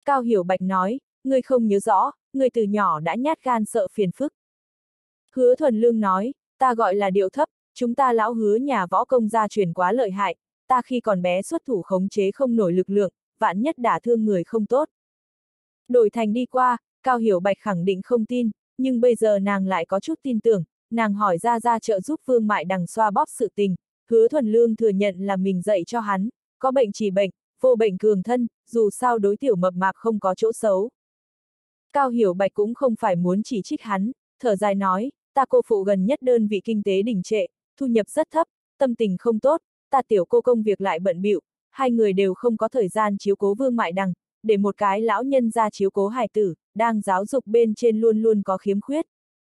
Cao Hiểu Bạch nói, ngươi không nhớ rõ, ngươi từ nhỏ đã nhát gan sợ phiền phức. Hứa Thuần Lương nói, ta gọi là điệu thấp, chúng ta lão Hứa nhà võ công gia truyền quá lợi hại, ta khi còn bé xuất thủ khống chế không nổi lực lượng, vạn nhất đả thương người không tốt. Đổi thành đi qua, Cao Hiểu Bạch khẳng định không tin, nhưng bây giờ nàng lại có chút tin tưởng, nàng hỏi ra trợ giúp Vương Mại Đằng xoa bóp sự tình, Hứa Thuần Lương thừa nhận là mình dạy cho hắn, có bệnh chỉ bệnh, vô bệnh cường thân, dù sao đối tiểu mập mạp không có chỗ xấu. Cao Hiểu Bạch cũng không phải muốn chỉ trích hắn, thở dài nói, ta cô phụ gần nhất đơn vị kinh tế đình trệ, thu nhập rất thấp, tâm tình không tốt, ta tiểu cô công việc lại bận bịu, hai người đều không có thời gian chiếu cố Vương Mại Đằng, để một cái lão nhân ra chiếu cố hài tử, đang giáo dục bên trên luôn luôn có khiếm khuyết.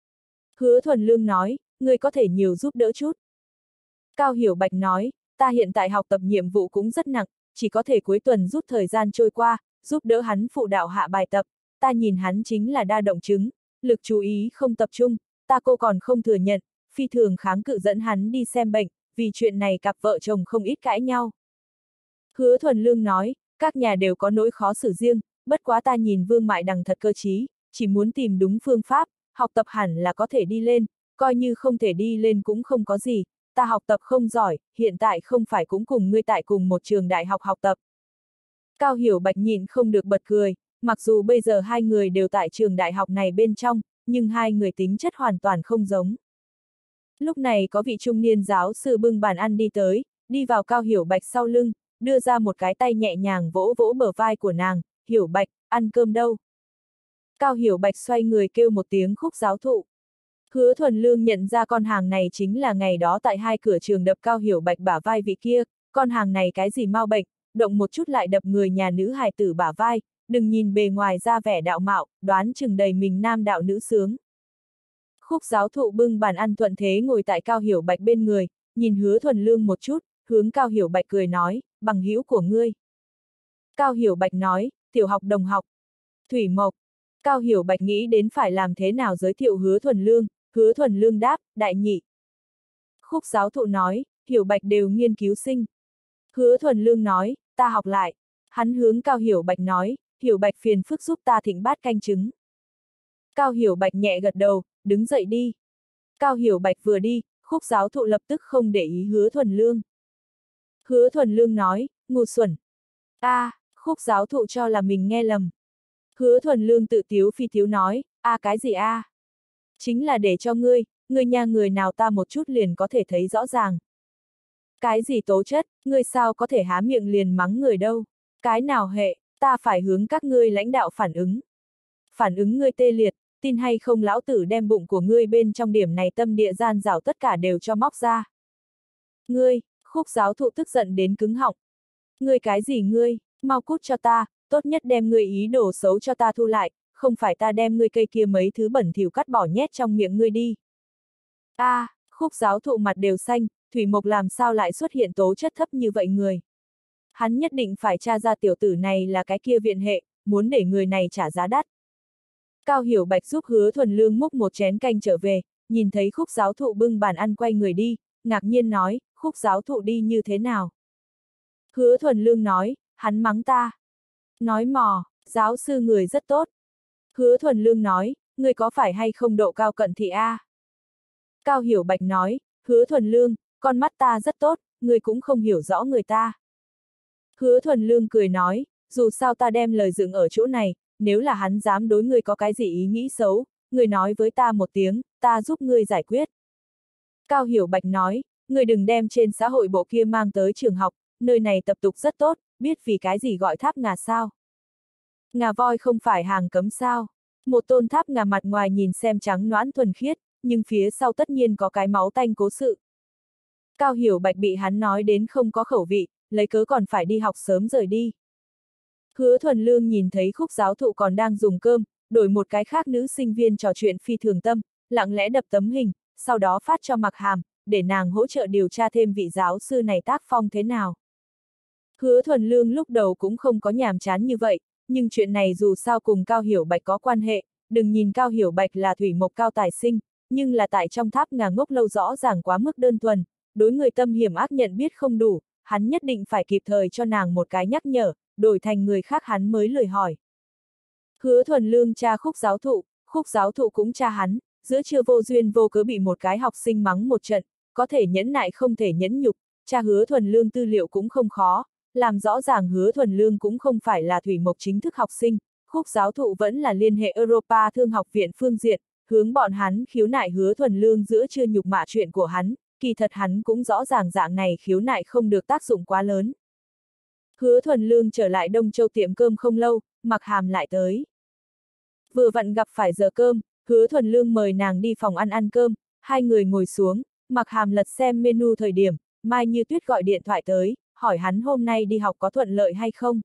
Hứa Thuần Lương nói, ngươi có thể nhiều giúp đỡ chút. Cao Hiểu Bạch nói, ta hiện tại học tập nhiệm vụ cũng rất nặng, chỉ có thể cuối tuần rút thời gian trôi qua, giúp đỡ hắn phụ đạo hạ bài tập, ta nhìn hắn chính là đa động chứng, lực chú ý không tập trung, ta cô còn không thừa nhận, phi thường kháng cự dẫn hắn đi xem bệnh, vì chuyện này cặp vợ chồng không ít cãi nhau. Hứa Thuần Lương nói, các nhà đều có nỗi khó xử riêng, bất quá ta nhìn Vương Mại Đằng thật cơ trí, chỉ muốn tìm đúng phương pháp, học tập hẳn là có thể đi lên, coi như không thể đi lên cũng không có gì, ta học tập không giỏi, hiện tại không phải cũng cùng ngươi tại cùng một trường đại học học tập. Cao Hiểu Bạch nhìn không được bật cười, mặc dù bây giờ hai người đều tại trường đại học này bên trong, nhưng hai người tính chất hoàn toàn không giống. Lúc này có vị trung niên giáo sư bưng bàn ăn đi tới, đi vào Cao Hiểu Bạch sau lưng, đưa ra một cái tay nhẹ nhàng vỗ vỗ bờ vai của nàng, Hiểu Bạch, ăn cơm đâu? Cao Hiểu Bạch xoay người kêu một tiếng Khúc giáo thụ. Hứa Thuần Lương nhận ra con hàng này chính là ngày đó tại hai cửa trường đập Cao Hiểu Bạch bả vai vị kia, con hàng này cái gì mau bệnh, động một chút lại đập người nhà nữ hài tử bả vai, đừng nhìn bề ngoài ra vẻ đạo mạo, đoán chừng đầy mình nam đạo nữ sướng. Khúc giáo thụ bưng bàn ăn thuận thế ngồi tại Cao Hiểu Bạch bên người, nhìn Hứa Thuần Lương một chút, hướng Cao Hiểu Bạch cười nói, bằng hữu của ngươi. Cao Hiểu Bạch nói, tiểu học đồng học. Thủy Mộc. Cao Hiểu Bạch nghĩ đến phải làm thế nào giới thiệu Hứa Thuần Lương, Hứa Thuần Lương đáp, đại nhị. Khúc giáo thụ nói, Hiểu Bạch đều nghiên cứu sinh. Hứa Thuần Lương nói, ta học lại. Hắn hướng Cao Hiểu Bạch nói, Hiểu Bạch phiền phức giúp ta thịnh bát canh trứng. Cao Hiểu Bạch nhẹ gật đầu, đứng dậy đi. Cao Hiểu Bạch vừa đi, Khúc giáo thụ lập tức không để ý Hứa Thuần Lương. Hứa Thuần Lương nói, ngu xuẩn. Khúc giáo thụ cho là mình nghe lầm. Hứa Thuần Lương tự tiếu phi tiếu nói, cái gì Chính là để cho ngươi, người nhà người nào ta một chút liền có thể thấy rõ ràng. Cái gì tố chất, ngươi sao có thể há miệng liền mắng người đâu. Cái nào hệ, ta phải hướng các ngươi lãnh đạo phản ứng. Phản ứng ngươi tê liệt, tin hay không lão tử đem bụng của ngươi bên trong điểm này tâm địa gian rảo tất cả đều cho móc ra. Ngươi, Khúc giáo thụ tức giận đến cứng họng. Ngươi cái gì ngươi, mau cút cho ta, tốt nhất đem ngươi ý đồ xấu cho ta thu lại, không phải ta đem ngươi cây kia mấy thứ bẩn thỉu cắt bỏ nhét trong miệng ngươi đi. Khúc giáo thụ mặt đều xanh, Thủy Mộc làm sao lại xuất hiện tố chất thấp như vậy người. Hắn nhất định phải tra ra tiểu tử này là cái kia viện hệ, muốn để người này trả giá đắt. Cao Hiểu Bạch giúp Hứa Thuần Lương múc một chén canh trở về, nhìn thấy Khúc giáo thụ bưng bàn ăn quay người đi, ngạc nhiên nói, Khúc giáo thụ đi như thế nào? Hứa Thuần Lương nói, hắn mắng ta. Nói mò, giáo sư người rất tốt. Hứa Thuần Lương nói, người có phải hay không độ cao cận thị Cao Hiểu Bạch nói, Hứa Thuần Lương, con mắt ta rất tốt, người cũng không hiểu rõ người ta. Hứa Thuần Lương cười nói, dù sao ta đem lời dựng ở chỗ này, nếu là hắn dám đối ngươi có cái gì ý nghĩ xấu, ngươi nói với ta một tiếng, ta giúp ngươi giải quyết. Cao Hiểu Bạch nói, ngươi đừng đem trên xã hội bộ kia mang tới trường học, nơi này tập tục rất tốt, biết vì cái gì gọi tháp ngà sao. Ngà voi không phải hàng cấm sao. Một tôn tháp ngà mặt ngoài nhìn xem trắng nõn thuần khiết, nhưng phía sau tất nhiên có cái máu tanh cố sự. Cao Hiểu Bạch bị hắn nói đến không có khẩu vị, lấy cớ còn phải đi học sớm rời đi. Hứa Thuần Lương nhìn thấy Khúc giáo thụ còn đang dùng cơm, đổi một cái khác nữ sinh viên trò chuyện phi thường tâm, lặng lẽ đập tấm hình, sau đó phát cho Mặc Hàm, để nàng hỗ trợ điều tra thêm vị giáo sư này tác phong thế nào. Hứa Thuần Lương lúc đầu cũng không có nhàm chán như vậy, nhưng chuyện này dù sao cùng Cao Hiểu Bạch có quan hệ, đừng nhìn Cao Hiểu Bạch là Thủy Mộc cao tài sinh, nhưng là tại trong tháp ngà ngốc lâu rõ ràng quá mức đơn thuần, đối người tâm hiểm ác nhận biết không đủ, hắn nhất định phải kịp thời cho nàng một cái nhắc nhở, đổi thành người khác hắn mới lười hỏi. Hứa Thuần Lương tra Khúc giáo thụ cũng tra hắn, giữa trưa vô duyên vô cớ bị một cái học sinh mắng một trận, có thể nhẫn nại không thể nhẫn nhục, tra Hứa Thuần Lương tư liệu cũng không khó, làm rõ ràng Hứa Thuần Lương cũng không phải là thủy mộc chính thức học sinh, Khúc giáo thụ vẫn là liên hệ Europa Thương học viện phương diện, hướng bọn hắn khiếu nại Hứa Thuần Lương giữa trưa nhục mạ chuyện của hắn, kỳ thật hắn cũng rõ ràng dạng này khiếu nại không được tác dụng quá lớn. Hứa Thuần Lương trở lại Đông Châu tiệm cơm không lâu, Mạc Hàm lại tới. Vừa vặn gặp phải giờ cơm, Hứa Thuần Lương mời nàng đi phòng ăn cơm, hai người ngồi xuống, Mạc Hàm lật xem menu thời điểm, Mai Như Tuyết gọi điện thoại tới, hỏi hắn hôm nay đi học có thuận lợi hay không.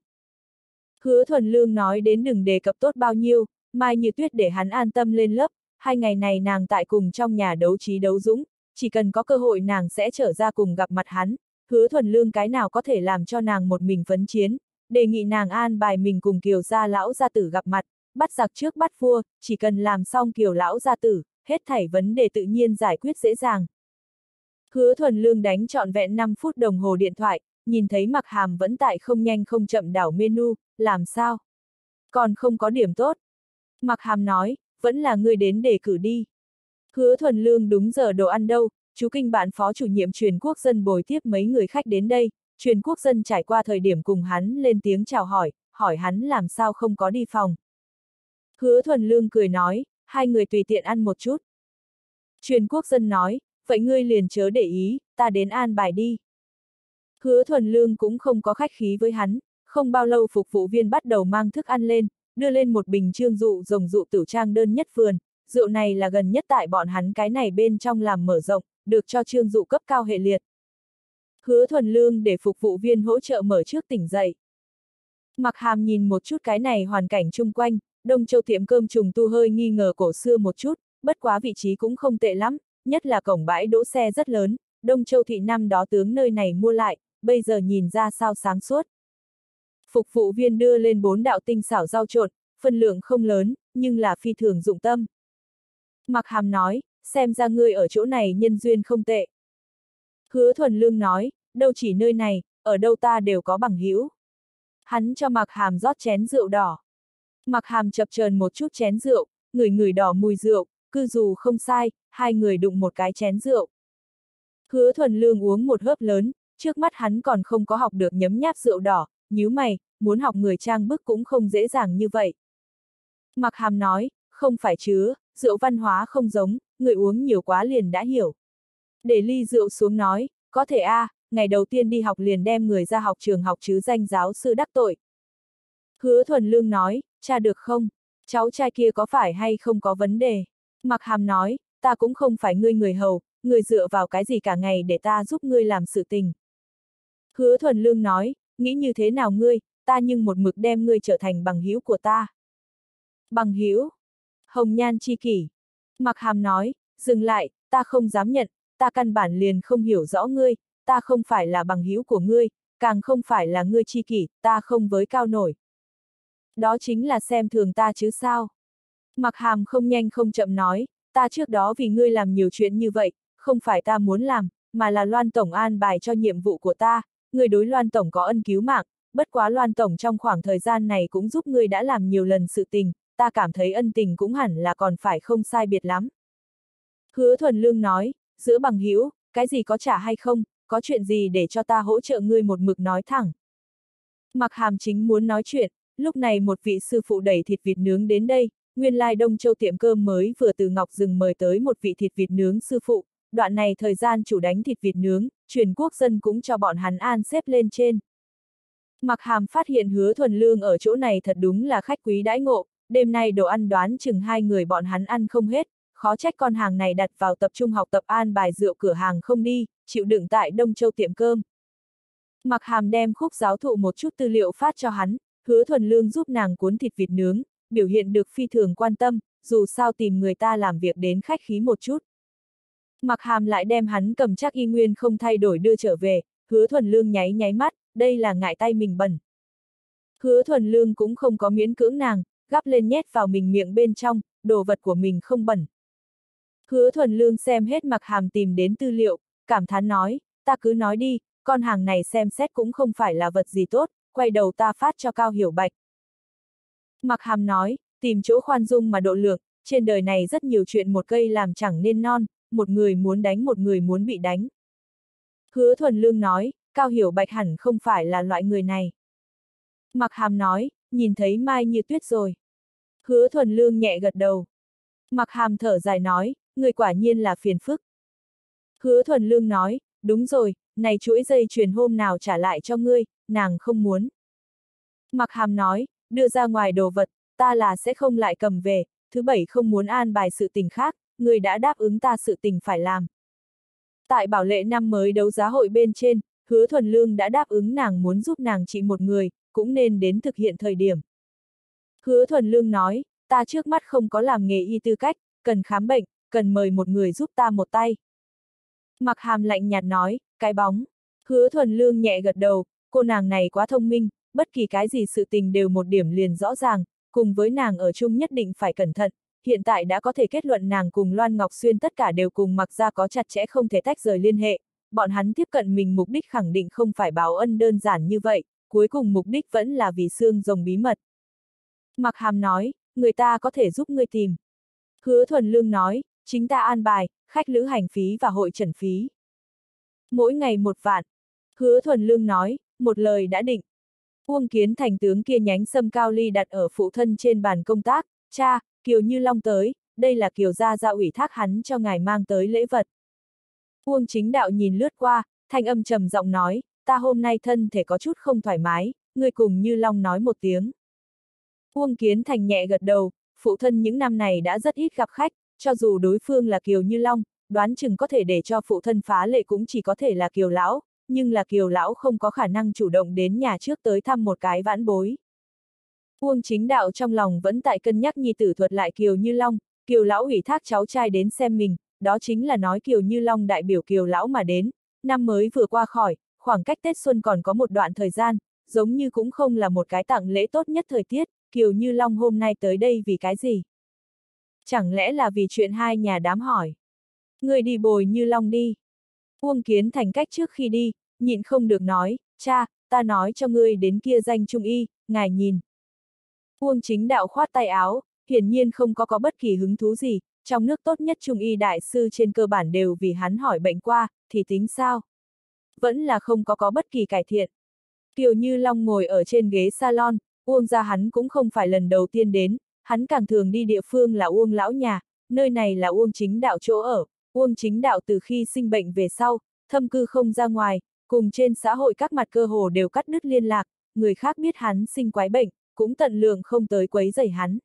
Hứa Thuần Lương nói đến đừng đề cập tốt bao nhiêu, Mai Như Tuyết để hắn an tâm lên lớp, 2 ngày này nàng tại cùng trong nhà đấu trí đấu dũng, chỉ cần có cơ hội nàng sẽ trở ra cùng gặp mặt hắn, Hứa Thuần Lương cái nào có thể làm cho nàng một mình phấn chiến, đề nghị nàng an bài mình cùng Kiều gia lão gia tử gặp mặt, bắt giặc trước bắt vua, chỉ cần làm xong Kiều lão gia tử, hết thảy vấn đề tự nhiên giải quyết dễ dàng. Hứa Thuần Lương đánh trọn vẹn 5 phút đồng hồ điện thoại, nhìn thấy Mạc Hàm vẫn tại không nhanh không chậm đảo menu, làm sao? Còn không có điểm tốt. Mạc Hàm nói, vẫn là ngươi đến đề cử đi. Hứa Thuần Lương đúng giờ đồ ăn đâu, chú Kinh bạn phó chủ nhiệm Truyền Quốc Dân bồi tiếp mấy người khách đến đây, Truyền Quốc Dân trải qua thời điểm cùng hắn lên tiếng chào hỏi hắn làm sao không có đi phòng. Hứa Thuần Lương cười nói, hai người tùy tiện ăn một chút. Truyền Quốc Dân nói, vậy ngươi liền chớ để ý, ta đến an bài đi. Hứa Thuần Lương cũng không có khách khí với hắn, không bao lâu phục vụ viên bắt đầu mang thức ăn lên, đưa lên một bình trương dụ rồng dụ tửu trang đơn nhất vườn, rượu này là gần nhất tại bọn hắn cái này bên trong làm mở rộng, được cho trương dụ cấp cao hệ liệt. Hứa Thuần Lương để phục vụ viên hỗ trợ mở trước tỉnh dậy. Mạc Hàm nhìn một chút cái này hoàn cảnh chung quanh, Đông Châu tiệm cơm trùng tu hơi nghi ngờ cổ xưa một chút, bất quá vị trí cũng không tệ lắm, nhất là cổng bãi đỗ xe rất lớn, Đông Châu thị năm đó tướng nơi này mua lại, bây giờ nhìn ra sao sáng suốt. Phục vụ viên đưa lên 4 đạo tinh xảo rau trộn, phân lượng không lớn, nhưng là phi thường dụng tâm. Mạc Hàm nói, xem ra ngươi ở chỗ này nhân duyên không tệ. Hứa Thuần Lương nói, đâu chỉ nơi này, ở đâu ta đều có bằng hữu. Hắn cho Mạc Hàm rót chén rượu đỏ. Mạc Hàm chập chờn một chút chén rượu, ngửi đỏ mùi rượu, cứ dù không sai, hai người đụng một cái chén rượu. Hứa Thuần Lương uống một hớp lớn, trước mắt hắn còn không có học được nhấm nháp rượu đỏ, nhíu mày, muốn học người trang bức cũng không dễ dàng như vậy. Mạc Hàm nói, không phải chứ, rượu văn hóa không giống, người uống nhiều quá liền đã hiểu. Để ly rượu xuống nói, có thể ngày đầu tiên đi học liền đem người ra học trường học chứ danh giáo sư đắc tội. Hứa Thuần Lương nói, cha được không? Cháu trai kia có phải hay không có vấn đề? Mạc Hàm nói, ta cũng không phải ngươi người hầu, ngươi dựa vào cái gì cả ngày để ta giúp ngươi làm sự tình. Hứa Thuần Lương nói, nghĩ như thế nào ngươi, ta nhưng một mực đem ngươi trở thành bằng hữu của ta. Bằng hữu? Hồng nhan chi kỷ. Mạc Hàm nói, dừng lại, ta không dám nhận, ta căn bản liền không hiểu rõ ngươi, ta không phải là bằng hữu của ngươi, càng không phải là ngươi chi kỷ, ta không với cao nổi. Đó chính là xem thường ta chứ sao? Mạc Hàm không nhanh không chậm nói, ta trước đó vì ngươi làm nhiều chuyện như vậy, không phải ta muốn làm, mà là Loan Tổng an bài cho nhiệm vụ của ta, ngươi đối Loan Tổng có ân cứu mạng, bất quá Loan Tổng trong khoảng thời gian này cũng giúp ngươi đã làm nhiều lần sự tình, ta cảm thấy ân tình cũng hẳn là còn phải không sai biệt lắm. Hứa Thuần Lương nói, giữa bằng hữu, cái gì có trả hay không, có chuyện gì để cho ta hỗ trợ ngươi một mực nói thẳng. Mạc Hàm chính muốn nói chuyện, lúc này một vị sư phụ đẩy thịt vịt nướng đến đây, nguyên lai Đông Châu tiệm cơm mới vừa từ Ngọc Rừng mời tới một vị thịt vịt nướng sư phụ, đoạn này thời gian chủ đánh thịt vịt nướng, Truyền Quốc Dân cũng cho bọn hắn an xếp lên trên. Mạc Hàm phát hiện Hứa Thuần Lương ở chỗ này thật đúng là khách quý đãi ngộ, đêm nay đồ ăn đoán chừng 2 người bọn hắn ăn không hết, khó trách con hàng này đặt vào tập trung học tập an bài rượu cửa hàng không đi, chịu đựng tại Đông Châu tiệm cơm. Mạc Hàm đem Khúc giáo thụ một chút tư liệu phát cho hắn, Hứa Thuần Lương giúp nàng cuốn thịt vịt nướng, biểu hiện được phi thường quan tâm, dù sao tìm người ta làm việc đến khách khí một chút. Mạc Hàm lại đem hắn cầm chắc y nguyên không thay đổi đưa trở về, Hứa Thuần Lương nháy mắt, đây là ngại tay mình bẩn. Hứa Thuần Lương cũng không có miễn cưỡng nàng, gắp lên nhét vào mình miệng bên trong, đồ vật của mình không bẩn. Hứa Thuần Lương xem hết Mạc Hàm tìm đến tư liệu, cảm thán nói, ta cứ nói đi, con hàng này xem xét cũng không phải là vật gì tốt, quay đầu ta phát cho Cao Hiểu Bạch. Mạc Hàm nói, Tìm chỗ khoan dung mà độ lượng, trên đời này rất nhiều chuyện một cây làm chẳng nên non, một người muốn đánh một người muốn bị đánh. Hứa Thuần Lương nói, Cao Hiểu Bạch hẳn không phải là loại người này. Mặc Hàm nói, nhìn thấy Mai Như Tuyết rồi. Hứa Thuần Lương nhẹ gật đầu. Mặc Hàm thở dài nói, người quả nhiên là phiền phức. Hứa Thuần Lương nói, đúng rồi, này chuỗi dây chuyền hôm nào trả lại cho ngươi, nàng không muốn. Mặc Hàm nói, đưa ra ngoài đồ vật, ta là sẽ không lại cầm về, thứ bảy không muốn an bài sự tình khác, ngươi đã đáp ứng ta sự tình phải làm. Tại bảo lệ năm mới đấu giá hội bên trên, Hứa Thuần Lương đã đáp ứng nàng muốn giúp nàng trị một người, cũng nên đến thực hiện thời điểm. Hứa Thuần Lương nói, ta trước mắt không có làm nghề y tư cách, cần khám bệnh, cần mời một người giúp ta một tay. Mặc Hàm lạnh nhạt nói, cái bóng. Hứa Thuần Lương nhẹ gật đầu, cô nàng này quá thông minh, bất kỳ cái gì sự tình đều một điểm liền rõ ràng, cùng với nàng ở chung nhất định phải cẩn thận, hiện tại đã có thể kết luận nàng cùng Loan Ngọc Xuyên tất cả đều cùng Mặc gia có chặt chẽ không thể tách rời liên hệ, bọn hắn tiếp cận mình mục đích khẳng định không phải báo ân đơn giản như vậy, cuối cùng mục đích vẫn là vì xương rồng bí mật. Mặc Hàm nói, người ta có thể giúp ngươi tìm. Hứa Thuần Lương nói, chính ta an bài, khách lữ hành phí và hội trần phí. Mỗi ngày 1 vạn. Hứa Thuần Lương nói, một lời đã định. Uông Kiến Thành tướng kia nhánh sâm cao ly đặt ở phụ thân trên bàn công tác, cha, Kiều Như Long tới, đây là Kiều gia ủy thác hắn cho ngài mang tới lễ vật. Uông Chính Đạo nhìn lướt qua, thanh âm trầm giọng nói, ta hôm nay thân thể có chút không thoải mái, ngươi cùng Như Long nói một tiếng. Uông Kiến Thành nhẹ gật đầu, phụ thân những năm này đã rất ít gặp khách, cho dù đối phương là Kiều Như Long, đoán chừng có thể để cho phụ thân phá lệ cũng chỉ có thể là Kiều lão, nhưng là Kiều lão không có khả năng chủ động đến nhà trước tới thăm một cái vãn bối. Uông Chính Đạo trong lòng vẫn tại cân nhắc nhi tử thuật lại Kiều Như Long, Kiều lão ủy thác cháu trai đến xem mình, đó chính là nói Kiều Như Long đại biểu Kiều lão mà đến, năm mới vừa qua khỏi, khoảng cách Tết Xuân còn có một đoạn thời gian, giống như cũng không là một cái tặng lễ tốt nhất thời tiết, Kiều Như Long hôm nay tới đây vì cái gì? Chẳng lẽ là vì chuyện hai nhà đám hỏi? Người đi bồi Như Long đi. Uông Kiến Thành cách trước khi đi, nhịn không được nói, cha, ta nói cho ngươi đến kia danh trung y, ngài nhìn. Uông Chính Đạo khoát tay áo, hiển nhiên không có bất kỳ hứng thú gì, trong nước tốt nhất trung y đại sư trên cơ bản đều vì hắn hỏi bệnh qua, thì tính sao? Vẫn là không có bất kỳ cải thiện. Kiều Như Long ngồi ở trên ghế salon, Uông gia hắn cũng không phải lần đầu tiên đến, hắn càng thường đi địa phương là Uông lão nhà, nơi này là Uông Chính Đạo chỗ ở. Uông Chính Đạo từ khi sinh bệnh về sau, thâm cư không ra ngoài, cùng trên xã hội các mặt cơ hồ đều cắt đứt liên lạc, người khác biết hắn sinh quái bệnh, cũng tận lượng không tới quấy rầy hắn.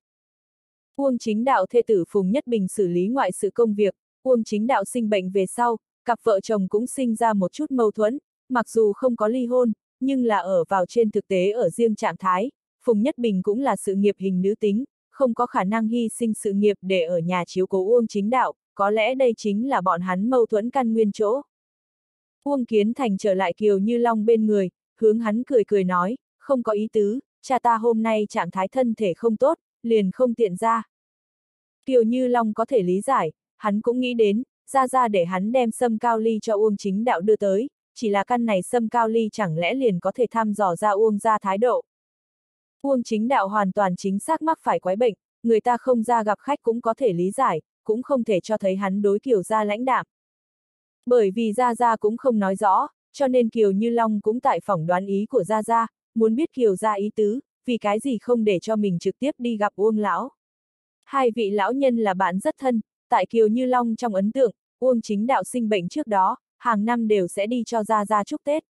Uông Chính Đạo thê tử Phùng Nhất Bình xử lý ngoại sự công việc, Uông Chính Đạo sinh bệnh về sau, cặp vợ chồng cũng sinh ra một chút mâu thuẫn, mặc dù không có ly hôn, nhưng là ở vào trên thực tế ở riêng trạng thái, Phùng Nhất Bình cũng là sự nghiệp hình nữ tính, không có khả năng hy sinh sự nghiệp để ở nhà chiếu cố Uông Chính Đạo, có lẽ đây chính là bọn hắn mâu thuẫn căn nguyên chỗ. Uông Kiến Thành trở lại Kiều Như Long bên người, hướng hắn cười cười nói, không có ý tứ, cha ta hôm nay trạng thái thân thể không tốt, liền không tiện ra. Kiều Như Long có thể lý giải, hắn cũng nghĩ đến, ra để hắn đem sâm cao ly cho Uông Chính Đạo đưa tới, chỉ là căn này sâm cao ly chẳng lẽ liền có thể thăm dò ra Uông gia thái độ. Uông Chính Đạo hoàn toàn chính xác mắc phải quái bệnh, người ta không ra gặp khách cũng có thể lý giải, cũng không thể cho thấy hắn đối Kiều gia lãnh đạm. Bởi vì Gia cũng không nói rõ, cho nên Kiều Như Long cũng tại phỏng đoán ý của Gia, muốn biết Kiều gia ý tứ, vì cái gì không để cho mình trực tiếp đi gặp Uông lão. Hai vị lão nhân là bạn rất thân, tại Kiều Như Long trong ấn tượng, Uông Chính Đạo sinh bệnh trước đó, hàng năm đều sẽ đi cho Gia chúc Tết.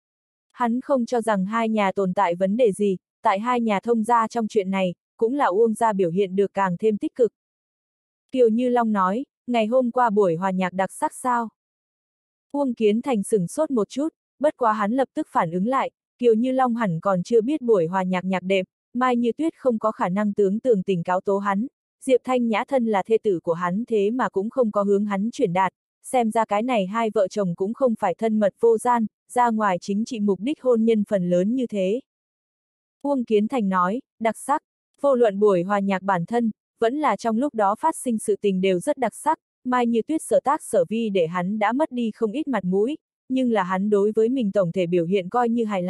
Hắn không cho rằng hai nhà tồn tại vấn đề gì, tại hai nhà thông gia trong chuyện này, cũng là Uông gia biểu hiện được càng thêm tích cực. Kiều Như Long nói, ngày hôm qua buổi hòa nhạc đặc sắc sao? Uông Kiến Thành sửng sốt một chút, bất quá hắn lập tức phản ứng lại, Kiều Như Long hẳn còn chưa biết buổi hòa nhạc nhạc đệm, Mai Như Tuyết không có khả năng tường tình cáo tố hắn, Diệp Thanh Nhã thân là thê tử của hắn thế mà cũng không có hướng hắn chuyển đạt, xem ra cái này hai vợ chồng cũng không phải thân mật vô gian, ra ngoài chính trị mục đích hôn nhân phần lớn như thế. Uông Kiến Thành nói, đặc sắc, vô luận buổi hòa nhạc bản thân, vẫn là trong lúc đó phát sinh sự tình đều rất đặc sắc, Mai Như Tuyết sở tác sở vi để hắn đã mất đi không ít mặt mũi, nhưng là hắn đối với mình tổng thể biểu hiện coi như hài lòng,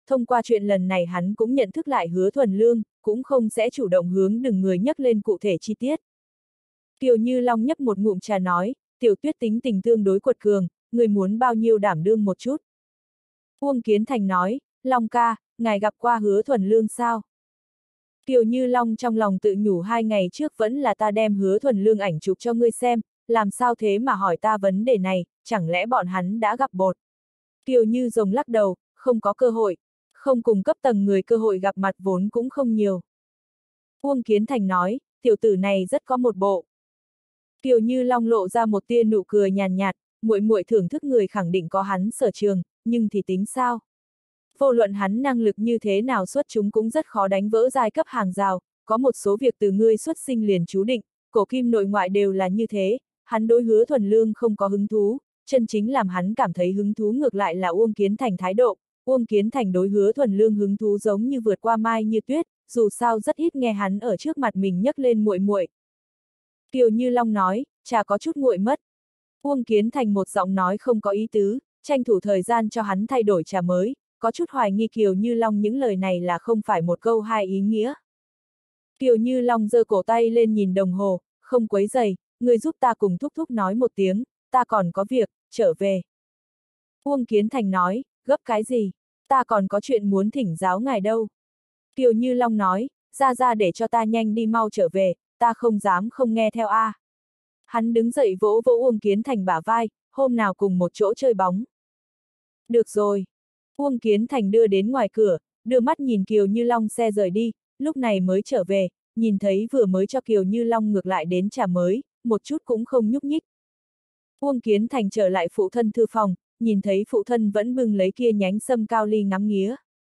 thông qua chuyện lần này hắn cũng nhận thức lại Hứa Thuần Lương, cũng không sẽ chủ động hướng từng người nhắc lên cụ thể chi tiết. Kiều Như Long nhấp một ngụm trà nói, Tiểu Tuyết tính tình tương đối quật cường, người muốn bao nhiêu đảm đương một chút. Uông Kiến Thành nói, Long ca, ngài gặp qua Hứa Thuần Lương sao? Kiều Như Long trong lòng tự nhủ 2 ngày trước vẫn là ta đem Hứa Thuần Lương ảnh chụp cho ngươi xem, làm sao thế mà hỏi ta vấn đề này, chẳng lẽ bọn hắn đã gặp bột? Kiều Như Rồng lắc đầu, không có cơ hội, không cùng cấp tầng người cơ hội gặp mặt vốn cũng không nhiều. Uông Kiến Thành nói, tiểu tử này rất có một bộ. Kiều Như Long lộ ra một tia nụ cười nhàn nhạt, muội muội thưởng thức người khẳng định có hắn sở trường, nhưng thì tính sao? Vô luận hắn năng lực như thế nào xuất chúng cũng rất khó đánh vỡ giai cấp hàng rào, có một số việc từ ngươi xuất sinh liền chú định, cổ kim nội ngoại đều là như thế, hắn đối Hứa Thuần Lương không có hứng thú, chân chính làm hắn cảm thấy hứng thú ngược lại là Uông Kiến Thành thái độ, Uông Kiến Thành đối Hứa Thuần Lương hứng thú giống như vượt qua Mai Như Tuyết, dù sao rất ít nghe hắn ở trước mặt mình nhắc lên muội muội. Kiều Như Long nói, chả có chút nguội mất. Uông Kiến Thành một giọng nói không có ý tứ, tranh thủ thời gian cho hắn thay đổi trà mới, có chút hoài nghi Kiều Như Long những lời này là không phải một câu hai ý nghĩa. Kiều Như Long giơ cổ tay lên nhìn đồng hồ, không quấy giày, người giúp ta cùng thúc thúc nói một tiếng, ta còn có việc, trở về. Uông Kiến Thành nói, gấp cái gì, ta còn có chuyện muốn thỉnh giáo ngài đâu. Kiều Như Long nói, ra để cho ta nhanh đi mau trở về, ta không dám không nghe theo a. Hắn đứng dậy vỗ vỗ Uông Kiến Thành bả vai, hôm nào cùng một chỗ chơi bóng. Được rồi. Uông Kiến Thành đưa đến ngoài cửa, đưa mắt nhìn Kiều Như Long xe rời đi, lúc này mới trở về, nhìn thấy vừa mới cho Kiều Như Long ngược lại đến trà mới, một chút cũng không nhúc nhích. Uông Kiến Thành trở lại phụ thân thư phòng, nhìn thấy phụ thân vẫn bưng lấy kia nhánh sâm cao ly ngắm nghía.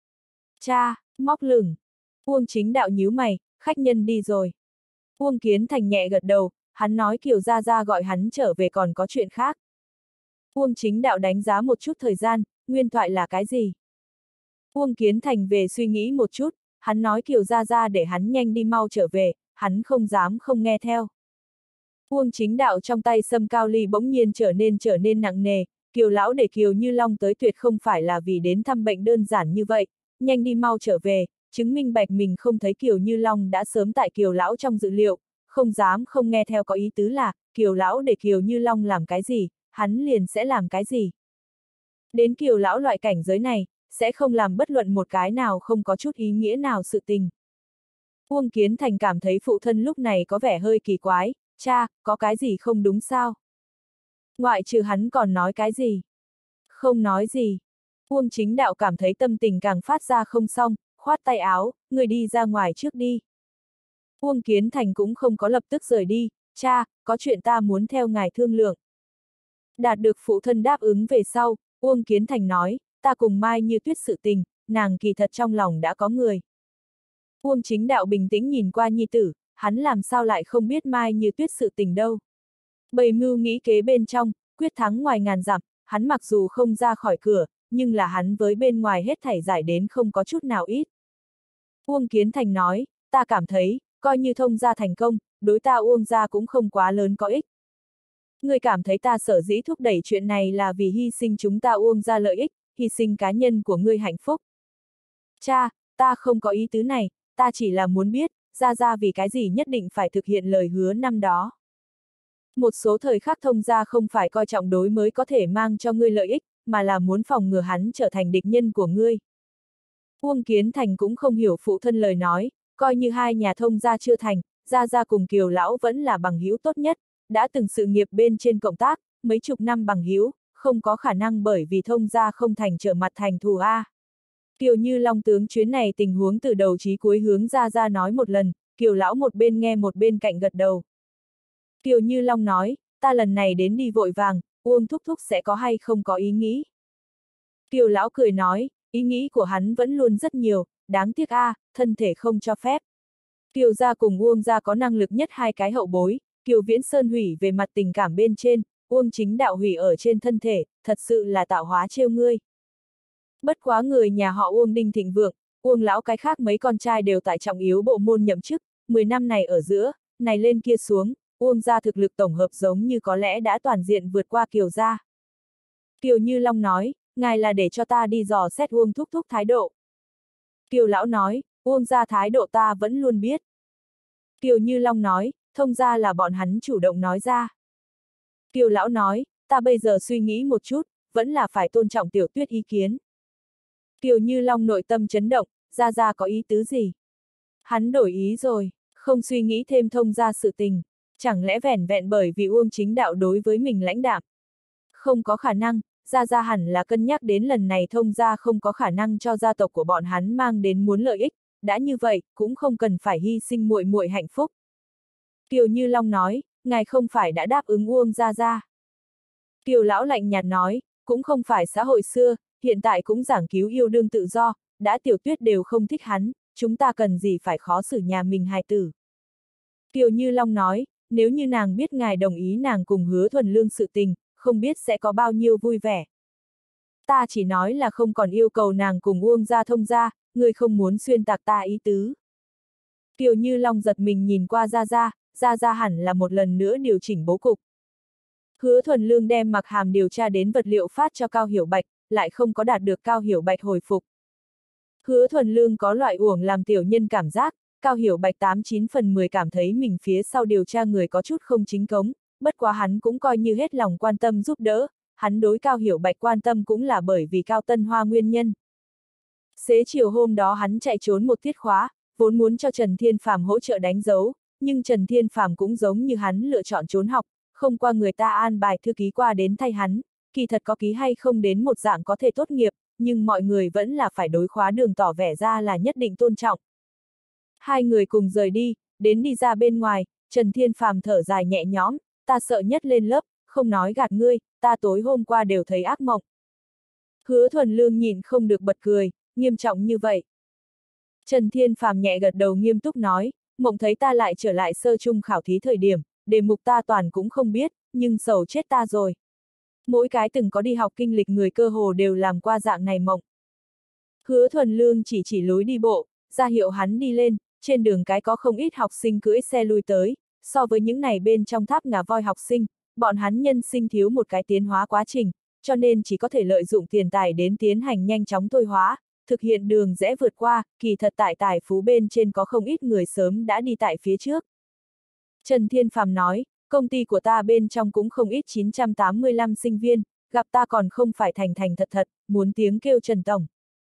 Cha, móc lửng. Uông Chính Đạo nhíu mày, khách nhân đi rồi. Uông Kiến Thành nhẹ gật đầu, hắn nói Kiều Gia Gia gọi hắn trở về còn có chuyện khác. Uông Chính Đạo đánh giá một chút thời gian, nguyên thoại là cái gì? Uông Kiến Thành về suy nghĩ một chút, hắn nói Kiều Gia Gia để hắn nhanh đi mau trở về, hắn không dám không nghe theo. Uông Chính Đạo trong tay sâm cao ly bỗng nhiên trở nên nặng nề, Kiều lão để Kiều Như Long tới tuyệt không phải là vì đến thăm bệnh đơn giản như vậy, nhanh đi mau trở về, chứng minh bạch mình không thấy Kiều Như Long đã sớm tại Kiều lão trong dự liệu, không dám không nghe theo có ý tứ là, Kiều lão để Kiều Như Long làm cái gì, hắn liền sẽ làm cái gì. Đến Kiều lão loại cảnh giới này, sẽ không làm bất luận một cái nào không có chút ý nghĩa nào sự tình. Uông Kiến Thành cảm thấy phụ thân lúc này có vẻ hơi kỳ quái, cha, có cái gì không đúng sao? Ngoại trừ hắn còn nói cái gì? Không nói gì. Uông Chính Đạo cảm thấy tâm tình càng phát ra không xong, khoát tay áo, người đi ra ngoài trước đi. Uông Kiến Thành cũng không có lập tức rời đi, cha, có chuyện ta muốn theo ngài thương lượng. Đạt được phụ thân đáp ứng về sau, Uông Kiến Thành nói, ta cùng Mai Như Tuyết sự tình, nàng kỳ thật trong lòng đã có người. Uông Chính Đạo bình tĩnh nhìn qua nhi tử, hắn làm sao lại không biết Mai Như Tuyết sự tình đâu. Bày mưu nghĩ kế bên trong, quyết thắng ngoài ngàn dặm, hắn mặc dù không ra khỏi cửa, nhưng là hắn với bên ngoài hết thảy giải đến không có chút nào ít. Uông Kiến Thành nói, ta cảm thấy, coi như thông gia thành công, đối ta Uông gia cũng không quá lớn có ích. Người cảm thấy ta sở dĩ thúc đẩy chuyện này là vì hy sinh chúng ta Uông gia lợi ích, hy sinh cá nhân của ngươi hạnh phúc. Cha, ta không có ý tứ này, ta chỉ là muốn biết, Gia vì cái gì nhất định phải thực hiện lời hứa năm đó. Một số thời khắc thông gia không phải coi trọng đối mới có thể mang cho ngươi lợi ích, mà là muốn phòng ngừa hắn trở thành địch nhân của ngươi. Uông Kiến Thành cũng không hiểu phụ thân lời nói, coi như hai nhà thông gia chưa thành, Gia cùng Kiều lão vẫn là bằng hữu tốt nhất, đã từng sự nghiệp bên trên cộng tác, mấy chục năm bằng hữu, không có khả năng bởi vì thông gia không thành trở mặt thành thù a. Kiều Như Long tướng chuyến này tình huống từ đầu chí cuối hướng Gia nói một lần, Kiều lão một bên nghe một bên cạnh gật đầu. Kiều Như Long nói, ta lần này đến đi vội vàng, Uông thúc thúc sẽ có hay không có ý nghĩ. Kiều lão cười nói, ý nghĩ của hắn vẫn luôn rất nhiều, đáng tiếc thân thể không cho phép. Kiều gia cùng Uông gia có năng lực nhất hai cái hậu bối, Kiều Viễn Sơn hủy về mặt tình cảm bên trên, Uông Chính Đạo hủy ở trên thân thể, thật sự là tạo hóa trêu ngươi. Bất quá người nhà họ Uông Đinh thịnh vượng, Uông lão cái khác mấy con trai đều tại trọng yếu bộ môn nhậm chức, 10 năm này ở giữa, này lên kia xuống, Uông gia thực lực tổng hợp giống như có lẽ đã toàn diện vượt qua Kiều gia. Kiều Như Long nói, ngài là để cho ta đi dò xét Uông thúc thúc thái độ. Kiều lão nói, Uông gia thái độ ta vẫn luôn biết. Kiều Như Long nói, thông ra là bọn hắn chủ động nói ra. Kiều lão nói, ta bây giờ suy nghĩ một chút, vẫn là phải tôn trọng Tiểu Tuyết ý kiến. Kiều Như Long nội tâm chấn động, ra có ý tứ gì? Hắn đổi ý rồi, không suy nghĩ thêm thông ra sự tình, chẳng lẽ vẻn vẹn bởi vì Uông Chính Đạo đối với mình lãnh đạm? Không có khả năng, ra hẳn là cân nhắc đến lần này thông ra không có khả năng cho gia tộc của bọn hắn mang đến muốn lợi ích, đã như vậy, cũng không cần phải hy sinh muội muội hạnh phúc. Kiều Như Long nói, ngài không phải đã đáp ứng Uông ra. Kiều lão lạnh nhạt nói, cũng không phải xã hội xưa, hiện tại cũng giảng cứu yêu đương tự do, đã Tiểu Tuyết đều không thích hắn, chúng ta cần gì phải khó xử nhà mình hài tử. Kiều Như Long nói, nếu như nàng biết ngài đồng ý nàng cùng Hứa Thuần Lương sự tình, không biết sẽ có bao nhiêu vui vẻ. Ta chỉ nói là không còn yêu cầu nàng cùng Uông gia thông gia, người không muốn xuyên tạc ta ý tứ. Kiều Như Long giật mình nhìn qua ra hẳn là một lần nữa điều chỉnh bố cục. Hứa Thuần Lương đem Mặc Hàm điều tra đến vật liệu phát cho Cao Hiểu Bạch, lại không có đạt được Cao Hiểu Bạch hồi phục. Hứa Thuần Lương có loại uổng làm tiểu nhân cảm giác, Cao Hiểu Bạch 89 phần 10 cảm thấy mình phía sau điều tra người có chút không chính cống, bất quá hắn cũng coi như hết lòng quan tâm giúp đỡ, hắn đối Cao Hiểu Bạch quan tâm cũng là bởi vì Cao Tân Hoa nguyên nhân. Xế chiều hôm đó hắn chạy trốn một tiết khóa, vốn muốn cho Trần Thiên Phàm hỗ trợ đánh dấu, nhưng Trần Thiên Phàm cũng giống như hắn lựa chọn trốn học, không qua người ta an bài thư ký qua đến thay hắn, kỳ thật có ký hay không đến một dạng có thể tốt nghiệp, nhưng mọi người vẫn là phải đối khóa đường tỏ vẻ ra là nhất định tôn trọng. Hai người cùng rời đi, đến đi ra bên ngoài, Trần Thiên Phàm thở dài nhẹ nhõm, ta sợ nhất lên lớp, không nói gạt ngươi, ta tối hôm qua đều thấy ác mộng. Hứa Thuần Lương nhìn không được bật cười, nghiêm trọng như vậy. Trần Thiên Phàm nhẹ gật đầu nghiêm túc nói, mộng thấy ta lại trở lại sơ trung khảo thí thời điểm, đề mục ta toàn cũng không biết, nhưng sầu chết ta rồi. Mỗi cái từng có đi học kinh lịch người cơ hồ đều làm qua dạng này mộng. Hứa Thuần Lương chỉ lối đi bộ, ra hiệu hắn đi lên, trên đường cái có không ít học sinh cưỡi xe lui tới, so với những này bên trong tháp ngà voi học sinh, bọn hắn nhân sinh thiếu một cái tiến hóa quá trình, cho nên chỉ có thể lợi dụng tiền tài đến tiến hành nhanh chóng thôi hóa, thực hiện đường rẽ vượt qua, kỳ thật tại tài phú bên trên có không ít người sớm đã đi tại phía trước. Trần Thiên Phàm nói, công ty của ta bên trong cũng không ít 985 sinh viên, gặp ta còn không phải thành thật, muốn tiếng kêu Trần Tổng.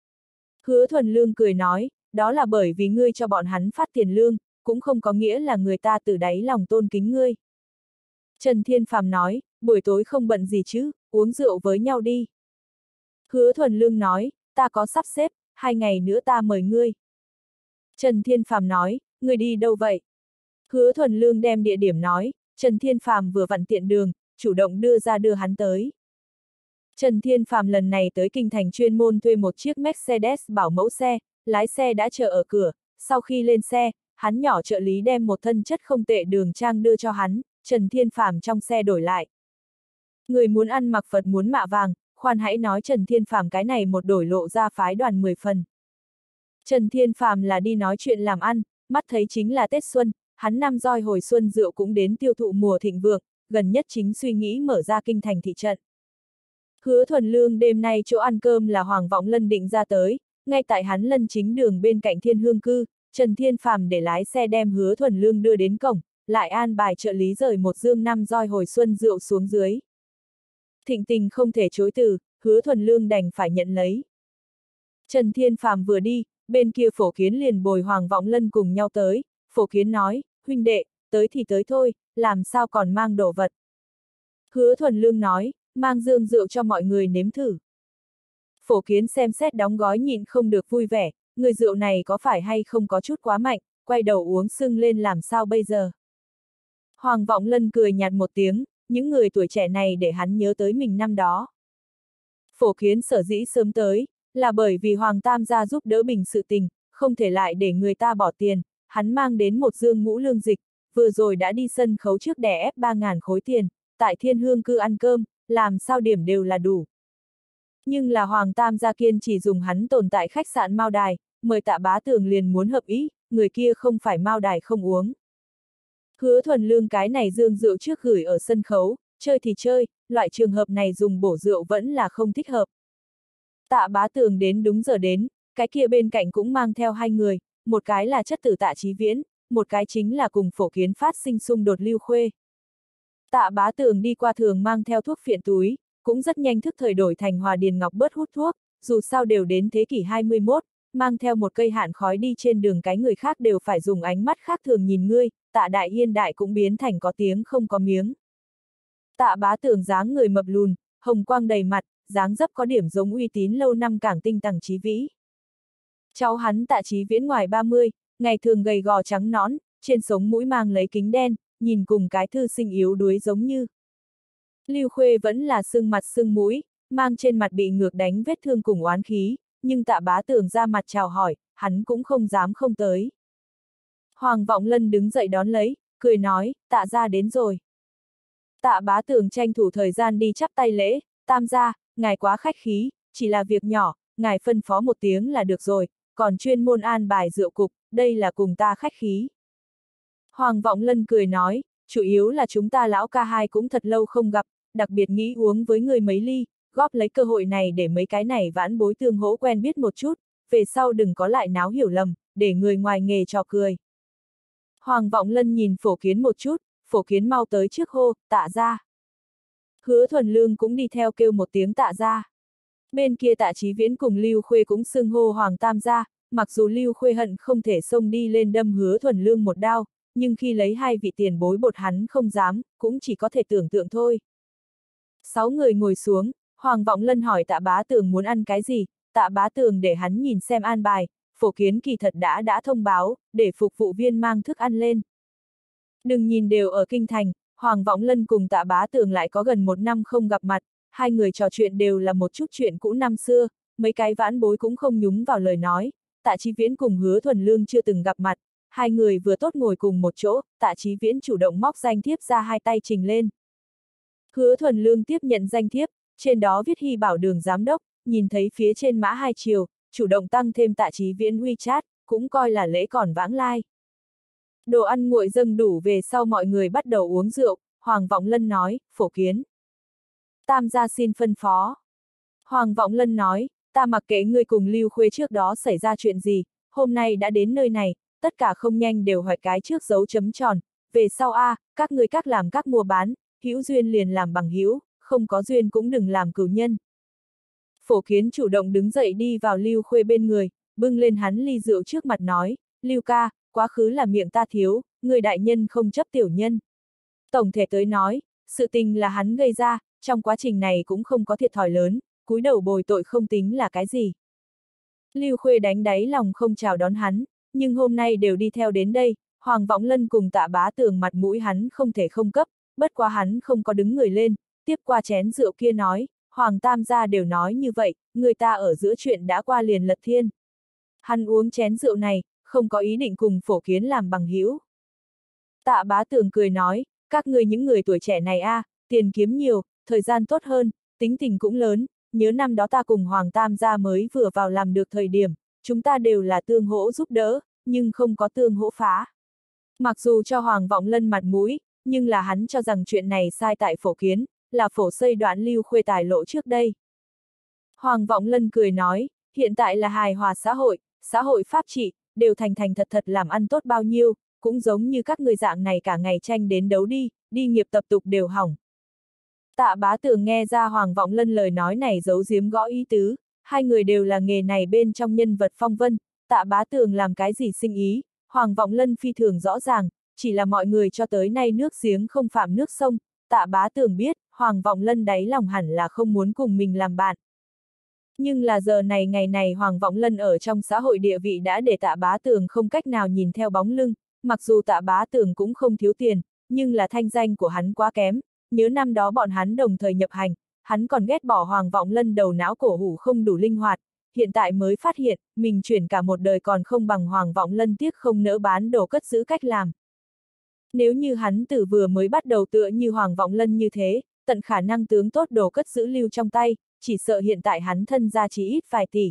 Hứa Thuần Lương cười nói, đó là bởi vì ngươi cho bọn hắn phát tiền lương, cũng không có nghĩa là người ta từ đáy lòng tôn kính ngươi. Trần Thiên Phàm nói, buổi tối không bận gì chứ, uống rượu với nhau đi. Hứa Thuần Lương nói, ta có sắp xếp, 2 ngày nữa ta mời ngươi. Trần Thiên Phàm nói, ngươi đi đâu vậy? Hứa Thuần Lương đem địa điểm nói, Trần Thiên Phàm vừa vặn tiện đường, chủ động đưa hắn tới. Trần Thiên Phàm lần này tới kinh thành chuyên môn thuê một chiếc Mercedes bảo mẫu xe, lái xe đã chờ ở cửa, sau khi lên xe, hắn nhỏ trợ lý đem một thân chất không tệ đường trang đưa cho hắn, Trần Thiên Phàm trong xe đổi lại. Người muốn ăn mặc Phật muốn mạ vàng, khoan hãy nói Trần Thiên Phàm cái này một đổi lộ ra phái đoàn 10 phần. Trần Thiên Phàm là đi nói chuyện làm ăn, mắt thấy chính là Tết Xuân, hắn năm roi hồi xuân rượu cũng đến tiêu thụ mùa thịnh vượng, gần nhất chính suy nghĩ mở ra kinh thành thị trận. Hứa Thuần Lương đêm nay chỗ ăn cơm là Hoàng Vọng Lân định ra tới, ngay tại hắn lân chính đường bên cạnh Thiên Hương Cư, Trần Thiên Phàm để lái xe đem Hứa Thuần Lương đưa đến cổng, lại an bài trợ lý rời một dương năm roi hồi xuân rượu xuống dưới. Thịnh tình không thể chối từ, Hứa Thuần Lương đành phải nhận lấy. Trần Thiên Phàm vừa đi, bên kia Phổ Kiến liền bồi Hoàng Vọng Lân cùng nhau tới, Phổ Kiến nói, huynh đệ, tới thì tới thôi, làm sao còn mang đồ vật. Hứa Thuần Lương nói, mang dương rượu cho mọi người nếm thử. Phổ Kiến xem xét đóng gói nhịn không được vui vẻ, người rượu này có phải hay không có chút quá mạnh, quay đầu uống sưng lên làm sao bây giờ. Hoàng Vọng Lân cười nhạt một tiếng, những người tuổi trẻ này để hắn nhớ tới mình năm đó. Phổ Kiến sở dĩ sớm tới, là bởi vì Hoàng Tam gia giúp đỡ bình sự tình, không thể lại để người ta bỏ tiền, hắn mang đến một dương ngũ lương dịch, vừa rồi đã đi sân khấu trước đè ép 3.000 khối tiền, tại Thiên Hương Cư ăn cơm, làm sao điểm đều là đủ. Nhưng là Hoàng Tam gia kiên chỉ dùng hắn tồn tại khách sạn Mao Đài, mời Tạ Bá Tường liền muốn hợp ý, người kia không phải Mao Đài không uống. Hứa Thuần Lương cái này dương rượu trước gửi ở sân khấu, chơi thì chơi, loại trường hợp này dùng bổ rượu vẫn là không thích hợp. Tạ Bá Tường đến đúng giờ đến, cái kia bên cạnh cũng mang theo hai người, một cái là chất tử Tạ Chí Viễn, một cái chính là cùng Phổ Kiến phát sinh xung đột Lưu Khuê. Tạ Bá Tường đi qua thường mang theo thuốc phiện túi, cũng rất nhanh thức thời đổi thành Hòa Điền Ngọc bớt hút thuốc, dù sao đều đến thế kỷ 21, mang theo một cây hạn khói đi trên đường cái người khác đều phải dùng ánh mắt khác thường nhìn ngươi, Tạ Đại Hiên đại cũng biến thành có tiếng không có miếng. Tạ Bá Tường dáng người mập lùn, hồng quang đầy mặt, dáng dấp có điểm giống uy tín lâu năm cảng tinh Tằng Chí Vĩ. Cháu hắn Tạ Chí Viễn ngoài 30, ngày thường gầy gò trắng nõn, trên sống mũi mang lấy kính đen, nhìn cùng cái thư sinh yếu đuối giống như. Lưu Khuê vẫn là sưng mặt sưng mũi, mang trên mặt bị ngược đánh vết thương cùng oán khí, nhưng Tạ Bá Tường ra mặt chào hỏi, hắn cũng không dám không tới. Hoàng Vọng Lân đứng dậy đón lấy, cười nói, Tạ gia đến rồi. Tạ Bá Tường tranh thủ thời gian đi chắp tay lễ, Tam gia, ngài quá khách khí, chỉ là việc nhỏ, ngài phân phó một tiếng là được rồi, còn chuyên môn an bài rượu cục, đây là cùng ta khách khí. Hoàng Vọng Lân cười nói, chủ yếu là chúng ta lão ca hai cũng thật lâu không gặp, đặc biệt nghĩ uống với người mấy ly, góp lấy cơ hội này để mấy cái này vãn bối tương hỗ quen biết một chút, về sau đừng có lại náo hiểu lầm, để người ngoài nghề trò cười. Hoàng Vọng Lân nhìn Phổ Kiến một chút, Phổ Kiến mau tới trước hô, Tạ gia. Hứa Thuần Lương cũng đi theo kêu một tiếng Tạ gia. Bên kia Tạ Chí Viễn cùng Lưu Khuê cũng xưng hô Hoàng Tam gia, mặc dù Lưu Khuê hận không thể xông đi lên đâm Hứa Thuần Lương một đao, nhưng khi lấy hai vị tiền bối bột hắn không dám, cũng chỉ có thể tưởng tượng thôi. 6 người ngồi xuống, Hoàng Vọng Lân hỏi Tạ Bá Tường muốn ăn cái gì, Tạ Bá Tường để hắn nhìn xem an bài, Phổ Kiến kỳ thật đã thông báo, để phục vụ viên mang thức ăn lên. Đừng nhìn đều ở kinh thành, Hoàng Vọng Lân cùng Tạ Bá Tường lại có gần 1 năm không gặp mặt, hai người trò chuyện đều là một chút chuyện cũ năm xưa, mấy cái vãn bối cũng không nhúng vào lời nói, Tạ Chí Viễn cùng Hứa Thuần Lương chưa từng gặp mặt, hai người vừa tốt ngồi cùng một chỗ, Tạ Chí Viễn chủ động móc danh thiếp ra hai tay trình lên. Hứa Thuần Lương tiếp nhận danh thiếp, trên đó viết Hy Bảo Đường giám đốc, nhìn thấy phía trên mã hai chiều, chủ động tăng thêm Tạ Chí Viễn WeChat, cũng coi là lễ còn vãng lai. Đồ ăn nguội dâng đủ về sau mọi người bắt đầu uống rượu, Hoàng Vọng Lân nói, Phổ Kiến. Tam gia xin phân phó. Hoàng Vọng Lân nói, ta mặc kệ ngươi cùng Lưu Khuê trước đó xảy ra chuyện gì, hôm nay đã đến nơi này, tất cả không nhanh đều hoạch cái trước dấu chấm tròn, về sau các ngươi các làm các mua bán, hữu duyên liền làm bằng hữu, không có duyên cũng đừng làm cừu nhân. Phổ Kiến chủ động đứng dậy đi vào Lưu Khuê bên người, bưng lên hắn ly rượu trước mặt nói, Lưu ca, quá khứ là miệng ta thiếu, người đại nhân không chấp tiểu nhân. Tổng thể tới nói, sự tình là hắn gây ra, trong quá trình này cũng không có thiệt thòi lớn, cúi đầu bồi tội không tính là cái gì. Lưu Khuê đánh đáy lòng không chào đón hắn, nhưng hôm nay đều đi theo đến đây, Hoàng Vọng Lân cùng Tạ Bá Tường mặt mũi hắn không thể không cấp, bất quá hắn không có đứng người lên, tiếp qua chén rượu kia nói, Hoàng Tam gia đều nói như vậy, người ta ở giữa chuyện đã qua liền lật thiên. Hắn uống chén rượu này, không có ý định cùng Phổ Kiến làm bằng hữu. Tạ Bá Tường cười nói, các ngươi những người tuổi trẻ này tiền kiếm nhiều, thời gian tốt hơn, tính tình cũng lớn, nhớ năm đó ta cùng Hoàng Tam gia mới vừa vào làm được thời điểm, chúng ta đều là tương hỗ giúp đỡ, nhưng không có tương hỗ phá. Mặc dù cho Hoàng Vọng Lân mặt mũi, nhưng là hắn cho rằng chuyện này sai tại Phổ Kiến, là Phổ xây đoạn Lưu Khuê tài lộ trước đây. Hoàng Vọng Lân cười nói, hiện tại là hài hòa xã hội pháp trị, đều thành thật thật làm ăn tốt bao nhiêu, cũng giống như các người dạng này cả ngày tranh đến đấu đi nghiệp tập tục đều hỏng. Tạ Bá Tường nghe ra Hoàng Vọng Lân lời nói này giấu giếm gõ ý tứ, hai người đều là nghề này bên trong nhân vật phong vân, Tạ Bá Tường làm cái gì sinh ý, Hoàng Vọng Lân phi thường rõ ràng, chỉ là mọi người cho tới nay nước giếng không phạm nước sông, Tạ Bá Tường biết, Hoàng Vọng Lân đáy lòng hẳn là không muốn cùng mình làm bạn. Nhưng là giờ này ngày này Hoàng Vọng Lân ở trong xã hội địa vị đã để Tạ Bá Tường không cách nào nhìn theo bóng lưng, mặc dù Tạ Bá Tường cũng không thiếu tiền, nhưng là thanh danh của hắn quá kém, nhớ năm đó bọn hắn đồng thời nhập hành, hắn còn ghét bỏ Hoàng Vọng Lân đầu não cổ hủ không đủ linh hoạt, hiện tại mới phát hiện, mình chuyển cả một đời còn không bằng Hoàng Vọng Lân tiếc không nỡ bán đồ cất giữ cách làm. Nếu như hắn từ vừa mới bắt đầu tựa như Hoàng Vọng Lân như thế, tận khả năng tướng tốt đồ cất giữ lưu trong tay, chỉ sợ hiện tại hắn thân ra chỉ ít vài tỷ.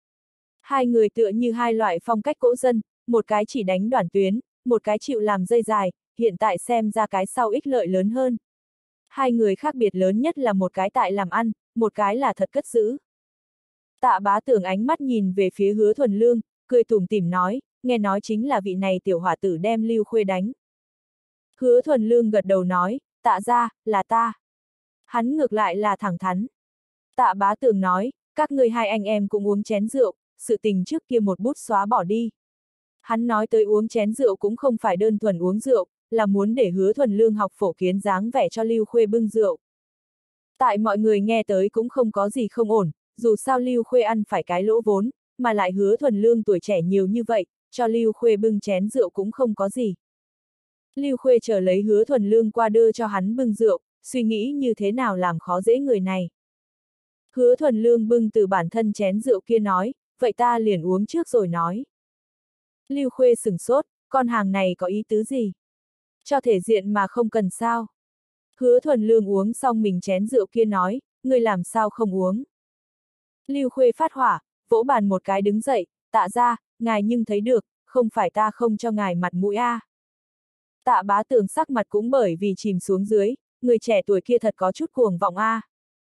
Hai người tựa như hai loại phong cách cỗ dân, một cái chỉ đánh đoạn tuyến, một cái chịu làm dây dài, hiện tại xem ra cái sau ích lợi lớn hơn. Hai người khác biệt lớn nhất là một cái tại làm ăn, một cái là thật cất giữ. Tạ Bá Tường ánh mắt nhìn về phía Hứa Thuần Lương, cười tủm tỉm nói, nghe nói chính là vị này tiểu hỏa tử đem Lưu Khuê đánh. Hứa Thuần Lương gật đầu nói, Tạ gia, là ta. Hắn ngược lại là thẳng thắn. Tạ Bá Tường nói, các ngươi hai anh em cũng uống chén rượu, sự tình trước kia một bút xóa bỏ đi. Hắn nói tới uống chén rượu cũng không phải đơn thuần uống rượu, là muốn để Hứa Thuần Lương học phổ kiến dáng vẻ cho Lưu Khuê bưng rượu. Tại mọi người nghe tới cũng không có gì không ổn, dù sao Lưu Khuê ăn phải cái lỗ vốn, mà lại Hứa Thuần Lương tuổi trẻ nhiều như vậy, cho Lưu Khuê bưng chén rượu cũng không có gì. Lưu Khuê chờ lấy Hứa Thuần Lương qua đưa cho hắn bưng rượu, suy nghĩ như thế nào làm khó dễ người này. Hứa Thuần Lương bưng từ bản thân chén rượu kia nói, vậy ta liền uống trước rồi nói. Lưu Khuê sửng sốt, con hàng này có ý tứ gì? Cho thể diện mà không cần sao? Hứa Thuần Lương uống xong mình chén rượu kia nói, ngươi làm sao không uống? Lưu Khuê phát hỏa, vỗ bàn một cái đứng dậy, Tạ gia, ngài nhưng thấy được, không phải ta không cho ngài mặt mũi a. Tạ Bá Tường sắc mặt cũng bởi vì chìm xuống dưới, người trẻ tuổi kia thật có chút cuồng vọng a.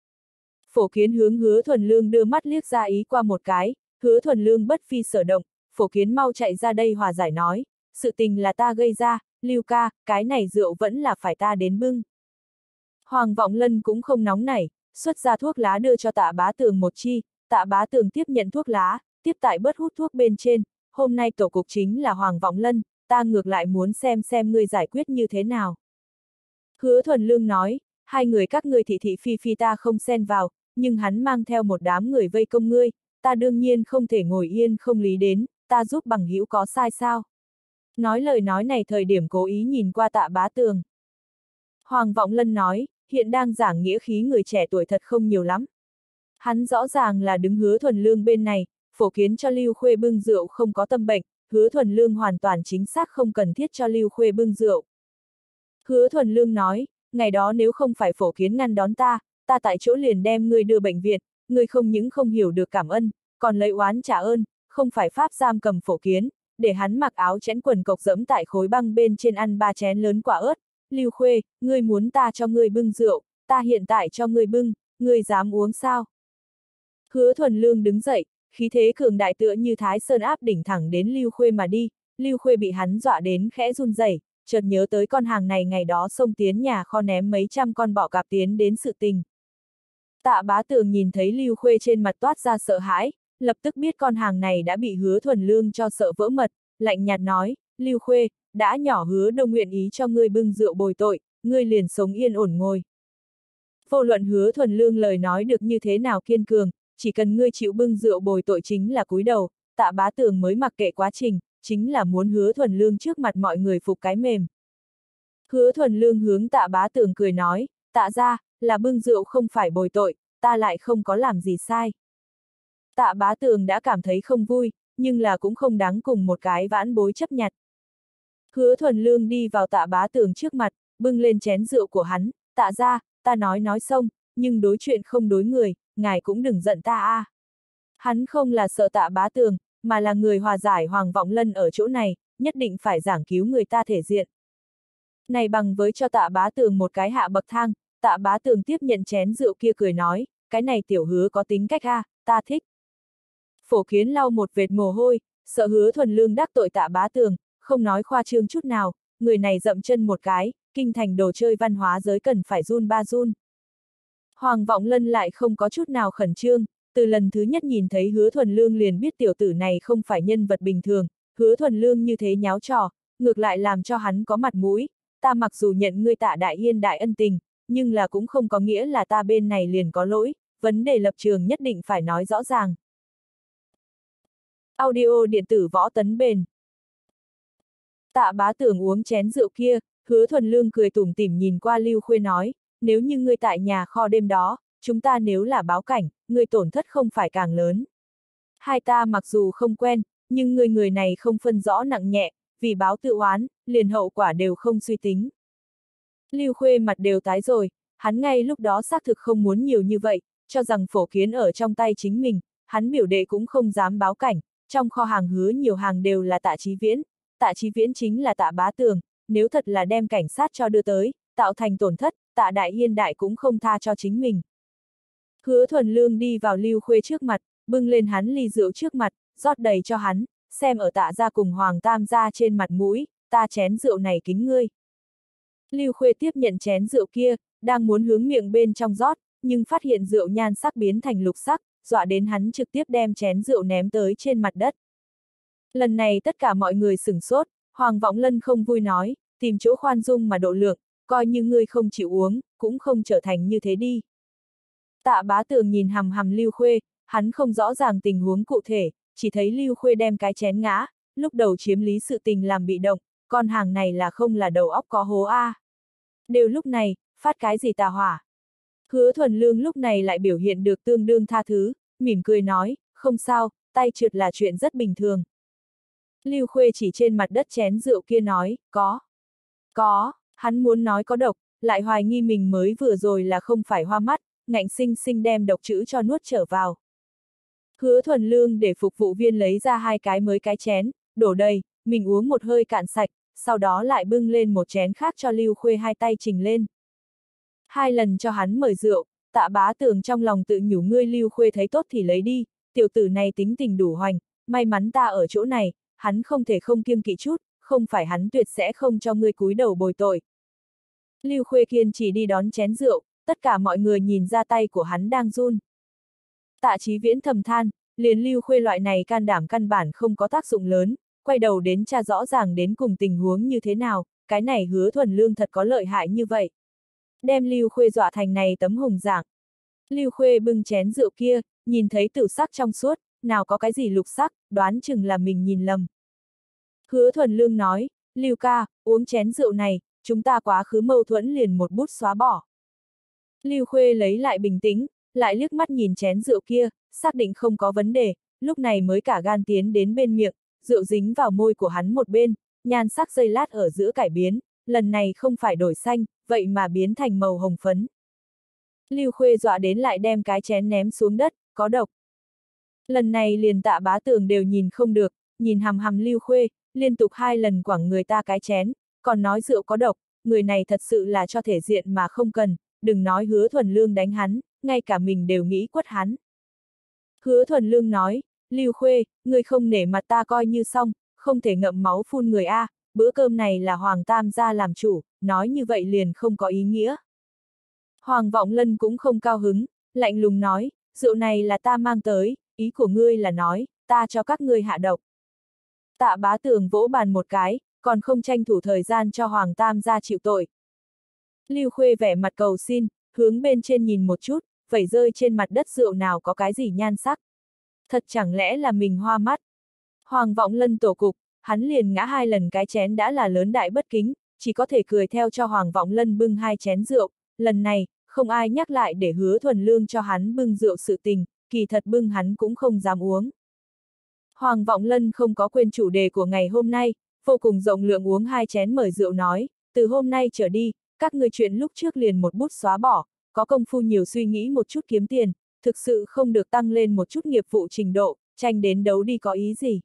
Phổ Kiến hướng Hứa Thuần Lương đưa mắt liếc ra ý qua một cái, Hứa Thuần Lương bất phi sở động, Phổ Kiến mau chạy ra đây hòa giải nói, sự tình là ta gây ra, Lưu ca, cái này rượu vẫn là phải ta đến bưng. Hoàng Vọng Lân cũng không nóng nảy, xuất ra thuốc lá đưa cho Tạ Bá Tường một chi, Tạ Bá Tường tiếp nhận thuốc lá, tiếp tại bớt hút thuốc bên trên, hôm nay tổ cục chính là Hoàng Vọng Lân, ta ngược lại muốn xem ngươi giải quyết như thế nào. Hứa Thuần Lương nói, hai người các ngươi thị thị phi phi ta không xen vào, nhưng hắn mang theo một đám người vây công ngươi, ta đương nhiên không thể ngồi yên không lý đến, ta giúp bằng hữu có sai sao. Nói lời nói này thời điểm cố ý nhìn qua Tạ Bá Tường. Hoàng Vọng Lân nói, hiện đang giảng nghĩa khí người trẻ tuổi thật không nhiều lắm. Hắn rõ ràng là đứng Hứa Thuần Lương bên này, Phổ Kiến cho Lưu Khuê bưng rượu không có tâm bệnh, Hứa Thuần Lương hoàn toàn chính xác không cần thiết cho Lưu Khuê bưng rượu. Hứa Thuần Lương nói, ngày đó nếu không phải Phổ Kiến ngăn đón ta tại chỗ liền đem ngươi đưa bệnh viện, ngươi không những không hiểu được cảm ân, còn lấy oán trả ơn, không phải pháp giam cầm Phổ Kiến, để hắn mặc áo chẽn quần cộc dẫm tại khối băng bên trên ăn 3 chén lớn quả ớt. Lưu Khuê, ngươi muốn ta cho ngươi bưng rượu, ta hiện tại cho ngươi bưng, ngươi dám uống sao? Hứa Thuần Lương đứng dậy, khí thế cường đại tựa như Thái Sơn áp đỉnh thẳng đến Lưu Khuê mà đi, Lưu Khuê bị hắn dọa đến khẽ run rẩy, chợt nhớ tới con hàng này ngày đó xông tiến nhà kho ném mấy trăm con bọ cạp tiến đến sự tình. Tạ Bá Tường nhìn thấy Lưu Khuê trên mặt toát ra sợ hãi, lập tức biết con hàng này đã bị Hứa Thuần Lương cho sợ vỡ mật, lạnh nhạt nói, Lưu Khuê, đã nhỏ Hứa Đông nguyện ý cho ngươi bưng rượu bồi tội, ngươi liền sống yên ổn ngồi. Vô luận Hứa Thuần Lương lời nói được như thế nào kiên cường, chỉ cần ngươi chịu bưng rượu bồi tội chính là cúi đầu, Tạ Bá Tường mới mặc kệ quá trình, chính là muốn Hứa Thuần Lương trước mặt mọi người phục cái mềm. Hứa Thuần Lương hướng Tạ Bá Tường cười nói, Tạ gia, là bưng rượu không phải bồi tội, ta lại không có làm gì sai. Tạ Bá Tường đã cảm thấy không vui, nhưng là cũng không đáng cùng một cái vãn bối chấp nhặt. Hứa Thuần Lương đi vào Tạ Bá Tường trước mặt, bưng lên chén rượu của hắn, Tạ gia, ta nói xong, nhưng đối chuyện không đối người, ngài cũng đừng giận ta a. Hắn không là sợ Tạ Bá Tường, mà là người hòa giải Hoàng Vọng Lân ở chỗ này, nhất định phải giảng cứu người ta thể diện. Này bằng với cho Tạ Bá Tường một cái hạ bậc thang, Tạ Bá Tường tiếp nhận chén rượu kia cười nói, cái này tiểu Hứa có tính cách a, ta thích. Phổ Kiến lau một vệt mồ hôi, sợ Hứa Thuần Lương đắc tội Tạ Bá Tường, không nói khoa trương chút nào, người này dậm chân một cái, kinh thành đồ chơi văn hóa giới cần phải run ba run. Hoàng Vọng Lân lại không có chút nào khẩn trương, từ lần thứ nhất nhìn thấy Hứa Thuần Lương liền biết tiểu tử này không phải nhân vật bình thường, Hứa Thuần Lương như thế nháo trò, ngược lại làm cho hắn có mặt mũi, ta mặc dù nhận ngươi Tạ đại hiên đại ân tình, nhưng là cũng không có nghĩa là ta bên này liền có lỗi, vấn đề lập trường nhất định phải nói rõ ràng. Audio điện tử Võ Tấn Bền. Tạ Bá Tường uống chén rượu kia, Hứa Thuần Lương cười tủm tỉm nhìn qua Lưu Khuê nói, nếu như ngươi tại nhà kho đêm đó, chúng ta nếu là báo cảnh, ngươi tổn thất không phải càng lớn. Hai ta mặc dù không quen, nhưng người này không phân rõ nặng nhẹ, vì báo tự oán, liền hậu quả đều không suy tính. Lưu Khuê mặt đều tái rồi, hắn ngay lúc đó xác thực không muốn nhiều như vậy, cho rằng Phổ Kiến ở trong tay chính mình, hắn biểu đệ cũng không dám báo cảnh, trong kho hàng Hứa nhiều hàng đều là Tạ Chí Viễn, Tạ Chí Viễn chính là Tạ Bá Tường, nếu thật là đem cảnh sát cho đưa tới, tạo thành tổn thất, Tạ đại hiên đại cũng không tha cho chính mình. Hứa Thuần Lương đi vào Lưu Khuê trước mặt, bưng lên hắn ly rượu trước mặt, rót đầy cho hắn, xem ở Tạ gia cùng Hoàng Tam gia trên mặt mũi, ta chén rượu này kính ngươi. Lưu Khuê tiếp nhận chén rượu kia, đang muốn hướng miệng bên trong rót, nhưng phát hiện rượu nhan sắc biến thành lục sắc, dọa đến hắn trực tiếp đem chén rượu ném tới trên mặt đất. Lần này tất cả mọi người sửng sốt, Hoàng Vọng Lân không vui nói, tìm chỗ khoan dung mà độ lượng, coi như ngươi không chịu uống, cũng không trở thành như thế đi. Tạ Bá Tường nhìn hằm hằm Lưu Khuê, hắn không rõ ràng tình huống cụ thể, chỉ thấy Lưu Khuê đem cái chén ngã, lúc đầu chiếm lý sự tình làm bị động, con hàng này là không là đầu óc có hố a. Đều lúc này, phát cái gì tà hỏa. Hứa Thuần Lương lúc này lại biểu hiện được tương đương tha thứ, mỉm cười nói, không sao, tay trượt là chuyện rất bình thường. Lưu Khuê chỉ trên mặt đất chén rượu kia nói, có, hắn muốn nói có độc, lại hoài nghi mình mới vừa rồi là không phải hoa mắt, ngạnh sinh sinh đem độc chữ cho nuốt trở vào. Hứa Thuần Lương để phục vụ viên lấy ra 2 cái mới cái chén, đổ đầy, mình uống một hơi cạn sạch, sau đó lại bưng lên một chén khác cho Lưu Khuê 2 tay trình lên. 2 lần cho hắn mời rượu, Tạ Bá Tường trong lòng tự nhủ ngươi Lưu Khuê thấy tốt thì lấy đi, tiểu tử này tính tình đủ hoành, may mắn ta ở chỗ này, hắn không thể không kiêng kỵ chút, không phải hắn tuyệt sẽ không cho ngươi cúi đầu bồi tội. Lưu Khuê kiên chỉ đi đón chén rượu, tất cả mọi người nhìn ra tay của hắn đang run. Tạ Chí Viễn thầm than, liền Lưu Khuê loại này can đảm căn bản không có tác dụng lớn, quay đầu đến tra rõ ràng đến cùng tình huống như thế nào, cái này Hứa Thuần Lương thật có lợi hại như vậy. Đem Lưu Khuê dọa thành này tấm hùng dạng. Lưu Khuê bưng chén rượu kia, nhìn thấy tử sắc trong suốt, nào có cái gì lục sắc, đoán chừng là mình nhìn lầm. Hứa Thuần Lương nói, Lưu ca, uống chén rượu này, chúng ta quá khứ mâu thuẫn liền một bút xóa bỏ. Lưu Khuê lấy lại bình tĩnh, lại liếc mắt nhìn chén rượu kia, xác định không có vấn đề, lúc này mới cả gan tiến đến bên miệng, rượu dính vào môi của hắn một bên, nhan sắc giây lát ở giữa cải biến, lần này không phải đổi xanh, vậy mà biến thành màu hồng phấn. Lưu Khuê dọa đến lại đem cái chén ném xuống đất, có độc. Lần này liền Tạ Bá Tường đều nhìn không được, nhìn hằm hằm Lưu Khuê, liên tục 2 lần quẳng người ta cái chén, còn nói rượu có độc, người này thật sự là cho thể diện mà không cần, đừng nói Hứa Thuần Lương đánh hắn, ngay cả mình đều nghĩ quất hắn. Hứa Thuần Lương nói, Lưu Khuê, ngươi không nể mặt ta coi như xong, không thể ngậm máu phun người a, bữa cơm này là Hoàng Tam gia làm chủ, nói như vậy liền không có ý nghĩa. Hoàng Vọng Lân cũng không cao hứng, lạnh lùng nói, rượu này là ta mang tới, ý của ngươi là nói, ta cho các ngươi hạ độc. Tạ Bá Tường vỗ bàn một cái, còn không tranh thủ thời gian cho Hoàng Tam gia chịu tội. Lưu Khuê vẻ mặt cầu xin, hướng bên trên nhìn một chút, vẩy rơi trên mặt đất rượu nào có cái gì nhan sắc. Thật chẳng lẽ là mình hoa mắt. Hoàng Vọng Lân tổ cục, hắn liền ngã 2 lần cái chén đã là lớn đại bất kính, chỉ có thể cười theo cho Hoàng Vọng Lân bưng 2 chén rượu, lần này, không ai nhắc lại để Hứa Thuần Lương cho hắn bưng rượu sự tình, kỳ thật bưng hắn cũng không dám uống. Hoàng Vọng Lân không có quên chủ đề của ngày hôm nay, vô cùng rộng lượng uống 2 chén mời rượu nói, từ hôm nay trở đi, các người chuyện lúc trước liền một bút xóa bỏ, có công phu nhiều suy nghĩ một chút kiếm tiền, thực sự không được tăng lên một chút nghiệp vụ trình độ, tranh đến đấu đi có ý gì.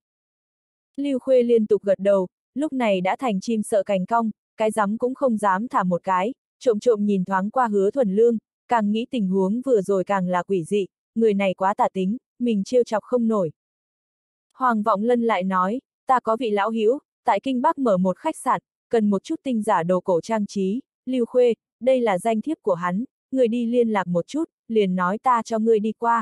Lưu Khuê liên tục gật đầu, lúc này đã thành chim sợ cành cong, cái rắm cũng không dám thả một cái, trộm trộm nhìn thoáng qua Hứa Thuần Lương, càng nghĩ tình huống vừa rồi càng là quỷ dị, người này quá tà tính, mình trêu chọc không nổi. Hoàng Vọng Lân lại nói, ta có vị lão hữu, tại Kinh Bắc mở một khách sạn, cần một chút tinh giả đồ cổ trang trí, Lưu Khuê, đây là danh thiếp của hắn, người đi liên lạc một chút, liền nói ta cho ngươi đi qua.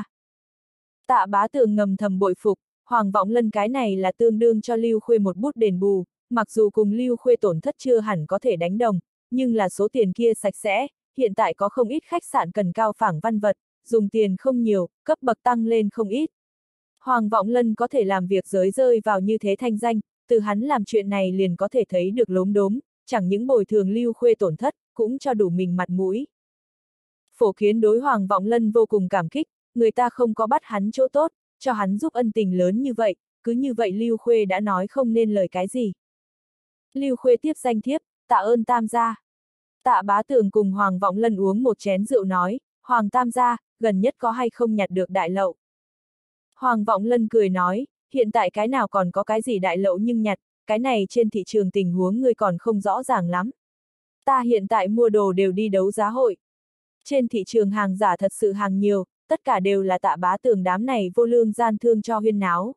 Tạ Bá Tường ngầm thầm bội phục, Hoàng Vọng Lân cái này là tương đương cho Lưu Khuê một bút đền bù, mặc dù cùng Lưu Khuê tổn thất chưa hẳn có thể đánh đồng, nhưng là số tiền kia sạch sẽ, hiện tại có không ít khách sạn cần cao phẳng văn vật, dùng tiền không nhiều, cấp bậc tăng lên không ít. Hoàng Vọng Lân có thể làm việc giới rơi vào như thế thanh danh, từ hắn làm chuyện này liền có thể thấy được lốm đốm, chẳng những bồi thường Lưu Khuê tổn thất, cũng cho đủ mình mặt mũi. Phổ Kiến đối Hoàng Vọng Lân vô cùng cảm kích, người ta không có bắt hắn chỗ tốt, cho hắn giúp ân tình lớn như vậy, cứ như vậy Lưu Khuê đã nói không nên lời cái gì. Lưu Khuê tiếp danh thiếp, tạ ơn Tam gia. Tạ Bá Tường cùng Hoàng Vọng Lân uống một chén rượu nói, Hoàng Tam gia, gần nhất có hay không nhặt được đại lậu. Hoàng Vọng Lân cười nói, hiện tại cái nào còn có cái gì đại lậu nhưng nhặt, cái này trên thị trường tình huống người còn không rõ ràng lắm. Ta hiện tại mua đồ đều đi đấu giá hội. Trên thị trường hàng giả thật sự hàng nhiều, tất cả đều là Tạ Bá Tường đám này vô lương gian thương cho huyên náo.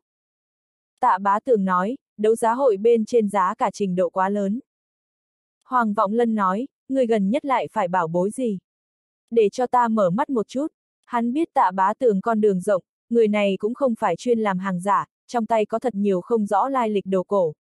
Tạ Bá Tường nói, đấu giá hội bên trên giá cả trình độ quá lớn. Hoàng Vọng Lân nói, người gần nhất lại phải bảo bối gì? Để cho ta mở mắt một chút. Hắn biết Tạ Bá Tường con đường rộng, người này cũng không phải chuyên làm hàng giả, trong tay có thật nhiều không rõ lai lịch đồ cổ.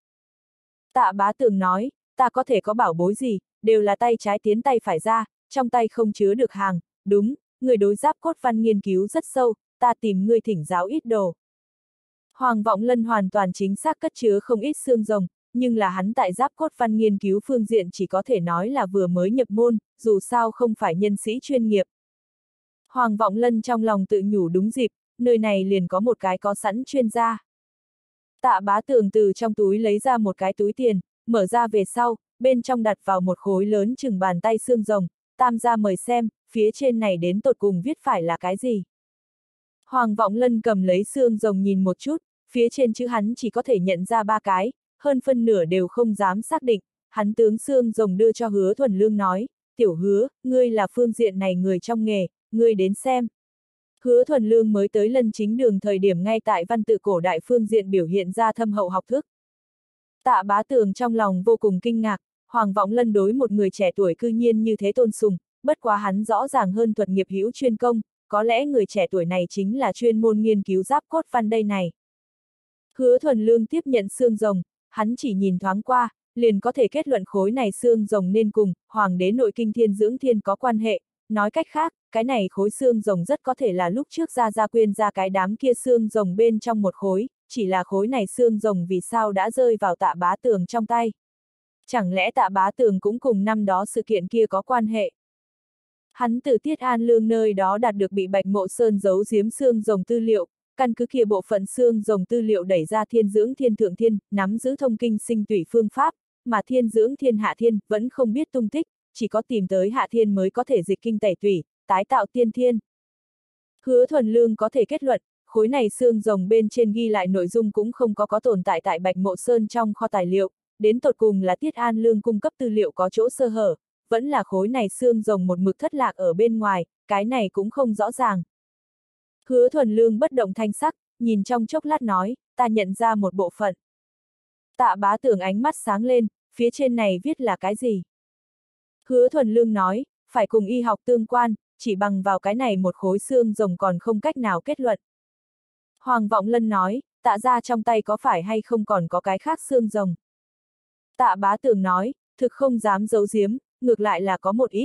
Tạ Bá Tường nói, ta có thể có bảo bối gì, đều là tay trái tiến tay phải ra, trong tay không chứa được hàng, đúng, người đối giáp cốt văn nghiên cứu rất sâu, ta tìm ngươi thỉnh giáo ít đồ. Hoàng Vọng Lân hoàn toàn chính xác cất chứa không ít xương rồng, nhưng là hắn tại giáp cốt văn nghiên cứu phương diện chỉ có thể nói là vừa mới nhập môn, dù sao không phải nhân sĩ chuyên nghiệp. Hoàng Vọng Lân trong lòng tự nhủ đúng dịp, nơi này liền có một cái có sẵn chuyên gia. Tạ Bá Tường từ trong túi lấy ra một cái túi tiền, mở ra về sau, bên trong đặt vào một khối lớn chừng bàn tay xương rồng, tam gia mời xem, phía trên này đến tột cùng viết phải là cái gì. Hoàng Vọng Lân cầm lấy xương rồng nhìn một chút, phía trên chữ hắn chỉ có thể nhận ra 3 cái, hơn phân nửa đều không dám xác định, hắn tướng xương rồng đưa cho Hứa Thuần Lương nói, tiểu Hứa, ngươi là phương diện này người trong nghề, ngươi đến xem. Hứa Thuần Lương mới tới Lân Chính Đường thời điểm ngay tại văn tự cổ đại phương diện biểu hiện ra thâm hậu học thức. Tạ Bá Tường trong lòng vô cùng kinh ngạc, Hoàng Vọng Lân đối một người trẻ tuổi cư nhiên như thế tôn sùng, bất quá hắn rõ ràng hơn thuật nghiệp hữu chuyên công, có lẽ người trẻ tuổi này chính là chuyên môn nghiên cứu giáp cốt văn đây này. Hứa Thuần Lương tiếp nhận xương rồng, hắn chỉ nhìn thoáng qua, liền có thể kết luận khối này xương rồng nên cùng Hoàng đế nội kinh thiên dưỡng thiên có quan hệ, nói cách khác, cái này khối xương rồng rất có thể là lúc trước Gia Quyên ra cái đám kia xương rồng bên trong một khối, chỉ là khối này xương rồng vì sao đã rơi vào Tạ Bá Tường trong tay. Chẳng lẽ Tạ Bá Tường cũng cùng năm đó sự kiện kia có quan hệ? Hắn từ Tiết An Lương nơi đó đạt được bị Bạch Mộ Sơn giấu giếm xương rồng tư liệu, căn cứ kia bộ phận xương rồng tư liệu đẩy ra Thiên Dưỡng Thiên Thượng Thiên, nắm giữ thông kinh sinh tủy phương pháp, mà Thiên Dưỡng Thiên Hạ Thiên vẫn không biết tung tích, chỉ có tìm tới Hạ Thiên mới có thể dịch kinh tẩy tủy, tái tạo tiên thiên. Hứa Thuần Lương có thể kết luận, khối này xương rồng bên trên ghi lại nội dung cũng không có tồn tại tại Bạch Mộ Sơn trong kho tài liệu, đến tột cùng là Tiết An Lương cung cấp tư liệu có chỗ sơ hở, vẫn là khối này xương rồng một mực thất lạc ở bên ngoài, cái này cũng không rõ ràng. Hứa Thuần Lương bất động thanh sắc, nhìn trong chốc lát nói, ta nhận ra một bộ phận. Tạ Bá Tường ánh mắt sáng lên, phía trên này viết là cái gì? Hứa Thuần Lương nói, phải cùng y học tương quan, chỉ bằng vào cái này một khối xương rồng còn không cách nào kết luận. Hoàng Vọng Lân nói, Tạ gia trong tay có phải hay không còn có cái khác xương rồng? Tạ Bá Tường nói, thực không dám giấu giếm, ngược lại là có một ít.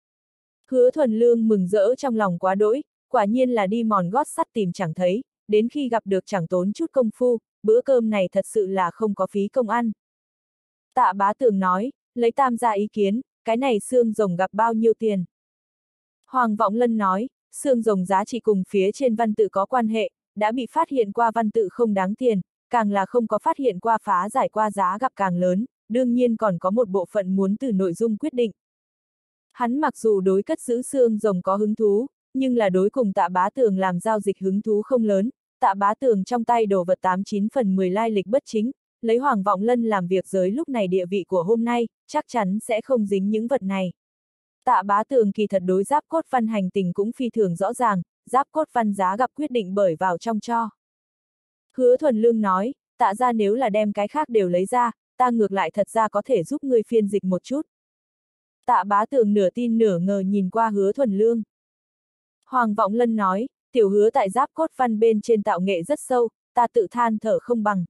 Hứa Thuần Lương mừng rỡ trong lòng quá đỗi, quả nhiên là đi mòn gót sắt tìm chẳng thấy, đến khi gặp được chẳng tốn chút công phu, bữa cơm này thật sự là không có phí công ăn. Tạ Bá Tường nói, lấy tam gia ý kiến, cái này xương rồng gặp bao nhiêu tiền? Hoàng Vọng Lân nói, xương rồng giá trị cùng phía trên văn tự có quan hệ, đã bị phát hiện qua văn tự không đáng tiền, càng là không có phát hiện qua phá giải qua giá gặp càng lớn, đương nhiên còn có một bộ phận muốn từ nội dung quyết định. Hắn mặc dù đối cất giữ xương rồng có hứng thú, nhưng là đối cùng Tạ Bá Tường làm giao dịch hứng thú không lớn, Tạ Bá Tường trong tay đồ vật 89 phần 10 lai lịch bất chính, lấy Hoàng Vọng Lân làm việc giới lúc này địa vị của hôm nay, chắc chắn sẽ không dính những vật này. Tạ Bá Tường kỳ thật đối giáp cốt văn hành tình cũng phi thường rõ ràng, giáp cốt văn giá gặp quyết định bởi vào trong cho. Hứa Thuần Lương nói, Tạ ra nếu là đem cái khác đều lấy ra, ta ngược lại thật ra có thể giúp ngươi phiên dịch một chút. Tạ Bá Tường nửa tin nửa ngờ nhìn qua Hứa Thuần Lương. Hoàng Vọng Lân nói, tiểu Hứa tại giáp cốt văn bên trên tạo nghệ rất sâu, ta tự than thở không bằng.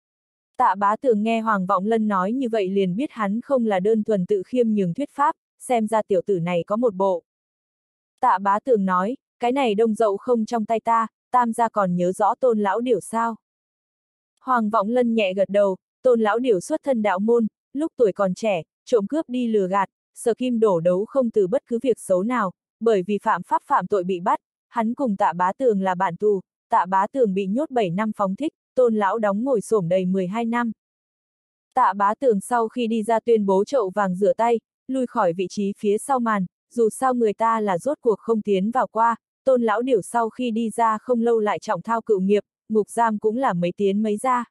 Tạ Bá Tường nghe Hoàng Vọng Lân nói như vậy liền biết hắn không là đơn thuần tự khiêm nhường thuyết pháp, xem ra tiểu tử này có một bộ. Tạ Bá Tường nói, cái này đông dậu không trong tay ta, tam gia còn nhớ rõ Tôn lão điểu sao? Hoàng Vọng Lân nhẹ gật đầu, Tôn lão điểu xuất thân đạo môn, lúc tuổi còn trẻ, trộm cướp đi lừa gạt, Sở Kim đổ đấu không từ bất cứ việc xấu nào, bởi vì phạm pháp phạm tội bị bắt, hắn cùng Tạ Bá Tường là bạn tù, Tạ Bá Tường bị nhốt 7 năm phóng thích, Tôn lão đóng ngồi xổm đầy 12 năm. Tạ Bá Tường sau khi đi ra tuyên bố chậu vàng rửa tay, lui khỏi vị trí phía sau màn, dù sao người ta là rốt cuộc không tiến vào qua, Tôn lão điểu sau khi đi ra không lâu lại trọng thao cựu nghiệp, ngục giam cũng là mấy tiến mấy ra.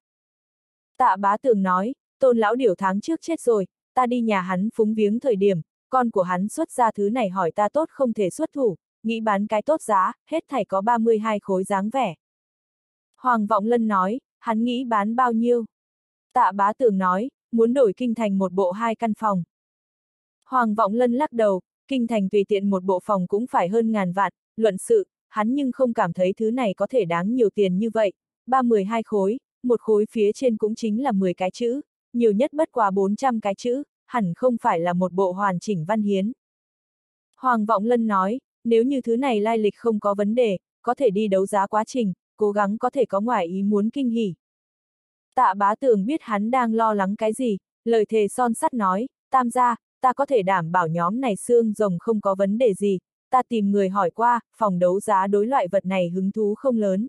Tạ Bá Tường nói, Tôn lão điểu tháng trước chết rồi, ta đi nhà hắn phúng viếng thời điểm, con của hắn xuất ra thứ này hỏi ta tốt không thể xuất thủ, nghĩ bán cái tốt giá, hết thảy có 32 khối dáng vẻ. Hoàng Vọng Lân nói, hắn nghĩ bán bao nhiêu? Tạ Bá Tường nói, muốn đổi kinh thành một bộ 2 căn phòng. Hoàng Vọng Lân lắc đầu, kinh thành tùy tiện một bộ phòng cũng phải hơn ngàn vạn, luận sự, hắn nhưng không cảm thấy thứ này có thể đáng nhiều tiền như vậy. 32 khối, một khối phía trên cũng chính là 10 cái chữ, nhiều nhất bất quá 400 cái chữ, hẳn không phải là một bộ hoàn chỉnh văn hiến. Hoàng Vọng Lân nói, nếu như thứ này lai lịch không có vấn đề, có thể đi đấu giá quá trình, cố gắng có thể có ngoài ý muốn kinh hỉ. Tạ Bá Tường biết hắn đang lo lắng cái gì, lời thề son sắt nói, Tam gia, ta có thể đảm bảo nhóm này xương rồng không có vấn đề gì, ta tìm người hỏi qua, phòng đấu giá đối loại vật này hứng thú không lớn.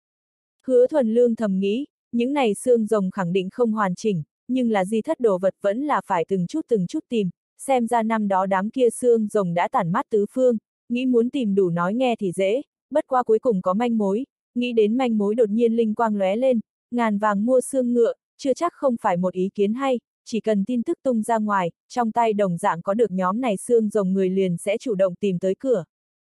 Hứa Thuần Lương thầm nghĩ, những này xương rồng khẳng định không hoàn chỉnh, nhưng là di thất đồ vật vẫn là phải từng chút tìm, xem ra năm đó đám kia xương rồng đã tản mát tứ phương, nghĩ muốn tìm đủ nói nghe thì dễ, bất qua cuối cùng có manh mối, nghĩ đến manh mối đột nhiên linh quang lóe lên, ngàn vàng mua xương ngựa, chưa chắc không phải một ý kiến hay, chỉ cần tin tức tung ra ngoài, trong tay đồng dạng có được nhóm này xương rồng người liền sẽ chủ động tìm tới cửa.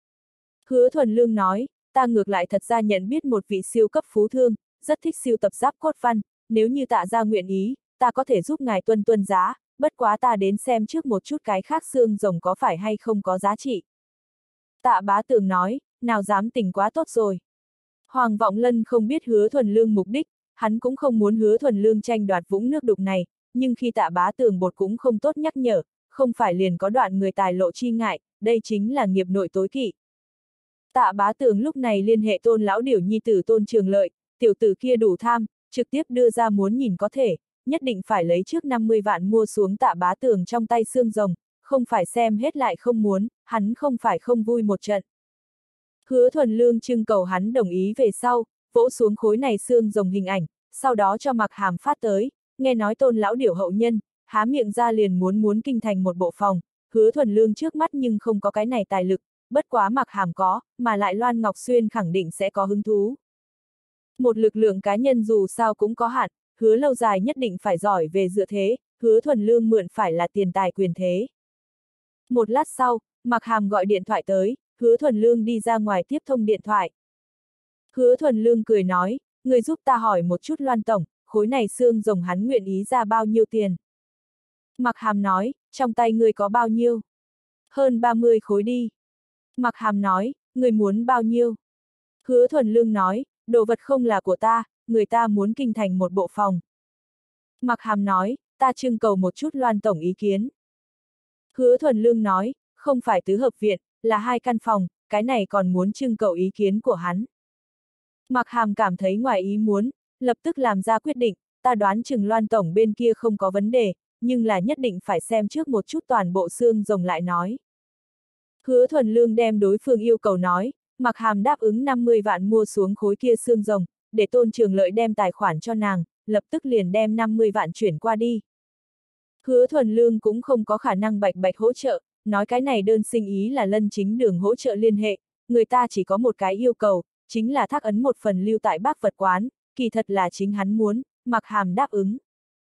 Hứa Thuần Lương nói, ta ngược lại thật ra nhận biết một vị siêu cấp phú thương, rất thích siêu tập giáp cốt văn, nếu như Tạ gia nguyện ý, ta có thể giúp ngài tuân giá, bất quá ta đến xem trước một chút cái khác xương rồng có phải hay không có giá trị. Tạ Bá Tường nói, nào dám tình quá tốt rồi. Hoàng Vọng Lân không biết Hứa Thuần Lương mục đích, hắn cũng không muốn Hứa Thuần Lương tranh đoạt vũng nước đục này, nhưng khi Tạ Bá Tường bột cũng không tốt nhắc nhở, không phải liền có đoạn người tài lộ chi ngại, đây chính là nghiệp nội tối kỵ. Tạ Bá Tường lúc này liên hệ Tôn lão điểu nhi tử Tôn Trường Lợi, tiểu tử kia đủ tham, trực tiếp đưa ra muốn nhìn có thể, nhất định phải lấy trước 50 vạn mua xuống Tạ Bá Tường trong tay xương rồng, không phải xem hết lại không muốn, hắn không phải không vui một trận. Hứa Thuần Lương trưng cầu hắn đồng ý về sau, vỗ xuống khối này xương rồng hình ảnh, sau đó cho Mạc Hàm phát tới, nghe nói Tôn lão điểu hậu nhân, há miệng ra liền muốn kinh thành một bộ phòng, Hứa Thuần Lương trước mắt nhưng không có cái này tài lực, bất quá Mạc Hàm có, mà lại Loan Ngọc Xuyên khẳng định sẽ có hứng thú. Một lực lượng cá nhân dù sao cũng có hạn, Hứa lâu dài nhất định phải giỏi về dựa thế, Hứa Thuần Lương mượn phải là tiền tài quyền thế. Một lát sau, Mạc Hàm gọi điện thoại tới, Hứa Thuần Lương đi ra ngoài tiếp thông điện thoại. Hứa Thuần Lương cười nói, người giúp ta hỏi một chút Loan tổng, khối này xương rồng hắn nguyện ý ra bao nhiêu tiền. Mạc Hàm nói, trong tay người có bao nhiêu? Hơn 30 khối đi. Mạc Hàm nói, người muốn bao nhiêu? Hứa Thuần Lương nói, đồ vật không là của ta, người ta muốn kinh thành một bộ phòng. Mạc Hàm nói, ta trưng cầu một chút Loan tổng ý kiến. Hứa Thuần Lương nói, không phải tứ hợp viện, là 2 căn phòng, cái này còn muốn trưng cầu ý kiến của hắn. Mạc Hàm cảm thấy ngoài ý muốn, lập tức làm ra quyết định, ta đoán chừng Loan tổng bên kia không có vấn đề, nhưng là nhất định phải xem trước một chút toàn bộ xương rồng lại nói. Hứa Thuần Lương đem đối phương yêu cầu nói, Mạc Hàm đáp ứng 50 vạn mua xuống khối kia xương rồng, để Tôn Trường Lợi đem tài khoản cho nàng, lập tức liền đem 50 vạn chuyển qua đi. Hứa Thuần Lương cũng không có khả năng bạch hỗ trợ, nói cái này đơn sinh ý là Lân Chính Đường hỗ trợ liên hệ, người ta chỉ có một cái yêu cầu, chính là thác ấn một phần lưu tại Bác Vật Quán, kỳ thật là chính hắn muốn, Mạc Hàm đáp ứng.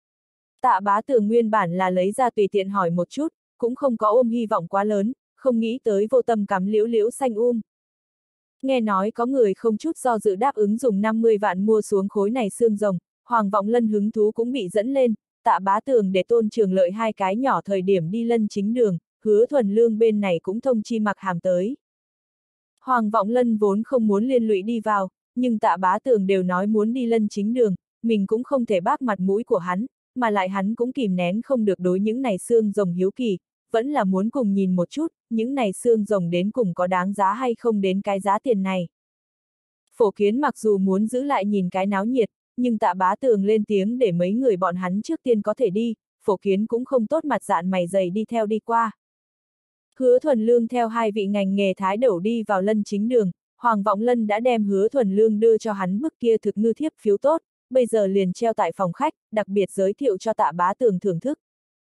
Tạ Bá Tường nguyên bản là lấy ra tùy tiện hỏi một chút, cũng không có ôm hy vọng quá lớn, không nghĩ tới vô tâm cắm liễu liễu xanh Nghe nói có người không chút do dự đáp ứng dùng 50 vạn mua xuống khối này xương rồng, Hoàng Vọng Lân hứng thú cũng bị dẫn lên, Tạ Bá Tường để Tôn Trường Lợi 2 cái nhỏ thời điểm đi Lân Chính Đường, Hứa Thuần Lương bên này cũng thông chi Mạc Hàm tới. Hoàng Vọng Lân vốn không muốn liên lụy đi vào, nhưng Tạ Bá Tường đều nói muốn đi Lân Chính Đường, mình cũng không thể bác mặt mũi của hắn, mà lại hắn cũng kìm nén không được đối những này xương rồng hiếu kỳ, vẫn là muốn cùng nhìn một chút, những này xương rồng đến cùng có đáng giá hay không đến cái giá tiền này. Phổ Kiến mặc dù muốn giữ lại nhìn cái náo nhiệt, nhưng Tạ Bá Tường lên tiếng để mấy người bọn hắn trước tiên có thể đi, Phổ Kiến cũng không tốt mặt dạn mày dày đi theo đi qua. Hứa Thuần Lương theo 2 vị ngành nghề thái đẩu đi vào Lân Chính Đường, Hoàng Vọng Lân đã đem Hứa Thuần Lương đưa cho hắn bức kia thực ngư thiếp phiếu tốt, bây giờ liền treo tại phòng khách, đặc biệt giới thiệu cho Tạ Bá Tường thưởng thức.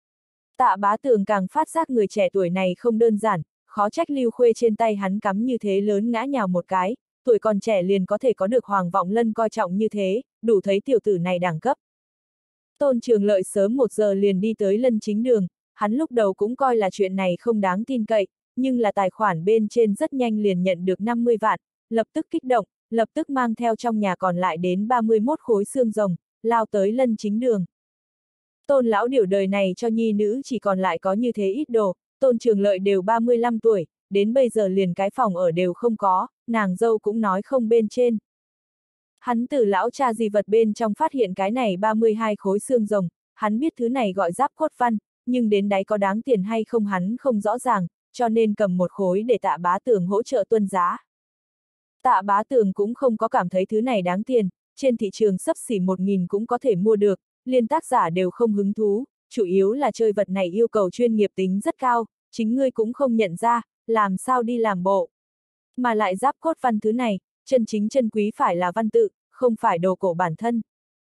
Tạ Bá Tường càng phát giác người trẻ tuổi này không đơn giản, khó trách Lưu Khuê trên tay hắn cắm như thế lớn ngã nhào một cái, tuổi còn trẻ liền có thể có được Hoàng Vọng Lân coi trọng như thế, đủ thấy tiểu tử này đẳng cấp. Tôn Trường Lợi sớm 1 giờ liền đi tới Lân Chính Đường, hắn lúc đầu cũng coi là chuyện này không đáng tin cậy, nhưng là tài khoản bên trên rất nhanh liền nhận được 50 vạn, lập tức kích động, lập tức mang theo trong nhà còn lại đến 31 khối xương rồng, lao tới Lân Chính Đường. Tôn lão điểu đời này cho nhi nữ chỉ còn lại có như thế ít đồ, Tôn Trường Lợi đều 35 tuổi, đến bây giờ liền cái phòng ở đều không có, nàng dâu cũng nói không bên trên. Hắn từ lão cha di vật bên trong phát hiện cái này 32 khối xương rồng, hắn biết thứ này gọi giáp cốt văn, nhưng đến đáy có đáng tiền hay không hắn không rõ ràng, cho nên cầm một khối để Tạ Bá Tường hỗ trợ tuân giá. Tạ Bá Tường cũng không có cảm thấy thứ này đáng tiền, trên thị trường xấp xỉ 1.000 cũng có thể mua được, liên tác giả đều không hứng thú, chủ yếu là chơi vật này yêu cầu chuyên nghiệp tính rất cao, chính ngươi cũng không nhận ra, làm sao đi làm bộ. Mà lại giáp cốt văn thứ này, chân chính chân quý phải là văn tự, không phải đồ cổ bản thân.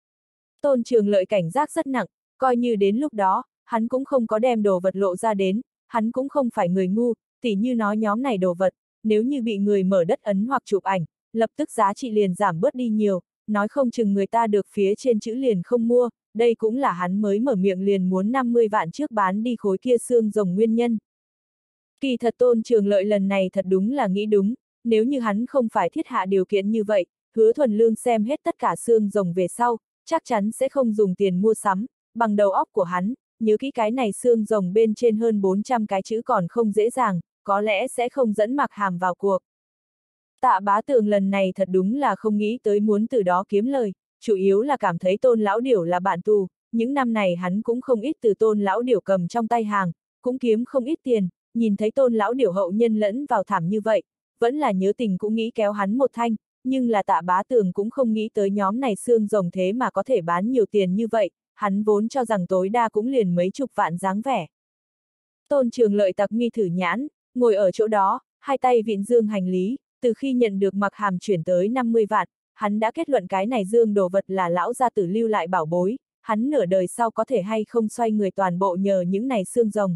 Tôn Trường Lợi cảnh giác rất nặng, coi như đến lúc đó, hắn cũng không có đem đồ vật lộ ra đến, hắn cũng không phải người ngu, tỉ như nói nhóm này đồ vật, nếu như bị người mở đất ấn hoặc chụp ảnh, lập tức giá trị liền giảm bớt đi nhiều, nói không chừng người ta được phía trên chữ liền không mua, đây cũng là hắn mới mở miệng liền muốn 50 vạn trước bán đi khối kia xương rồng nguyên nhân. Kỳ thật Tôn Trường Lợi lần này thật đúng là nghĩ đúng, nếu như hắn không phải thiết hạ điều kiện như vậy, Hứa Thuần Lương xem hết tất cả xương rồng về sau, chắc chắn sẽ không dùng tiền mua sắm, bằng đầu óc của hắn, nhớ kỹ cái này xương rồng bên trên hơn 400 cái chữ còn không dễ dàng, có lẽ sẽ không dẫn Mạc Hàm vào cuộc. Tạ Bá Tường lần này thật đúng là không nghĩ tới muốn từ đó kiếm lời, chủ yếu là cảm thấy Tôn lão điểu là bạn tù, những năm này hắn cũng không ít từ Tôn lão điểu cầm trong tay hàng, cũng kiếm không ít tiền, nhìn thấy Tôn lão điểu hậu nhân lẫn vào thảm như vậy, vẫn là nhớ tình cũng nghĩ kéo hắn một thanh, nhưng là Tạ Bá Tường cũng không nghĩ tới nhóm này xương rồng thế mà có thể bán nhiều tiền như vậy, hắn vốn cho rằng tối đa cũng liền mấy chục vạn dáng vẻ. Tôn Trường Lợi tặc mi thử nhãn, ngồi ở chỗ đó, hai tay vịn dương hành lý, từ khi nhận được Mạc Hàm chuyển tới 50 vạn, hắn đã kết luận cái này dương đồ vật là lão gia tử lưu lại bảo bối, hắn nửa đời sau có thể hay không xoay người toàn bộ nhờ những này xương rồng.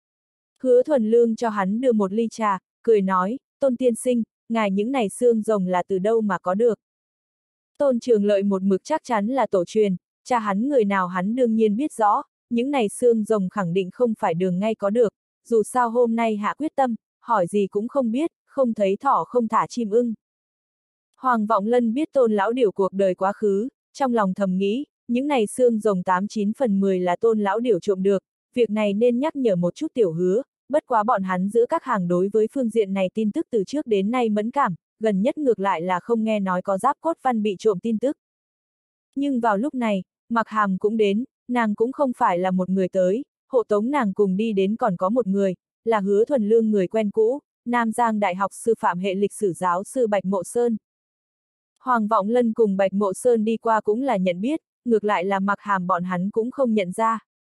Hứa Thuần Lương cho hắn đưa một ly trà, cười nói, Tôn tiên sinh, ngài những này xương rồng là từ đâu mà có được. Tôn Trường Lợi một mực chắc chắn là tổ truyền, cha hắn người nào hắn đương nhiên biết rõ, những này xương rồng khẳng định không phải đường ngay có được, dù sao hôm nay hạ quyết tâm, hỏi gì cũng không biết, không thấy thỏ không thả chim ưng. Hoàng Vọng Lân biết Tôn lão điểu cuộc đời quá khứ, trong lòng thầm nghĩ, những này xương rồng 89 phần 10 là Tôn lão điểu trộm được, việc này nên nhắc nhở một chút Tiểu Hứa, bất quá bọn hắn giữa các hàng đối với phương diện này tin tức từ trước đến nay mẫn cảm, gần nhất ngược lại là không nghe nói có giáp cốt văn bị trộm tin tức. Nhưng vào lúc này, Mạc Hàm cũng đến, nàng cũng không phải là một người tới, hộ tống nàng cùng đi đến còn có một người, là Hứa Thuần Lương người quen cũ, Nam Giang Đại học sư phạm hệ lịch sử giáo sư Bạch Mộ Sơn. Hoàng Vọng Lân cùng Bạch Mộ Sơn đi qua cũng là nhận biết, ngược lại là Mạc Hàm bọn hắn cũng không nhận ra.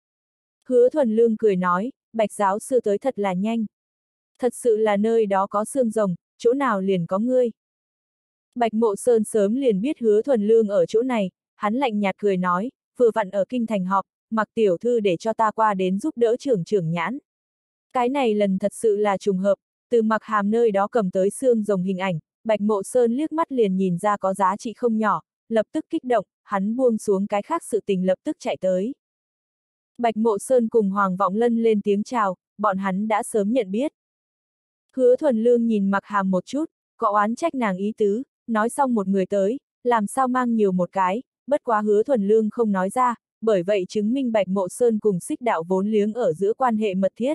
Hứa Thuần Lương cười nói, Bạch giáo sư tới thật là nhanh. Thật sự là nơi đó có xương rồng, chỗ nào liền có ngươi. Bạch Mộ Sơn sớm liền biết Hứa Thuần Lương ở chỗ này, hắn lạnh nhạt cười nói, vừa vặn ở kinh thành họp, Mạc tiểu thư để cho ta qua đến giúp đỡ trưởng nhãn. Cái này lần thật sự là trùng hợp, từ Mạc Hàm nơi đó cầm tới xương rồng hình ảnh, Bạch Mộ Sơn liếc mắt liền nhìn ra có giá trị không nhỏ, lập tức kích động, hắn buông xuống cái khác sự tình lập tức chạy tới. Bạch Mộ Sơn cùng Hoàng Vọng Lân lên tiếng chào, bọn hắn đã sớm nhận biết. Hứa Thuần Lương nhìn Mạc Hàm một chút, có oán trách nàng ý tứ, nói xong một người tới, làm sao mang nhiều một cái, bất quá Hứa Thuần Lương không nói ra, bởi vậy chứng minh Bạch Mộ Sơn cùng Xích Đạo vốn liếng ở giữa quan hệ mật thiết.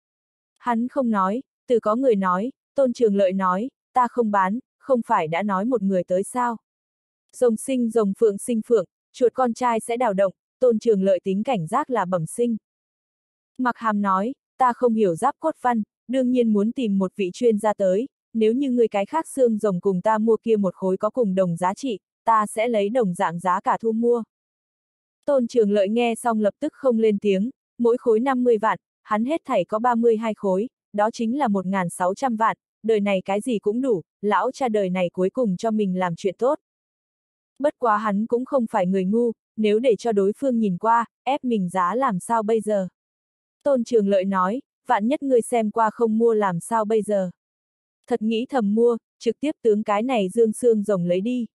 Hắn không nói, từ có người nói, Tôn Trường Lợi nói, ta không bán, không phải đã nói một người tới sao. Rồng sinh rồng phượng sinh phượng, chuột con trai sẽ đào động, Tôn Trường Lợi tính cảnh giác là bẩm sinh. Mạc Hàm nói, ta không hiểu giáp cốt văn, đương nhiên muốn tìm một vị chuyên gia tới, nếu như người cái khác xương rồng cùng ta mua kia một khối có cùng đồng giá trị, ta sẽ lấy đồng dạng giá cả thu mua. Tôn Trường Lợi nghe xong lập tức không lên tiếng, mỗi khối 50 vạn, hắn hết thảy có 32 khối, đó chính là 1.600 vạn, đời này cái gì cũng đủ, lão cha đời này cuối cùng cho mình làm chuyện tốt. Bất quá hắn cũng không phải người ngu, nếu để cho đối phương nhìn qua, ép mình giá làm sao bây giờ. Tôn Trường Lợi nói, vạn nhất ngươi xem qua không mua làm sao bây giờ. Thật nghĩ thầm mua, trực tiếp tướng cái này dương xương rồng lấy đi.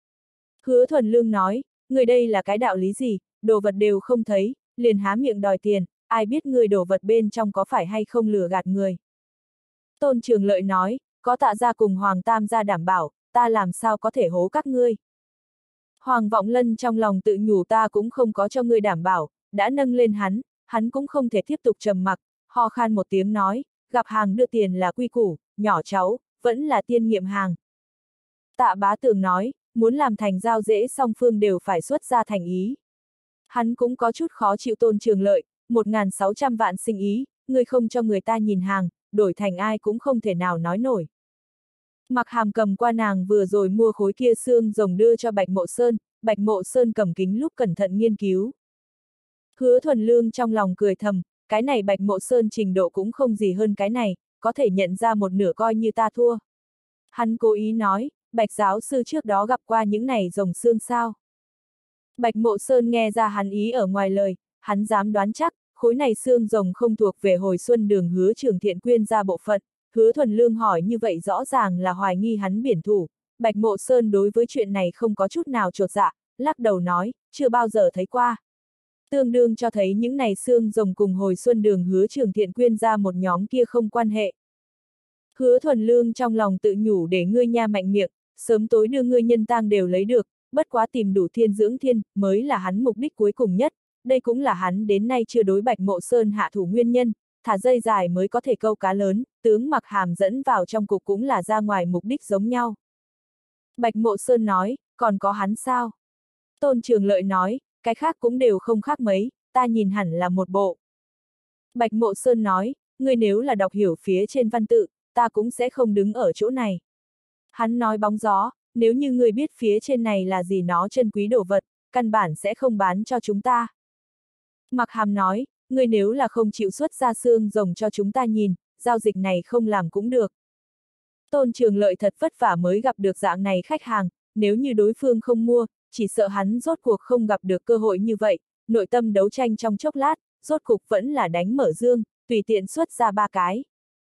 Hứa Thuần Lương nói, người đây là cái đạo lý gì, đồ vật đều không thấy, liền há miệng đòi tiền, ai biết người đồ vật bên trong có phải hay không lừa gạt người. Tôn Trường Lợi nói, có Tạ gia cùng Hoàng Tam gia đảm bảo, ta làm sao có thể hố các ngươi. Hoàng Vọng Lân trong lòng tự nhủ ta cũng không có cho ngươi đảm bảo, đã nâng lên hắn cũng không thể tiếp tục trầm mặc, ho khan một tiếng nói, gặp hàng đưa tiền là quy củ, nhỏ cháu, vẫn là tiên nghiệm hàng. Tạ Bá Tường nói, muốn làm thành giao dễ song phương đều phải xuất ra thành ý. Hắn cũng có chút khó chịu Tôn Trường Lợi, 1.600 vạn sinh ý, ngươi không cho người ta nhìn hàng, đổi thành ai cũng không thể nào nói nổi. Mặc Hàm cầm qua nàng vừa rồi mua khối kia xương rồng đưa cho Bạch Mộ Sơn cầm kính lúc cẩn thận nghiên cứu. Hứa Thuần Lương trong lòng cười thầm, cái này Bạch Mộ Sơn trình độ cũng không gì hơn cái này, có thể nhận ra một nửa coi như ta thua. Hắn cố ý nói, Bạch giáo sư trước đó gặp qua những này rồng xương sao. Bạch Mộ Sơn nghe ra hắn ý ở ngoài lời, hắn dám đoán chắc, khối này xương rồng không thuộc về hồi xuân đường Hứa Trường Thiện quyên ra bộ phận. Hứa Thuần Lương hỏi như vậy rõ ràng là hoài nghi hắn biển thủ. Bạch Mộ Sơn đối với chuyện này không có chút nào chột dạ, lắc đầu nói, chưa bao giờ thấy qua. Tương đương cho thấy những này xương rồng cùng hồi xuân đường Hứa Trường Thiện quyên ra một nhóm kia không quan hệ. Hứa Thuần Lương trong lòng tự nhủ để ngươi nha mạnh miệng, sớm tối đưa ngươi nhân tang đều lấy được, bất quá tìm đủ thiên dưỡng thiên, mới là hắn mục đích cuối cùng nhất, đây cũng là hắn đến nay chưa đối Bạch Mộ Sơn hạ thủ nguyên nhân, thả dây dài mới có thể câu cá lớn, tướng Mặc Hàm dẫn vào trong cục cũng là ra ngoài mục đích giống nhau. Bạch Mộ Sơn nói, còn có hắn sao? Tôn Trường Lợi nói, cái khác cũng đều không khác mấy, ta nhìn hẳn là một bộ. Bạch Mộ Sơn nói, ngươi nếu là đọc hiểu phía trên văn tự, ta cũng sẽ không đứng ở chỗ này. Hắn nói bóng gió, nếu như ngươi biết phía trên này là gì nó chân quý đồ vật, căn bản sẽ không bán cho chúng ta. Mặc Hàm nói, ngươi nếu là không chịu xuất ra xương rồng cho chúng ta nhìn, giao dịch này không làm cũng được. Tôn Trường Lợi thật vất vả mới gặp được dạng này khách hàng, nếu như đối phương không mua, chỉ sợ hắn rốt cuộc không gặp được cơ hội như vậy, nội tâm đấu tranh trong chốc lát, rốt cục vẫn là đánh mở dương, tùy tiện xuất ra 3 cái.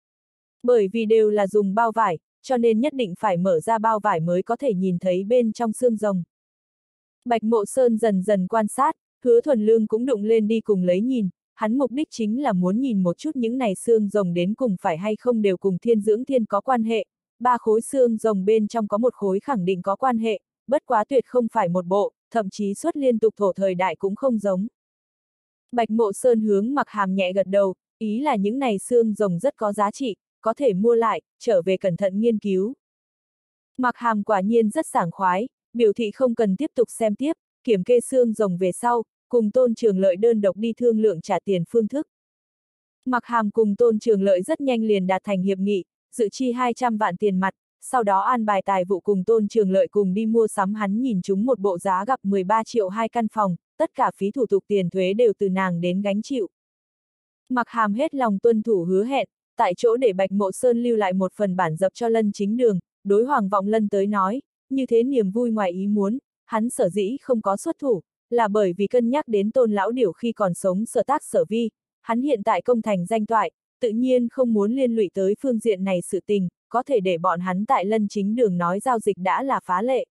Bởi vì đều là dùng bao vải, cho nên nhất định phải mở ra bao vải mới có thể nhìn thấy bên trong xương rồng. Bạch Mộ Sơn dần dần quan sát, Hứa Thuần Lương cũng đụng lên đi cùng lấy nhìn, hắn mục đích chính là muốn nhìn một chút những này xương rồng đến cùng phải hay không đều cùng thiên dưỡng thiên có quan hệ, 3 khối xương rồng bên trong có một khối khẳng định có quan hệ, bất quá tuyệt không phải một bộ, thậm chí xuất liên tục thổ thời đại cũng không giống. Bạch Mộ Sơn hướng Mặc Hàm nhẹ gật đầu, ý là những này xương rồng rất có giá trị, có thể mua lại, trở về cẩn thận nghiên cứu. Mặc Hàm quả nhiên rất sảng khoái, biểu thị không cần tiếp tục xem tiếp, kiểm kê xương rồng về sau, cùng Tôn Trường Lợi đơn độc đi thương lượng trả tiền phương thức. Mặc Hàm cùng Tôn Trường Lợi rất nhanh liền đạt thành hiệp nghị, dự chi 200 vạn tiền mặt, sau đó an bài tài vụ cùng Tôn Trường Lợi cùng đi mua sắm hắn nhìn chúng một bộ giá gặp 13 triệu 2 căn phòng, tất cả phí thủ tục tiền thuế đều từ nàng đến gánh chịu. Mặc Hàm hết lòng tuân thủ hứa hẹn, tại chỗ để Bạch Mộ Sơn lưu lại một phần bản dập cho Lân Chính Đường, đối Hoàng Vọng Lân tới nói, như thế niềm vui ngoài ý muốn, hắn sở dĩ không có xuất thủ, là bởi vì cân nhắc đến Tôn lão điểu khi còn sống sở tác sở vi, hắn hiện tại công thành danh toại, tự nhiên không muốn liên lụy tới phương diện này sự tình, có thể để bọn hắn tại Lân Chính Đường nói giao dịch đã là phá lệ.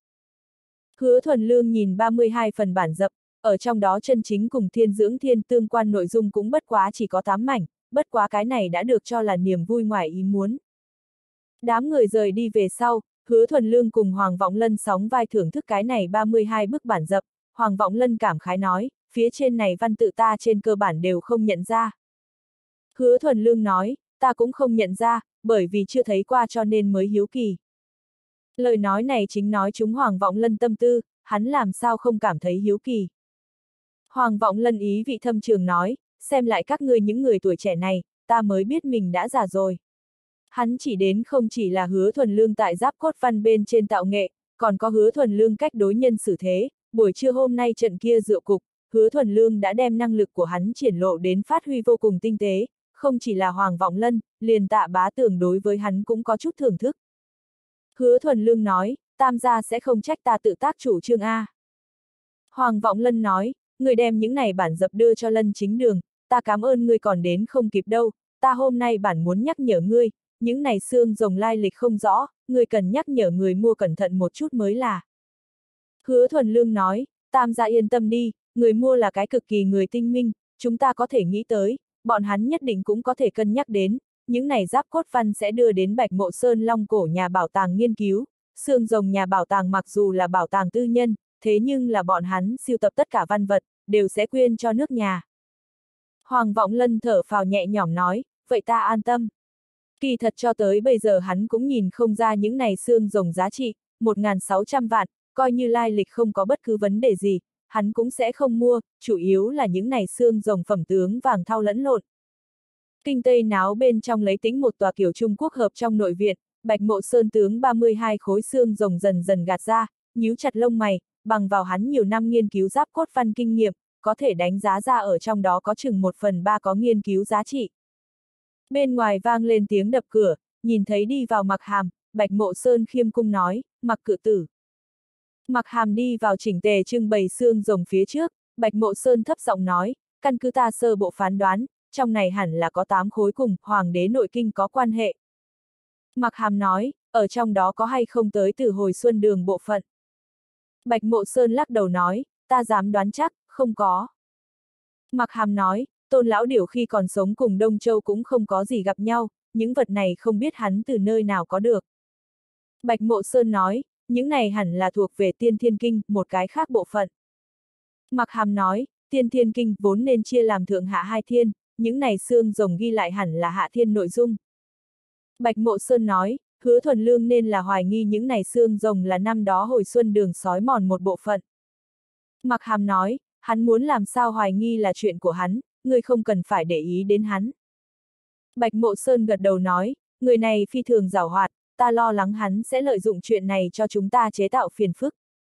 Hứa Thuần Lương nhìn 32 phần bản dập, ở trong đó chân chính cùng thiên dưỡng thiên tương quan nội dung cũng bất quá chỉ có 8 mảnh, bất quá cái này đã được cho là niềm vui ngoài ý muốn. Đám người rời đi về sau, Hứa Thuần Lương cùng Hoàng Vọng Lân sóng vai thưởng thức cái này 32 bức bản dập, Hoàng Vọng Lân cảm khái nói, phía trên này văn tự ta trên cơ bản đều không nhận ra. Hứa Thuần Lương nói, ta cũng không nhận ra, bởi vì chưa thấy qua cho nên mới hiếu kỳ. Lời nói này chính nói chúng Hoàng Vọng Lân tâm tư, hắn làm sao không cảm thấy hiếu kỳ. Hoàng Vọng Lân ý vị thâm trường nói, xem lại các ngươi những người tuổi trẻ này, ta mới biết mình đã già rồi. Hắn chỉ đến không chỉ là Hứa Thuần Lương tại giáp cốt văn bên trên tạo nghệ, còn có Hứa Thuần Lương cách đối nhân xử thế, buổi trưa hôm nay trận kia rượu cục, Hứa Thuần Lương đã đem năng lực của hắn triển lộ đến phát huy vô cùng tinh tế, không chỉ là Hoàng Vọng Lân, liền Tạ Bá Tường đối với hắn cũng có chút thưởng thức. Hứa Thuần Lương nói, Tam gia sẽ không trách ta tự tác chủ trương A. Hoàng Vọng Lân nói, người đem những này bản dập đưa cho Lân Chính Đường, ta cảm ơn ngươi còn đến không kịp đâu, ta hôm nay bản muốn nhắc nhở ngươi, những này xương rồng lai lịch không rõ, ngươi cần nhắc nhở người mua cẩn thận một chút mới là. Hứa Thuần Lương nói, Tam gia yên tâm đi, người mua là cái cực kỳ người tinh minh, chúng ta có thể nghĩ tới, bọn hắn nhất định cũng có thể cân nhắc đến, những này giáp cốt văn sẽ đưa đến Bạch Mộ Sơn Long Cổ nhà bảo tàng nghiên cứu. Xương rồng nhà bảo tàng mặc dù là bảo tàng tư nhân, thế nhưng là bọn hắn sưu tập tất cả văn vật, đều sẽ quyên cho nước nhà. Hoàng Vọng Lân thở phào nhẹ nhõm nói, vậy ta an tâm. Kỳ thật cho tới bây giờ hắn cũng nhìn không ra những này xương rồng giá trị, 1.600 vạn, coi như lai lịch không có bất cứ vấn đề gì, hắn cũng sẽ không mua, chủ yếu là những này xương rồng phẩm tướng vàng thau lẫn lộn. Kinh Tây náo bên trong lấy tính một tòa kiểu Trung Quốc hợp trong nội viện, Bạch Mộ Sơn tướng 32 khối xương rồng dần dần gạt ra, nhíu chặt lông mày, bằng vào hắn nhiều năm nghiên cứu giáp cốt văn kinh nghiệm, có thể đánh giá ra ở trong đó có chừng 1/3 có nghiên cứu giá trị. Bên ngoài vang lên tiếng đập cửa, nhìn thấy đi vào Mặc Hàm, Bạch Mộ Sơn khiêm cung nói, Mặc cự tử. Mặc Hàm đi vào chỉnh tề trưng bày xương rồng phía trước, Bạch Mộ Sơn thấp giọng nói, căn cứ ta sơ bộ phán đoán, trong này hẳn là có 8 khối cùng Hoàng đế nội kinh có quan hệ. Mặc Hàm nói, ở trong đó có hay không tới từ hồi xuân đường bộ phận. Bạch Mộ Sơn lắc đầu nói, ta dám đoán chắc, không có. Mặc Hàm nói, Tôn lão điểu khi còn sống cùng Đông Châu cũng không có gì gặp nhau, những vật này không biết hắn từ nơi nào có được. Bạch Mộ Sơn nói, những này hẳn là thuộc về Tiên Thiên Kinh, một cái khác bộ phận. Mặc Hàm nói, Tiên Thiên Kinh vốn nên chia làm thượng hạ hai thiên, những này xương rồng ghi lại hẳn là hạ thiên nội dung. Bạch Mộ Sơn nói, Hứa Thuần Lương nên là hoài nghi những này xương rồng là năm đó hồi xuân đường sói mòn một bộ phận. Mặc Hàm nói, hắn muốn làm sao hoài nghi là chuyện của hắn, ngươi không cần phải để ý đến hắn. Bạch Mộ Sơn gật đầu nói, người này phi thường giảo hoạt, ta lo lắng hắn sẽ lợi dụng chuyện này cho chúng ta chế tạo phiền phức.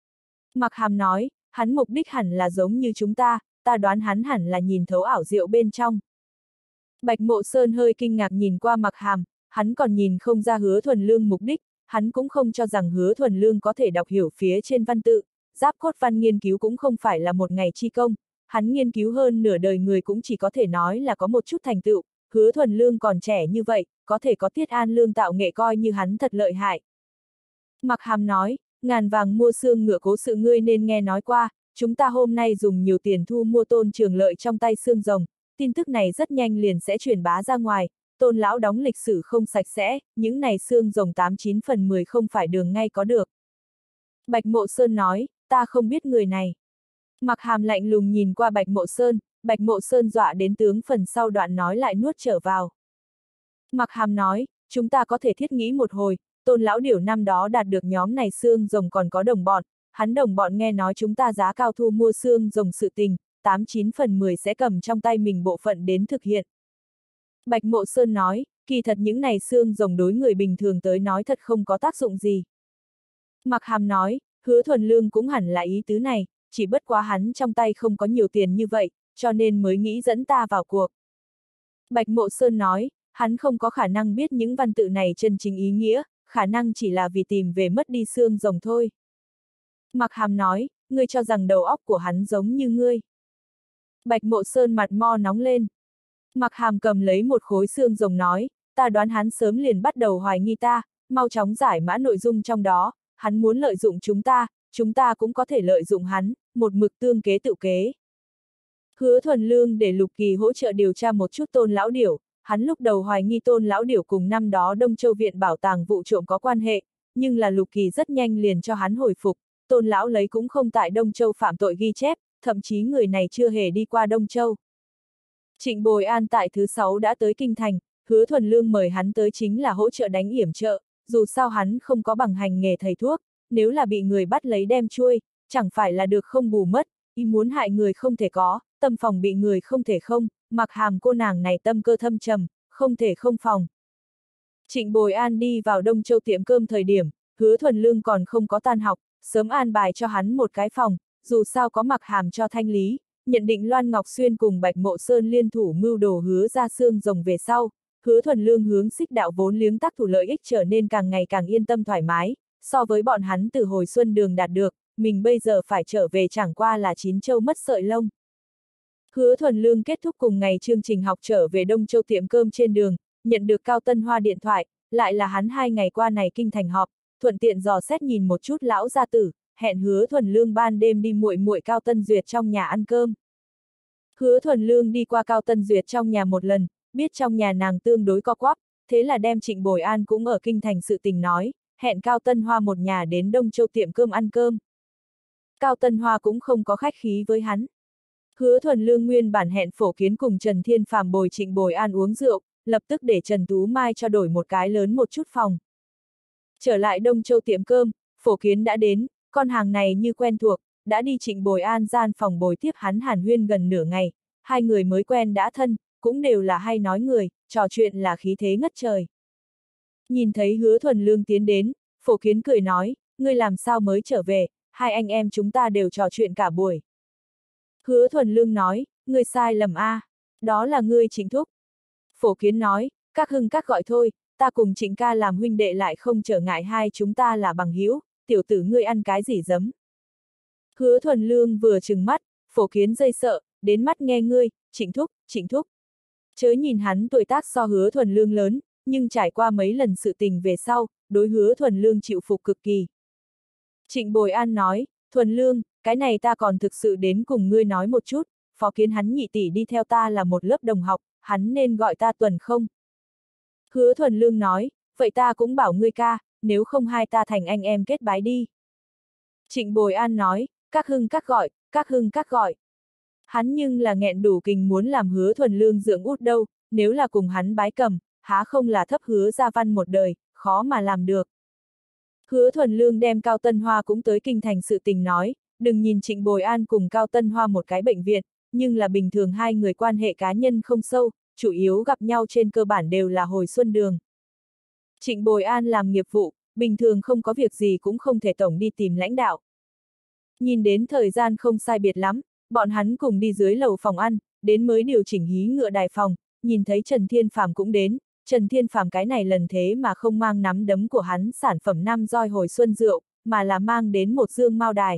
Mặc Hàm nói, hắn mục đích hẳn là giống như chúng ta đoán hắn hẳn là nhìn thấu ảo diệu bên trong. Bạch Mộ Sơn hơi kinh ngạc nhìn qua Mặc Hàm, hắn còn nhìn không ra Hứa Thuần Lương mục đích, hắn cũng không cho rằng Hứa Thuần Lương có thể đọc hiểu phía trên văn tự, giáp cốt văn nghiên cứu cũng không phải là một ngày chi công, hắn nghiên cứu hơn nửa đời người cũng chỉ có thể nói là có một chút thành tựu, Hứa Thuần Lương còn trẻ như vậy, có thể có Tiết An Lương tạo nghệ coi như hắn thật lợi hại. Mặc Hàm nói, ngàn vàng mua xương ngựa cố sự ngươi nên nghe nói qua, chúng ta hôm nay dùng nhiều tiền thu mua Tôn Trường Lợi trong tay xương rồng, tin tức này rất nhanh liền sẽ truyền bá ra ngoài, Tôn lão đóng lịch sử không sạch sẽ, những này xương rồng 89/10 không phải đường ngay có được. Bạch Mộ Sơn nói, ta không biết người này. Mặc Hàm lạnh lùng nhìn qua Bạch Mộ Sơn dọa đến tướng phần sau đoạn nói lại nuốt trở vào. Mặc Hàm nói, chúng ta có thể thiết nghĩ một hồi, Tôn lão điểu năm đó đạt được nhóm này xương rồng còn có đồng bọn, hắn đồng bọn nghe nói chúng ta giá cao thu mua xương rồng sự tình, 89/10 sẽ cầm trong tay mình bộ phận đến thực hiện. Bạch Mộ Sơn nói, kỳ thật những này xương rồng đối người bình thường tới nói thật không có tác dụng gì. Mặc Hàm nói, Hứa Thuần Lương cũng hẳn là ý tứ này, chỉ bất quá hắn trong tay không có nhiều tiền như vậy, cho nên mới nghĩ dẫn ta vào cuộc. Bạch Mộ Sơn nói, hắn không có khả năng biết những văn tự này chân chính ý nghĩa, khả năng chỉ là vì tìm về mất đi xương rồng thôi. Mặc Hàm nói, ngươi cho rằng đầu óc của hắn giống như ngươi. Bạch Mộ Sơn mặt mo nóng lên. Mặc Hàm cầm lấy một khối xương rồng nói, ta đoán hắn sớm liền bắt đầu hoài nghi ta, mau chóng giải mã nội dung trong đó, hắn muốn lợi dụng chúng ta cũng có thể lợi dụng hắn, một mực tương kế tự kế. Hứa Thuần Lương để Lục Kỳ hỗ trợ điều tra một chút Tôn lão điểu, hắn lúc đầu hoài nghi Tôn lão điểu cùng năm đó Đông Châu Viện bảo tàng vụ trộm có quan hệ, nhưng là Lục Kỳ rất nhanh liền cho hắn hồi phục, Tôn lão lấy cũng không tại Đông Châu phạm tội ghi chép, thậm chí người này chưa hề đi qua Đông Châu. Trịnh Bồi An tại thứ 6 đã tới Kinh Thành, Hứa Thuần Lương mời hắn tới chính là hỗ trợ đánh yểm trợ, dù sao hắn không có bằng hành nghề thầy thuốc, nếu là bị người bắt lấy đem chuôi, chẳng phải là được không bù mất, ý muốn hại người không thể có, tâm phòng bị người không thể không, Mặc Hàm cô nàng này tâm cơ thâm trầm, không thể không phòng. Trịnh Bồi An đi vào Đông Châu tiệm cơm thời điểm, Hứa Thuần Lương còn không có tan học, sớm an bài cho hắn một cái phòng, dù sao có Mặc Hàm cho thanh lý, nhận định Loan Ngọc Xuyên cùng Bạch Mộ Sơn liên thủ mưu đồ Hứa ra xương rồng về sau, Hứa Thuần Lương hướng Xích đạo vốn liếng tác thủ lợi ích trở nên càng ngày càng yên tâm thoải mái, so với bọn hắn từ hồi xuân đường đạt được, mình bây giờ phải trở về chẳng qua là 9 châu mất sợi lông. Hứa Thuần Lương kết thúc cùng ngày chương trình học trở về Đông Châu tiệm cơm trên đường, nhận được Cao Tân Hoa điện thoại, lại là hắn 2 ngày qua này kinh thành họp, thuận tiện dò xét nhìn một chút lão gia tử, hẹn Hứa Thuần Lương ban đêm đi muội muội Cao Tân Duyệt trong nhà ăn cơm. Hứa Thuần Lương đi qua Cao Tân Duyệt trong nhà một lần, biết trong nhà nàng tương đối co quắp, thế là đem Trịnh Bồi An cũng ở kinh thành sự tình nói, hẹn Cao Tân Hoa một nhà đến Đông Châu tiệm cơm ăn cơm. Cao Tân Hoa cũng không có khách khí với hắn. Hứa Thuần Lương nguyên bản hẹn Phổ Kiến cùng Trần Thiên Phàm bồi Trịnh Bồi An uống rượu, lập tức để Trần Tú Mai cho đổi một cái lớn một chút phòng. Trở lại Đông Châu tiệm cơm, Phổ Kiến đã đến, con hàng này như quen thuộc, đã đi Trịnh Bồi An gian phòng bồi tiếp hắn hàn huyên gần nửa ngày, hai người mới quen đã thân, cũng đều là hay nói người, trò chuyện là khí thế ngất trời. Nhìn thấy Hứa Thuần Lương tiến đến, Phổ Kiến cười nói, ngươi làm sao mới trở về, hai anh em chúng ta đều trò chuyện cả buổi. Hứa Thuần Lương nói, ngươi sai lầm a, đó là ngươi Trịnh thúc. Phổ Kiến nói, các hưng các gọi thôi, ta cùng Trịnh ca làm huynh đệ lại không trở ngại hai chúng ta là bằng hữu, tiểu tử ngươi ăn cái gì giấm. Hứa Thuần Lương vừa trừng mắt, Phổ Kiến dây sợ, đến mắt nghe ngươi, Trịnh thúc. Chớ nhìn hắn tuổi tác so Hứa Thuần Lương lớn, nhưng trải qua mấy lần sự tình về sau, đối Hứa Thuần Lương chịu phục cực kỳ. Trịnh Bồi An nói, Thuần Lương, cái này ta còn thực sự đến cùng ngươi nói một chút, Phó Kiến hắn nhị tỷ đi theo ta là một lớp đồng học, hắn nên gọi ta Tuần không? Hứa Thuần Lương nói, vậy ta cũng bảo ngươi ca, nếu không hai ta thành anh em kết bái đi. Trịnh Bồi An nói, các hưng các gọi. Hắn nhưng là nghẹn đủ kình muốn làm Hứa Thuần Lương dưỡng út đâu, nếu là cùng hắn bái cầm, há không là thấp Hứa gia văn một đời, khó mà làm được. Hứa Thuần Lương đem Cao Tân Hoa cũng tới kinh thành sự tình nói, đừng nhìn Trịnh Bồi An cùng Cao Tân Hoa một cái bệnh viện, nhưng là bình thường hai người quan hệ cá nhân không sâu, chủ yếu gặp nhau trên cơ bản đều là hồi xuân đường. Trịnh Bồi An làm nghiệp vụ, bình thường không có việc gì cũng không thể tổng đi tìm lãnh đạo. Nhìn đến thời gian không sai biệt lắm, bọn hắn cùng đi dưới lầu phòng ăn, đến mới điều chỉnh hí ngựa đài phòng, nhìn thấy Trần Thiên Phàm cũng đến, Trần Thiên Phàm cái này lần thế mà không mang nắm đấm của hắn sản phẩm năm roi hồi xuân rượu, mà là mang đến một dương mao đài.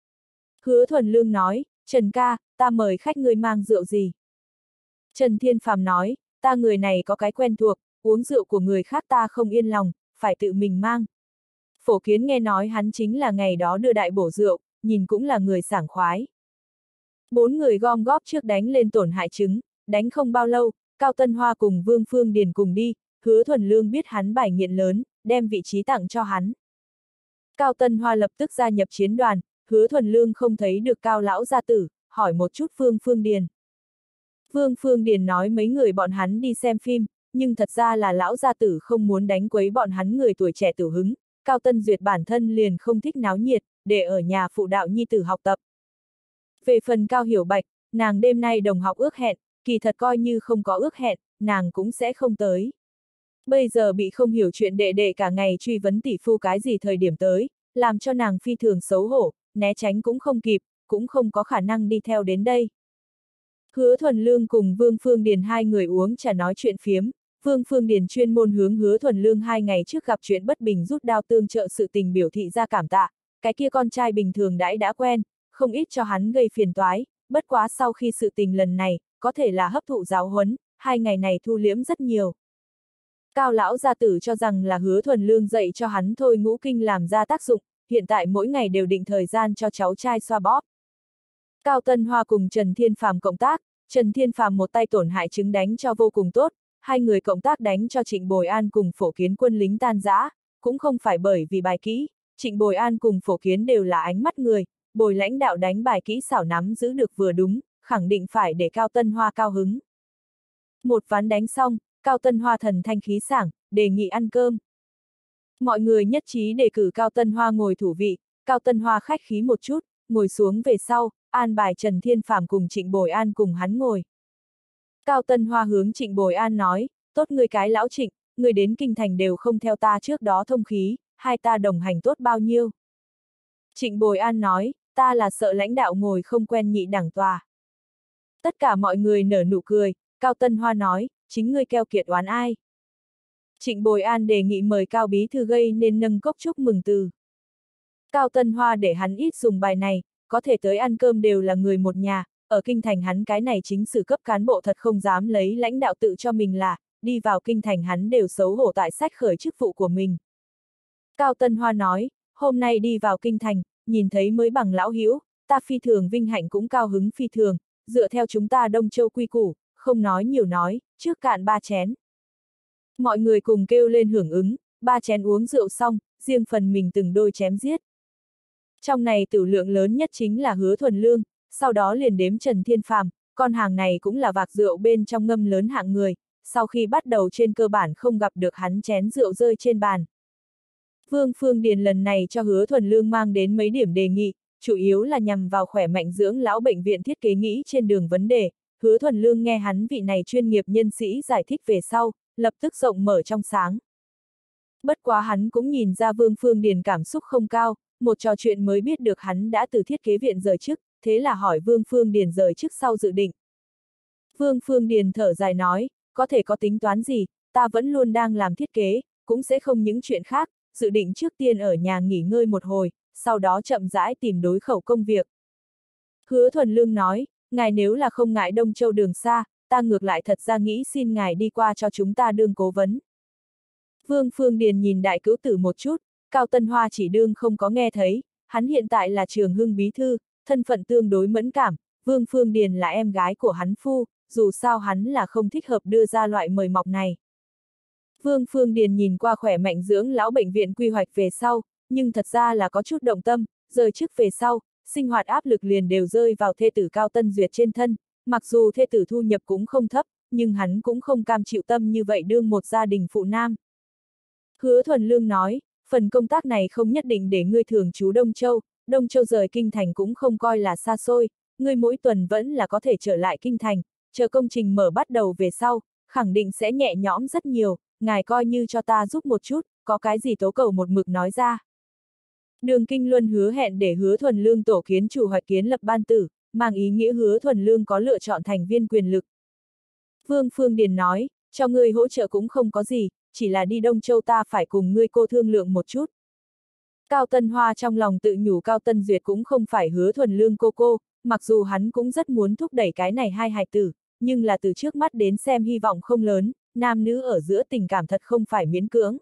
Hứa Thuần Lương nói, Trần ca, ta mời khách ngươi mang rượu gì? Trần Thiên Phàm nói, ta người này có cái quen thuộc, uống rượu của người khác ta không yên lòng, phải tự mình mang. Phổ Kiến nghe nói hắn chính là ngày đó đưa đại bổ rượu, nhìn cũng là người sảng khoái. Bốn người gom góp trước đánh lên tổn hại trứng, đánh không bao lâu, Cao Tân Hoa cùng Vương Phương Điền cùng đi, Hứa Thuần Lương biết hắn bài nghiện lớn, đem vị trí tặng cho hắn. Cao Tân Hoa lập tức gia nhập chiến đoàn, Hứa Thuần Lương không thấy được Cao lão gia tử, hỏi một chút Vương Phương Điền. Vương Phương Điền nói mấy người bọn hắn đi xem phim, nhưng thật ra là lão gia tử không muốn đánh quấy bọn hắn người tuổi trẻ tử hứng, Cao Tân Duyệt bản thân liền không thích náo nhiệt, để ở nhà phụ đạo nhi tử học tập. Về phần Cao Hiểu Bạch, nàng đêm nay đồng học ước hẹn, kỳ thật coi như không có ước hẹn, nàng cũng sẽ không tới. Bây giờ bị không hiểu chuyện đệ đệ cả ngày truy vấn tỷ phu cái gì thời điểm tới, làm cho nàng phi thường xấu hổ, né tránh cũng không kịp, cũng không có khả năng đi theo đến đây. Hứa Thuần Lương cùng Vương Phương Điền hai người uống trà nói chuyện phiếm, Vương Phương Điền chuyên môn hướng Hứa Thuần Lương 2 ngày trước gặp chuyện bất bình rút đao tương trợ sự tình biểu thị ra cảm tạ, cái kia con trai bình thường đã quen, không ít cho hắn gây phiền toái, bất quá sau khi sự tình lần này, có thể là hấp thụ giáo huấn, 2 ngày này thu liễm rất nhiều. Cao lão gia tử cho rằng là Hứa Thuần Lương dạy cho hắn thôi ngũ kinh làm ra tác dụng, hiện tại mỗi ngày đều định thời gian cho cháu trai xoa bóp. Cao Tân Hoa cùng Trần Thiên Phàm cộng tác, Trần Thiên Phàm một tay tổn hại trứng đánh cho vô cùng tốt, hai người cộng tác đánh cho Trịnh Bồi An cùng Phổ Kiến quân lính tan rã, cũng không phải bởi vì bài kỹ, Trịnh Bồi An cùng Phổ Kiến đều là ánh mắt người, bồi lãnh đạo đánh bài kỹ xảo nắm giữ được vừa đúng, khẳng định phải để Cao Tân Hoa cao hứng. Một ván đánh xong, Cao Tân Hoa thần thanh khí sảng, đề nghị ăn cơm. Mọi người nhất trí đề cử Cao Tân Hoa ngồi thủ vị, Cao Tân Hoa khách khí một chút, ngồi xuống về sau, an bài Trần Thiên Phàm cùng Trịnh Bồi An cùng hắn ngồi. Cao Tân Hoa hướng Trịnh Bồi An nói, tốt người cái lão Trịnh, người đến kinh thành đều không theo ta trước đó thông khí, hai ta đồng hành tốt bao nhiêu. Trịnh Bồi An nói, ta là sợ lãnh đạo ngồi không quen nhị đẳng tòa. Tất cả mọi người nở nụ cười, Cao Tân Hoa nói, chính ngươi keo kiệt oán ai. Trịnh Bồi An đề nghị mời Cao Bí Thư gây nên nâng cốc chúc mừng từ. Cao Tân Hoa để hắn ít dùng bài này, có thể tới ăn cơm đều là người một nhà, ở kinh thành hắn cái này chính sử cấp cán bộ thật không dám lấy lãnh đạo tự cho mình là, đi vào kinh thành hắn đều xấu hổ tại sách khởi chức vụ của mình. Cao Tân Hoa nói, hôm nay đi vào kinh thành, nhìn thấy mới bằng lão hữu, ta phi thường vinh hạnh cũng cao hứng phi thường, dựa theo chúng ta Đông Châu quy củ, không nói nhiều nói, trước cạn 3 chén. Mọi người cùng kêu lên hưởng ứng, 3 chén uống rượu xong, riêng phần mình từng đôi chém giết. Trong này tử lượng lớn nhất chính là Hứa Thuần Lương, sau đó liền đếm Trần Thiên Phàm, con hàng này cũng là vạc rượu bên trong ngâm lớn hạng người, sau khi bắt đầu trên cơ bản không gặp được hắn chén rượu rơi trên bàn. Vương Phương Điền lần này cho Hứa Thuần Lương mang đến mấy điểm đề nghị, chủ yếu là nhằm vào khỏe mạnh dưỡng lão bệnh viện thiết kế nghĩ trên đường vấn đề. Hứa Thuần Lương nghe hắn vị này chuyên nghiệp nhân sĩ giải thích về sau, lập tức rộng mở trong sáng. Bất quá hắn cũng nhìn ra Vương Phương Điền cảm xúc không cao, một trò chuyện mới biết được hắn đã từ thiết kế viện rời chức, thế là hỏi Vương Phương Điền rời chức sau dự định. Vương Phương Điền thở dài nói, có thể có tính toán gì, ta vẫn luôn đang làm thiết kế, cũng sẽ không những chuyện khác, dự định trước tiên ở nhà nghỉ ngơi một hồi, sau đó chậm rãi tìm đối khẩu công việc. Hứa Thuần Lương nói, ngài nếu là không ngại Đông Châu đường xa, ta ngược lại thật ra nghĩ xin ngài đi qua cho chúng ta đương cố vấn. Vương Phương Điền nhìn đại cữu tử một chút, Cao Tân Hoa chỉ đương không có nghe thấy, hắn hiện tại là Trường Hưng bí thư, thân phận tương đối mẫn cảm, Vương Phương Điền là em gái của hắn phu, dù sao hắn là không thích hợp đưa ra loại mời mọc này. Vương Phương Điền nhìn qua khỏe mạnh dưỡng lão bệnh viện quy hoạch về sau, nhưng thật ra là có chút động tâm, rời chức về sau, sinh hoạt áp lực liền đều rơi vào thê tử Cao Tân Duyệt trên thân, mặc dù thê tử thu nhập cũng không thấp, nhưng hắn cũng không cam chịu tâm như vậy đương một gia đình phụ nam. Hứa Thuần Lương nói, phần công tác này không nhất định để ngươi thường trú Đông Châu rời kinh thành cũng không coi là xa xôi, ngươi mỗi tuần vẫn là có thể trở lại kinh thành, chờ công trình mở bắt đầu về sau, khẳng định sẽ nhẹ nhõm rất nhiều, ngài coi như cho ta giúp một chút, có cái gì tố cầu một mực nói ra. Đường Kinh Luân hứa hẹn để Hứa Thuần Lương tổ kiến chủ hoạch kiến lập ban tử, mang ý nghĩa Hứa Thuần Lương có lựa chọn thành viên quyền lực. Vương Phương Điền nói, cho ngươi hỗ trợ cũng không có gì, chỉ là đi Đông Châu ta phải cùng ngươi cô thương lượng một chút. Cao Tân Hoa trong lòng tự nhủ Cao Tân Duyệt cũng không phải Hứa Thuần Lương cô, mặc dù hắn cũng rất muốn thúc đẩy cái này hai hài tử, nhưng là từ trước mắt đến xem hy vọng không lớn, nam nữ ở giữa tình cảm thật không phải miễn cưỡng.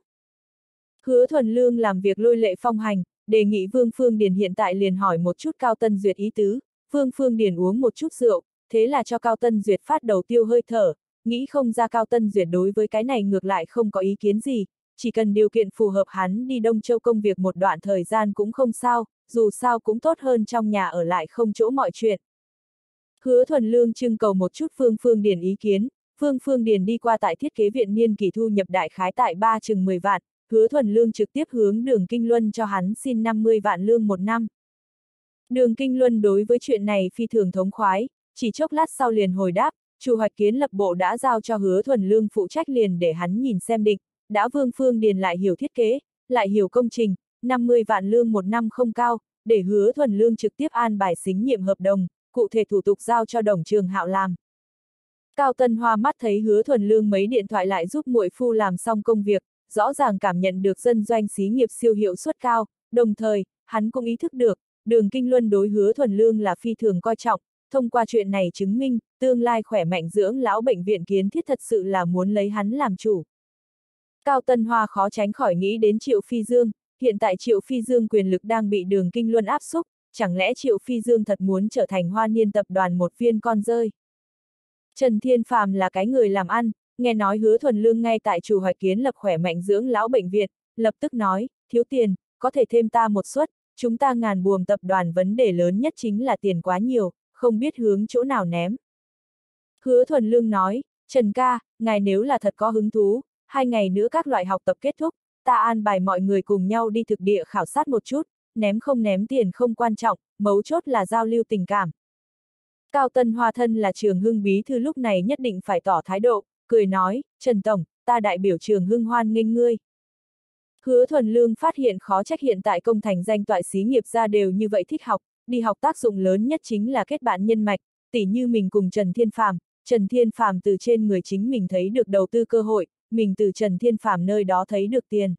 Hứa Thuần Lương làm việc lôi lệ phong hành, đề nghị Vương Phương Điền hiện tại liền hỏi một chút Cao Tân Duyệt ý tứ, Vương Phương Điền uống một chút rượu, thế là cho Cao Tân Duyệt phát đầu tiêu hơi thở, nghĩ không ra Cao Tân Duyệt đối với cái này ngược lại không có ý kiến gì, chỉ cần điều kiện phù hợp hắn đi Đông Châu công việc một đoạn thời gian cũng không sao, dù sao cũng tốt hơn trong nhà ở lại không chỗ mọi chuyện. Hứa Thuần Lương trưng cầu một chút Vương Phương Điền ý kiến, Vương Phương Điền đi qua tại thiết kế viện niên kỳ thu nhập đại khái tại 10 vạn, Hứa Thuần Lương trực tiếp hướng Đường Kinh Luân cho hắn xin 50 vạn lương một năm. Đường Kinh Luân đối với chuyện này phi thường thống khoái, chỉ chốc lát sau liền hồi đáp, chủ hoạch kiến lập bộ đã giao cho Hứa Thuần Lương phụ trách liền để hắn nhìn xem định, đã Vương Phương Điền lại hiểu thiết kế, lại hiểu công trình, 50 vạn lương một năm không cao, để Hứa Thuần Lương trực tiếp an bài xính nhiệm hợp đồng, cụ thể thủ tục giao cho Đồng Trường Hạo làm. Cao Tân Hoa mắt thấy Hứa Thuần Lương mấy điện thoại lại giúp muội phu làm xong công việc, rõ ràng cảm nhận được dân doanh xí nghiệp siêu hiệu suất cao, đồng thời, hắn cũng ý thức được, Đường Kinh Luân đối Hứa Thuần Lương là phi thường coi trọng, thông qua chuyện này chứng minh, tương lai khỏe mạnh dưỡng lão bệnh viện kiến thiết thật sự là muốn lấy hắn làm chủ. Cao Tân Hoa khó tránh khỏi nghĩ đến Triệu Phi Dương, hiện tại Triệu Phi Dương quyền lực đang bị Đường Kinh Luân áp xúc, chẳng lẽ Triệu Phi Dương thật muốn trở thành Hoa Niên tập đoàn một viên con rơi. Trần Thiên Phàm là cái người làm ăn, nghe nói Hứa Thuần Lương ngay tại chủ hoạch kiến lập khỏe mạnh dưỡng lão bệnh viện, lập tức nói, thiếu tiền, có thể thêm ta một suất, chúng ta ngàn buồm tập đoàn vấn đề lớn nhất chính là tiền quá nhiều, không biết hướng chỗ nào ném. Hứa Thuần Lương nói, Trần ca, ngài nếu là thật có hứng thú, 2 ngày nữa các loại học tập kết thúc, ta an bài mọi người cùng nhau đi thực địa khảo sát một chút, ném không ném tiền không quan trọng, mấu chốt là giao lưu tình cảm. Cao Tân Hoa thân là Trường Hưng bí thư lúc này nhất định phải tỏ thái độ, cười nói, Trần Tổng, ta đại biểu Trường Hưng hoan nghênh ngươi. Hứa Thuần Lương phát hiện khó trách hiện tại công thành danh toại xí nghiệp ra đều như vậy thích học, đi học tác dụng lớn nhất chính là kết bạn nhân mạch, tỉ như mình cùng Trần Thiên Phàm từ trên người chính mình thấy được đầu tư cơ hội, mình từ Trần Thiên Phàm nơi đó thấy được tiền.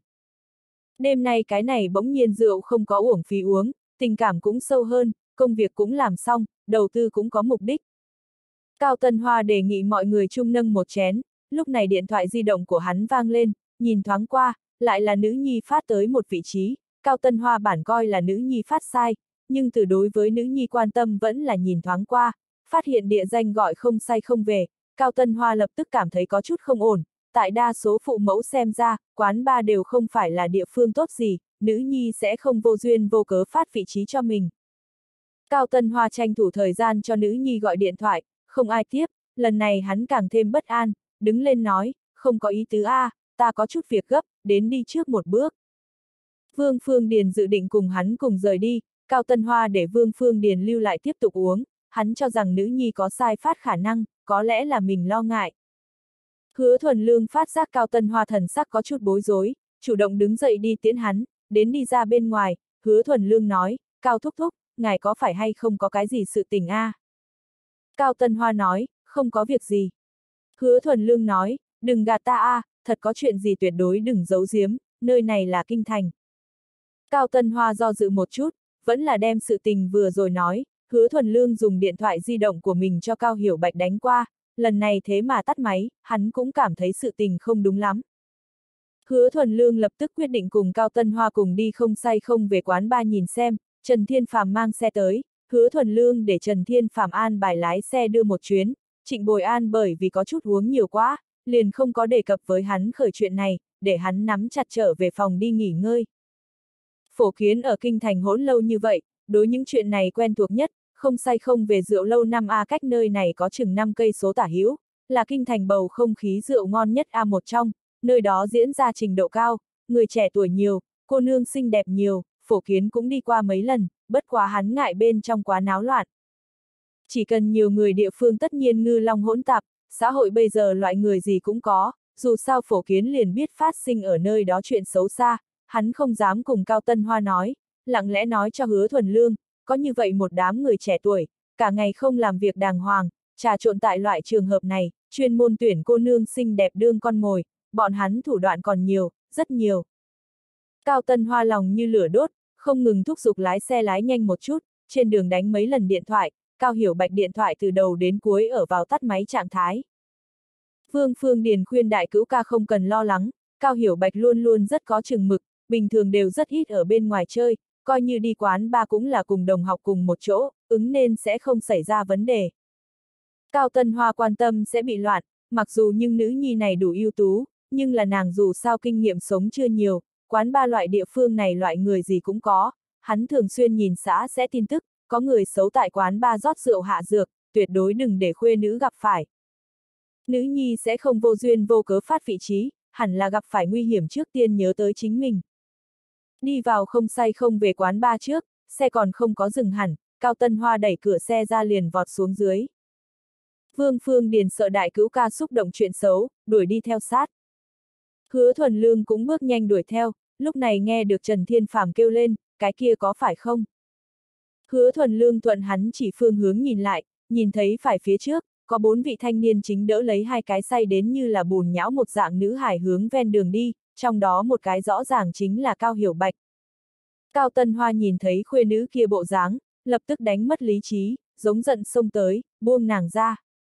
Đêm nay cái này bỗng nhiên rượu không có uổng phí uống, tình cảm cũng sâu hơn, công việc cũng làm xong, đầu tư cũng có mục đích. Cao Tân Hoa đề nghị mọi người chung nâng một chén, lúc này điện thoại di động của hắn vang lên, nhìn thoáng qua, lại là nữ nhi phát tới một vị trí, Cao Tân Hoa bản coi là nữ nhi phát sai, nhưng từ đối với nữ nhi quan tâm vẫn là nhìn thoáng qua, phát hiện địa danh gọi không sai không về, Cao Tân Hoa lập tức cảm thấy có chút không ổn, tại đa số phụ mẫu xem ra, quán bar đều không phải là địa phương tốt gì, nữ nhi sẽ không vô duyên vô cớ phát vị trí cho mình. Cao Tân Hoa tranh thủ thời gian cho nữ nhi gọi điện thoại, không ai tiếp, lần này hắn càng thêm bất an, đứng lên nói, không có ý tứ a, ta có chút việc gấp, đến đi trước một bước. Vương Phương Điền dự định cùng hắn cùng rời đi, Cao Tân Hoa để Vương Phương Điền lưu lại tiếp tục uống, hắn cho rằng nữ nhi có sai phát khả năng, có lẽ là mình lo ngại. Hứa Thuần Lương phát giác Cao Tân Hoa thần sắc có chút bối rối, chủ động đứng dậy đi tiễn hắn, đến đi ra bên ngoài, Hứa Thuần Lương nói, Cao thúc thúc, ngài có phải hay không có cái gì sự tình a? Cao Tân Hoa nói, không có việc gì. Hứa Thuần Lương nói, đừng gạt ta a, thật có chuyện gì tuyệt đối đừng giấu giếm, nơi này là kinh thành. Cao Tân Hoa do dự một chút, vẫn là đem sự tình vừa rồi nói, Hứa Thuần Lương dùng điện thoại di động của mình cho Cao Hiểu Bạch đánh qua, lần này thế mà tắt máy, hắn cũng cảm thấy sự tình không đúng lắm. Hứa Thuần Lương lập tức quyết định cùng Cao Tân Hoa cùng đi không say không về quán bar nhìn xem, Trần Thiên Phàm mang xe tới, Hứa Thuần Lương để Trần Thiên Phàm an bài lái xe đưa một chuyến, Trịnh Bồi An bởi vì có chút uống nhiều quá, liền không có đề cập với hắn khởi chuyện này, để hắn nắm chặt trở về phòng đi nghỉ ngơi. Phổ Kiến ở kinh thành hỗn lâu như vậy, đối những chuyện này quen thuộc nhất, không say không về rượu lâu 5A cách nơi này có chừng 5 cây số tả hữu, là kinh thành bầu không khí rượu ngon nhất A1 trong, nơi đó diễn ra trình độ cao, người trẻ tuổi nhiều, cô nương xinh đẹp nhiều, Phổ Kiến cũng đi qua mấy lần, bất quá hắn ngại bên trong quá náo loạn. Chỉ cần nhiều người địa phương tất nhiên ngư long hỗn tạp, xã hội bây giờ loại người gì cũng có, dù sao Phổ Kiến liền biết phát sinh ở nơi đó chuyện xấu xa, hắn không dám cùng Cao Tân Hoa nói, lặng lẽ nói cho Hứa Thuần Lương, có như vậy một đám người trẻ tuổi, cả ngày không làm việc đàng hoàng, trà trộn tại loại trường hợp này, chuyên môn tuyển cô nương xinh đẹp đương con mồi, bọn hắn thủ đoạn còn nhiều, rất nhiều. Cao Tân Hoa lòng như lửa đốt, không ngừng thúc giục lái xe lái nhanh một chút, trên đường đánh mấy lần điện thoại, Cao Hiểu Bạch điện thoại từ đầu đến cuối ở vào tắt máy trạng thái. Vương Phương Điền khuyên đại cữu ca không cần lo lắng, Cao Hiểu Bạch luôn luôn rất có chừng mực, bình thường đều rất ít ở bên ngoài chơi, coi như đi quán bar cũng là cùng đồng học cùng một chỗ, ứng nên sẽ không xảy ra vấn đề. Cao Tân Hoa quan tâm sẽ bị loạn, mặc dù nhưng nữ nhi này đủ ưu tú, nhưng là nàng dù sao kinh nghiệm sống chưa nhiều, quán bar loại địa phương này loại người gì cũng có, hắn thường xuyên nhìn xã sẽ tin tức, có người xấu tại quán bar rót rượu hạ dược, tuyệt đối đừng để khuê nữ gặp phải. Nữ nhi sẽ không vô duyên vô cớ phát vị trí, hẳn là gặp phải nguy hiểm trước tiên nhớ tới chính mình. Đi vào không say không về quán bar trước, xe còn không có dừng hẳn, Cao Tân Hoa đẩy cửa xe ra liền vọt xuống dưới. Vương Phương Điền sợ đại cữu ca xúc động chuyện xấu, đuổi đi theo sát. Hứa Thuần Lương cũng bước nhanh đuổi theo, lúc này nghe được Trần Thiên Phàm kêu lên, cái kia có phải không? Hứa Thuần Lương thuận hắn chỉ phương hướng nhìn lại, nhìn thấy phải phía trước, có 4 vị thanh niên chính đỡ lấy 2 cái say đến như là bùn nhão một dạng nữ hài hướng ven đường đi, trong đó một cái rõ ràng chính là Cao Hiểu Bạch. Cao Tân Hoa nhìn thấy khuê nữ kia bộ dáng, lập tức đánh mất lý trí, giống giận xông tới, buông nàng ra.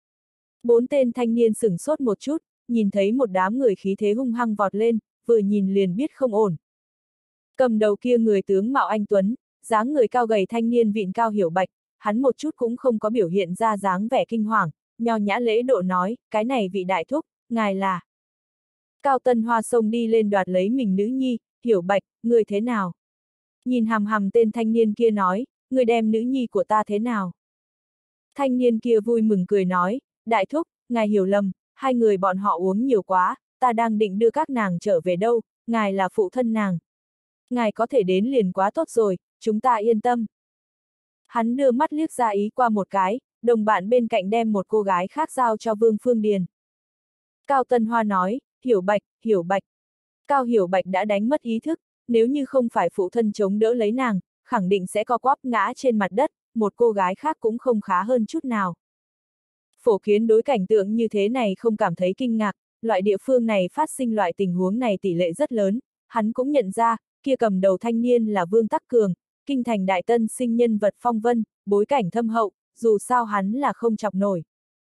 4 tên thanh niên sửng sốt một chút, nhìn thấy một đám người khí thế hung hăng vọt lên, vừa nhìn liền biết không ổn. Cầm đầu kia người tướng mạo anh tuấn, dáng người cao gầy thanh niên vịn Cao Hiểu Bạch, hắn một chút cũng không có biểu hiện ra dáng vẻ kinh hoàng, nho nhã lễ độ nói, cái này vị đại thúc, ngài là. Cao Tân Hoa xông đi lên đoạt lấy mình nữ nhi, Hiểu Bạch, người thế nào? Nhìn hằm hằm tên thanh niên kia nói, người đem nữ nhi của ta thế nào? Thanh niên kia vui mừng cười nói, đại thúc, ngài hiểu lầm, 2 người bọn họ uống nhiều quá, ta đang định đưa các nàng trở về đâu, ngài là phụ thân nàng. Ngài có thể đến liền quá tốt rồi, chúng ta yên tâm. Hắn đưa mắt liếc ra ý qua một cái, đồng bạn bên cạnh đem một cô gái khác giao cho Vương Phương Điền. Cao Tân Hoa nói, Hiểu Bạch, Hiểu Bạch. Cao Hiểu Bạch đã đánh mất ý thức, nếu như không phải phụ thân chống đỡ lấy nàng, khẳng định sẽ co quắp ngã trên mặt đất, một cô gái khác cũng không khá hơn chút nào. Phổ Kiến đối cảnh tượng như thế này không cảm thấy kinh ngạc, loại địa phương này phát sinh loại tình huống này tỷ lệ rất lớn, hắn cũng nhận ra, kia cầm đầu thanh niên là Vương Tắc Cường, kinh thành đại tân sinh nhân vật phong vân, bối cảnh thâm hậu, dù sao hắn là không chọc nổi.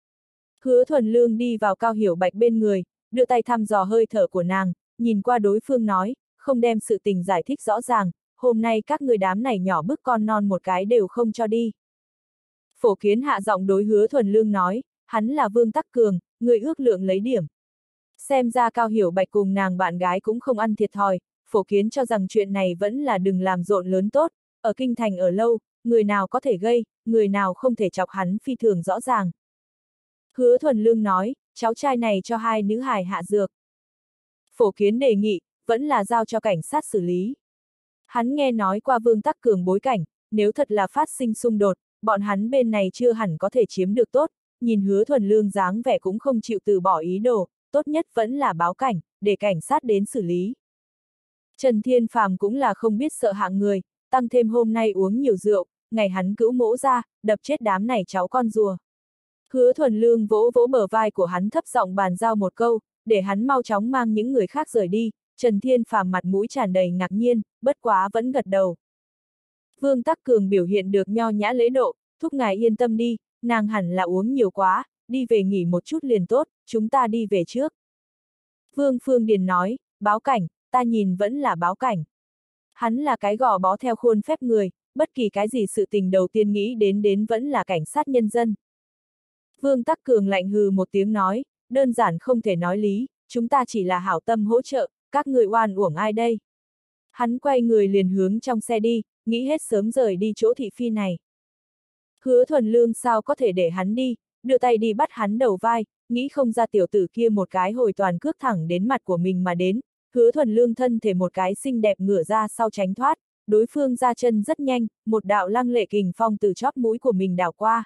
Hứa Thuần Lương đi vào Cao Hiểu Bạch bên người, đưa tay thăm dò hơi thở của nàng, nhìn qua đối phương nói, không đem sự tình giải thích rõ ràng, hôm nay các người đám này nhỏ bức con non một cái đều không cho đi. Phổ Kiến hạ giọng đối Hứa Thuần Lương nói, hắn là Vương Tắc Cường, người ước lượng lấy điểm. Xem ra Cao Hiểu Bạch cùng nàng bạn gái cũng không ăn thiệt thòi, phổ kiến cho rằng chuyện này vẫn là đừng làm rộn lớn tốt, ở kinh thành ở lâu, người nào có thể gây, người nào không thể chọc hắn phi thường rõ ràng. Hứa Thuần Lương nói, cháu trai này cho hai nữ hài hạ dược. Phổ kiến đề nghị, vẫn là giao cho cảnh sát xử lý. Hắn nghe nói qua Vương Tắc Cường bối cảnh, nếu thật là phát sinh xung đột, bọn hắn bên này chưa hẳn có thể chiếm được tốt, nhìn Hứa Thuần Lương dáng vẻ cũng không chịu từ bỏ ý đồ, tốt nhất vẫn là báo cảnh, để cảnh sát đến xử lý. Trần Thiên Phàm cũng là không biết sợ hạng người, tăng thêm hôm nay uống nhiều rượu, ngày hắn cữu mỗ ra, đập chết đám này cháu con rùa. Hứa Thuần Lương vỗ vỗ bờ vai của hắn thấp giọng bàn giao một câu, để hắn mau chóng mang những người khác rời đi. Trần Thiên Phàm mặt mũi tràn đầy ngạc nhiên, bất quá vẫn gật đầu. Vương Tắc Cường biểu hiện được nho nhã lễ độ, thúc ngài yên tâm đi, nàng hẳn là uống nhiều quá, đi về nghỉ một chút liền tốt, chúng ta đi về trước. Vương Phương Điền nói, báo cảnh, ta nhìn vẫn là báo cảnh. Hắn là cái gò bó theo khuôn phép người, bất kỳ cái gì sự tình đầu tiên nghĩ đến vẫn là cảnh sát nhân dân. Vương Tắc Cường lạnh hừ một tiếng nói, đơn giản không thể nói lý, chúng ta chỉ là hảo tâm hỗ trợ, các người oan uổng ai đây? Hắn quay người liền hướng trong xe đi, nghĩ hết sớm rời đi chỗ thị phi này. Hứa Thuần Lương sao có thể để hắn đi, đưa tay đi bắt hắn đầu vai, nghĩ không ra tiểu tử kia một cái hồi toàn cước thẳng đến mặt của mình mà đến. Hứa Thuần Lương thân thể một cái xinh đẹp ngửa ra sau tránh thoát, đối phương ra chân rất nhanh, một đạo lăng lệ kình phong từ chóp mũi của mình đảo qua.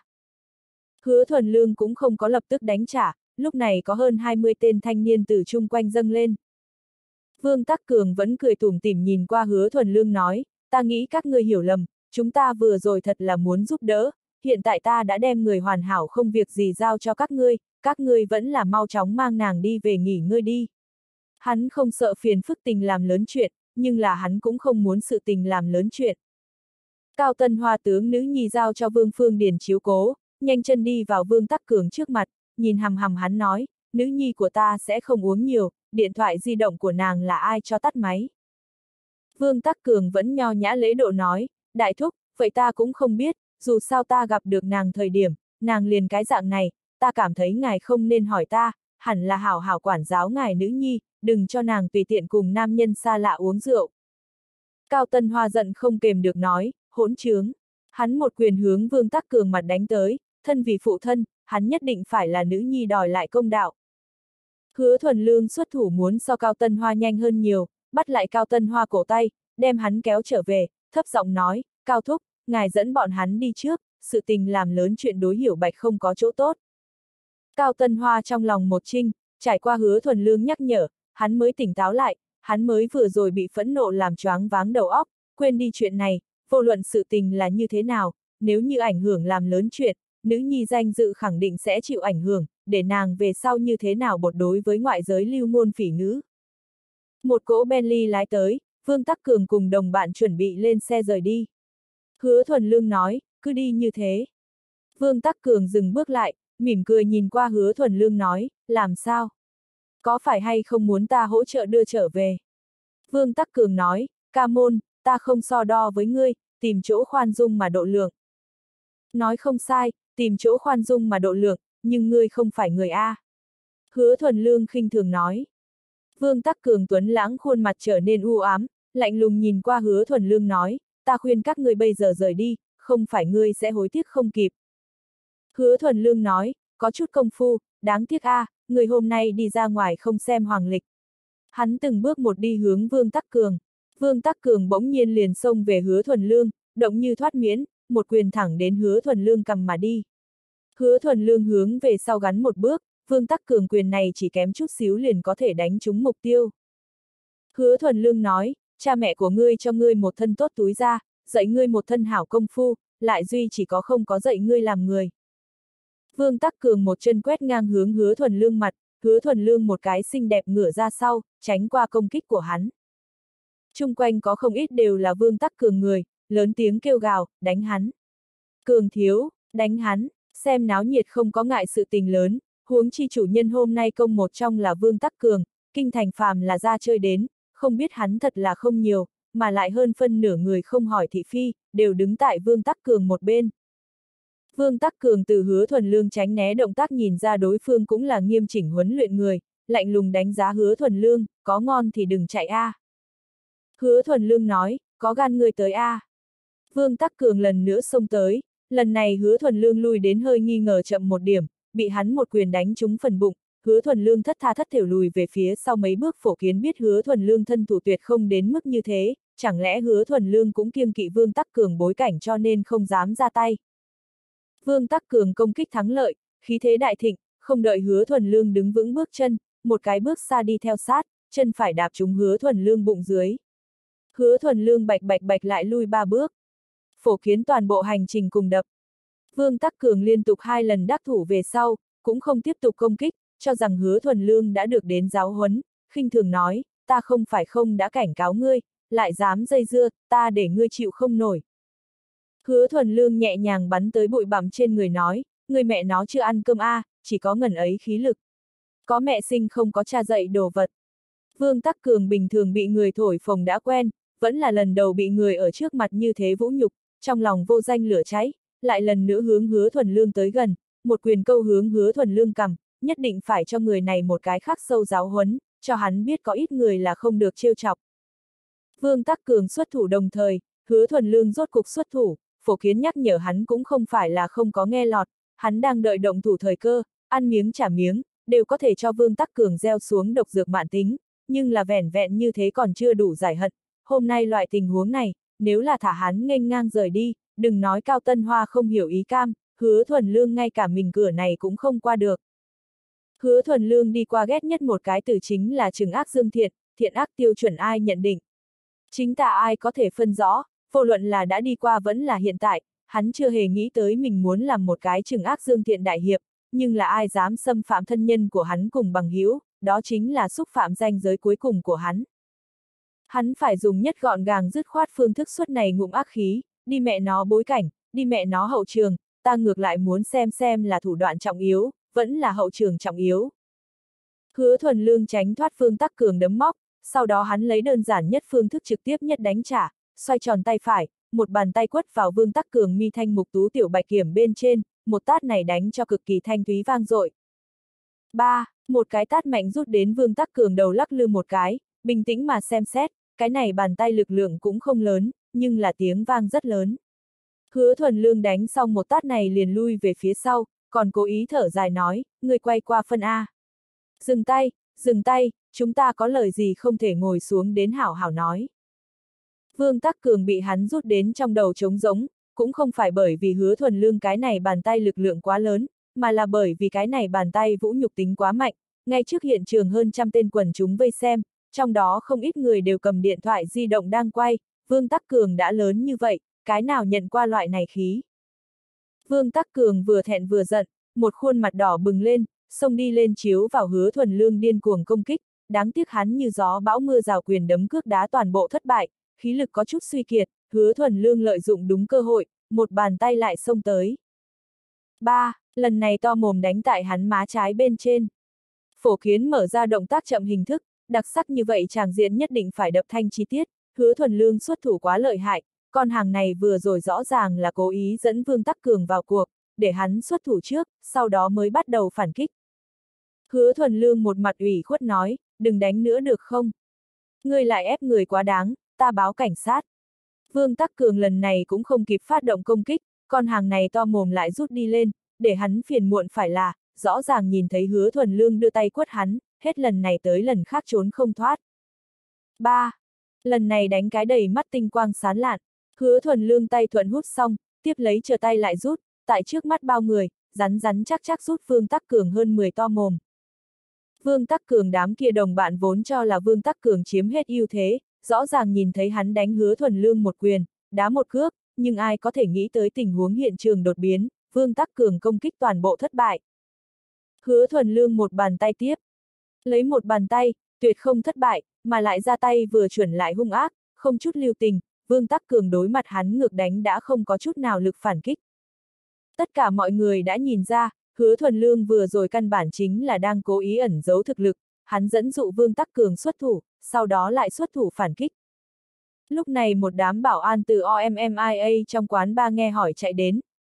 Hứa Thuần Lương cũng không có lập tức đánh trả, lúc này có hơn 20 tên thanh niên từ chung quanh dâng lên. Vương Tắc Cường vẫn cười tủm tỉm nhìn qua Hứa Thuần Lương nói, ta nghĩ các ngươi hiểu lầm, chúng ta vừa rồi thật là muốn giúp đỡ, hiện tại ta đã đem người hoàn hảo không việc gì giao cho các ngươi vẫn là mau chóng mang nàng đi về nghỉ ngơi đi. Hắn không sợ phiền phức tình làm lớn chuyện, nhưng là hắn cũng không muốn sự tình làm lớn chuyện. Cao Tân Hoa tướng nữ nhi giao cho Vương Phương Điền chiếu cố, nhanh chân đi vào Vương Tắc Cường trước mặt, nhìn hằm hằm hắn nói, nữ nhi của ta sẽ không uống nhiều, điện thoại di động của nàng là ai cho tắt máy. Vương Tắc Cường vẫn nho nhã lễ độ nói, đại thúc, vậy ta cũng không biết, dù sao ta gặp được nàng thời điểm, nàng liền cái dạng này, ta cảm thấy ngài không nên hỏi ta, hẳn là hảo hảo quản giáo ngài nữ nhi, đừng cho nàng tùy tiện cùng nam nhân xa lạ uống rượu. Cao Tân Hoa giận không kềm được nói, hỗn trướng. Hắn một quyền hướng Vương Tắc Cường mặt đánh tới, thân vì phụ thân, hắn nhất định phải là nữ nhi đòi lại công đạo. Hứa Thuần Lương xuất thủ muốn so Cao Tân Hoa nhanh hơn nhiều, bắt lại Cao Tân Hoa cổ tay, đem hắn kéo trở về, thấp giọng nói, Cao thúc, ngài dẫn bọn hắn đi trước, sự tình làm lớn chuyện đối Hiểu Bạch không có chỗ tốt. Cao Tân Hoa trong lòng một trinh, trải qua Hứa Thuần Lương nhắc nhở, hắn mới tỉnh táo lại, hắn mới vừa rồi bị phẫn nộ làm choáng váng đầu óc, quên đi chuyện này, vô luận sự tình là như thế nào, nếu như ảnh hưởng làm lớn chuyện, nữ nhi danh dự khẳng định sẽ chịu ảnh hưởng, để nàng về sau như thế nào bột đối với ngoại giới lưu ngôn phỉ ngữ. Một cỗ Bentley lái tới, Vương Tắc Cường cùng đồng bạn chuẩn bị lên xe rời đi. Hứa Thuần Lương nói, cứ đi như thế. Vương Tắc Cường dừng bước lại, mỉm cười nhìn qua Hứa Thuần Lương nói, làm sao? Có phải hay không muốn ta hỗ trợ đưa trở về? Vương Tắc Cường nói, ca môn, ta không so đo với ngươi, tìm chỗ khoan dung mà độ lượng. Nói không sai, tìm chỗ khoan dung mà độ lượng, nhưng ngươi không phải người A. Hứa Thuần Lương khinh thường nói. Vương Tắc Cường tuấn lãng khuôn mặt trở nên u ám, lạnh lùng nhìn qua Hứa Thuần Lương nói, ta khuyên các ngươi bây giờ rời đi, không phải ngươi sẽ hối tiếc không kịp. Hứa Thuần Lương nói, có chút công phu, đáng tiếc a, người hôm nay đi ra ngoài không xem hoàng lịch. Hắn từng bước một đi hướng Vương Tắc Cường. Vương Tắc Cường bỗng nhiên liền xông về Hứa Thuần Lương, động như thoát miễn, một quyền thẳng đến Hứa Thuần Lương cầm mà đi. Hứa Thuần Lương hướng về sau gắn một bước, Vương Tắc Cường quyền này chỉ kém chút xíu liền có thể đánh trúng mục tiêu. Hứa Thuần Lương nói, cha mẹ của ngươi cho ngươi một thân tốt túi ra, dạy ngươi một thân hảo công phu, lại duy chỉ có không có dạy ngươi làm người. Vương Tắc Cường một chân quét ngang hướng Hứa Thuần Lương mặt, Hứa Thuần Lương một cái xinh đẹp ngửa ra sau, tránh qua công kích của hắn. Chung quanh có không ít đều là Vương Tắc Cường người, lớn tiếng kêu gào, đánh hắn. Cường thiếu, đánh hắn, xem náo nhiệt không có ngại sự tình lớn, huống chi chủ nhân hôm nay công một trong là Vương Tắc Cường, kinh thành phàm là ra chơi đến, không biết hắn thật là không nhiều, mà lại hơn phân nửa người không hỏi thị phi, đều đứng tại Vương Tắc Cường một bên. Vương Tắc Cường từ Hứa Thuần Lương tránh né động tác nhìn ra đối phương cũng là nghiêm chỉnh huấn luyện người, lạnh lùng đánh giá Hứa Thuần Lương, có ngon thì đừng chạy a. Hứa Thuần Lương nói, có gan người tới a. Vương Tắc Cường lần nữa xông tới, lần này Hứa Thuần Lương lui đến hơi nghi ngờ chậm một điểm, bị hắn một quyền đánh trúng phần bụng, Hứa Thuần Lương thất tha thất thểu lùi về phía sau mấy bước. Phổ Kiến biết Hứa Thuần Lương thân thủ tuyệt không đến mức như thế, chẳng lẽ Hứa Thuần Lương cũng kiêng kỵ Vương Tắc Cường bối cảnh cho nên không dám ra tay. Vương Tắc Cường công kích thắng lợi, khí thế đại thịnh, không đợi Hứa Thuần Lương đứng vững bước chân, một cái bước xa đi theo sát, chân phải đạp trúng Hứa Thuần Lương bụng dưới. Hứa Thuần Lương bạch bạch bạch lại lui 3 bước. Phổ Kiến toàn bộ hành trình cùng đập. Vương Tắc Cường liên tục 2 lần đắc thủ về sau, cũng không tiếp tục công kích, cho rằng Hứa Thuần Lương đã được đến giáo huấn, khinh thường nói, ta không phải không đã cảnh cáo ngươi, lại dám dây dưa, ta để ngươi chịu không nổi. Hứa Thuần Lương nhẹ nhàng bắn tới bụi bặm trên người nói, người mẹ nó chưa ăn cơm a, chỉ có ngần ấy khí lực. Có mẹ sinh không có cha dạy đồ vật. Vương Tắc Cường bình thường bị người thổi phồng đã quen, vẫn là lần đầu bị người ở trước mặt như thế vũ nhục, trong lòng vô danh lửa cháy, lại lần nữa hướng Hứa Thuần Lương tới gần, một quyền câu hướng Hứa Thuần Lương cằm, nhất định phải cho người này một cái khắc sâu giáo huấn, cho hắn biết có ít người là không được trêu chọc. Vương Tắc Cường xuất thủ đồng thời, Hứa Thuần Lương rốt cục xuất thủ, Phổ Kiến nhắc nhở hắn cũng không phải là không có nghe lọt, hắn đang đợi động thủ thời cơ, ăn miếng trả miếng, đều có thể cho Vương Tắc Cường gieo xuống độc dược mãn tính, nhưng là vẻn vẹn như thế còn chưa đủ giải hận, hôm nay loại tình huống này, nếu là thả hắn nghênh ngang rời đi, đừng nói Cao Tân Hoa không hiểu ý cam, Hứa Thuần Lương ngay cả mình cửa này cũng không qua được. Hứa Thuần Lương đi qua ghét nhất một cái từ chính là trừng ác dương thiện, thiện ác tiêu chuẩn ai nhận định. Chính tà ai có thể phân rõ, vô luận là đã đi qua vẫn là hiện tại, hắn chưa hề nghĩ tới mình muốn làm một cái trừng ác dương thiện đại hiệp, nhưng là ai dám xâm phạm thân nhân của hắn cùng bằng hữu, đó chính là xúc phạm ranh giới cuối cùng của hắn. Hắn phải dùng nhất gọn gàng dứt khoát phương thức suốt này ngụm ác khí, đi mẹ nó bối cảnh, đi mẹ nó hậu trường, ta ngược lại muốn xem là thủ đoạn trọng yếu, vẫn là hậu trường trọng yếu. Hứa Thuần Lương tránh thoát Vương Tắc Cường đấm móc, sau đó hắn lấy đơn giản nhất phương thức trực tiếp nhất đánh trả, xoay tròn tay phải, một bàn tay quất vào Vương Tắc Cường mi thanh mục tú tiểu bạch kiểm bên trên, một tát này đánh cho cực kỳ thanh thúy vang dội. Một cái tát mạnh rút đến Vương Tắc Cường đầu lắc lư một cái, bình tĩnh mà xem xét, cái này bàn tay lực lượng cũng không lớn, nhưng là tiếng vang rất lớn. Hứa Thuần Lương đánh xong một tát này liền lui về phía sau, còn cố ý thở dài nói, người quay qua phân A. Dừng tay, chúng ta có lời gì không thể ngồi xuống đến hảo hảo nói. Vương Tắc Cường bị hắn rút đến trong đầu trống rỗng, cũng không phải bởi vì Hứa Thuần Lương cái này bàn tay lực lượng quá lớn, mà là bởi vì cái này bàn tay vũ nhục tính quá mạnh, ngay trước hiện trường hơn 100 tên quần chúng vây xem, trong đó không ít người đều cầm điện thoại di động đang quay, Vương Tắc Cường đã lớn như vậy, cái nào nhận qua loại này khí. Vương Tắc Cường vừa thẹn vừa giận, một khuôn mặt đỏ bừng lên, xông đi lên chiếu vào Hứa Thuần Lương điên cuồng công kích, đáng tiếc hắn như gió bão mưa rào quyền đấm cước đá toàn bộ thất bại, khí lực có chút suy kiệt, Hứa Thuần Lương lợi dụng đúng cơ hội, một bàn tay lại xông tới. Lần này to mồm đánh tại hắn má trái bên trên. Phổ Kiến mở ra động tác chậm hình thức, đặc sắc như vậy tràng diện nhất định phải đập thanh chi tiết, Hứa Thuần Lương xuất thủ quá lợi hại, con hàng này vừa rồi rõ ràng là cố ý dẫn Vương Tắc Cường vào cuộc, để hắn xuất thủ trước, sau đó mới bắt đầu phản kích. Hứa Thuần Lương một mặt ủy khuất nói, đừng đánh nữa được không? Ngươi lại ép người quá đáng, ta báo cảnh sát. Vương Tắc Cường lần này cũng không kịp phát động công kích, con hàng này to mồm lại rút đi lên, để hắn phiền muộn phải là, rõ ràng nhìn thấy Hứa Thuần Lương đưa tay quất hắn, hết lần này tới lần khác trốn không thoát. Lần này đánh cái đầy mắt tinh quang sán lạn, Hứa Thuần Lương tay thuận hút xong, tiếp lấy trở tay lại rút, tại trước mắt bao người, rắn chắc rút Vương Tắc Cường hơn 10 to mồm. Vương Tắc Cường đám kia đồng bạn vốn cho là Vương Tắc Cường chiếm hết ưu thế, rõ ràng nhìn thấy hắn đánh Hứa Thuần Lương một quyền, đá một cước, nhưng ai có thể nghĩ tới tình huống hiện trường đột biến, Vương Tắc Cường công kích toàn bộ thất bại. Hứa Thuần Lương một bàn tay tiếp. Lấy một bàn tay, tuyệt không thất bại, mà lại ra tay vừa chuẩn lại hung ác, không chút lưu tình, Vương Tắc Cường đối mặt hắn ngược đánh đã không có chút nào lực phản kích. Tất cả mọi người đã nhìn ra, Hứa Thuần Lương vừa rồi căn bản chính là đang cố ý ẩn giấu thực lực, hắn dẫn dụ Vương Tắc Cường xuất thủ, sau đó lại xuất thủ phản kích. Lúc này một đám bảo an từ OMMIA trong quán bar nghe hỏi chạy đến,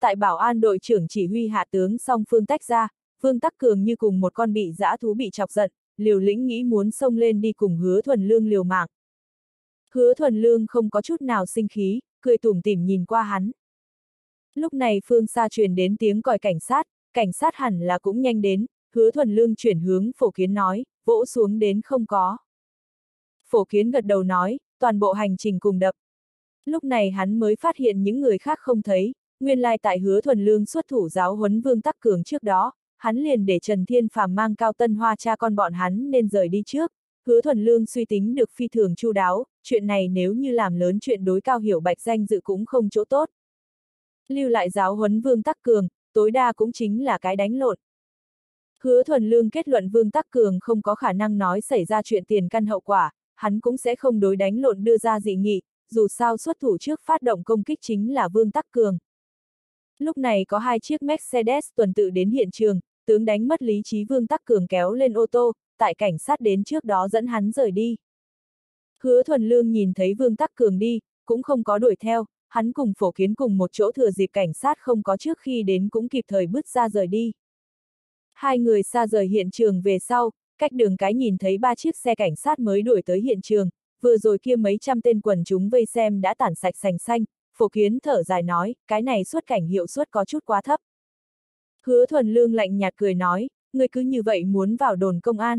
Tại Bảo An đội trưởng chỉ huy hạ tướng song phương tách ra, Vương Tắc Cường như cùng một con bị dã thú bị chọc giận, liều lĩnh nghĩ muốn xông lên đi cùng Hứa Thuần Lương liều mạng. Hứa Thuần Lương không có chút nào sinh khí, cười tủm tỉm nhìn qua hắn. Lúc này phương xa truyền đến tiếng còi cảnh sát hẳn là cũng nhanh đến, Hứa Thuần Lương chuyển hướng Phổ Kiến nói, vỗ xuống đến không có. Phổ Kiến gật đầu nói, toàn bộ hành trình cùng đập. Lúc này hắn mới phát hiện những người khác không thấy, nguyên lai tại Hứa Thuần Lương xuất thủ giáo huấn Vương Tắc Cường trước đó, hắn liền để Trần Thiên Phàm mang Cao Tân Hoa cha con bọn hắn nên rời đi trước. Hứa Thuần Lương suy tính được phi thường chu đáo, chuyện này nếu như làm lớn chuyện đối Cao Hiểu Bạch danh dự cũng không chỗ tốt. Lưu lại giáo huấn Vương Tắc Cường, tối đa cũng chính là cái đánh lộn. Hứa Thuần Lương kết luận Vương Tắc Cường không có khả năng nói xảy ra chuyện tiền căn hậu quả, hắn cũng sẽ không đối đánh lộn đưa ra dị nghị, dù sao xuất thủ trước phát động công kích chính là Vương Tắc Cường. Lúc này có 2 chiếc Mercedes tuần tự đến hiện trường, tướng đánh mất lý trí Vương Tắc Cường kéo lên ô tô, tại cảnh sát đến trước đó dẫn hắn rời đi. Hứa Thuần Lương nhìn thấy Vương Tắc Cường đi, cũng không có đuổi theo, hắn cùng Phổ Kiến cùng một chỗ thừa dịp cảnh sát không có trước khi đến cũng kịp thời bứt ra rời đi. 2 người xa rời hiện trường về sau, cách đường cái nhìn thấy 3 chiếc xe cảnh sát mới đuổi tới hiện trường, vừa rồi kia mấy trăm tên quần chúng vây xem đã tản sạch sành xanh, Phổ Kiến thở dài nói, cái này xuất cảnh hiệu suất có chút quá thấp. Hứa Thuần Lương lạnh nhạt cười nói, ngươi cứ như vậy muốn vào đồn công an.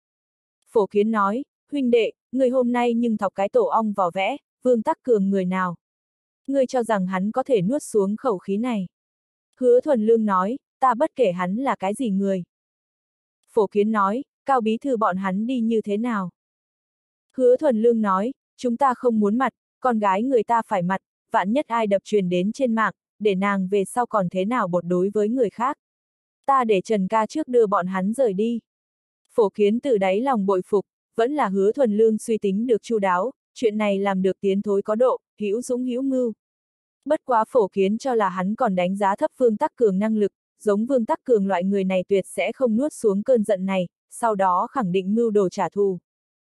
Phổ Kiến nói, huynh đệ, người hôm nay nhưng thọc cái tổ ong vỏ vẽ, Vương Tắc Cường người nào? Ngươi cho rằng hắn có thể nuốt xuống khẩu khí này. Hứa Thuần Lương nói, ta bất kể hắn là cái gì người. Phổ Kiến nói, Cao bí thư bọn hắn đi như thế nào? Hứa Thuần Lương nói, chúng ta không muốn mặt, con gái người ta phải mặt, vạn nhất ai đập truyền đến trên mạng, để nàng về sau còn thế nào bột đối với người khác. Ta để Trần ca trước đưa bọn hắn rời đi. Phổ Kiến từ đáy lòng bội phục, vẫn là Hứa Thuần Lương suy tính được chu đáo, chuyện này làm được tiến thối có độ, hữu dũng hữu mưu. Bất quá Phổ Kiến cho là hắn còn đánh giá thấp Vương Tắc Cường năng lực, giống Vương Tắc Cường loại người này tuyệt sẽ không nuốt xuống cơn giận này, sau đó khẳng định mưu đồ trả thù.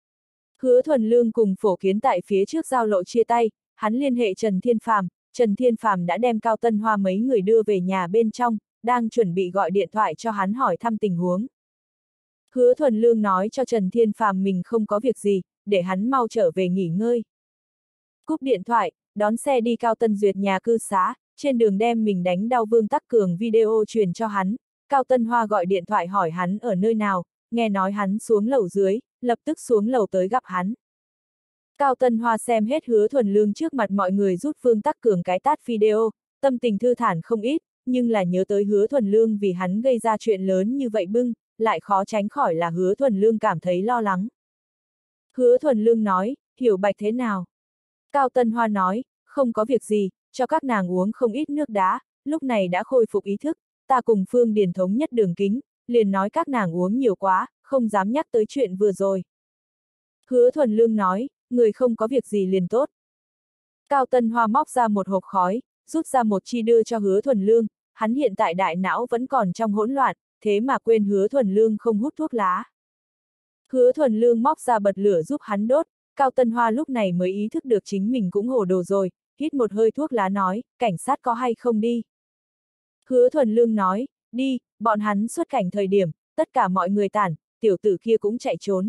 Hứa Thuần Lương cùng Phổ Kiến tại phía trước giao lộ chia tay, hắn liên hệ Trần Thiên Phàm đã đem Cao Tân Hoa mấy người đưa về nhà bên trong, đang chuẩn bị gọi điện thoại cho hắn hỏi thăm tình huống. Hứa Thuần Lương nói cho Trần Thiên Phàm mình không có việc gì, để hắn mau trở về nghỉ ngơi. Cúp điện thoại, đón xe đi Cao Tân Duyệt nhà cư xá, trên đường đem mình đánh đau Vương Tắc Cường video truyền cho hắn, Cao Tân Hoa gọi điện thoại hỏi hắn ở nơi nào, nghe nói hắn xuống lầu dưới, lập tức xuống lầu tới gặp hắn. Cao Tân Hoa xem hết Hứa Thuần Lương trước mặt mọi người rút Vương Tắc Cường cái tát video, tâm tình thư thản không ít, nhưng là nhớ tới Hứa Thuần Lương vì hắn gây ra chuyện lớn như vậy bưng, lại khó tránh khỏi là Hứa Thuần Lương cảm thấy lo lắng. Hứa Thuần Lương nói, Hiểu Bạch thế nào? Cao Tân Hoa nói, không có việc gì, cho các nàng uống không ít nước đá, lúc này đã khôi phục ý thức, ta cùng Phương Điền thống nhất đường kính, liền nói các nàng uống nhiều quá, không dám nhắc tới chuyện vừa rồi. Hứa Thuần Lương nói, người không có việc gì liền tốt. Cao Tân Hoa móc ra một hộp khói, rút ra một chi đưa cho Hứa Thuần Lương, hắn hiện tại đại não vẫn còn trong hỗn loạn, thế mà quên Hứa Thuần Lương không hút thuốc lá. Hứa Thuần Lương móc ra bật lửa giúp hắn đốt, Cao Tân Hoa lúc này mới ý thức được chính mình cũng hồ đồ rồi, hít một hơi thuốc lá nói, cảnh sát có hay không đi. Hứa Thuần Lương nói, đi, bọn hắn xuất cảnh thời điểm, tất cả mọi người tản, tiểu tử kia cũng chạy trốn.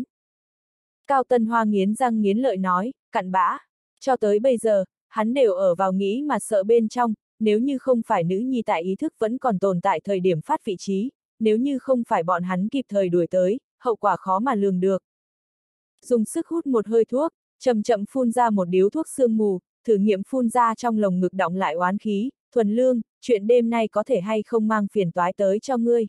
Cao Tân Hoa nghiến răng nghiến lợi nói, cặn bã, cho tới bây giờ, hắn đều ở vào nghĩ mà sợ bên trong, nếu như không phải nữ nhi tại ý thức vẫn còn tồn tại thời điểm phát vị trí, nếu như không phải bọn hắn kịp thời đuổi tới, hậu quả khó mà lường được. Dùng sức hút một hơi thuốc, chậm chậm phun ra một điếu thuốc sương mù, thử nghiệm phun ra trong lồng ngực đọng lại oán khí, Thuần Lương, chuyện đêm nay có thể hay không mang phiền toái tới cho ngươi.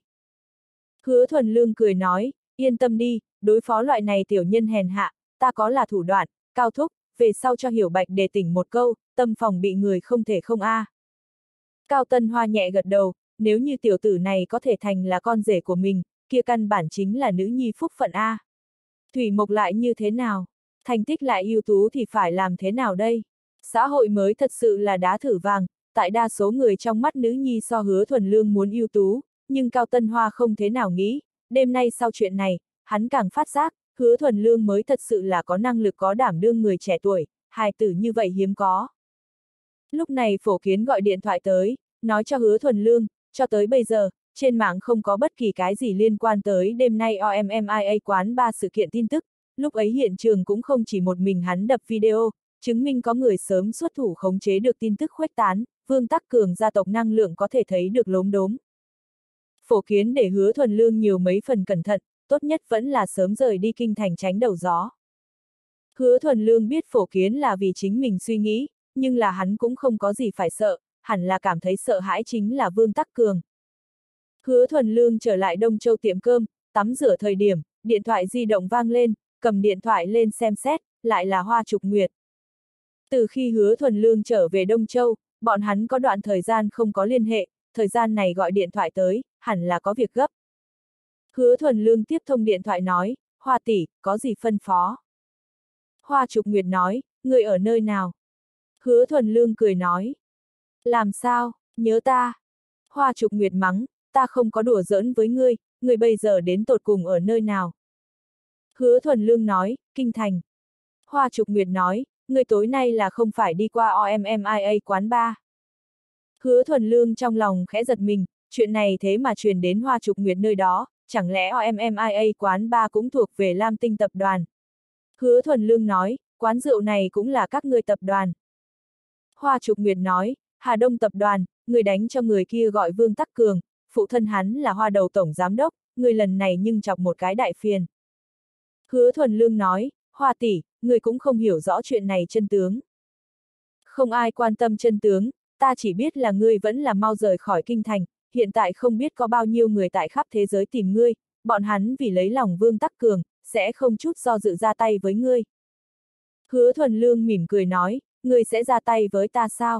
Hứa Thuần Lương cười nói, yên tâm đi, đối phó loại này tiểu nhân hèn hạ, ta có là thủ đoạn, Cao thúc, về sau cho Hiểu Bạch đề tỉnh một câu, tâm phòng bị người không thể không a. Cao Tân Hoa nhẹ gật đầu, nếu như tiểu tử này có thể thành là con rể của mình, kia căn bản chính là nữ nhi phúc phận a. Thủy Mộc lại như thế nào? Thành tích lại ưu tú thì phải làm thế nào đây? Xã hội mới thật sự là đá thử vàng, tại đa số người trong mắt nữ nhi so Hứa Thuần Lương muốn ưu tú, nhưng Cao Tân Hoa không thế nào nghĩ, đêm nay sau chuyện này, hắn càng phát giác, Hứa Thuần Lương mới thật sự là có năng lực có đảm đương người trẻ tuổi, hài tử như vậy hiếm có. Lúc này Phổ Kiến gọi điện thoại tới, nói cho Hứa Thuần Lương, cho tới bây giờ, trên mạng không có bất kỳ cái gì liên quan tới đêm nay OMMIA quán ba sự kiện tin tức, lúc ấy hiện trường cũng không chỉ một mình hắn đập video, chứng minh có người sớm xuất thủ khống chế được tin tức khuếch tán, Vương Tắc Cường gia tộc năng lượng có thể thấy được lốm đốm. Phổ kiến để Hứa Thuần Lương nhiều mấy phần cẩn thận, tốt nhất vẫn là sớm rời đi kinh thành tránh đầu gió. Hứa Thuần Lương biết phổ kiến là vì chính mình suy nghĩ, nhưng là hắn cũng không có gì phải sợ, hẳn là cảm thấy sợ hãi chính là Vương Tắc Cường. Hứa Thuần Lương trở lại Đông Châu tiệm cơm, tắm rửa thời điểm, điện thoại di động vang lên, cầm điện thoại lên xem xét, lại là Hoa Trục Nguyệt. Từ khi Hứa Thuần Lương trở về Đông Châu, bọn hắn có đoạn thời gian không có liên hệ, thời gian này gọi điện thoại tới, hẳn là có việc gấp. Hứa Thuần Lương tiếp thông điện thoại nói, Hoa tỷ, có gì phân phó? Hoa Trục Nguyệt nói, người ở nơi nào? Hứa Thuần Lương cười nói, làm sao, nhớ ta? Hoa Trục Nguyệt mắng, ta không có đùa giỡn với ngươi, ngươi bây giờ đến tột cùng ở nơi nào? Hứa Thuần Lương nói, kinh thành. Hoa Trục Nguyệt nói, ngươi tối nay là không phải đi qua OMMIA quán bar. Hứa Thuần Lương trong lòng khẽ giật mình, chuyện này thế mà truyền đến Hoa Trục Nguyệt nơi đó, chẳng lẽ OMMIA quán bar cũng thuộc về Lam Tinh tập đoàn? Hứa Thuần Lương nói, quán rượu này cũng là các ngươi tập đoàn. Hoa Trục Nguyệt nói, Hà Đông tập đoàn, người đánh cho người kia gọi Vương Tắc Cường, phụ thân hắn là Hoa Đầu tổng giám đốc, người lần này nhưng chọc một cái đại phiền. Hứa Thuần Lương nói, Hoa tỷ, người cũng không hiểu rõ chuyện này chân tướng. Không ai quan tâm chân tướng, ta chỉ biết là ngươi vẫn là mau rời khỏi kinh thành, hiện tại không biết có bao nhiêu người tại khắp thế giới tìm ngươi, bọn hắn vì lấy lòng Vương Tắc Cường, sẽ không chút do dự ra tay với ngươi. Hứa Thuần Lương mỉm cười nói, ngươi sẽ ra tay với ta sao?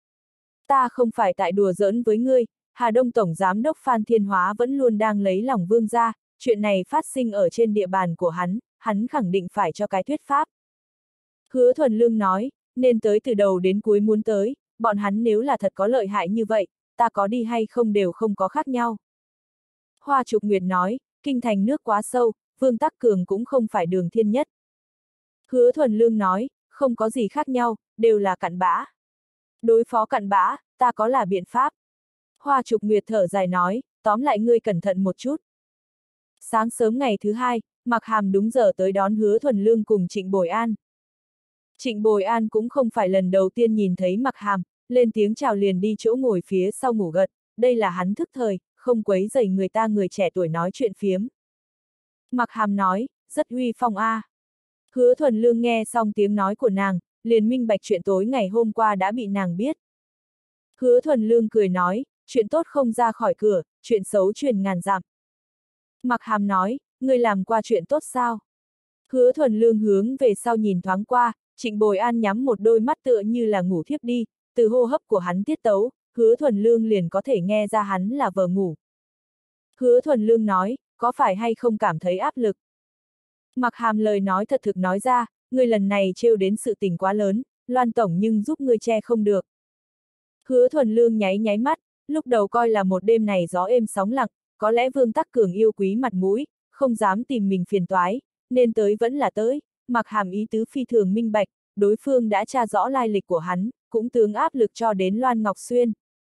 Ta không phải tại đùa giỡn với ngươi, Hà Đông Tổng Giám đốc Phan Thiên Hóa vẫn luôn đang lấy lòng Vương gia, chuyện này phát sinh ở trên địa bàn của hắn khẳng định phải cho cái thuyết pháp. Hứa Thuần Lương nói, nên tới từ đầu đến cuối muốn tới, bọn hắn nếu là thật có lợi hại như vậy, ta có đi hay không đều không có khác nhau. Hoa Trục Nguyệt nói, kinh thành nước quá sâu, Vương Tắc Cường cũng không phải Đường Thiên Nhất. Hứa Thuần Lương nói, không có gì khác nhau, đều là cặn bã. Đối phó cặn bã, ta có là biện pháp. Hoa Trục Nguyệt thở dài nói, tóm lại ngươi cẩn thận một chút. Sáng sớm ngày thứ hai, Mạc Hàm đúng giờ tới đón Hứa Thuần Lương cùng Trịnh Bồi An. Trịnh Bồi An cũng không phải lần đầu tiên nhìn thấy Mạc Hàm, lên tiếng chào liền đi chỗ ngồi phía sau ngủ gật, đây là hắn thức thời, không quấy rầy người ta người trẻ tuổi nói chuyện phiếm. Mạc Hàm nói, rất uy phong a. Hứa Thuần Lương nghe xong tiếng nói của nàng, liền minh bạch chuyện tối ngày hôm qua đã bị nàng biết. Hứa Thuần Lương cười nói, chuyện tốt không ra khỏi cửa, chuyện xấu truyền ngàn dặm. Mạc Hàm nói, ngươi làm qua chuyện tốt sao? Hứa Thuần Lương hướng về sau nhìn thoáng qua, Trịnh Bồi An nhắm một đôi mắt tựa như là ngủ thiếp đi, từ hô hấp của hắn tiết tấu, Hứa Thuần Lương liền có thể nghe ra hắn là vờ ngủ. Hứa Thuần Lương nói, có phải hay không cảm thấy áp lực? Mạc Hàm lời nói thật thực nói ra, ngươi lần này trêu đến sự tình quá lớn, Loan Tổng nhưng giúp ngươi che không được. Hứa Thuần Lương nháy nháy mắt, lúc đầu coi là một đêm này gió êm sóng lặng, có lẽ Vương Tắc Cường yêu quý mặt mũi, không dám tìm mình phiền toái, nên tới vẫn là tới, Mạc Hàm ý tứ phi thường minh bạch, đối phương đã tra rõ lai lịch của hắn, cũng tướng áp lực cho đến Loan Ngọc Xuyên.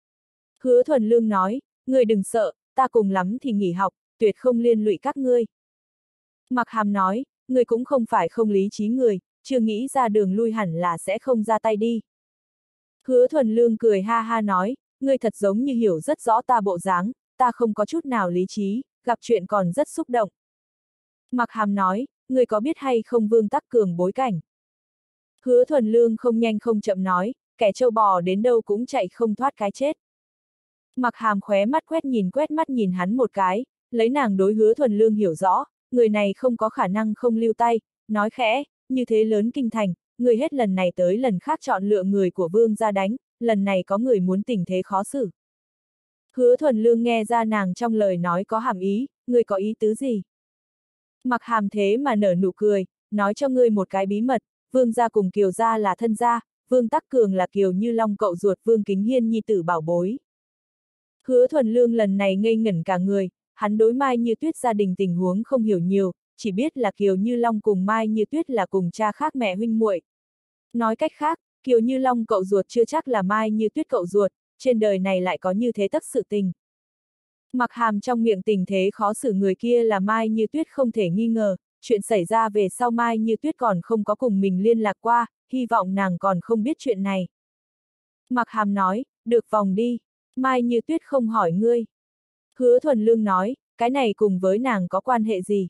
Hứa Thuần Lương nói, ngươi đừng sợ, ta cùng lắm thì nghỉ học, tuyệt không liên lụy các ngươi. Mạc Hàm nói, ngươi cũng không phải không lý trí người, chưa nghĩ ra đường lui hẳn là sẽ không ra tay đi. Hứa Thuần Lương cười ha ha nói, ngươi thật giống như hiểu rất rõ ta bộ dáng, ta không có chút nào lý trí, gặp chuyện còn rất xúc động. Mạc Hàm nói, ngươi có biết hay không Vương Tắc Cường bối cảnh? Hứa Thuần Lương không nhanh không chậm nói, kẻ trâu bò đến đâu cũng chạy không thoát cái chết. Mạc Hàm khóe mắt quét mắt nhìn hắn một cái, lấy nàng đối Hứa Thuần Lương hiểu rõ, người này không có khả năng không lưu tay, nói khẽ, như thế lớn kinh thành, người hết lần này tới lần khác chọn lựa người của Vương ra đánh, lần này có người muốn tình thế khó xử. Hứa Thuần Lương nghe ra nàng trong lời nói có hàm ý, người có ý tứ gì? Mạc Hàm thế mà nở nụ cười, nói cho ngươi một cái bí mật, Vương gia cùng Kiều gia là thân gia, Vương Tắc Cường là Kiều Như Long cậu ruột Vương Kính Hiên nhi tử bảo bối. Hứa Thuần Lương lần này ngây ngẩn cả người, hắn đối Mai Như Tuyết gia đình tình huống không hiểu nhiều, chỉ biết là Kiều Như Long cùng Mai Như Tuyết là cùng cha khác mẹ huynh muội. Nói cách khác, Kiều Như Long cậu ruột chưa chắc là Mai Như Tuyết cậu ruột, trên đời này lại có như thế tất sự tình. Mặc Hàm trong miệng tình thế khó xử người kia là Mai Như Tuyết không thể nghi ngờ, chuyện xảy ra về sau Mai Như Tuyết còn không có cùng mình liên lạc qua, hy vọng nàng còn không biết chuyện này. Mặc Hàm nói, được vòng đi, Mai Như Tuyết không hỏi ngươi. Hứa Thuần Lương nói, cái này cùng với nàng có quan hệ gì?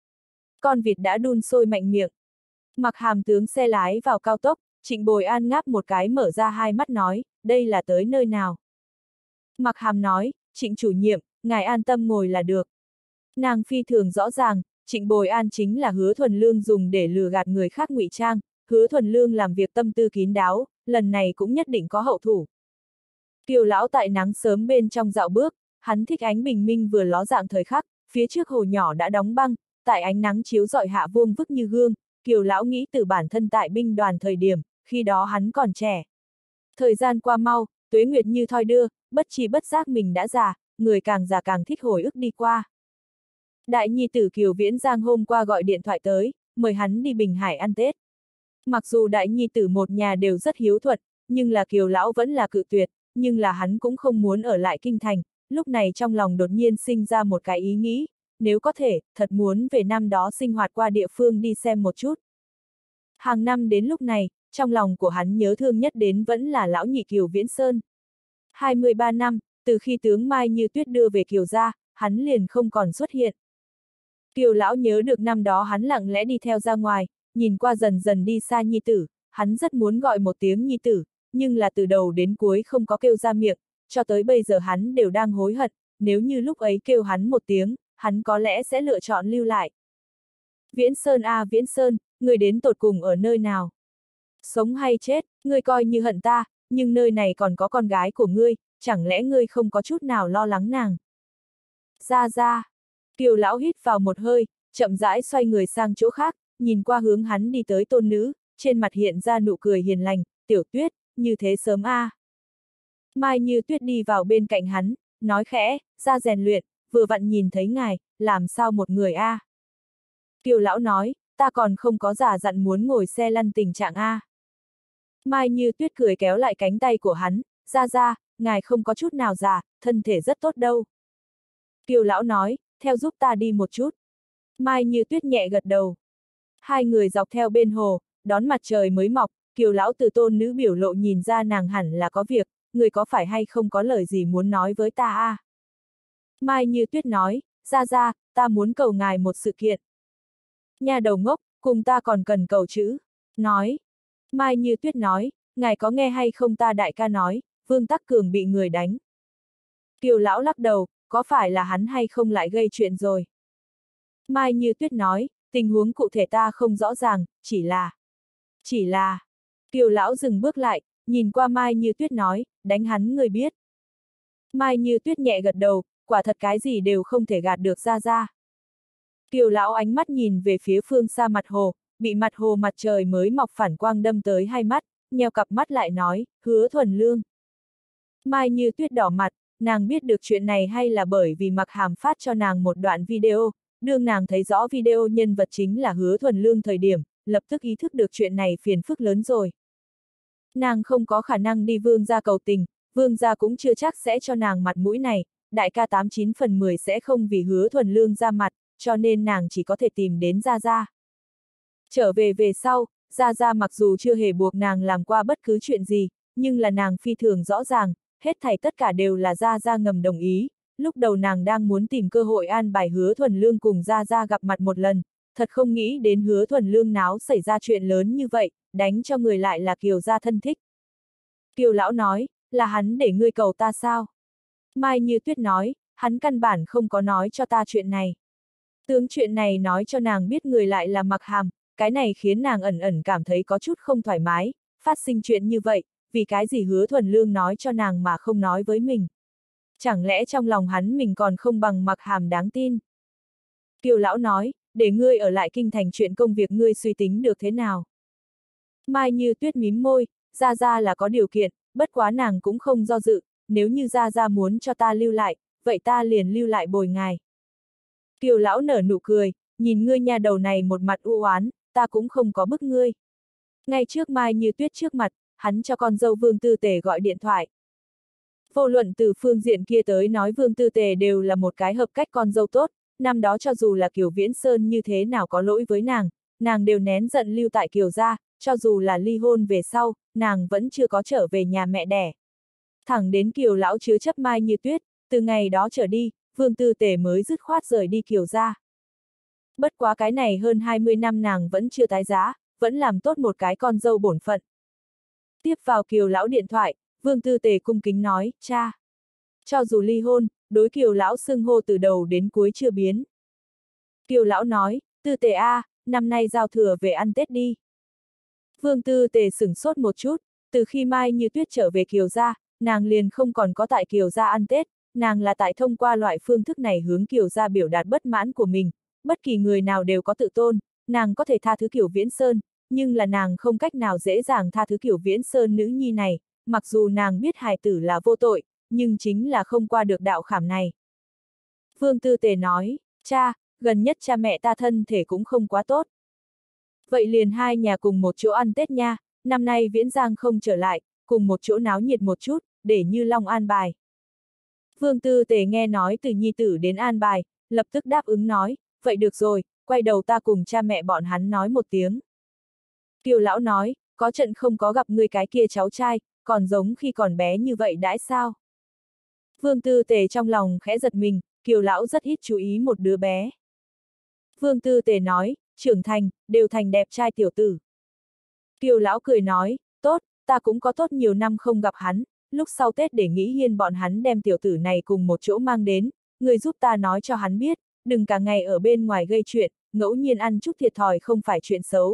Con vịt đã đun sôi mạnh miệng. Mặc Hàm tướng xe lái vào cao tốc, Trịnh Bồi An ngáp một cái mở ra hai mắt nói, đây là tới nơi nào? Mặc Hàm nói, Trịnh chủ nhiệm, ngài an tâm ngồi là được. Nàng phi thường rõ ràng, Trịnh Bồi An chính là Hứa Thuần Lương dùng để lừa gạt người khác ngụy trang, Hứa Thuần Lương làm việc tâm tư kín đáo, lần này cũng nhất định có hậu thủ. Kiều lão tại nắng sớm bên trong dạo bước, hắn thích ánh bình minh vừa ló dạng thời khắc, phía trước hồ nhỏ đã đóng băng, tại ánh nắng chiếu rọi hạ vuông vức như gương, Kiều lão nghĩ từ bản thân tại binh đoàn thời điểm, khi đó hắn còn trẻ. Thời gian qua mau, tuế nguyệt như thoi đưa, bất chi bất giác mình đã già, người càng già càng thích hồi ức đi qua. Đại nhi tử Kiều Viễn Giang hôm qua gọi điện thoại tới, mời hắn đi Bình Hải ăn Tết. Mặc dù đại nhi tử một nhà đều rất hiếu thuận, nhưng là Kiều lão vẫn là cự tuyệt, nhưng là hắn cũng không muốn ở lại kinh thành, lúc này trong lòng đột nhiên sinh ra một cái ý nghĩ, nếu có thể, thật muốn về năm đó sinh hoạt qua địa phương đi xem một chút. Hàng năm đến lúc này, trong lòng của hắn nhớ thương nhất đến vẫn là lão nhị Kiều Viễn Sơn. 23 năm, từ khi tướng Mai Như Tuyết đưa về Kiều gia, hắn liền không còn xuất hiện. Kiều lão nhớ được năm đó hắn lặng lẽ đi theo ra ngoài, nhìn qua dần dần đi xa nhi tử, hắn rất muốn gọi một tiếng nhi tử, nhưng là từ đầu đến cuối không có kêu ra miệng, cho tới bây giờ hắn đều đang hối hận, nếu như lúc ấy kêu hắn một tiếng, hắn có lẽ sẽ lựa chọn lưu lại. Viễn Sơn à Viễn Sơn, người đến tột cùng ở nơi nào? Sống hay chết, ngươi coi như hận ta, nhưng nơi này còn có con gái của ngươi, chẳng lẽ ngươi không có chút nào lo lắng nàng? Ra ra. Kiều lão hít vào một hơi, chậm rãi xoay người sang chỗ khác, nhìn qua hướng hắn đi tới tôn nữ, trên mặt hiện ra nụ cười hiền lành, Tiểu Tuyết, như thế sớm a. Mai Như Tuyết đi vào bên cạnh hắn, nói khẽ, ra rèn luyện, vừa vặn nhìn thấy ngài, làm sao một người a? Kiều lão nói, ta còn không có giả dặn muốn ngồi xe lăn tình trạng a. Mai Như Tuyết cười kéo lại cánh tay của hắn, ra, ngài không có chút nào già, thân thể rất tốt đâu. Kiều lão nói, theo giúp ta đi một chút. Mai Như Tuyết nhẹ gật đầu. Hai người dọc theo bên hồ, đón mặt trời mới mọc, Kiều lão từ tôn nữ biểu lộ nhìn ra nàng hẳn là có việc, người có phải hay không có lời gì muốn nói với ta a? Mai Như Tuyết nói, ra, ta muốn cầu ngài một sự kiện. Nhà đầu ngốc, cùng ta còn cần cầu chữ. Nói. Mai Như Tuyết nói, ngài có nghe hay không ta đại ca nói, Vương Tắc Cường bị người đánh. Kiều lão lắc đầu, có phải là hắn hay không lại gây chuyện rồi? Mai Như Tuyết nói, tình huống cụ thể ta không rõ ràng, chỉ là. Kiều lão dừng bước lại, nhìn qua Mai Như Tuyết nói, đánh hắn người biết. Mai Như Tuyết nhẹ gật đầu, quả thật cái gì đều không thể gạt được ra. Kiều lão ánh mắt nhìn về phía phương xa mặt hồ, bị mặt hồ mặt trời mới mọc phản quang đâm tới hai mắt, nheo cặp mắt lại nói, Hứa Thuần Lương. Mai Như Tuyết đỏ mặt, nàng biết được chuyện này hay là bởi vì Mặc Hàm phát cho nàng một đoạn video, đương nàng thấy rõ video nhân vật chính là Hứa Thuần Lương thời điểm, lập tức ý thức được chuyện này phiền phức lớn rồi. Nàng không có khả năng đi Vương gia cầu tình, Vương gia cũng chưa chắc sẽ cho nàng mặt mũi này, đại ca 89 phần 10 sẽ không vì Hứa Thuần Lương ra mặt, cho nên nàng chỉ có thể tìm đến Gia. Trở về sau, Gia mặc dù chưa hề buộc nàng làm qua bất cứ chuyện gì, nhưng là nàng phi thường rõ ràng, hết thảy tất cả đều là Gia ngầm đồng ý, lúc đầu nàng đang muốn tìm cơ hội an bài Hứa Thuần Lương cùng Gia gặp mặt một lần, thật không nghĩ đến Hứa Thuần Lương náo xảy ra chuyện lớn như vậy, đánh cho người lại là Kiều gia thân thích. Kiều lão nói, là hắn để ngươi cầu ta sao? Mai Như Tuyết nói, hắn căn bản không có nói cho ta chuyện này. Tướng chuyện này nói cho nàng biết người lại là Mặc Hàm, cái này khiến nàng ẩn ẩn cảm thấy có chút không thoải mái, phát sinh chuyện như vậy, vì cái gì Hứa Thuần Lương nói cho nàng mà không nói với mình. Chẳng lẽ trong lòng hắn mình còn không bằng Mặc Hàm đáng tin? Kiều lão nói, để ngươi ở lại kinh thành chuyện công việc ngươi suy tính được thế nào? Mai Như Tuyết mím môi, Gia là có điều kiện, bất quá nàng cũng không do dự, nếu như Gia muốn cho ta lưu lại, vậy ta liền lưu lại bồi ngài. Kiều lão nở nụ cười, nhìn ngươi nhà đầu này một mặt u oán, ta cũng không có bức ngươi. Ngay trước Mai Như Tuyết trước mặt, hắn cho con dâu Vương Tư Tề gọi điện thoại. Vô luận từ phương diện kia tới nói Vương Tư Tề đều là một cái hợp cách con dâu tốt, năm đó cho dù là Kiều Viễn Sơn như thế nào có lỗi với nàng đều nén giận lưu tại Kiều gia, cho dù là ly hôn về sau, nàng vẫn chưa có trở về nhà mẹ đẻ. Thẳng đến Kiều lão chứa chấp Mai Như Tuyết, từ ngày đó trở đi, Vương Tư Tề mới dứt khoát rời đi Kiều gia. Bất quá cái này hơn 20 năm nàng vẫn chưa tái giá, vẫn làm tốt một cái con dâu bổn phận. Tiếp vào Kiều lão điện thoại, Vương Tư Tề cung kính nói, cha. Cho dù ly hôn, đối Kiều lão xưng hô từ đầu đến cuối chưa biến. Kiều lão nói, Tư Tề a, năm nay giao thừa về ăn Tết đi. Vương Tư Tề sửng sốt một chút, từ khi Mai Như Tuyết trở về Kiều gia, nàng liền không còn có tại Kiều gia ăn Tết, nàng là tại thông qua loại phương thức này hướng Kiều gia biểu đạt bất mãn của mình, bất kỳ người nào đều có tự tôn, nàng có thể tha thứ Kiều Viễn Sơn, nhưng là nàng không cách nào dễ dàng tha thứ Kiều Viễn Sơn nữ nhi này, mặc dù nàng biết hài tử là vô tội, nhưng chính là không qua được đạo khảm này. Vương Tư Tề nói, cha, gần nhất cha mẹ ta thân thể cũng không quá tốt. Vậy liền hai nhà cùng một chỗ ăn Tết nha, năm nay Viễn Giang không trở lại, cùng một chỗ náo nhiệt một chút, để Như Long an bài. Vương Tư Tề nghe nói từ nhi tử đến an bài, lập tức đáp ứng nói, vậy được rồi, quay đầu ta cùng cha mẹ bọn hắn nói một tiếng. Kiều lão nói, có trận không có gặp người cái kia cháu trai, còn giống khi còn bé như vậy đãi sao? Vương Tư Tề trong lòng khẽ giật mình, Kiều lão rất ít chú ý một đứa bé. Vương Tư Tề nói, trưởng thành, đều thành đẹp trai tiểu tử. Kiều lão cười nói, tốt, ta cũng có tốt nhiều năm không gặp hắn, lúc sau Tết để nghĩ hiên bọn hắn đem tiểu tử này cùng một chỗ mang đến, người giúp ta nói cho hắn biết, đừng cả ngày ở bên ngoài gây chuyện, ngẫu nhiên ăn chút thiệt thòi không phải chuyện xấu.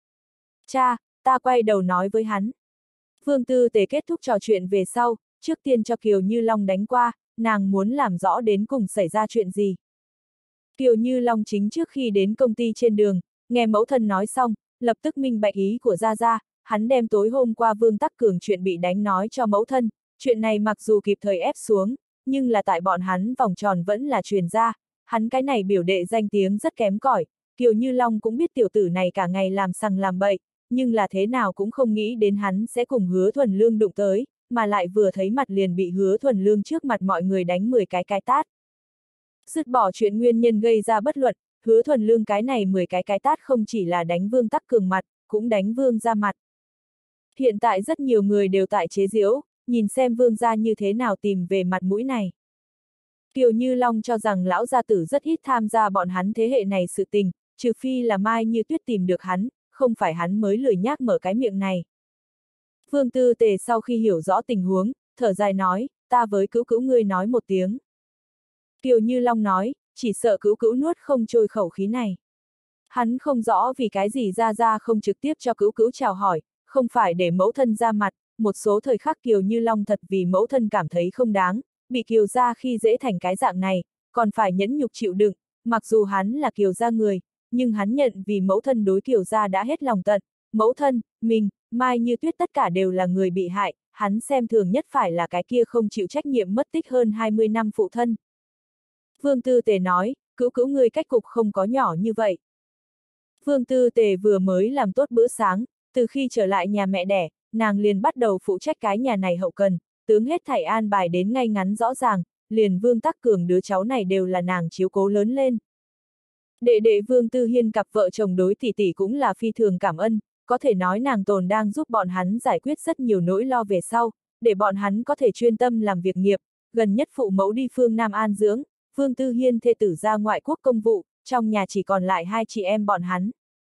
Cha, ta quay đầu nói với hắn. Vương Tư Tề kết thúc trò chuyện về sau, trước tiên cho Kiều Như Long đánh qua, nàng muốn làm rõ đến cùng xảy ra chuyện gì. Kiều Như Long chính trước khi đến công ty trên đường, nghe mẫu thân nói xong, lập tức minh bạch ý của Gia Gia, hắn đem tối hôm qua Vương Tắc Cường chuyện bị đánh nói cho mẫu thân, chuyện này mặc dù kịp thời ép xuống, nhưng là tại bọn hắn vòng tròn vẫn là truyền ra, hắn cái này biểu đệ danh tiếng rất kém cỏi, Kiều Như Long cũng biết tiểu tử này cả ngày làm sằng làm bậy, nhưng là thế nào cũng không nghĩ đến hắn sẽ cùng Hứa Thuần Lương đụng tới, mà lại vừa thấy mặt liền bị Hứa Thuần Lương trước mặt mọi người đánh 10 cái tát. Dứt bỏ chuyện nguyên nhân gây ra bất luận, Hứa Thuần Lương cái này 10 cái tát không chỉ là đánh Vương Tắc Cường mặt, cũng đánh Vương gia mặt. Hiện tại rất nhiều người đều tại chế giễu, nhìn xem Vương gia như thế nào tìm về mặt mũi này. Kiều Như Long cho rằng lão gia tử rất ít tham gia bọn hắn thế hệ này sự tình, trừ phi là Mai Như Tuyết tìm được hắn, không phải hắn mới lười nhác mở cái miệng này. Vương Tư Tề sau khi hiểu rõ tình huống, thở dài nói, ta với cữu cữu ngươi nói một tiếng. Kiều Như Long nói, chỉ sợ cữu cữu nuốt không trôi khẩu khí này. Hắn không rõ vì cái gì Gia Gia không trực tiếp cho cữu cữu chào hỏi, không phải để mẫu thân ra mặt, một số thời khắc Kiều Như Long thật vì mẫu thân cảm thấy không đáng, bị Kiều gia khi dễ thành cái dạng này, còn phải nhẫn nhục chịu đựng, mặc dù hắn là Kiều gia người, nhưng hắn nhận vì mẫu thân đối Kiều gia đã hết lòng tận, mẫu thân, mình, Mai Như Tuyết tất cả đều là người bị hại, hắn xem thường nhất phải là cái kia không chịu trách nhiệm mất tích hơn 20 năm phụ thân. Vương Tư Tề nói, cữu cữu ngươi cách cục không có nhỏ như vậy. Vương Tư Tề vừa mới làm tốt bữa sáng, từ khi trở lại nhà mẹ đẻ, nàng liền bắt đầu phụ trách cái nhà này hậu cần, tướng hết thảy an bài đến ngay ngắn rõ ràng, liền Vương Tắc Cường đứa cháu này đều là nàng chiếu cố lớn lên. Đệ đệ Vương Tư Hiên cặp vợ chồng đối tỷ tỷ cũng là phi thường cảm ơn, có thể nói nàng tồn đang giúp bọn hắn giải quyết rất nhiều nỗi lo về sau, để bọn hắn có thể chuyên tâm làm việc nghiệp, gần nhất phụ mẫu đi phương Nam an dưỡng, Vương Tư Hiên thê tử ra ngoại quốc công vụ, trong nhà chỉ còn lại hai chị em bọn hắn.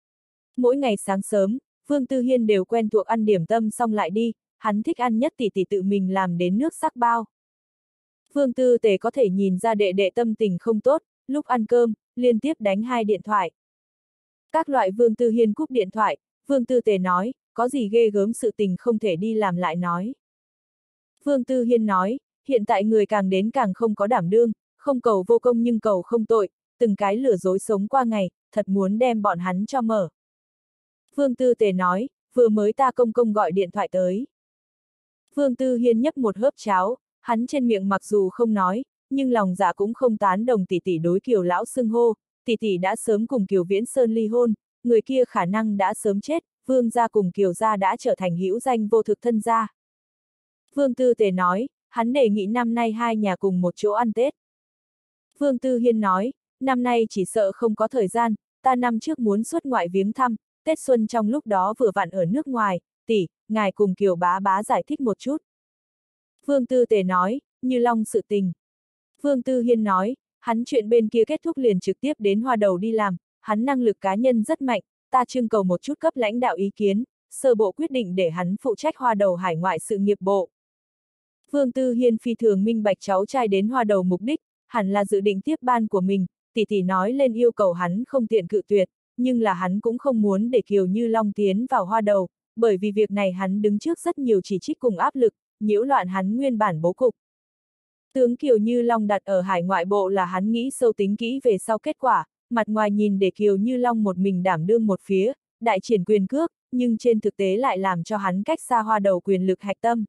Mỗi ngày sáng sớm, Vương Tư Hiên đều quen thuộc ăn điểm tâm xong lại đi, hắn thích ăn nhất tỷ tỷ tự mình làm đến nước sắc bao. Vương Tư Tề có thể nhìn ra đệ đệ tâm tình không tốt, lúc ăn cơm, liên tiếp đánh 2 điện thoại. Các loại Vương Tư Hiên cúp điện thoại, Vương Tư Tề nói, có gì ghê gớm sự tình không thể đi làm lại nói. Vương Tư Hiên nói, hiện tại người càng đến càng không có đảm đương, không cầu vô công nhưng cầu không tội, từng cái lừa dối sống qua ngày, thật muốn đem bọn hắn cho mở. Vương Tư Tề nói, vừa mới ta công công gọi điện thoại tới. Vương Tư Hiên nhấp một hớp cháo, hắn trên miệng mặc dù không nói, nhưng lòng dạ cũng không tán đồng tỷ tỷ đối Kiều lão xưng hô, tỷ tỷ đã sớm cùng Kiều Viễn Sơn ly hôn, người kia khả năng đã sớm chết, Vương gia cùng Kiều gia đã trở thành hữu danh vô thực thân gia. Vương Tư Tề nói, hắn đề nghị năm nay hai nhà cùng một chỗ ăn Tết. Vương Tư Hiên nói, năm nay chỉ sợ không có thời gian, ta năm trước muốn xuất ngoại viếng thăm, Tết xuân trong lúc đó vừa vặn ở nước ngoài, tỷ, ngài cùng Kiều bá bá giải thích một chút. Vương Tư Tề nói, Như Long sự tình. Vương Tư Hiên nói, hắn chuyện bên kia kết thúc liền trực tiếp đến Hoa Đầu đi làm, hắn năng lực cá nhân rất mạnh, ta trưng cầu một chút cấp lãnh đạo ý kiến, sơ bộ quyết định để hắn phụ trách Hoa Đầu hải ngoại sự nghiệp bộ. Vương Tư Hiên phi thường minh bạch cháu trai đến Hoa Đầu mục đích, hẳn là dự định tiếp ban của mình, tỷ tỷ nói lên yêu cầu hắn không tiện cự tuyệt, nhưng là hắn cũng không muốn để Kiều Như Long tiến vào Hoa Đầu, bởi vì việc này hắn đứng trước rất nhiều chỉ trích cùng áp lực, nhiễu loạn hắn nguyên bản bố cục. Tướng Kiều Như Long đặt ở hải ngoại bộ là hắn nghĩ sâu tính kỹ về sau kết quả, mặt ngoài nhìn để Kiều Như Long một mình đảm đương một phía, đại triển quyền cước, nhưng trên thực tế lại làm cho hắn cách xa Hoa Đầu quyền lực hạch tâm.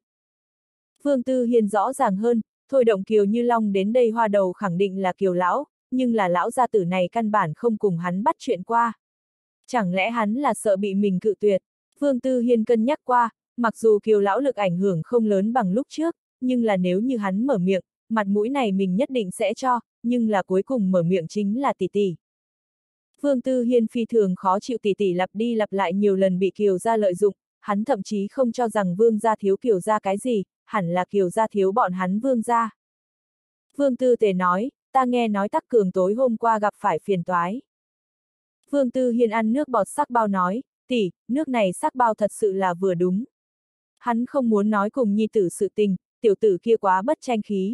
Vương Tư Hiên rõ ràng hơn, thôi động Kiều Như Long đến đây Hoa Đầu khẳng định là Kiều lão, nhưng là lão gia tử này căn bản không cùng hắn bắt chuyện qua. Chẳng lẽ hắn là sợ bị mình cự tuyệt? Vương Tư Hiên cân nhắc qua, mặc dù Kiều lão lực ảnh hưởng không lớn bằng lúc trước, nhưng là nếu như hắn mở miệng, mặt mũi này mình nhất định sẽ cho, nhưng là cuối cùng mở miệng chính là tỷ tỷ. Vương Tư Hiên phi thường khó chịu tỷ tỷ lặp đi lặp lại nhiều lần bị Kiều gia lợi dụng, hắn thậm chí không cho rằng Vương gia thiếu Kiều gia cái gì, hẳn là Kiều gia thiếu bọn hắn Vương gia. Vương Tư Tề nói, ta nghe nói Tắc Cường tối hôm qua gặp phải phiền toái. Vương Tư Hiên ăn nước bọt sắc bao nói, tỷ, nước này sắc bao thật sự là vừa đúng. Hắn không muốn nói cùng nhi tử sự tình, tiểu tử kia quá bất tranh khí.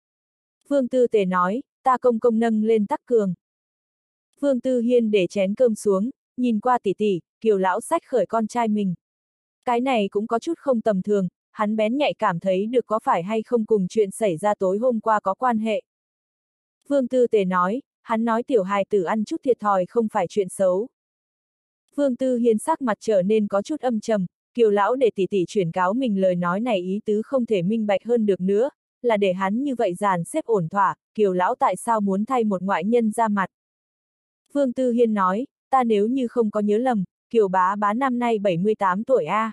Vương Tư Tề nói, ta công công nâng lên Tắc Cường. Vương Tư Hiên để chén cơm xuống, nhìn qua tỷ tỷ, Kiều lão xách khởi con trai mình. Cái này cũng có chút không tầm thường, hắn bén nhạy cảm thấy được có phải hay không cùng chuyện xảy ra tối hôm qua có quan hệ. Vương Tư Tề nói, hắn nói tiểu hài tử ăn chút thiệt thòi không phải chuyện xấu. Vương Tư Hiên sắc mặt trở nên có chút âm trầm, Kiều lão để tỷ tỷ chuyển cáo mình lời nói này ý tứ không thể minh bạch hơn được nữa, là để hắn như vậy dàn xếp ổn thỏa, Kiều lão tại sao muốn thay một ngoại nhân ra mặt. Vương Tư Hiên nói, ta nếu như không có nhớ lầm, Kiều bá bá năm nay 78 tuổi a.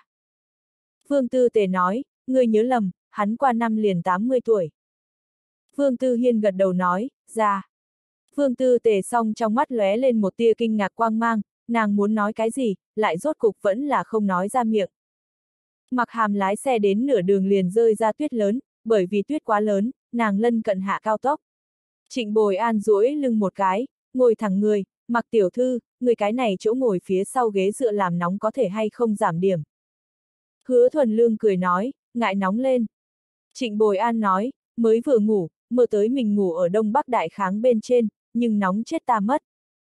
Vương Tư Tề nói, ngươi nhớ lầm, hắn qua năm liền 80 tuổi. Vương Tư Hiên gật đầu nói, ra. Vương Tư Tề song trong mắt lóe lên một tia kinh ngạc quang mang, nàng muốn nói cái gì, lại rốt cục vẫn là không nói ra miệng. Mặc Hàm lái xe đến nửa đường liền rơi ra tuyết lớn, bởi vì tuyết quá lớn, nàng lân cận hạ cao tốc. Trịnh Bồi An duỗi lưng một cái, ngồi thẳng người, Mặc tiểu thư, người cái này chỗ ngồi phía sau ghế dựa làm nóng có thể hay không giảm điểm. Hứa Thuần Lương cười nói, ngại nóng lên. Trịnh Bồi An nói, mới vừa ngủ, mơ tới mình ngủ ở Đông Bắc Đại Kháng bên trên, nhưng nóng chết ta mất.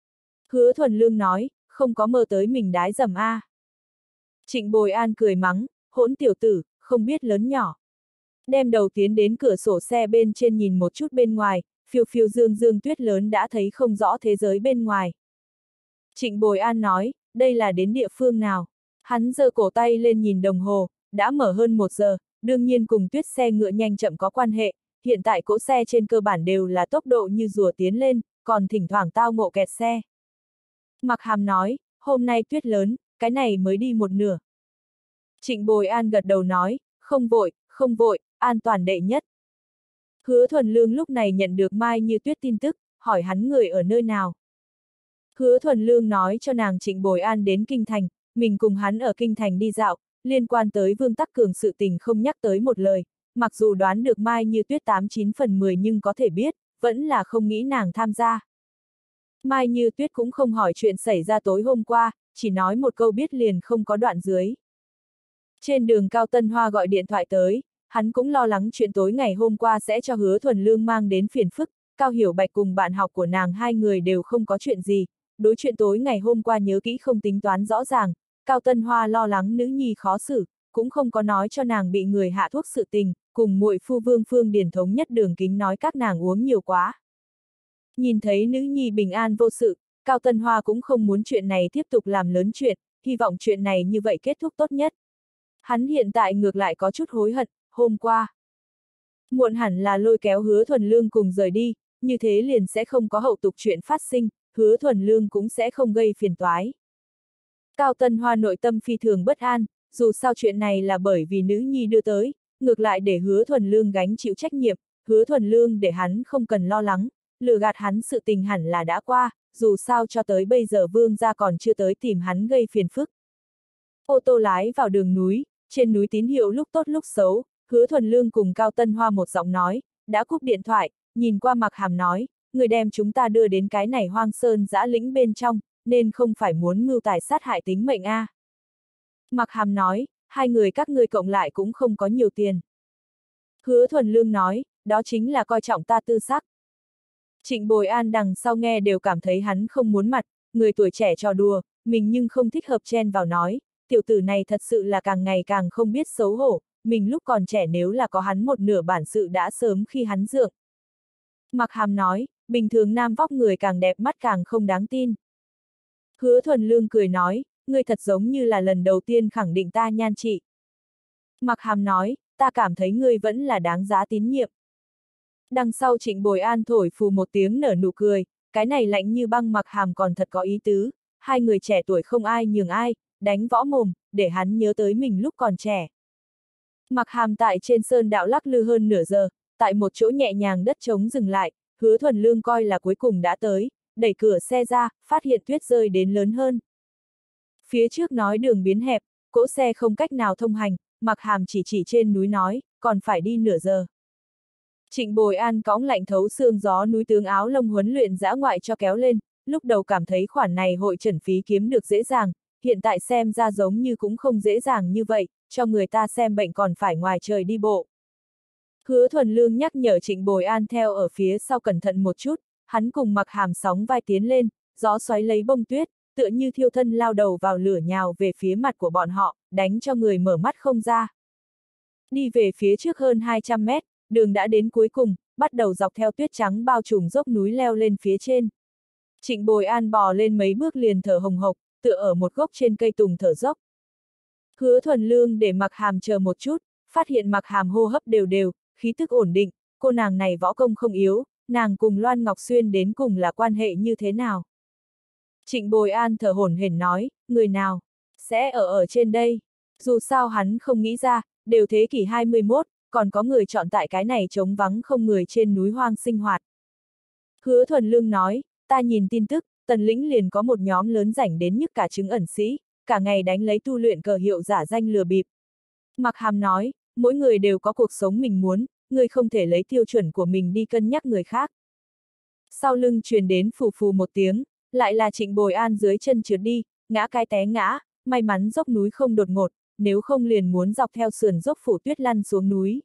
Hứa Thuần Lương nói, không có mơ tới mình đái dầm a. Trịnh Bồi An cười mắng, hỗn tiểu tử, không biết lớn nhỏ. Đem đầu tiến đến cửa sổ xe bên trên nhìn một chút bên ngoài, phiêu phiêu dương dương tuyết lớn đã thấy không rõ thế giới bên ngoài. Trịnh Bồi An nói, đây là đến địa phương nào? Hắn giơ cổ tay lên nhìn đồng hồ, đã mở hơn 1 giờ, đương nhiên cùng tuyết xe ngựa nhanh chậm có quan hệ, hiện tại cỗ xe trên cơ bản đều là tốc độ như rùa tiến lên, còn thỉnh thoảng tao ngộ kẹt xe. Mặc Hàm nói, hôm nay tuyết lớn, cái này mới đi một nửa. Trịnh Bồi An gật đầu nói, không vội, an toàn đệ nhất. Hứa Thuần Lương lúc này nhận được Mai Như Tuyết tin tức, hỏi hắn người ở nơi nào. Hứa Thuần Lương nói cho nàng Trịnh Bồi An đến Kinh Thành, mình cùng hắn ở Kinh Thành đi dạo, liên quan tới Vương Tắc Cường sự tình không nhắc tới một lời, mặc dù đoán được Mai Như Tuyết 89 phần 10 nhưng có thể biết, vẫn là không nghĩ nàng tham gia. Mai Như Tuyết cũng không hỏi chuyện xảy ra tối hôm qua, chỉ nói một câu biết liền không có đoạn dưới. Trên đường Cao Tân Hoa gọi điện thoại tới, hắn cũng lo lắng chuyện tối ngày hôm qua sẽ cho Hứa Thuần Lương mang đến phiền phức, Cao Hiểu Bạch cùng bạn học của nàng hai người đều không có chuyện gì, đối chuyện tối ngày hôm qua nhớ kỹ không tính toán rõ ràng, Cao Tân Hoa lo lắng nữ nhi khó xử, cũng không có nói cho nàng bị người hạ thuốc sự tình, cùng muội phu Vương Phương Điển thống nhất đường kính nói các nàng uống nhiều quá. Nhìn thấy nữ nhi bình an vô sự, Cao Tân Hoa cũng không muốn chuyện này tiếp tục làm lớn chuyện, hy vọng chuyện này như vậy kết thúc tốt nhất. Hắn hiện tại ngược lại có chút hối hận, hôm qua. Muộn hẳn là lôi kéo Hứa Thuần Lương cùng rời đi, như thế liền sẽ không có hậu tục chuyện phát sinh, Hứa Thuần Lương cũng sẽ không gây phiền toái. Cao Tân Hoa nội tâm phi thường bất an, dù sao chuyện này là bởi vì nữ nhi đưa tới, ngược lại để Hứa Thuần Lương gánh chịu trách nhiệm, Hứa Thuần Lương để hắn không cần lo lắng, lừa gạt hắn sự tình hẳn là đã qua, dù sao cho tới bây giờ Vương gia còn chưa tới tìm hắn gây phiền phức. Ô tô lái vào đường núi, trên núi tín hiệu lúc tốt lúc xấu, Hứa Thuần Lương cùng Cao Tân Hoa một giọng nói, đã cúp điện thoại, nhìn qua Mạc Hàm nói, người đem chúng ta đưa đến cái này hoang sơn dã lĩnh bên trong, nên không phải muốn mưu tài sát hại tính mệnh a. Mạc Hàm nói, hai người các ngươi cộng lại cũng không có nhiều tiền. Hứa Thuần Lương nói, đó chính là coi trọng ta tư sắc. Trịnh Bồi An đằng sau nghe đều cảm thấy hắn không muốn mặt, người tuổi trẻ trò đùa, mình nhưng không thích hợp chen vào nói, tiểu tử này thật sự là càng ngày càng không biết xấu hổ, mình lúc còn trẻ nếu là có hắn một nửa bản sự đã sớm khi hắn dượng. Mạc Hàm nói, bình thường nam vóc người càng đẹp mắt càng không đáng tin. Hứa Thuần Lương cười nói, ngươi thật giống như là lần đầu tiên khẳng định ta nhan trị. Mạc Hàm nói, ta cảm thấy ngươi vẫn là đáng giá tín nhiệm. Đằng sau Trịnh Bồi An thổi phù một tiếng nở nụ cười, cái này lạnh như băng Mạc Hàm còn thật có ý tứ, hai người trẻ tuổi không ai nhường ai, đánh võ mồm, để hắn nhớ tới mình lúc còn trẻ. Mạc Hàm tại trên sơn đạo lắc lư hơn nửa giờ, tại một chỗ nhẹ nhàng đất trống dừng lại, Hứa Thuần Lương coi là cuối cùng đã tới, đẩy cửa xe ra, phát hiện tuyết rơi đến lớn hơn. Phía trước nói đường biến hẹp, cỗ xe không cách nào thông hành, Mạc Hàm chỉ trên núi nói, còn phải đi nửa giờ. Trịnh Bồi An cõng lạnh thấu xương gió núi tướng áo lông huấn luyện dã ngoại cho kéo lên, lúc đầu cảm thấy khoản này hội trần phí kiếm được dễ dàng, hiện tại xem ra giống như cũng không dễ dàng như vậy, cho người ta xem bệnh còn phải ngoài trời đi bộ. Hứa Thuần Lương nhắc nhở Trịnh Bồi An theo ở phía sau cẩn thận một chút, hắn cùng Mạc Hàm sóng vai tiến lên, gió xoáy lấy bông tuyết, tựa như thiêu thân lao đầu vào lửa nhào về phía mặt của bọn họ, đánh cho người mở mắt không ra. Đi về phía trước hơn 200 mét, đường đã đến cuối cùng, bắt đầu dọc theo tuyết trắng bao trùm dốc núi leo lên phía trên. Trịnh Bồi An bò lên mấy bước liền thở hồng hộc, tựa ở một gốc trên cây tùng thở dốc. Hứa Thuần Lương để Mạc Hàm chờ một chút, phát hiện Mạc Hàm hô hấp đều đều, khí tức ổn định, cô nàng này võ công không yếu, nàng cùng Loan Ngọc Xuyên đến cùng là quan hệ như thế nào? Trịnh Bồi An thở hổn hển nói, người nào sẽ ở trên đây? Dù sao hắn không nghĩ ra, đều thế kỷ 21, còn có người chọn tại cái này trống vắng không người trên núi hoang sinh hoạt. Hứa Thuần Lương nói, ta nhìn tin tức, Tần Lĩnh liền có một nhóm lớn rảnh đến nhức cả trứng ẩn sĩ, cả ngày đánh lấy tu luyện cờ hiệu giả danh lừa bịp. Mạc Hàm nói, mỗi người đều có cuộc sống mình muốn, người không thể lấy tiêu chuẩn của mình đi cân nhắc người khác. Sau lưng truyền đến phù phù một tiếng, lại là Trịnh Bồi An dưới chân trượt đi, ngã cái té ngã, may mắn dốc núi không đột ngột, nếu không liền muốn dọc theo sườn dốc phủ tuyết lăn xuống núi.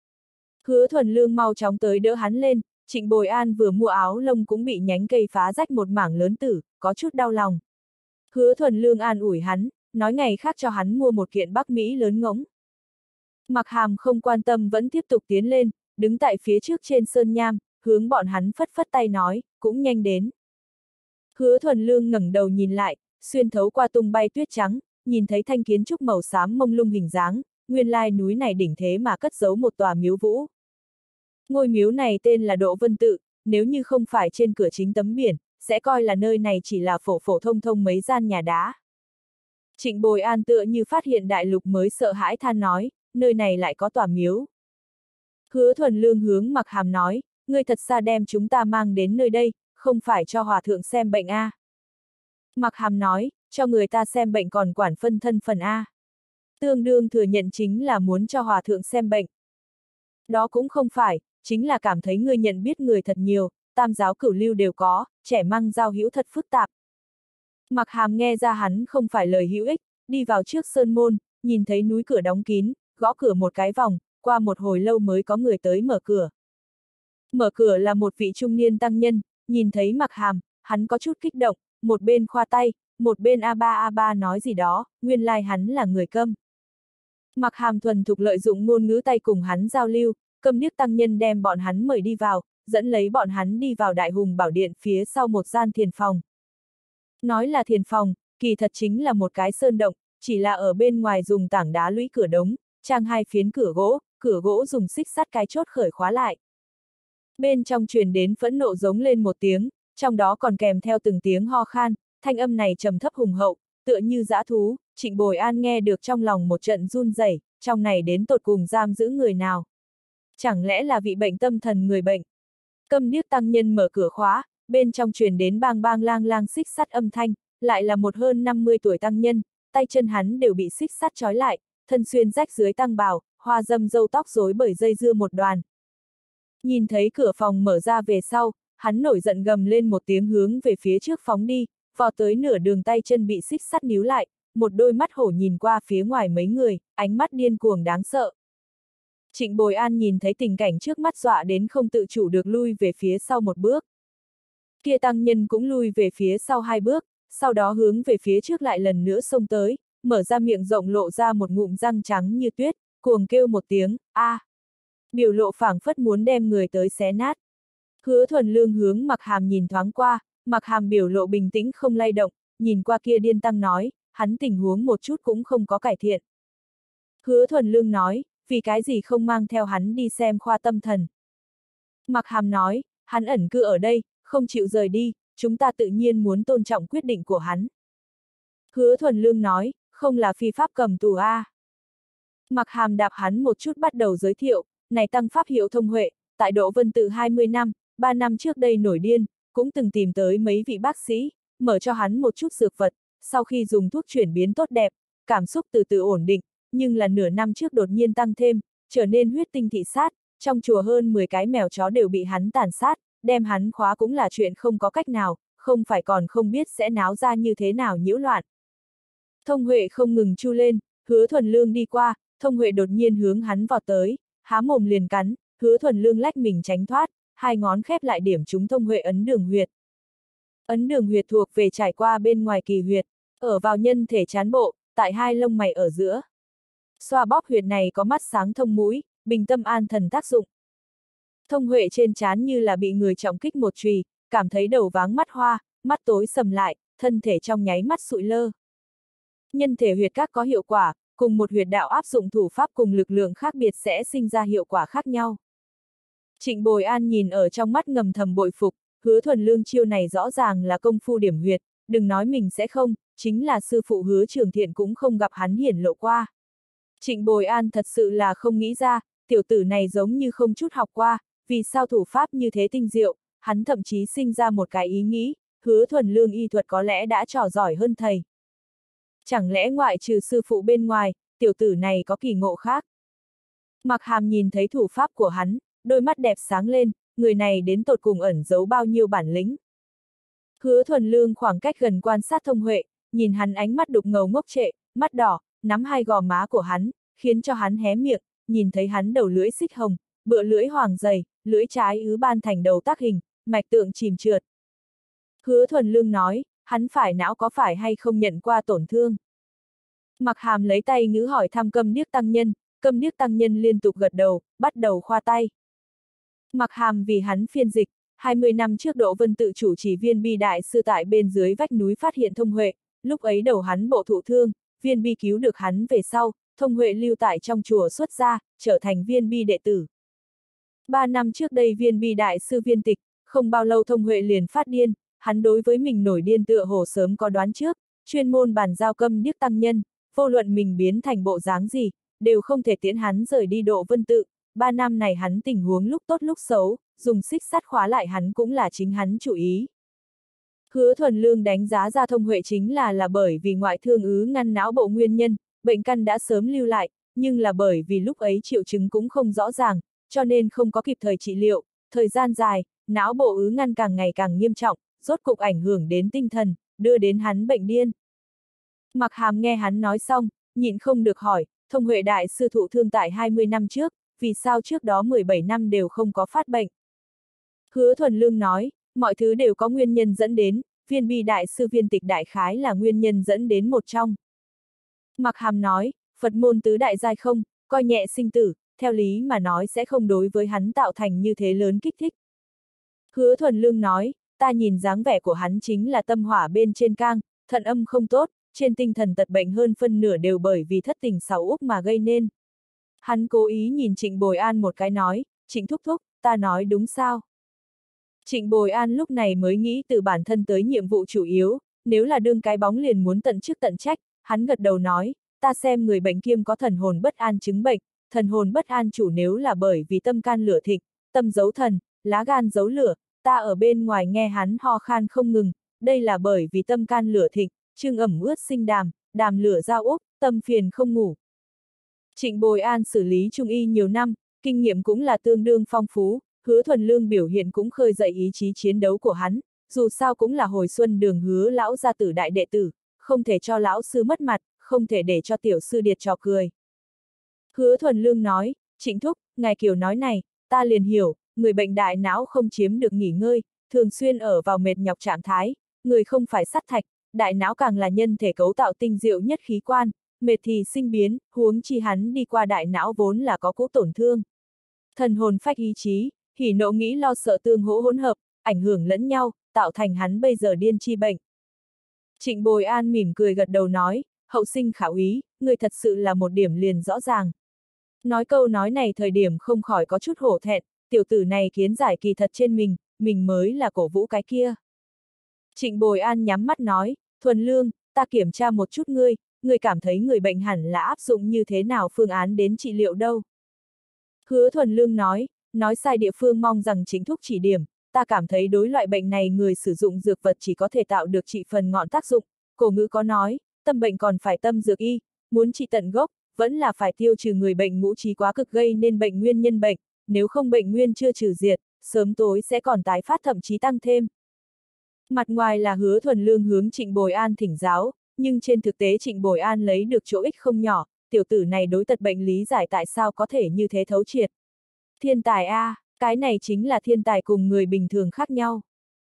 Hứa Thuần Lương mau chóng tới đỡ hắn lên, Trịnh Bồi An vừa mua áo lông cũng bị nhánh cây phá rách một mảng lớn tử, có chút đau lòng. Hứa Thuần Lương an ủi hắn, nói ngày khác cho hắn mua một kiện Bắc Mỹ lớn ngỗng. Mạc Hàm không quan tâm vẫn tiếp tục tiến lên, đứng tại phía trước trên sơn nham, hướng bọn hắn phất phất tay nói, cũng nhanh đến. Hứa Thuần Lương ngẩng đầu nhìn lại, xuyên thấu qua tung bay tuyết trắng, nhìn thấy thanh kiến trúc màu xám mông lung hình dáng, nguyên lai núi này đỉnh thế mà cất giấu một tòa miếu vũ. Ngôi miếu này tên là Độ Vân Tự, nếu như không phải trên cửa chính tấm biển, sẽ coi là nơi này chỉ là phổ phổ thông thông mấy gian nhà đá. Trịnh Bồi An tựa như phát hiện đại lục mới sợ hãi than nói, nơi này lại có tòa miếu. Hứa Thuần Lương hướng Mạc Hàm nói, ngươi thật xa đem chúng ta mang đến nơi đây, không phải cho hòa thượng xem bệnh a. Mạc Hàm nói, cho người ta xem bệnh còn quản phân thân phần a. Tương đương thừa nhận chính là muốn cho hòa thượng xem bệnh. Đó cũng không phải, chính là cảm thấy ngươi nhận biết người thật nhiều, tam giáo cửu lưu đều có, trẻ măng giao hữu thật phức tạp. Mạc Hàm nghe ra hắn không phải lời hữu ích, đi vào trước sơn môn, nhìn thấy núi cửa đóng kín, gõ cửa một cái vòng, qua một hồi lâu mới có người tới mở cửa. Mở cửa là một vị trung niên tăng nhân, nhìn thấy Mạc Hàm, hắn có chút kích động, một bên khoa tay, một bên a ba nói gì đó, nguyên lai hắn là người Câm. Mạc Hàm thuần thục lợi dụng ngôn ngữ tay cùng hắn giao lưu, Câm điếc tăng nhân đem bọn hắn mời đi vào, dẫn lấy bọn hắn đi vào Đại Hùng Bảo Điện phía sau một gian thiền phòng. Nói là thiền phòng, kỳ thật chính là một cái sơn động, chỉ là ở bên ngoài dùng tảng đá lũy cửa đống, trang hai phiến cửa gỗ dùng xích sắt cái chốt khởi khóa lại. Bên trong truyền đến phẫn nộ giống lên một tiếng, trong đó còn kèm theo từng tiếng ho khan, thanh âm này trầm thấp hùng hậu, tựa như dã thú. Trịnh Bồi An nghe được trong lòng một trận run rẩy, trong này đến tột cùng giam giữ người nào? Chẳng lẽ là vị bệnh tâm thần người bệnh? Câm điếc tăng nhân mở cửa khóa, bên trong truyền đến bang bang lang lang xích sắt âm thanh, lại là một hơn 50 tuổi tăng nhân, tay chân hắn đều bị xích sắt trói lại, thân xuyên rách dưới tăng bào, hoa dâm râu tóc rối bởi dây dưa một đoàn. Nhìn thấy cửa phòng mở ra về sau, hắn nổi giận gầm lên một tiếng hướng về phía trước phóng đi, vọt tới nửa đường tay chân bị xích sắt níu lại, một đôi mắt hổ nhìn qua phía ngoài mấy người, ánh mắt điên cuồng đáng sợ. Trịnh Bồi An nhìn thấy tình cảnh trước mắt dọa đến không tự chủ được lui về phía sau một bước. Kia tăng nhân cũng lui về phía sau 2 bước, sau đó hướng về phía trước lại lần nữa xông tới, mở ra miệng rộng lộ ra một ngụm răng trắng như tuyết, cuồng kêu một tiếng, a. Biểu lộ phảng phất muốn đem người tới xé nát. Hứa Thuần Lương hướng Mặc Hàm nhìn thoáng qua, Mặc Hàm biểu lộ bình tĩnh không lay động, nhìn qua kia điên tăng nói, hắn tình huống một chút cũng không có cải thiện. Hứa Thuần Lương nói, vì cái gì không mang theo hắn đi xem khoa tâm thần. Mặc Hàm nói, hắn ẩn cư ở đây, không chịu rời đi, chúng ta tự nhiên muốn tôn trọng quyết định của hắn. Hứa Thuần Lương nói, không là phi pháp cầm tù a. Mặc Hàm đạp hắn một chút bắt đầu giới thiệu, này tăng pháp hiệu Thông Huệ, tại Đỗ Vân Tự 20 năm, 3 năm trước đây nổi điên, cũng từng tìm tới mấy vị bác sĩ, mở cho hắn một chút dược vật, sau khi dùng thuốc chuyển biến tốt đẹp, cảm xúc từ từ ổn định, nhưng là nửa năm trước đột nhiên tăng thêm, trở nên huyết tinh thị sát, trong chùa hơn 10 cái mèo chó đều bị hắn tàn sát, đem hắn khóa cũng là chuyện không có cách nào, không phải còn không biết sẽ náo ra như thế nào nhiễu loạn. Thông Huệ không ngừng chu lên, Hứa Thuần Lương đi qua, Thông Huệ đột nhiên hướng hắn vọt tới, há mồm liền cắn, Hứa Thuần Lương lách mình tránh thoát, 2 ngón khép lại điểm trúng Thông Huệ ấn đường huyệt. Ấn đường huyệt thuộc về trải qua bên ngoài kỳ huyệt, ở vào nhân thể trán bộ, tại 2 lông mày ở giữa. Xoa bóp huyệt này có mắt sáng thông mũi, bình tâm an thần tác dụng. Thông Huệ trên trán như là bị người trọng kích một chùy, cảm thấy đầu váng mắt hoa, mắt tối sầm lại, thân thể trong nháy mắt sụi lơ. Nhân thể huyệt các có hiệu quả, cùng một huyệt đạo áp dụng thủ pháp cùng lực lượng khác biệt sẽ sinh ra hiệu quả khác nhau. Trịnh Bồi An nhìn ở trong mắt ngầm thầm bội phục, Hứa Thuần Lương chiêu này rõ ràng là công phu điểm huyệt, đừng nói mình sẽ không, chính là sư phụ Hứa Trường Thiện cũng không gặp hắn hiển lộ qua. Trịnh Bồi An thật sự là không nghĩ ra, tiểu tử này giống như không chút học qua, vì sao thủ pháp như thế tinh diệu, hắn thậm chí sinh ra một cái ý nghĩ, Hứa Thuần Lương y thuật có lẽ đã trò giỏi hơn thầy. Chẳng lẽ ngoại trừ sư phụ bên ngoài, tiểu tử này có kỳ ngộ khác? Mặc Hàm nhìn thấy thủ pháp của hắn, đôi mắt đẹp sáng lên, người này đến tột cùng ẩn giấu bao nhiêu bản lĩnh. Hứa Thuần Lương khoảng cách gần quan sát Thông Huệ, nhìn hắn ánh mắt đục ngầu ngốc trệ, mắt đỏ, nắm 2 gò má của hắn, khiến cho hắn hé miệng, nhìn thấy hắn đầu lưỡi xích hồng, bựa lưỡi hoàng dày, lưỡi trái ứ ban thành đầu tác hình, mạch tượng chìm trượt. Hứa Thuần Lương nói, hắn phải não có phải hay không nhận qua tổn thương. Mặc Hàm lấy tay ngữ hỏi thăm Câm Điếc tăng nhân, Câm Điếc tăng nhân liên tục gật đầu, bắt đầu khoa tay. Mặc Hàm vì hắn phiên dịch, 20 năm trước Đỗ Vân Tự chủ trì Viên Bi đại sư tại bên dưới vách núi phát hiện Thông Huệ, lúc ấy đầu hắn bộ thụ thương, Viên Bi cứu được hắn về sau, Thông Huệ lưu tại trong chùa xuất gia, trở thành Viên Bi đệ tử. 3 năm trước đây Viên Bi đại sư viên tịch, không bao lâu Thông Huệ liền phát điên, hắn đối với mình nổi điên tựa hồ sớm có đoán trước, chuyên môn bàn giao Câm Điếc tăng nhân, vô luận mình biến thành bộ dáng gì, đều không thể tiễn hắn rời đi Đỗ Vân Tự. 3 năm này hắn tình huống lúc tốt lúc xấu, dùng xích sắt khóa lại hắn cũng là chính hắn chủ ý. Hứa Thuần Lương đánh giá ra Thông Huệ chính là bởi vì ngoại thương ứ ngăn não bộ nguyên nhân, bệnh căn đã sớm lưu lại, nhưng là bởi vì lúc ấy triệu chứng cũng không rõ ràng, cho nên không có kịp thời trị liệu, thời gian dài, não bộ ứ ngăn càng ngày càng nghiêm trọng, rốt cục ảnh hưởng đến tinh thần, đưa đến hắn bệnh điên. Mặc Hàm nghe hắn nói xong, nhịn không được hỏi, Thông Huệ đại sư thụ thương tại 20 năm trước, vì sao trước đó 17 năm đều không có phát bệnh? Hứa Thuần Lương nói, mọi thứ đều có nguyên nhân dẫn đến, Viên Bi đại sư viên tịch đại khái là nguyên nhân dẫn đến một trong. Mặc Hàm nói, Phật môn tứ đại giai không, coi nhẹ sinh tử, theo lý mà nói sẽ không đối với hắn tạo thành như thế lớn kích thích. Hứa Thuần Lương nói, ta nhìn dáng vẻ của hắn chính là tâm hỏa bên trên cang, thận âm không tốt, trên tinh thần tật bệnh hơn phân nửa đều bởi vì thất tình sáu úc mà gây nên. Hắn cố ý nhìn Trịnh Bồi An một cái nói, Trịnh thúc thúc, ta nói đúng sao? Trịnh Bồi An lúc này mới nghĩ từ bản thân tới nhiệm vụ chủ yếu, nếu là đương cái bóng liền muốn tận chức tận trách, hắn gật đầu nói, ta xem người bệnh kiêm có thần hồn bất an chứng bệnh, thần hồn bất an chủ nếu là bởi vì tâm can lửa thịnh, tâm giấu thần, lá gan giấu lửa, ta ở bên ngoài nghe hắn ho khan không ngừng, đây là bởi vì tâm can lửa thịnh, trưng ẩm ướt sinh đàm, đàm lửa giao úc, tâm phiền không ngủ. Trịnh Bồi An xử lý trung y nhiều năm, kinh nghiệm cũng là tương đương phong phú, Hứa Thuần Lương biểu hiện cũng khơi dậy ý chí chiến đấu của hắn, dù sao cũng là hồi xuân đường Hứa lão gia tử đại đệ tử, không thể cho lão sư mất mặt, không thể để cho tiểu sư điệt trò cười. Hứa Thuần Lương nói, Trịnh thúc, ngài kiểu nói này, ta liền hiểu, người bệnh đại não không chiếm được nghỉ ngơi, thường xuyên ở vào mệt nhọc trạng thái, người không phải sắt thạch, đại não càng là nhân thể cấu tạo tinh diệu nhất khí quan, mệt thì sinh biến, huống chi hắn đi qua đại não vốn là có cũ tổn thương. Thần hồn phách ý chí, hỉ nộ nghĩ lo sợ tương hỗ hỗn hợp, ảnh hưởng lẫn nhau, tạo thành hắn bây giờ điên chi bệnh. Trịnh Bồi An mỉm cười gật đầu nói, hậu sinh khảo ý, người thật sự là một điểm liền rõ ràng. Nói câu nói này thời điểm không khỏi có chút hổ thẹn, tiểu tử này kiến giải kỳ thật trên mình mới là cổ vũ cái kia. Trịnh Bồi An nhắm mắt nói, Thuần Lương, ta kiểm tra một chút ngươi cảm thấy người bệnh hẳn là áp dụng như thế nào phương án đến trị liệu đâu. Hứa Thuần Lương nói sai địa phương mong rằng chính thúc chỉ điểm, ta cảm thấy đối loại bệnh này người sử dụng dược vật chỉ có thể tạo được trị phần ngọn tác dụng, cổ ngữ có nói, tâm bệnh còn phải tâm dược y, muốn trị tận gốc, vẫn là phải tiêu trừ người bệnh ngũ trí quá cực gây nên bệnh nguyên nhân bệnh, nếu không bệnh nguyên chưa trừ diệt, sớm tối sẽ còn tái phát thậm chí tăng thêm. Mặt ngoài là Hứa Thuần Lương hướng Trịnh Bồi An thỉnh giáo, nhưng trên thực tế Trịnh Bồi An lấy được chỗ ích không nhỏ, tiểu tử này đối tật bệnh lý giải tại sao có thể như thế thấu triệt. Thiên tài a, cái này chính là thiên tài cùng người bình thường khác nhau.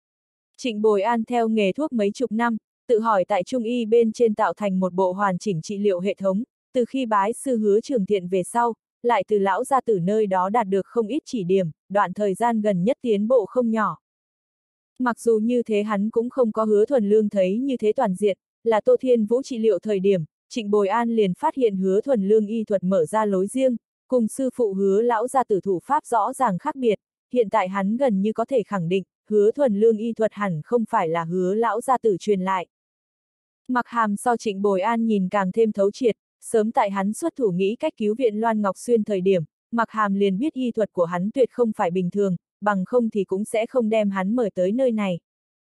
Trịnh Bồi An theo nghề thuốc mấy chục năm, tự hỏi tại Trung y bên trên tạo thành một bộ hoàn chỉnh trị liệu hệ thống, từ khi bái sư Hứa Trường Thiện về sau, lại từ lão gia tử nơi đó đạt được không ít chỉ điểm, đoạn thời gian gần nhất tiến bộ không nhỏ. Mặc dù như thế hắn cũng không có Hứa Thuần Lương thấy như thế toàn diện, là Tô Thiên Vũ trị liệu thời điểm, Trịnh Bồi An liền phát hiện Hứa Thuần Lương y thuật mở ra lối riêng, cùng sư phụ Hứa lão gia tử thủ pháp rõ ràng khác biệt, hiện tại hắn gần như có thể khẳng định, Hứa Thuần Lương y thuật hẳn không phải là Hứa lão gia tử truyền lại. Mặc Hàm so Trịnh Bồi An nhìn càng thêm thấu triệt, sớm tại hắn xuất thủ nghĩ cách cứu viện Loan Ngọc Xuyên thời điểm, Mặc Hàm liền biết y thuật của hắn tuyệt không phải bình thường, bằng không thì cũng sẽ không đem hắn mời tới nơi này.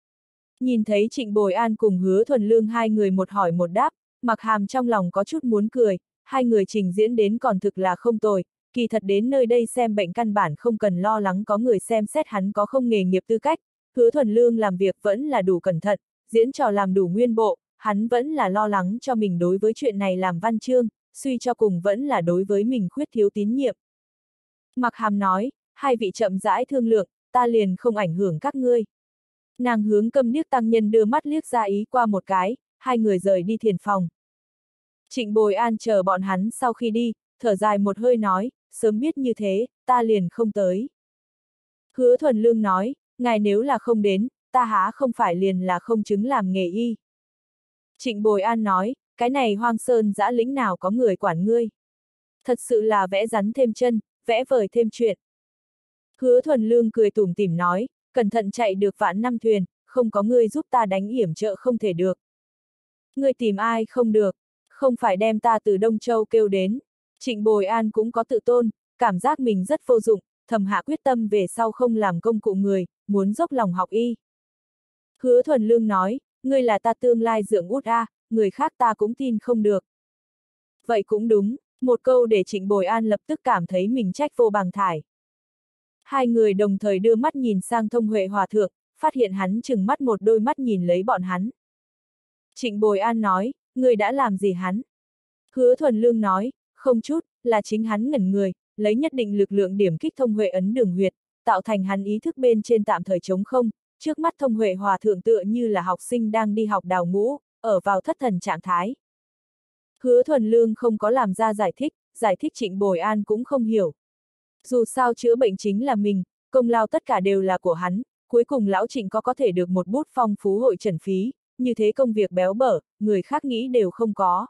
Nhìn thấy Trịnh Bồi An cùng Hứa Thuần Lương hai người một hỏi một đáp, Mặc Hàm trong lòng có chút muốn cười, hai người trình diễn đến còn thực là không tồi, kỳ thật đến nơi đây xem bệnh căn bản không cần lo lắng có người xem xét hắn có không nghề nghiệp tư cách, Hứa Thuần Lương làm việc vẫn là đủ cẩn thận, diễn trò làm đủ nguyên bộ, hắn vẫn là lo lắng cho mình đối với chuyện này làm văn chương, suy cho cùng vẫn là đối với mình khuyết thiếu tín nhiệm. Mặc Hàm nói, hai vị chậm rãi thương lượng, ta liền không ảnh hưởng các ngươi. Nàng hướng Câm Điếc tăng nhân đưa mắt liếc ra ý qua một cái, hai người rời đi thiền phòng. Trịnh Bồi An chờ bọn hắn sau khi đi, thở dài một hơi nói, sớm biết như thế, ta liền không tới. Hứa Thuần Lương nói, ngài nếu là không đến, ta há không phải liền là không chứng làm nghề y. Trịnh Bồi An nói, cái này hoang sơn dã lĩnh nào có người quản ngươi. Thật sự là vẽ rắn thêm chân, vẽ vời thêm chuyện. Hứa Thuần Lương cười tủm tỉm nói, cẩn thận chạy được vạn năm thuyền, không có ngươi giúp ta đánh yểm trợ không thể được. Ngươi tìm ai không được, không phải đem ta từ Đông Châu kêu đến. Trịnh Bồi An cũng có tự tôn, cảm giác mình rất vô dụng, thầm hạ quyết tâm về sau không làm công cụ người, muốn dốc lòng học y. Hứa Thuần Lương nói, ngươi là ta tương lai dưỡng út a, người khác ta cũng tin không được. Vậy cũng đúng, một câu để Trịnh Bồi An lập tức cảm thấy mình trách vô bằng thải. Hai người đồng thời đưa mắt nhìn sang Thông Huệ Hòa Thượng, phát hiện hắn chừng mắt một đôi mắt nhìn lấy bọn hắn. Trịnh Bồi An nói, người đã làm gì hắn? Hứa Thuần Lương nói, không chút, là chính hắn ngẩn người, lấy nhất định lực lượng điểm kích Thông Huệ ấn đường huyệt, tạo thành hắn ý thức bên trên tạm thời trống không, trước mắt Thông Huệ Hòa Thượng tựa như là học sinh đang đi học đào ngũ, ở vào thất thần trạng thái. Hứa Thuần Lương không có làm ra giải thích Trịnh Bồi An cũng không hiểu. Dù sao chữa bệnh chính là mình, công lao tất cả đều là của hắn, cuối cùng lão Trịnh có thể được một bút phong phú hội trần phí, như thế công việc béo bở, người khác nghĩ đều không có.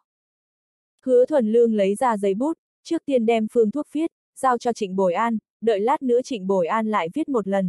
Hứa Thuần Lương lấy ra giấy bút, trước tiên đem phương thuốc viết, giao cho Trịnh Bồi An, đợi lát nữa Trịnh Bồi An lại viết một lần.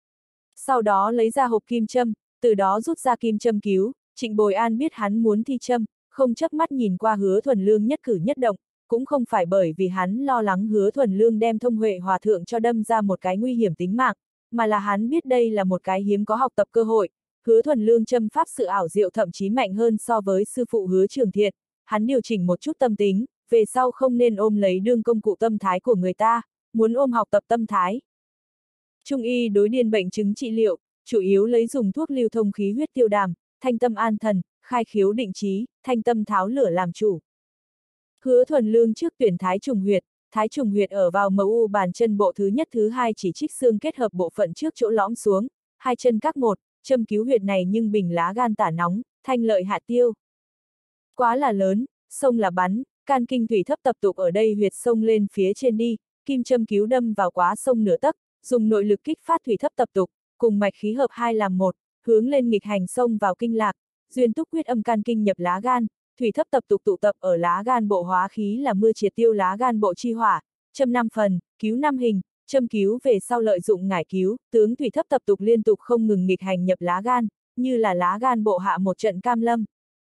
Sau đó lấy ra hộp kim châm, từ đó rút ra kim châm cứu, Trịnh Bồi An biết hắn muốn thi châm, không chớp mắt nhìn qua Hứa Thuần Lương nhất cử nhất động, cũng không phải bởi vì hắn lo lắng Hứa Thuần Lương đem Thông Huệ Hòa Thượng cho đâm ra một cái nguy hiểm tính mạng, mà là hắn biết đây là một cái hiếm có học tập cơ hội. Hứa Thuần Lương châm pháp sự ảo diệu thậm chí mạnh hơn so với sư phụ Hứa Trường Thiện, hắn điều chỉnh một chút tâm tính, về sau không nên ôm lấy đương công cụ tâm thái của người ta, muốn ôm học tập tâm thái. Trung y đối điên bệnh chứng trị liệu, chủ yếu lấy dùng thuốc lưu thông khí huyết tiêu đàm, thanh tâm an thần, khai khiếu định trí, thanh tâm tháo lửa làm chủ. Hứa Thuần Lương trước tuyển Thái trùng huyệt ở vào MU bàn chân bộ thứ nhất thứ hai chỉ trích xương kết hợp bộ phận trước chỗ lõm xuống, hai chân các một, châm cứu huyệt này nhưng bình lá gan tả nóng, thanh lợi hạ tiêu. Quá là lớn, sông là bắn, can kinh thủy thấp tập tục ở đây huyệt sông lên phía trên đi, kim châm cứu đâm vào quá sông nửa tấc, dùng nội lực kích phát thủy thấp tập tục, cùng mạch khí hợp hai làm một, hướng lên nghịch hành sông vào kinh lạc, duyên túc huyết âm can kinh nhập lá gan, thủy thấp tập tục tụ tập ở lá gan bộ hóa khí là mưa triệt tiêu lá gan bộ chi hỏa, châm 5 phần, cứu 5 hình, châm cứu về sau lợi dụng ngải cứu, tướng thủy thấp tập tục liên tục không ngừng nghịch hành nhập lá gan, như là lá gan bộ hạ một trận cam lâm.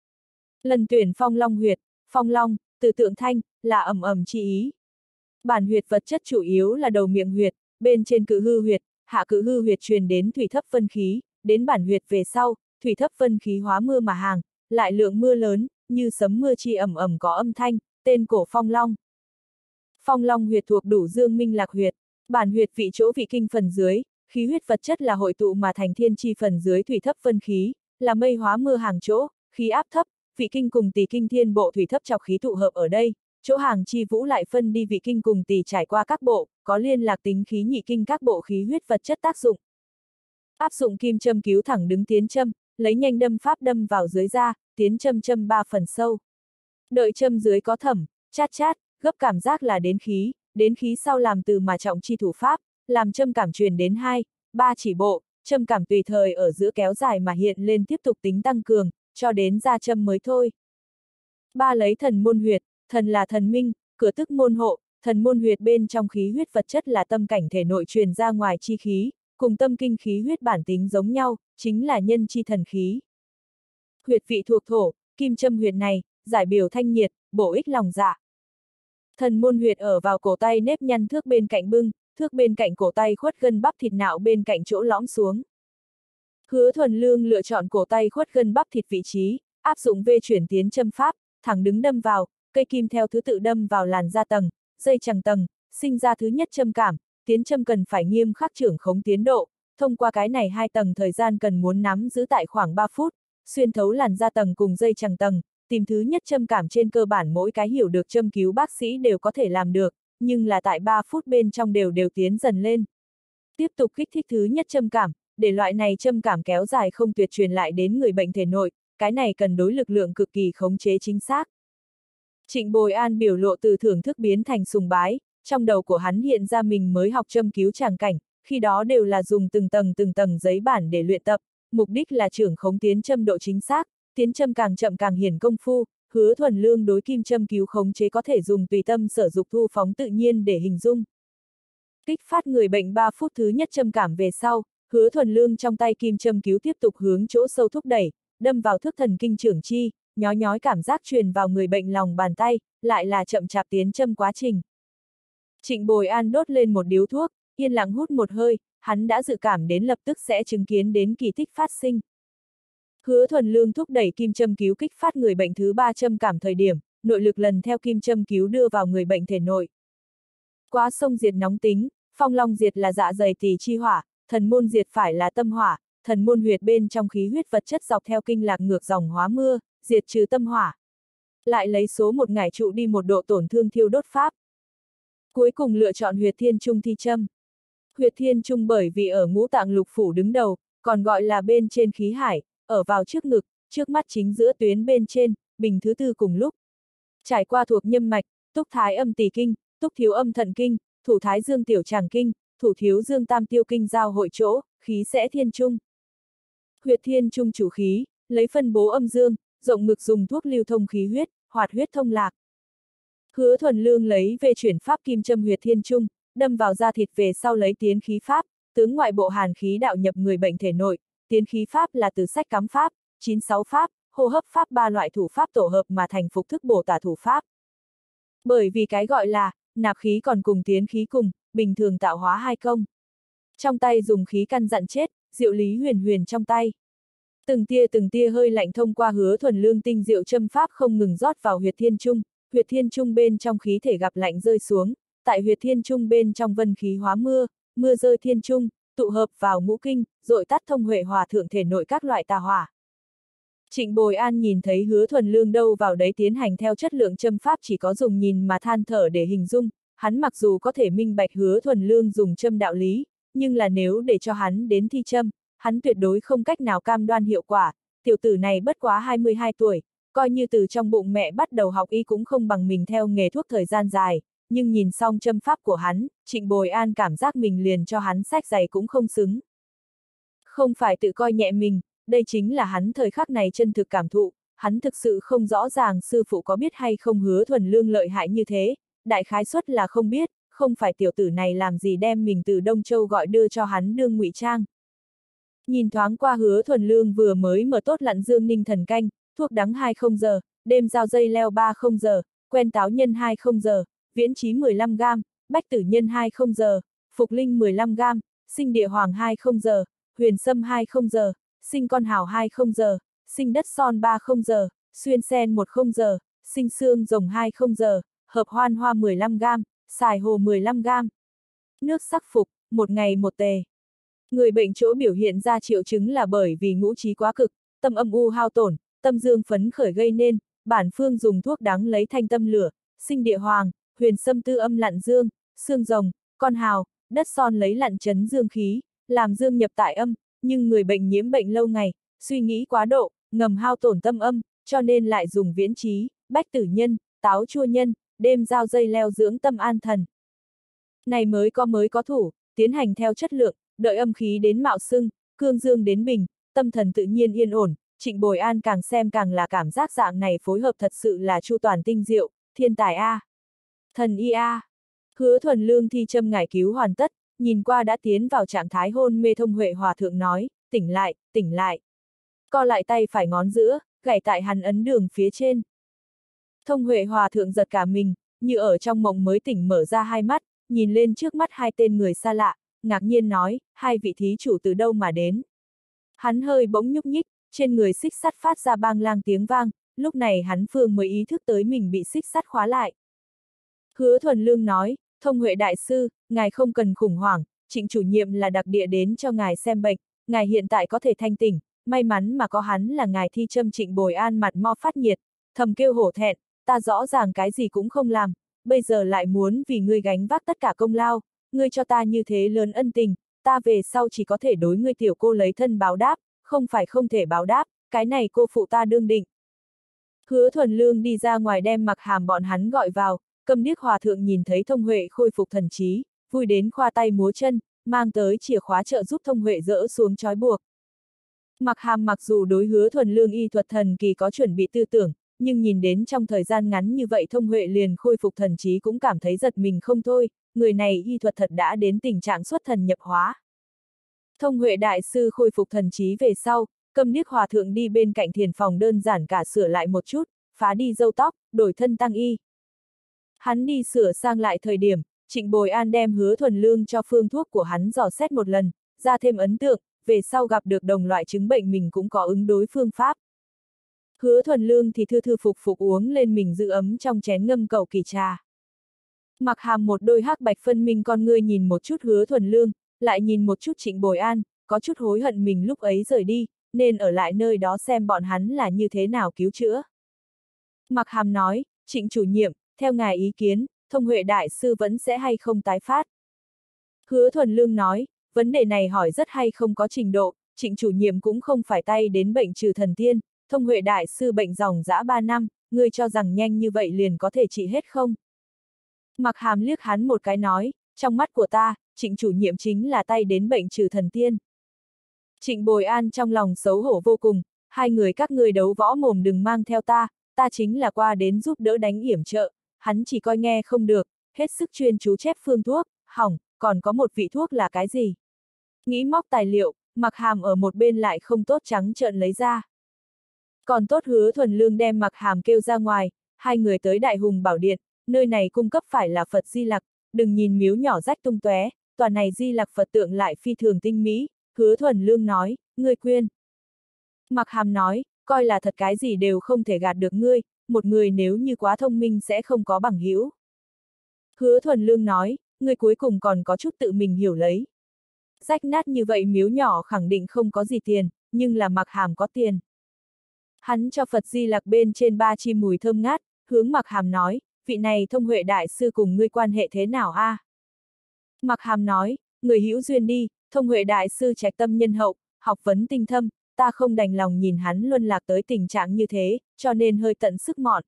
Lần tuyển phong long huyệt, phong long, từ tượng thanh, là ầm ầm chi ý. Bản huyệt vật chất chủ yếu là đầu miệng huyệt, bên trên cự hư huyệt, hạ cự hư huyệt truyền đến thủy thấp phân khí, đến bản huyệt về sau, thủy thấp phân khí hóa mưa mà hàng, lại lượng mưa lớn, như sấm mưa chi ầm ầm có âm thanh, tên cổ phong long. Phong long huyệt thuộc đủ dương minh lạc huyệt, bản huyệt vị chỗ vị kinh phần dưới, khí huyết vật chất là hội tụ mà thành thiên chi phần dưới thủy thấp phân khí, là mây hóa mưa hàng chỗ, khí áp thấp, vị kinh cùng tỳ kinh thiên bộ thủy thấp chọc khí tụ hợp ở đây, chỗ hàng chi vũ lại phân đi vị kinh cùng tỳ trải qua các bộ, có liên lạc tính khí nhị kinh các bộ khí huyết vật chất tác dụng. Áp dụng kim châm cứu thẳng đứng tiến châm, lấy nhanh đâm pháp đâm vào dưới da, tiến châm châm 3 phần sâu. Đợi châm dưới có thẩm, chát chát, gấp cảm giác là đến khí sau làm từ mà trọng chi thủ pháp, làm châm cảm truyền đến 2, 3 chỉ bộ, châm cảm tùy thời ở giữa kéo dài mà hiện lên tiếp tục tính tăng cường, cho đến ra châm mới thôi. 3 lấy thần môn huyệt, thần là thần minh, cửa tức môn hộ, thần môn huyệt bên trong khí huyết vật chất là tâm cảnh thể nội truyền ra ngoài chi khí, cùng tâm kinh khí huyết bản tính giống nhau, chính là nhân chi thần khí. Huyệt vị thuộc thổ, kim châm huyệt này, giải biểu thanh nhiệt, bổ ích lòng dạ. Thần môn huyệt ở vào cổ tay nếp nhăn thước bên cạnh bưng, thước bên cạnh cổ tay khuất gân bắp thịt nạo bên cạnh chỗ lõm xuống. Hứa Thuần Lương lựa chọn cổ tay khuất gân bắp thịt vị trí, áp dụng vê chuyển tiến châm pháp, thẳng đứng đâm vào, cây kim theo thứ tự đâm vào làn da tầng, dây chằng tầng, sinh ra thứ nhất châm cảm, tiến châm cần phải nghiêm khắc trưởng khống tiến độ, thông qua cái này 2 tầng thời gian cần muốn nắm giữ tại khoảng 3 phút, xuyên thấu làn da tầng cùng dây chằng tầng, tìm thứ nhất châm cảm trên cơ bản mỗi cái hiểu được châm cứu bác sĩ đều có thể làm được, nhưng là tại 3 phút bên trong đều tiến dần lên. Tiếp tục kích thích thứ nhất châm cảm, để loại này châm cảm kéo dài không tuyệt truyền lại đến người bệnh thể nội, cái này cần đối lực lượng cực kỳ khống chế chính xác. Trịnh Bồi An biểu lộ từ thưởng thức biến thành sùng bái, trong đầu của hắn hiện ra mình mới học châm cứu tràng cảnh, khi đó đều là dùng từng tầng giấy bản để luyện tập, mục đích là trưởng khống tiến châm độ chính xác, tiến châm càng chậm càng hiển công phu, Hứa Thuần Lương đối kim châm cứu khống chế có thể dùng tùy tâm sở dục thu phóng tự nhiên để hình dung. Kích phát người bệnh 3 phút thứ nhất châm cảm về sau, Hứa Thuần Lương trong tay kim châm cứu tiếp tục hướng chỗ sâu thúc đẩy, đâm vào thước thần kinh trưởng chi, nhói cảm giác truyền vào người bệnh lòng bàn tay, lại là chậm chạp tiến châm quá trình. Trịnh Bồi An đốt lên một điếu thuốc, yên lặng hút một hơi, hắn đã dự cảm đến lập tức sẽ chứng kiến đến kỳ tích phát sinh. Hứa Thuần Lương thúc đẩy kim châm cứu kích phát người bệnh thứ 3 châm cảm thời điểm, nội lực lần theo kim châm cứu đưa vào người bệnh thể nội. Quá sông diệt nóng tính, phong long diệt là dạ dày tỳ chi hỏa, thần môn diệt phải là tâm hỏa, thần môn huyệt bên trong khí huyết vật chất dọc theo kinh lạc ngược dòng hóa mưa, diệt trừ tâm hỏa. Lại lấy số 1 ngải trụ đi một độ tổn thương thiêu đốt pháp. Cuối cùng lựa chọn huyệt thiên trung thi châm. Huyệt thiên trung bởi vì ở ngũ tạng lục phủ đứng đầu, còn gọi là bên trên khí hải, ở vào trước ngực, trước mắt chính giữa tuyến bên trên, bình thứ tư cùng lúc. Trải qua thuộc nhâm mạch, túc thái âm tỳ kinh, túc thiếu âm thận kinh, thủ thái dương tiểu tràng kinh, thủ thiếu dương tam tiêu kinh giao hội chỗ, khí sẽ thiên trung. Huyệt thiên trung chủ khí, lấy phân bố âm dương, rộng ngực dùng thuốc lưu thông khí huyết, hoạt huyết thông lạc. Hứa Thuần Lương lấy về chuyển pháp kim châm huyệt thiên trung, đâm vào da thịt về sau lấy tiến khí pháp, tướng ngoại bộ hàn khí đạo nhập người bệnh thể nội, tiến khí pháp là từ sách cắm pháp, 96 pháp, hô hấp pháp 3 loại thủ pháp tổ hợp mà thành phục thức bổ tả thủ pháp. Bởi vì cái gọi là, nạp khí còn cùng tiến khí cùng, bình thường tạo hóa hai công. Trong tay dùng khí căn dặn chết, diệu lý huyền huyền trong tay. Từng tia hơi lạnh thông qua Hứa Thuần Lương tinh diệu châm pháp không ngừng rót vào huyệt thiên trung bên trong khí thể gặp lạnh rơi xuống, tại huyệt thiên trung bên trong vân khí hóa mưa, mưa rơi thiên trung, tụ hợp vào ngũ kinh, dội tắt thông huệ hòa thượng thể nội các loại tà hỏa. Trịnh Bồi An nhìn thấy Hứa Thuần Lương đâu vào đấy tiến hành theo chất lượng châm pháp chỉ có dùng nhìn mà than thở để hình dung, hắn mặc dù có thể minh bạch Hứa Thuần Lương dùng châm đạo lý, nhưng là nếu để cho hắn đến thi châm, hắn tuyệt đối không cách nào cam đoan hiệu quả, tiểu tử này bất quá 22 tuổi, coi như từ trong bụng mẹ bắt đầu học y cũng không bằng mình theo nghề thuốc thời gian dài, nhưng nhìn xong châm pháp của hắn, Trịnh Bồi An cảm giác mình liền cho hắn sách giày cũng không xứng. Không phải tự coi nhẹ mình, đây chính là hắn thời khắc này chân thực cảm thụ, hắn thực sự không rõ ràng sư phụ có biết hay không Hứa Thuần Lương lợi hại như thế, đại khái suất là không biết, không phải tiểu tử này làm gì đem mình từ Đông Châu gọi đưa cho hắn đương ngụy trang. Nhìn thoáng qua Hứa Thuần Lương vừa mới mở tốt lặn dương ninh thần canh, thuốc đắng 20 giờ, đêm giao dây leo 30 giờ, quen táo nhân 20 giờ, viễn trí 15 gam, bách tử nhân 20 giờ, phục linh 15 gam, sinh địa hoàng 20 giờ, huyền sâm 20 giờ, sinh con hào 20 giờ, sinh đất son 30 giờ, xuyên sen 10 giờ, sinh xương rồng 20 giờ, hợp hoan hoa 15 gam, xài hồ 15 gam. Nước sắc phục, một ngày một tề. Người bệnh chỗ biểu hiện ra triệu chứng là bởi vì ngũ trí quá cực, tâm âm u hao tổn, tâm dương phấn khởi gây nên, bản phương dùng thuốc đắng lấy thanh tâm lửa, sinh địa hoàng, huyền sâm tư âm lặn dương, xương rồng, con hào, đất son lấy lặn chấn dương khí, làm dương nhập tại âm, nhưng người bệnh nhiễm bệnh lâu ngày, suy nghĩ quá độ, ngầm hao tổn tâm âm, cho nên lại dùng viễn trí, bách tử nhân, táo chua nhân, đêm giao dây leo dưỡng tâm an thần. Này mới có thủ, tiến hành theo chất lượng, đợi âm khí đến mạo sưng, cương dương đến bình, tâm thần tự nhiên yên ổn, Trịnh Bồi An càng xem càng là cảm giác dạng này phối hợp thật sự là chu toàn tinh diệu, thiên tài A. Thần y A. Hứa Thuần Lương thi châm ngải cứu hoàn tất, nhìn qua đã tiến vào trạng thái hôn mê thông huệ hòa thượng nói, tỉnh lại, tỉnh lại. Co lại tay phải ngón giữa, gảy tại hắn ấn đường phía trên. Thông huệ hòa thượng giật cả mình, như ở trong mộng mới tỉnh mở ra hai mắt, nhìn lên trước mắt hai tên người xa lạ, ngạc nhiên nói, hai vị thí chủ từ đâu mà đến. Hắn hơi bỗng nhúc nhích, trên người xích sắt phát ra bang lang tiếng vang, lúc này hắn phương mới ý thức tới mình bị xích sắt khóa lại. Hứa Thuần Lương nói, thông huệ đại sư, ngài không cần khủng hoảng, Trịnh chủ nhiệm là đặc địa đến cho ngài xem bệnh, ngài hiện tại có thể thanh tỉnh, may mắn mà có hắn là ngài thi châm. Trịnh Bồi An mặt mo phát nhiệt, thầm kêu hổ thẹn, ta rõ ràng cái gì cũng không làm, bây giờ lại muốn vì ngươi gánh vác tất cả công lao, ngươi cho ta như thế lớn ân tình, ta về sau chỉ có thể đối ngươi tiểu cô lấy thân báo đáp, không phải không thể báo đáp, cái này cô phụ ta đương định. Hứa Thuần Lương đi ra ngoài đem Mặc Hàm bọn hắn gọi vào, Câm Điếc hòa thượng nhìn thấy Thông Huệ khôi phục thần trí, vui đến khoa tay múa chân, mang tới chìa khóa trợ giúp Thông Huệ dỡ xuống trói buộc. Mặc Hàm mặc dù đối Hứa Thuần Lương y thuật thần kỳ có chuẩn bị tư tưởng, nhưng nhìn đến trong thời gian ngắn như vậy Thông Huệ liền khôi phục thần trí cũng cảm thấy giật mình không thôi, người này y thuật thật đã đến tình trạng xuất thần nhập hóa. Thông Huệ đại sư khôi phục thần trí về sau, Câm Điếc hòa thượng đi bên cạnh thiền phòng đơn giản cả sửa lại một chút, phá đi râu tóc, đổi thân tăng y. Hắn đi sửa sang lại thời điểm, Trịnh Bồi An đem Hứa Thuần Lương cho phương thuốc của hắn dò xét một lần, ra thêm ấn tượng, về sau gặp được đồng loại chứng bệnh mình cũng có ứng đối phương pháp. Hứa Thuần Lương thì thư thư phục phục uống lên mình giữ ấm trong chén ngâm cầu kỳ trà. Mặc Hàm một đôi hắc bạch phân minh con ngươi nhìn một chút Hứa Thuần Lương, lại nhìn một chút Trịnh Bồi An, có chút hối hận mình lúc ấy rời đi, nên ở lại nơi đó xem bọn hắn là như thế nào cứu chữa. Mặc Hàm nói, Trịnh chủ nhiệm, theo ngài ý kiến, Thông Huệ đại sư vẫn sẽ hay không tái phát. Hứa Thuần Lương nói, vấn đề này hỏi rất hay không có trình độ, Trịnh chủ nhiệm cũng không phải tay đến bệnh trừ thần tiên, Thông Huệ đại sư bệnh dòng dã 3 năm, ngươi cho rằng nhanh như vậy liền có thể trị hết không? Mặc Hàm liếc hắn một cái nói, trong mắt của ta, Trịnh chủ nhiệm chính là tay đến bệnh trừ thần tiên. Trịnh Bồi An trong lòng xấu hổ vô cùng, hai người các ngươi đấu võ mồm đừng mang theo ta chính là qua đến giúp đỡ đánh yểm trợ, hắn chỉ coi nghe không được, hết sức chuyên chú chép phương thuốc, hỏng, còn có một vị thuốc là cái gì? Nghĩ móc tài liệu, Mặc Hàm ở một bên lại không tốt trắng trợn lấy ra. Còn tốt Hứa Thuần Lương đem Mặc Hàm kêu ra ngoài, hai người tới Đại Hùng Bảo Điện, nơi này cung cấp phải là Phật Di Lặc, đừng nhìn miếu nhỏ rách tung tóe, toàn này Di Lặc Phật tượng lại phi thường tinh mỹ. Hứa Thuần Lương nói, ngươi khuyên. Mặc Hàm nói, coi là thật cái gì đều không thể gạt được ngươi, một người nếu như quá thông minh sẽ không có bằng hữu. Hứa Thuần Lương nói, ngươi cuối cùng còn có chút tự mình hiểu lấy. Rách nát như vậy miếu nhỏ khẳng định không có gì tiền, nhưng là Mặc Hàm có tiền. Hắn cho Phật Di Lặc bên trên 3 chi mùi thơm ngát, hướng Mặc Hàm nói, vị này Thông Huệ đại sư cùng ngươi quan hệ thế nào a? Mặc Hàm nói, người hữu duyên đi, Thông Huệ đại sư trạch tâm nhân hậu, học vấn tinh thâm, ta không đành lòng nhìn hắn luân lạc tới tình trạng như thế, cho nên hơi tận sức mọn.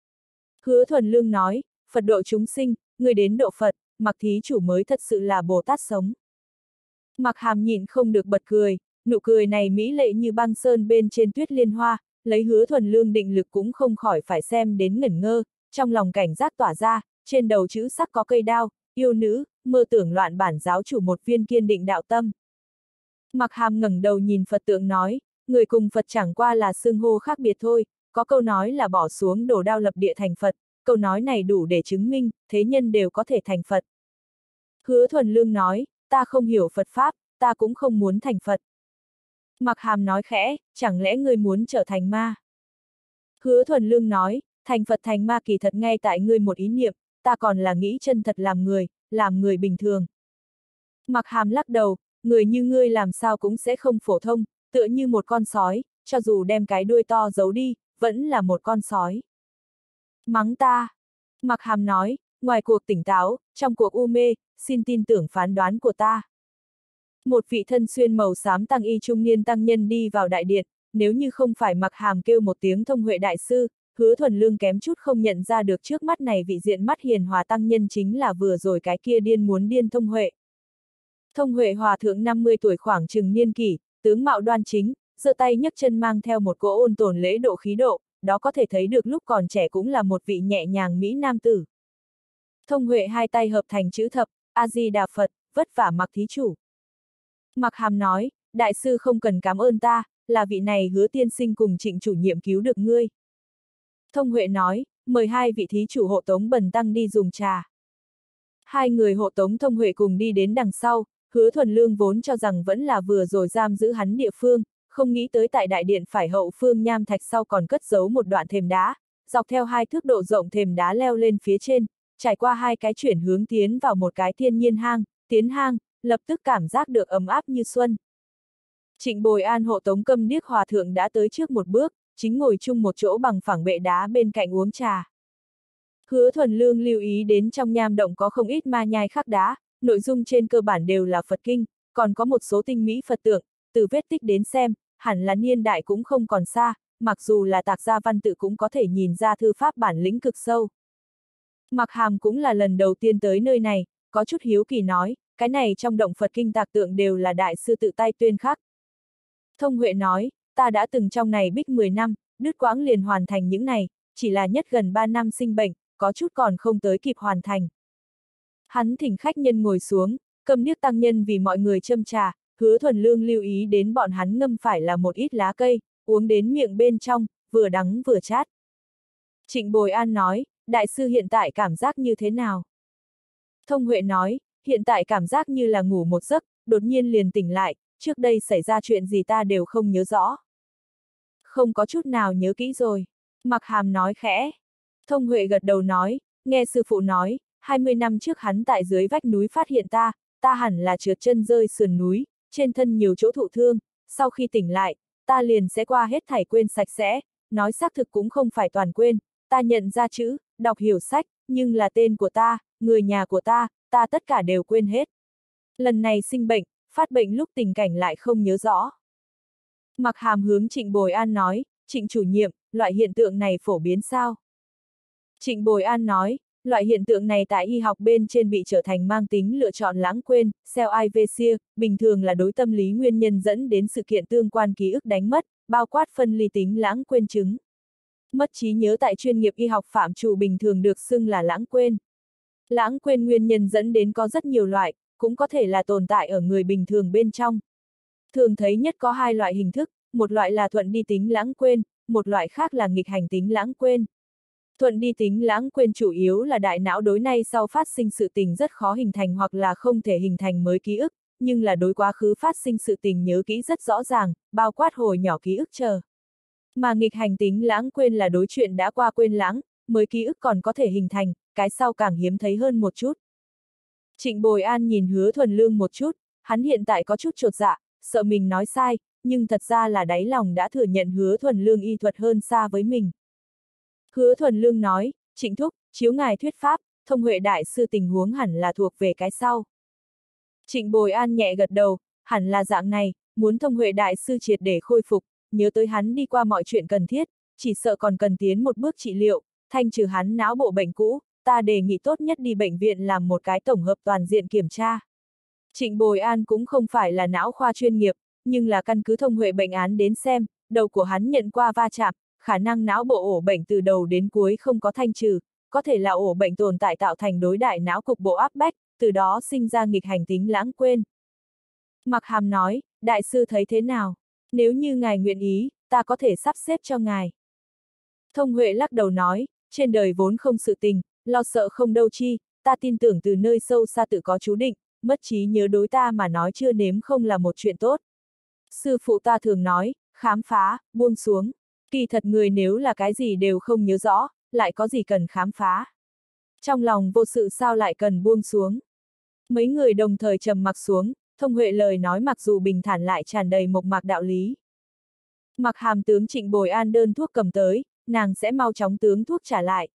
Hứa Thuần Lương nói, Phật độ chúng sinh, người đến độ Phật, Mặc thí chủ mới thật sự là Bồ Tát sống. Mặc Hàm nhịn không được bật cười, nụ cười này mỹ lệ như băng sơn bên trên tuyết liên hoa, lấy Hứa Thuần Lương định lực cũng không khỏi phải xem đến ngẩn ngơ, trong lòng cảnh giác tỏa ra, trên đầu chữ sắc có cây đao, yêu nữ, mơ tưởng loạn bản giáo chủ một viên kiên định đạo tâm. Mặc Hàm ngẩng đầu nhìn Phật tượng nói, người cùng Phật chẳng qua là xưng hô khác biệt thôi, có câu nói là bỏ xuống đồ đao lập địa thành Phật, câu nói này đủ để chứng minh, thế nhân đều có thể thành Phật. Hứa Thuần Lương nói, ta không hiểu Phật Pháp, ta cũng không muốn thành Phật. Mặc Hàm nói khẽ, chẳng lẽ ngươi muốn trở thành ma? Hứa Thuần Lương nói, thành Phật thành ma kỳ thật ngay tại ngươi một ý niệm, ta còn là nghĩ chân thật làm người bình thường. Mặc Hàm lắc đầu, người như ngươi làm sao cũng sẽ không phổ thông, tựa như một con sói, cho dù đem cái đuôi to giấu đi, vẫn là một con sói. Mắng ta. Mặc Hàm nói, ngoài cuộc tỉnh táo, trong cuộc u mê, xin tin tưởng phán đoán của ta. Một vị thân xuyên màu xám tăng y trung niên tăng nhân đi vào đại điện, nếu như không phải Mặc Hàm kêu một tiếng Thông Huệ đại sư, Hứa Thuần Lương kém chút không nhận ra được trước mắt này vị diện mắt hiền hòa tăng nhân chính là vừa rồi cái kia điên muốn điên Thông Huệ. Thông Huệ hòa thượng 50 tuổi khoảng chừng niên kỷ, tướng mạo đoan chính, giơ tay nhấc chân mang theo một cỗ ôn tồn lễ độ khí độ, đó có thể thấy được lúc còn trẻ cũng là một vị nhẹ nhàng mỹ nam tử. Thông Huệ hai tay hợp thành chữ thập, A Di Đà Phật, vất vả Mặc thí chủ. Mặc Hàm nói, đại sư không cần cảm ơn ta, là vị này Hứa tiên sinh cùng Trịnh chủ nhiệm cứu được ngươi. Thông Huệ nói, mời hai vị thí chủ hộ tống bần tăng đi dùng trà. Hai người hộ tống Thông Huệ cùng đi đến đằng sau, Hứa Thuần Lương vốn cho rằng vẫn là vừa rồi giam giữ hắn địa phương, không nghĩ tới tại đại điện phải hậu phương nham thạch sau còn cất giấu một đoạn thềm đá, dọc theo 2 thước độ rộng thềm đá leo lên phía trên, trải qua 2 cái chuyển hướng tiến vào một cái thiên nhiên hang, tiến hang, lập tức cảm giác được ấm áp như xuân. Trịnh Bồi An hộ tống Câm Điếc hòa thượng đã tới trước một bước, chính ngồi chung một chỗ bằng phẳng bệ đá bên cạnh uống trà. Hứa Thuần Lương lưu ý đến trong nham động có không ít ma nhai khắc đá, nội dung trên cơ bản đều là Phật kinh, còn có một số tinh mỹ Phật tượng, từ vết tích đến xem, hẳn là niên đại cũng không còn xa, mặc dù là tạc gia văn tự cũng có thể nhìn ra thư pháp bản lĩnh cực sâu. Mặc Hàm cũng là lần đầu tiên tới nơi này, có chút hiếu kỳ nói, cái này trong động Phật kinh tạc tượng đều là đại sư tự tay tuyên khắc. Thông Huệ nói, ta đã từng trong này bích 10 năm, đứt quãng liền hoàn thành những này, chỉ là nhất gần 3 năm sinh bệnh, có chút còn không tới kịp hoàn thành. Hắn thỉnh khách nhân ngồi xuống, Câm Điếc tăng nhân vì mọi người châm trà, Hứa Thuần Lương lưu ý đến bọn hắn ngâm phải là một ít lá cây, uống đến miệng bên trong, vừa đắng vừa chát. Trịnh Bồi An nói, đại sư hiện tại cảm giác như thế nào? Thông Huệ nói, hiện tại cảm giác như là ngủ một giấc, đột nhiên liền tỉnh lại, trước đây xảy ra chuyện gì ta đều không nhớ rõ. Không có chút nào nhớ kỹ rồi. Mặc Hàm nói khẽ. Thông Huệ gật đầu nói, nghe sư phụ nói, 20 năm trước hắn tại dưới vách núi phát hiện ta hẳn là trượt chân rơi sườn núi, trên thân nhiều chỗ thụ thương, sau khi tỉnh lại, ta liền sẽ qua hết thảy quên sạch sẽ, nói xác thực cũng không phải toàn quên, ta nhận ra chữ, đọc hiểu sách, nhưng là tên của ta, người nhà của ta tất cả đều quên hết. Lần này sinh bệnh, phát bệnh lúc tình cảnh lại không nhớ rõ. Mặc Hàm hướng Trịnh Bồi An nói, Trịnh chủ nhiệm, loại hiện tượng này phổ biến sao? Trịnh Bồi An nói, loại hiện tượng này tại y học bên trên bị trở thành mang tính lựa chọn lãng quên, self-ivesia, bình thường là đối tâm lý nguyên nhân dẫn đến sự kiện tương quan ký ức đánh mất, bao quát phân ly tính lãng quên chứng. Mất trí nhớ tại chuyên nghiệp y học phạm trù bình thường được xưng là lãng quên. Lãng quên nguyên nhân dẫn đến có rất nhiều loại, cũng có thể là tồn tại ở người bình thường bên trong. Thường thấy nhất có 2 loại hình thức, một loại là thuận đi tính lãng quên, một loại khác là nghịch hành tính lãng quên. Thuận đi tính lãng quên chủ yếu là đại não đối nay sau phát sinh sự tình rất khó hình thành hoặc là không thể hình thành mới ký ức, nhưng là đối quá khứ phát sinh sự tình nhớ kỹ rất rõ ràng, bao quát hồi nhỏ ký ức chờ. Mà nghịch hành tính lãng quên là đối chuyện đã qua quên lãng, mới ký ức còn có thể hình thành, cái sau càng hiếm thấy hơn một chút. Trịnh Bồi An nhìn Hứa Thuần Lương một chút, hắn hiện tại có chút chột dạ, sợ mình nói sai, nhưng thật ra là đáy lòng đã thừa nhận Hứa Thuần Lương y thuật hơn xa với mình. Hứa Thuần Lương nói, Trịnh Thúc, chiếu ngài thuyết pháp, Thông Huệ Đại Sư tình huống hẳn là thuộc về cái sau. Trịnh Bồi An nhẹ gật đầu, hẳn là dạng này, muốn Thông Huệ Đại Sư triệt để khôi phục, nhớ tới hắn đi qua mọi chuyện cần thiết, chỉ sợ còn cần tiến một bước trị liệu, thanh trừ hắn não bộ bệnh cũ, ta đề nghị tốt nhất đi bệnh viện làm một cái tổng hợp toàn diện kiểm tra. Trịnh Bồi An cũng không phải là não khoa chuyên nghiệp, nhưng là căn cứ Thông Huệ bệnh án đến xem, đầu của hắn nhận qua va chạm, khả năng não bộ ổ bệnh từ đầu đến cuối không có thanh trừ, có thể là ổ bệnh tồn tại tạo thành đối đại não cục bộ áp bách, từ đó sinh ra nghịch hành tính lãng quên. Mặc Hàm nói, đại sư thấy thế nào? Nếu như ngài nguyện ý, ta có thể sắp xếp cho ngài. Thông Huệ lắc đầu nói, trên đời vốn không sự tình, lo sợ không đâu chi, ta tin tưởng từ nơi sâu xa tự có chú định, mất trí nhớ đối ta mà nói chưa nếm không là một chuyện tốt. Sư phụ ta thường nói, khám phá, buông xuống. Kỳ thật người nếu là cái gì đều không nhớ rõ, lại có gì cần khám phá. Trong lòng vô sự sao lại cần buông xuống. Mấy người đồng thời trầm mặc xuống, Thông Huệ lời nói mặc dù bình thản lại tràn đầy mộc mạc đạo lý. Mặc Hàm tướng Trịnh Bồi An đơn thuốc cầm tới, nàng sẽ mau chóng tướng thuốc trả lại.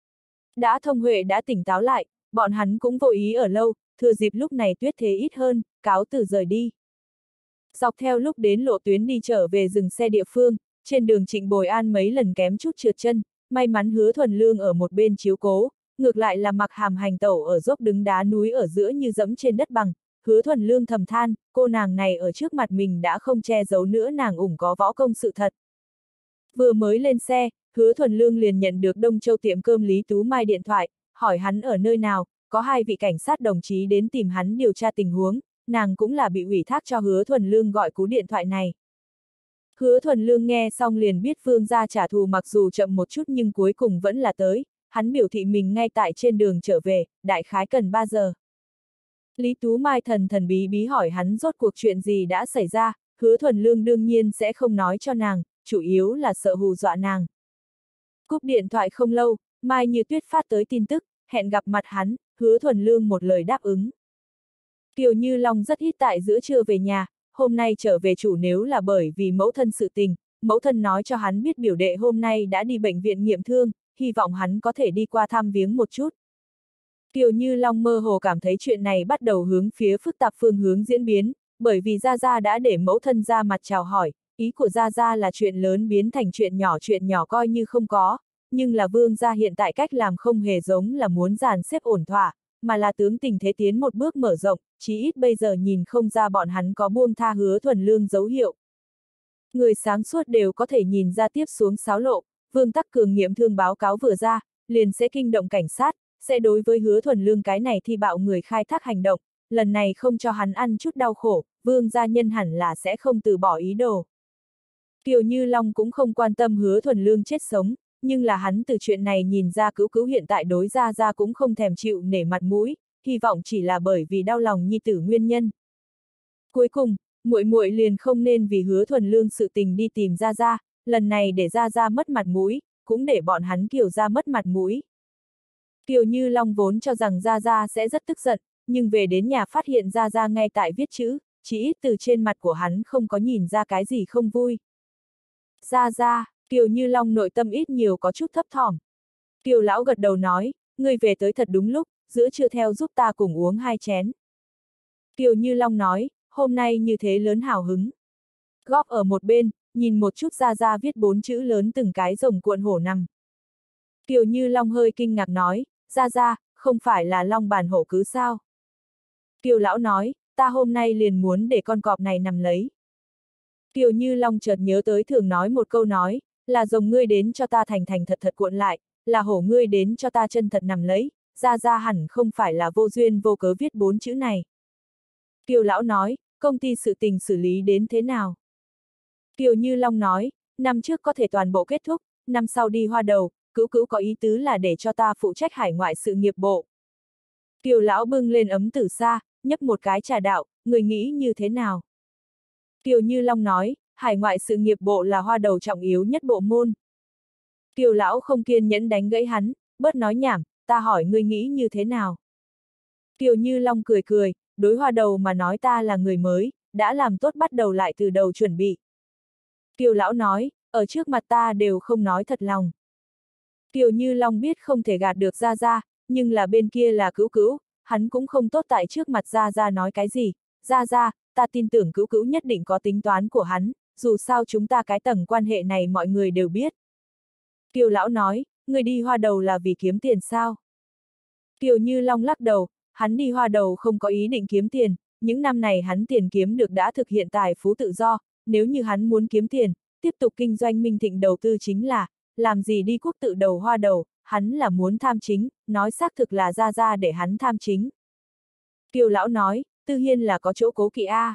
Đã Thông Huệ đã tỉnh táo lại, bọn hắn cũng vô ý ở lâu, thừa dịp lúc này tuyết thế ít hơn, cáo từ rời đi. Dọc theo lúc đến lộ tuyến đi trở về dừng xe địa phương, trên đường Trịnh Bồi An mấy lần kém chút trượt chân, may mắn Hứa Thuần Lương ở một bên chiếu cố, ngược lại là Mặc Hàm hành tẩu ở dốc đứng đá núi ở giữa như dẫm trên đất bằng. Hứa Thuần Lương thầm than, cô nàng này ở trước mặt mình đã không che giấu nữa nàng có võ công sự thật. Vừa mới lên xe, Hứa Thuần Lương liền nhận được Đông Châu tiệm cơm Lý Tú Mai điện thoại, hỏi hắn ở nơi nào, có 2 vị cảnh sát đồng chí đến tìm hắn điều tra tình huống, nàng cũng là bị ủy thác cho Hứa Thuần Lương gọi cú điện thoại này. Hứa Thuần Lương nghe xong liền biết Vương gia trả thù mặc dù chậm một chút nhưng cuối cùng vẫn là tới, hắn biểu thị mình ngay tại trên đường trở về, đại khái cần 3 giờ. Lý Tú Mai thần thần bí bí hỏi hắn rốt cuộc chuyện gì đã xảy ra, Hứa Thuần Lương đương nhiên sẽ không nói cho nàng, chủ yếu là sợ hù dọa nàng. Cúp điện thoại không lâu, Mai Như Tuyết phát tới tin tức, hẹn gặp mặt hắn, Hứa Thuần Lương một lời đáp ứng. Kiều Như Long rất ít tại giữa trưa về nhà, hôm nay trở về chủ nếu là bởi vì mẫu thân sự tình, mẫu thân nói cho hắn biết biểu đệ hôm nay đã đi bệnh viện nghiệm thương, hy vọng hắn có thể đi qua thăm viếng một chút. Kiều Như Long mơ hồ cảm thấy chuyện này bắt đầu hướng phía phức tạp phương hướng diễn biến, bởi vì Gia Gia đã để mẫu thân ra mặt chào hỏi, ý của Gia Gia là chuyện lớn biến thành chuyện nhỏ coi như không có, nhưng là Vương gia hiện tại cách làm không hề giống là muốn dàn xếp ổn thỏa, mà là tướng tình thế tiến một bước mở rộng, chí ít bây giờ nhìn không ra bọn hắn có buông tha Hứa Thuần Lương dấu hiệu. Người sáng suốt đều có thể nhìn ra tiếp xuống xáo lộ, Vương Tắc Cường nghiệm thương báo cáo vừa ra, liền sẽ kinh động cảnh sát, sẽ đối với Hứa Thuần Lương cái này thi bạo người khai thác hành động, lần này không cho hắn ăn chút đau khổ, Vương gia nhân hẳn là sẽ không từ bỏ ý đồ. Kiều Như Long cũng không quan tâm Hứa Thuần Lương chết sống, nhưng là hắn từ chuyện này nhìn ra Cứu hiện tại đối Gia Gia cũng không thèm chịu nể mặt mũi, hy vọng chỉ là bởi vì đau lòng nhi tử nguyên nhân. Cuối cùng, muội muội liền không nên vì Hứa Thuần Lương sự tình đi tìm Gia Gia, lần này để Gia Gia mất mặt mũi, cũng để bọn hắn Kiều gia mất mặt mũi. Kiều Như Long vốn cho rằng Gia Gia sẽ rất tức giận, nhưng về đến nhà phát hiện Gia Gia ngay tại viết chữ, chỉ ít từ trên mặt của hắn không có nhìn ra cái gì không vui. Gia Gia, Kiều Như Long nội tâm ít nhiều có chút thấp thỏm. Kiều lão gật đầu nói, ngươi về tới thật đúng lúc, giữa trưa theo giúp ta cùng uống 2 chén. Kiều Như Long nói, hôm nay như thế lớn hào hứng. Góp ở một bên, nhìn một chút Gia Gia viết 4 chữ lớn từng cái rồng cuộn hổ nằm. Kiều Như Long hơi kinh ngạc nói, Gia Gia, không phải là Long bản hổ cứ sao? Kiều lão nói, ta hôm nay liền muốn để con cọp này nằm lấy. Kiều Như Long chợt nhớ tới thường nói một câu nói, là rồng ngươi đến cho ta thành thành thật thật cuộn lại, là hổ ngươi đến cho ta chân thật nằm lấy, Gia Gia hẳn không phải là vô duyên vô cớ viết 4 chữ này. Kiều lão nói, công ty sự tình xử lý đến thế nào? Kiều Như Long nói, năm trước có thể toàn bộ kết thúc, năm sau đi Hoa Đầu, Cữu Cữu có ý tứ là để cho ta phụ trách hải ngoại sự nghiệp bộ. Kiều lão bưng lên ấm tử sa, nhấp một cái trà đạo, người nghĩ như thế nào? Kiều Như Long nói, hải ngoại sự nghiệp bộ là Hoa Đầu trọng yếu nhất bộ môn. Kiều lão không kiên nhẫn đánh gãy hắn, bớt nói nhảm, ta hỏi ngươi nghĩ như thế nào? Kiều Như Long cười cười, đối Hoa Đầu mà nói ta là người mới, đã làm tốt bắt đầu lại từ đầu chuẩn bị. Kiều lão nói, ở trước mặt ta đều không nói thật lòng. Kiều Như Long biết không thể gạt được Gia Gia, nhưng là bên kia là Cữu Cữu, hắn cũng không tốt tại trước mặt Gia Gia nói cái gì. Gia Gia, ta tin tưởng Cữu Cữu nhất định có tính toán của hắn, dù sao chúng ta cái tầng quan hệ này mọi người đều biết. Kiều lão nói, người đi Hoa Đầu là vì kiếm tiền sao? Kiều Như Long lắc đầu, hắn đi Hoa Đầu không có ý định kiếm tiền, những năm này hắn tiền kiếm được đã thực hiện tài phú tự do, nếu như hắn muốn kiếm tiền, tiếp tục kinh doanh minh thịnh đầu tư chính là, làm gì đi quốc tự đầu Hoa Đầu, hắn là muốn tham chính, nói xác thực là Gia Gia để hắn tham chính. Kiều lão nói, Tư Hiên là có chỗ cố kỵ a.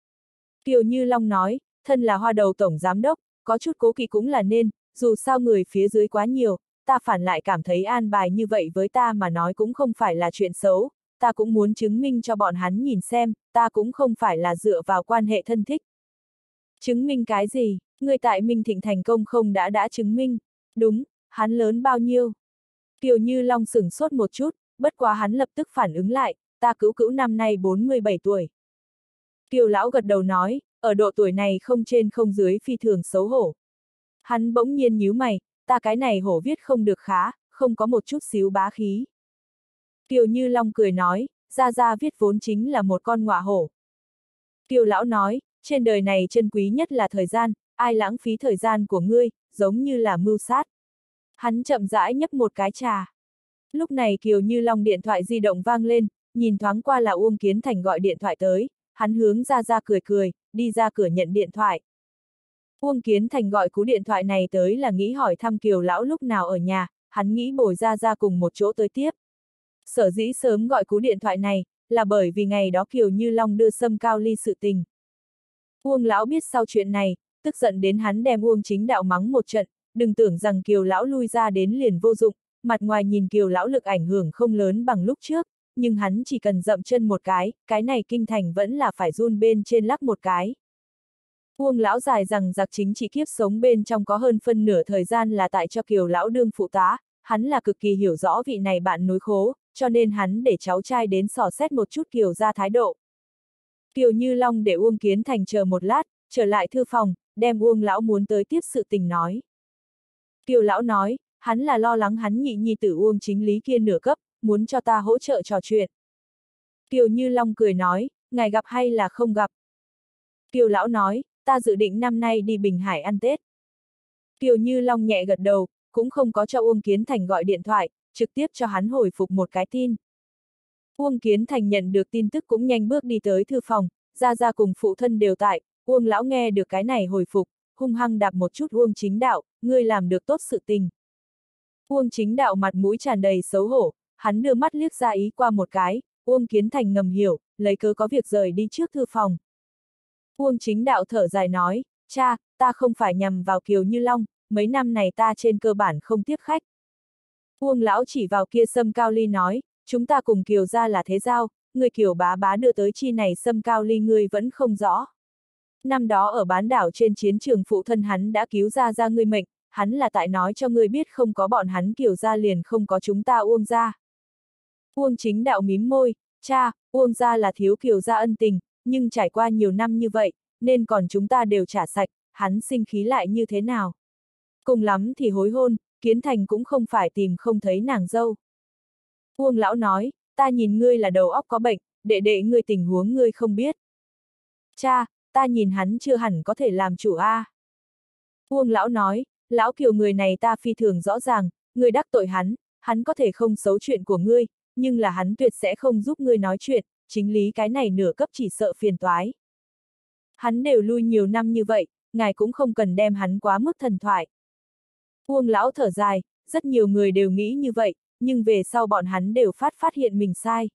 Kiều Như Long nói, thân là Hoa Đầu tổng giám đốc, có chút cố kỵ cũng là nên, dù sao người phía dưới quá nhiều, ta phản lại cảm thấy an bài như vậy với ta mà nói cũng không phải là chuyện xấu, ta cũng muốn chứng minh cho bọn hắn nhìn xem, ta cũng không phải là dựa vào quan hệ thân thích. Chứng minh cái gì? Người tại Minh Thịnh thành công không đã chứng minh. Đúng, hắn lớn bao nhiêu? Kiều Như Long sửng sốt một chút, bất quá hắn lập tức phản ứng lại, ta Cữu Cữu năm nay 47 tuổi. Kiều lão gật đầu nói, ở độ tuổi này không trên không dưới phi thường xấu hổ. Hắn bỗng nhiên nhíu mày, ta cái này hổ viết không được khá, không có một chút xíu bá khí. Kiều Như Long cười nói, Gia Gia viết vốn chính là một con ngọa hổ. Kiều lão nói, trên đời này chân quý nhất là thời gian, ai lãng phí thời gian của ngươi, giống như là mưu sát. Hắn chậm rãi nhấp một cái trà. Lúc này Kiều Như Long điện thoại di động vang lên, nhìn thoáng qua là Uông Kiến Thành gọi điện thoại tới, hắn hướng Gia Gia cười cười, đi ra cửa nhận điện thoại. Uông Kiến Thành gọi cú điện thoại này tới là nghĩ hỏi thăm Kiều lão lúc nào ở nhà, hắn nghĩ bồi Gia Gia cùng một chỗ tới tiếp. Sở dĩ sớm gọi cú điện thoại này, là bởi vì ngày đó Kiều Như Long đưa sâm cao ly sự tình. Uông lão biết sau chuyện này, tức giận đến hắn đem Uông Chính Đạo mắng một trận, đừng tưởng rằng Kiều lão lui ra đến liền vô dụng, mặt ngoài nhìn Kiều lão lực ảnh hưởng không lớn bằng lúc trước, nhưng hắn chỉ cần dậm chân một cái này kinh thành vẫn là phải run bên trên lắc một cái. Uông lão dài rằng giặc chính trị kiếp sống bên trong có hơn phân nửa thời gian là tại cho Kiều lão đương phụ tá, hắn là cực kỳ hiểu rõ vị này bạn nối khố, cho nên hắn để cháu trai đến dò xét một chút Kiều ra thái độ. Kiều Như Long để Uông Kiến Thành chờ một lát, trở lại thư phòng, đem Uông lão muốn tới tiếp sự tình nói. Kiều lão nói, hắn là lo lắng hắn nhị nhi tử Uông Chính Lý kia nửa cấp, muốn cho ta hỗ trợ trò chuyện. Kiều Như Long cười nói, ngài gặp hay là không gặp? Kiều lão nói, ta dự định năm nay đi Bình Hải ăn Tết. Kiều Như Long nhẹ gật đầu, cũng không có cho Uông Kiến Thành gọi điện thoại, trực tiếp cho hắn hồi phục một cái tin. Uông Kiến Thành nhận được tin tức cũng nhanh bước đi tới thư phòng, Gia Gia cùng phụ thân đều tại, Uông lão nghe được cái này hồi phục, hung hăng đạp một chút Uông Chính Đạo, ngươi làm được tốt sự tình. Uông Chính Đạo mặt mũi tràn đầy xấu hổ, hắn đưa mắt liếc ra ý qua một cái, Uông Kiến Thành ngầm hiểu, lấy cớ có việc rời đi trước thư phòng. Uông Chính Đạo thở dài nói, cha, ta không phải nhằm vào Kiều Như Long, mấy năm này ta trên cơ bản không tiếp khách. Uông lão chỉ vào kia sâm cao ly nói, chúng ta cùng Kiều gia là thế giao, người Kiều bá bá đưa tới chi này sâm cao ly ngươi vẫn không rõ. Năm đó ở bán đảo trên chiến trường phụ thân hắn đã cứu ra ngươi mệnh, hắn là tại nói cho ngươi biết không có bọn hắn Kiều gia liền không có chúng ta Uông gia. Uông Chính Đạo mím môi, cha, Uông gia là thiếu Kiều gia ân tình, nhưng trải qua nhiều năm như vậy, nên còn chúng ta đều trả sạch, hắn sinh khí lại như thế nào? Cùng lắm thì hối hôn, Kiến Thành cũng không phải tìm không thấy nàng dâu. Uông lão nói, ta nhìn ngươi là đầu óc có bệnh, đệ đệ ngươi tình huống ngươi không biết. Cha, ta nhìn hắn chưa hẳn có thể làm chủ a. Uông lão nói, lão Kiều người này ta phi thường rõ ràng, ngươi đắc tội hắn có thể không xấu chuyện của ngươi, nhưng là hắn tuyệt sẽ không giúp ngươi nói chuyện, chính lý cái này nửa cấp chỉ sợ phiền toái. Hắn đều lui nhiều năm như vậy, ngài cũng không cần đem hắn quá mức thần thoại. Uông lão thở dài, rất nhiều người đều nghĩ như vậy, nhưng về sau bọn hắn đều phát hiện mình sai.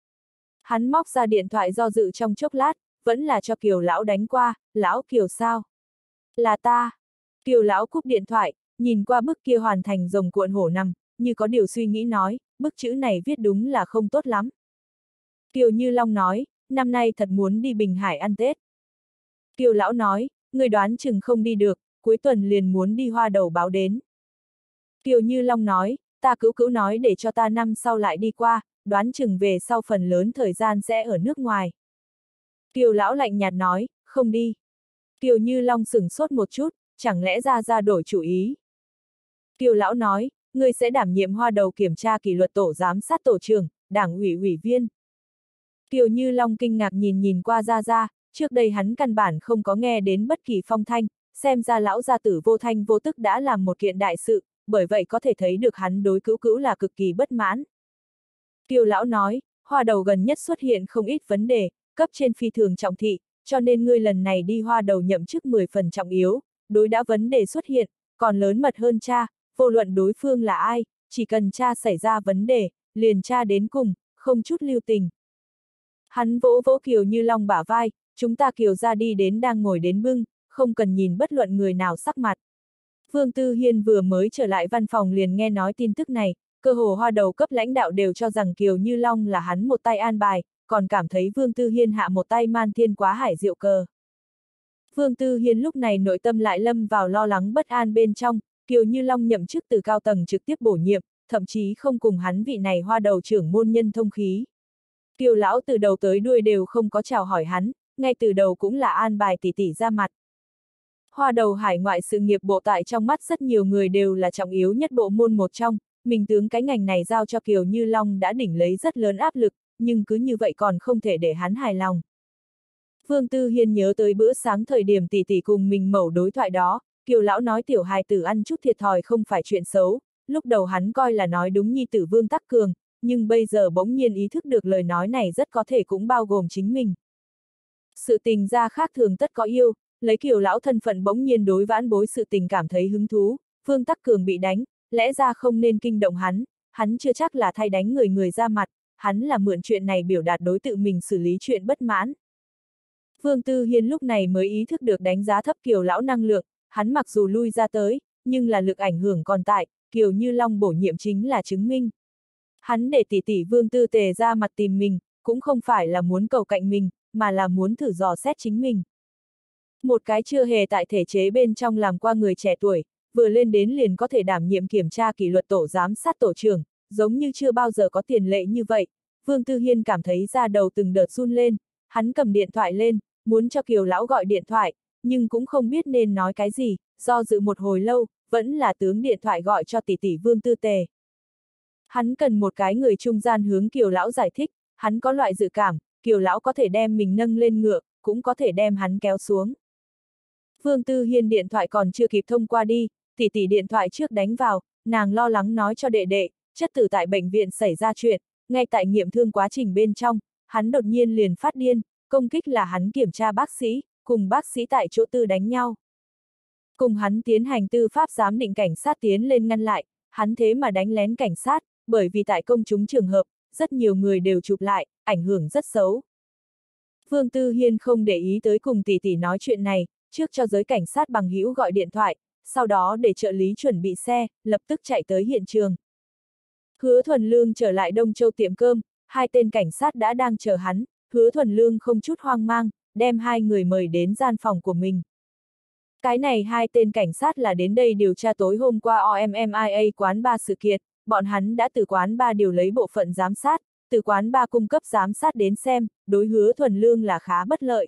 Hắn móc ra điện thoại do dự trong chốc lát, vẫn là cho Kiều lão đánh qua, lão Kiều sao? Là ta. Kiều lão cúp điện thoại, nhìn qua bức kia hoàn thành rồng cuộn hổ nằm, như có điều suy nghĩ nói, bức chữ này viết đúng là không tốt lắm. Kiều Như Long nói, năm nay thật muốn đi Bình Hải ăn Tết. Kiều lão nói, người đoán chừng không đi được, cuối tuần liền muốn đi Hoa Đầu báo đến. Kiều Như Long nói, ta cữu cữu nói để cho ta năm sau lại đi qua, đoán chừng về sau phần lớn thời gian sẽ ở nước ngoài. Kiều lão lạnh nhạt nói, không đi. Kiều Như Long sửng sốt một chút, chẳng lẽ ra đổi chủ ý. Kiều lão nói, ngươi sẽ đảm nhiệm Hoa Đầu kiểm tra kỷ luật tổ giám sát tổ trưởng, đảng ủy ủy viên. Kiều Như Long kinh ngạc nhìn qua ra, trước đây hắn căn bản không có nghe đến bất kỳ phong thanh, xem ra lão gia tử vô thanh vô tức đã làm một kiện đại sự, bởi vậy có thể thấy được hắn đối cữu cữu là cực kỳ bất mãn. Kiều lão nói, Hoa Đầu gần nhất xuất hiện không ít vấn đề, cấp trên phi thường trọng thị, cho nên ngươi lần này đi Hoa Đầu nhậm chức 10 phần trọng yếu, đối đã vấn đề xuất hiện, còn lớn mật hơn cha, vô luận đối phương là ai, chỉ cần cha xảy ra vấn đề, liền cha đến cùng, không chút lưu tình. Hắn vỗ vỗ Kiều Như Long bả vai, chúng ta Kiều ra đi đến đang ngồi đến bưng, không cần nhìn bất luận người nào sắc mặt. Vương Tư Hiên vừa mới trở lại văn phòng liền nghe nói tin tức này, cơ hồ Hoa Đầu cấp lãnh đạo đều cho rằng Kiều Như Long là hắn một tay an bài, còn cảm thấy Vương Tư Hiên hạ một tay man thiên quá hải diệu cờ. Vương Tư Hiên lúc này nội tâm lại lâm vào lo lắng bất an bên trong, Kiều Như Long nhậm chức từ cao tầng trực tiếp bổ nhiệm, thậm chí không cùng hắn vị này Hoa Đầu trưởng môn nhân thông khí. Kiều lão từ đầu tới đuôi đều không có chào hỏi hắn, ngay từ đầu cũng là an bài tỉ tỉ ra mặt. Hoa Đầu hải ngoại sự nghiệp bộ tại trong mắt rất nhiều người đều là trọng yếu nhất bộ môn một trong, mình tướng cái ngành này giao cho Kiều Như Long đã đỉnh lấy rất lớn áp lực, nhưng cứ như vậy còn không thể để hắn hài lòng. Vương Tư Hiên nhớ tới bữa sáng thời điểm tỉ tỉ cùng mình mẩu đối thoại đó, Kiều lão nói tiểu hài tử ăn chút thiệt thòi không phải chuyện xấu, lúc đầu hắn coi là nói đúng nhi tử Vương Tắc Cường, nhưng bây giờ bỗng nhiên ý thức được lời nói này rất có thể cũng bao gồm chính mình. Sự tình gia khác thường tất có yêu, lấy Kiều lão thân phận bỗng nhiên đối vãn bối sự tình cảm thấy hứng thú, Vương Tắc Cường bị đánh, lẽ ra không nên kinh động hắn chưa chắc là thay đánh người ra mặt, hắn là mượn chuyện này biểu đạt đối tự mình xử lý chuyện bất mãn. Vương Tư Hiên lúc này mới ý thức được đánh giá thấp Kiều lão năng lượng, hắn mặc dù lui ra tới, nhưng là lực ảnh hưởng còn tại, Kiều Như Long bổ nhiệm chính là chứng minh. Hắn để tỷ tỷ Vương Tư Tề ra mặt tìm mình, cũng không phải là muốn cầu cạnh mình, mà là muốn thử dò xét chính mình. Một cái chưa hề tại thể chế bên trong làm qua người trẻ tuổi, vừa lên đến liền có thể đảm nhiệm kiểm tra kỷ luật tổ giám sát tổ trưởng, giống như chưa bao giờ có tiền lệ như vậy. Vương Tư Hiên cảm thấy da đầu từng đợt run lên, hắn cầm điện thoại lên, muốn cho Kiều lão gọi điện thoại, nhưng cũng không biết nên nói cái gì, do dự một hồi lâu, vẫn là tướng điện thoại gọi cho tỷ tỷ Vương Tư Tề. Hắn cần một cái người trung gian hướng Kiều lão giải thích, hắn có loại dự cảm, Kiều lão có thể đem mình nâng lên ngựa, cũng có thể đem hắn kéo xuống. Vương Tư Hiên điện thoại còn chưa kịp thông qua đi, tỷ tỷ điện thoại trước đánh vào, nàng lo lắng nói cho đệ đệ, chất tử tại bệnh viện xảy ra chuyện, ngay tại nghiệm thương quá trình bên trong, hắn đột nhiên liền phát điên, công kích là hắn kiểm tra bác sĩ, cùng bác sĩ tại chỗ tư đánh nhau. Cùng hắn tiến hành tư pháp giám định cảnh sát tiến lên ngăn lại, hắn thế mà đánh lén cảnh sát, bởi vì tại công chúng trường hợp, rất nhiều người đều chụp lại, ảnh hưởng rất xấu. Vương Tư Hiên không để ý tới cùng tỷ tỷ nói chuyện này, trước cho giới cảnh sát bằng hữu gọi điện thoại, sau đó để trợ lý chuẩn bị xe, lập tức chạy tới hiện trường. Hứa Thuần Lương trở lại Đông Châu tiệm cơm, hai tên cảnh sát đã đang chờ hắn, Hứa Thuần Lương không chút hoang mang, đem hai người mời đến gian phòng của mình. Cái này hai tên cảnh sát là đến đây điều tra tối hôm qua OMMIA quán bar sự kiện, bọn hắn đã từ quán bar điều lấy bộ phận giám sát, từ quán bar cung cấp giám sát đến xem, đối Hứa Thuần Lương là khá bất lợi.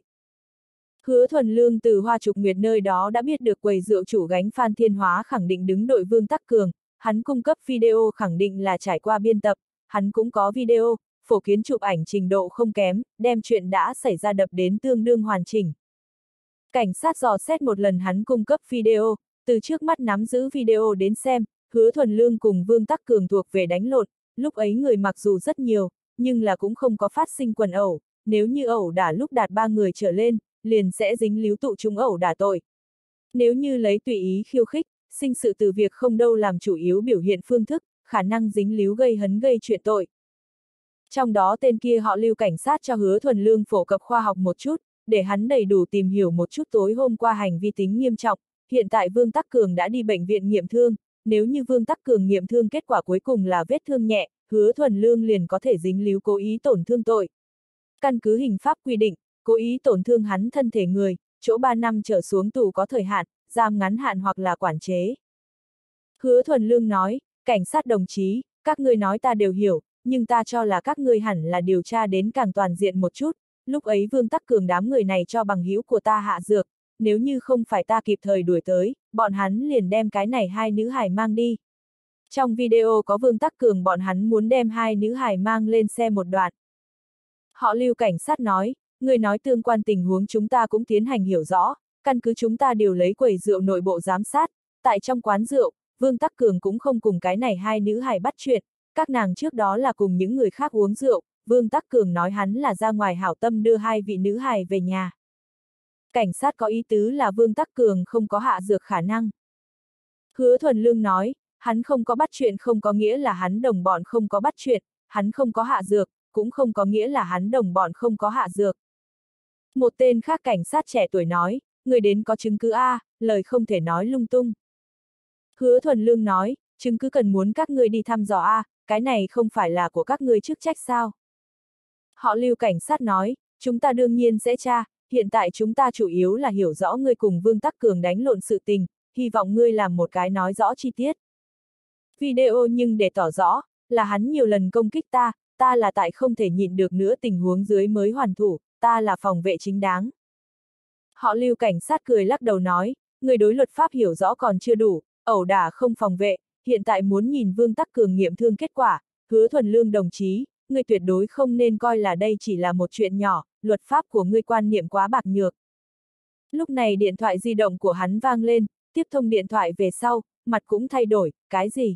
Hứa Thuần Lương từ Hoa Trục Nguyệt nơi đó đã biết được quầy rượu chủ gánh Phan Thiên Hóa khẳng định đứng đội Vương Tắc Cường, hắn cung cấp video khẳng định là trải qua biên tập, hắn cũng có video, phổ kiến chụp ảnh trình độ không kém, đem chuyện đã xảy ra đập đến tương đương hoàn chỉnh. Cảnh sát dò xét một lần hắn cung cấp video, từ trước mắt nắm giữ video đến xem, Hứa Thuần Lương cùng Vương Tắc Cường thuộc về đánh lộn, lúc ấy người mặc dù rất nhiều, nhưng là cũng không có phát sinh quần ẩu, nếu như ẩu đả lúc đạt 3 người trở lên, liền sẽ dính líu tụ chúng ẩu đả tội. Nếu như lấy tùy ý khiêu khích, sinh sự từ việc không đâu làm chủ yếu biểu hiện phương thức, khả năng dính líu gây hấn gây chuyện tội. Trong đó tên kia họ Lưu cảnh sát cho Hứa Thuần Lương phổ cập khoa học một chút, để hắn đầy đủ tìm hiểu một chút tối hôm qua hành vi tính nghiêm trọng, hiện tại Vương Tắc Cường đã đi bệnh viện nghiệm thương, nếu như Vương Tắc Cường nghiệm thương kết quả cuối cùng là vết thương nhẹ, Hứa Thuần Lương liền có thể dính líu cố ý tổn thương tội. Căn cứ hình pháp quy định, cố ý tổn thương hắn thân thể người, chỗ 3 năm trở xuống tù có thời hạn, giam ngắn hạn hoặc là quản chế. Hứa Thuần Lương nói, cảnh sát đồng chí, các ngươi nói ta đều hiểu, nhưng ta cho là các ngươi hẳn là điều tra đến càng toàn diện một chút, lúc ấy Vương Tắc Cường đám người này cho bằng hữu của ta hạ dược, nếu như không phải ta kịp thời đuổi tới, bọn hắn liền đem cái này hai nữ hài mang đi. Trong video có Vương Tắc Cường bọn hắn muốn đem hai nữ hài mang lên xe một đoạn. Họ Lưu cảnh sát nói, người nói tương quan tình huống chúng ta cũng tiến hành hiểu rõ, căn cứ chúng ta đều lấy quầy rượu nội bộ giám sát, tại trong quán rượu, Vương Tắc Cường cũng không cùng cái này hai nữ hài bắt chuyện, các nàng trước đó là cùng những người khác uống rượu, Vương Tắc Cường nói hắn là ra ngoài hảo tâm đưa hai vị nữ hài về nhà. Cảnh sát có ý tứ là Vương Tắc Cường không có hạ dược khả năng. Hứa Thuần Lương nói, hắn không có bắt chuyện không có nghĩa là hắn đồng bọn không có bắt chuyện, hắn không có hạ dược, cũng không có nghĩa là hắn đồng bọn không có hạ dược. Một tên khác cảnh sát trẻ tuổi nói, người đến có chứng cứ A, lời không thể nói lung tung. Hứa Thuần Lương nói, chứng cứ cần muốn các ngươi đi thăm dò A, cái này không phải là của các ngươi chức trách sao? Họ Lưu cảnh sát nói, chúng ta đương nhiên sẽ tra, hiện tại chúng ta chủ yếu là hiểu rõ ngươi cùng Vương Tắc Cường đánh lộn sự tình, hy vọng ngươi làm một cái nói rõ chi tiết. Video nhưng để tỏ rõ, là hắn nhiều lần công kích ta, ta là tại không thể nhịn được nữa tình huống dưới mới hoàn thủ, ta là phòng vệ chính đáng. Họ Lưu cảnh sát cười lắc đầu nói, người đối luật pháp hiểu rõ còn chưa đủ, ẩu đả không phòng vệ, hiện tại muốn nhìn Vương Tắc Cường nghiệm thương kết quả, Hứa Thuần Lương đồng chí, người tuyệt đối không nên coi là đây chỉ là một chuyện nhỏ, luật pháp của ngươi quan niệm quá bạc nhược. Lúc này điện thoại di động của hắn vang lên, tiếp thông điện thoại về sau, mặt cũng thay đổi, cái gì?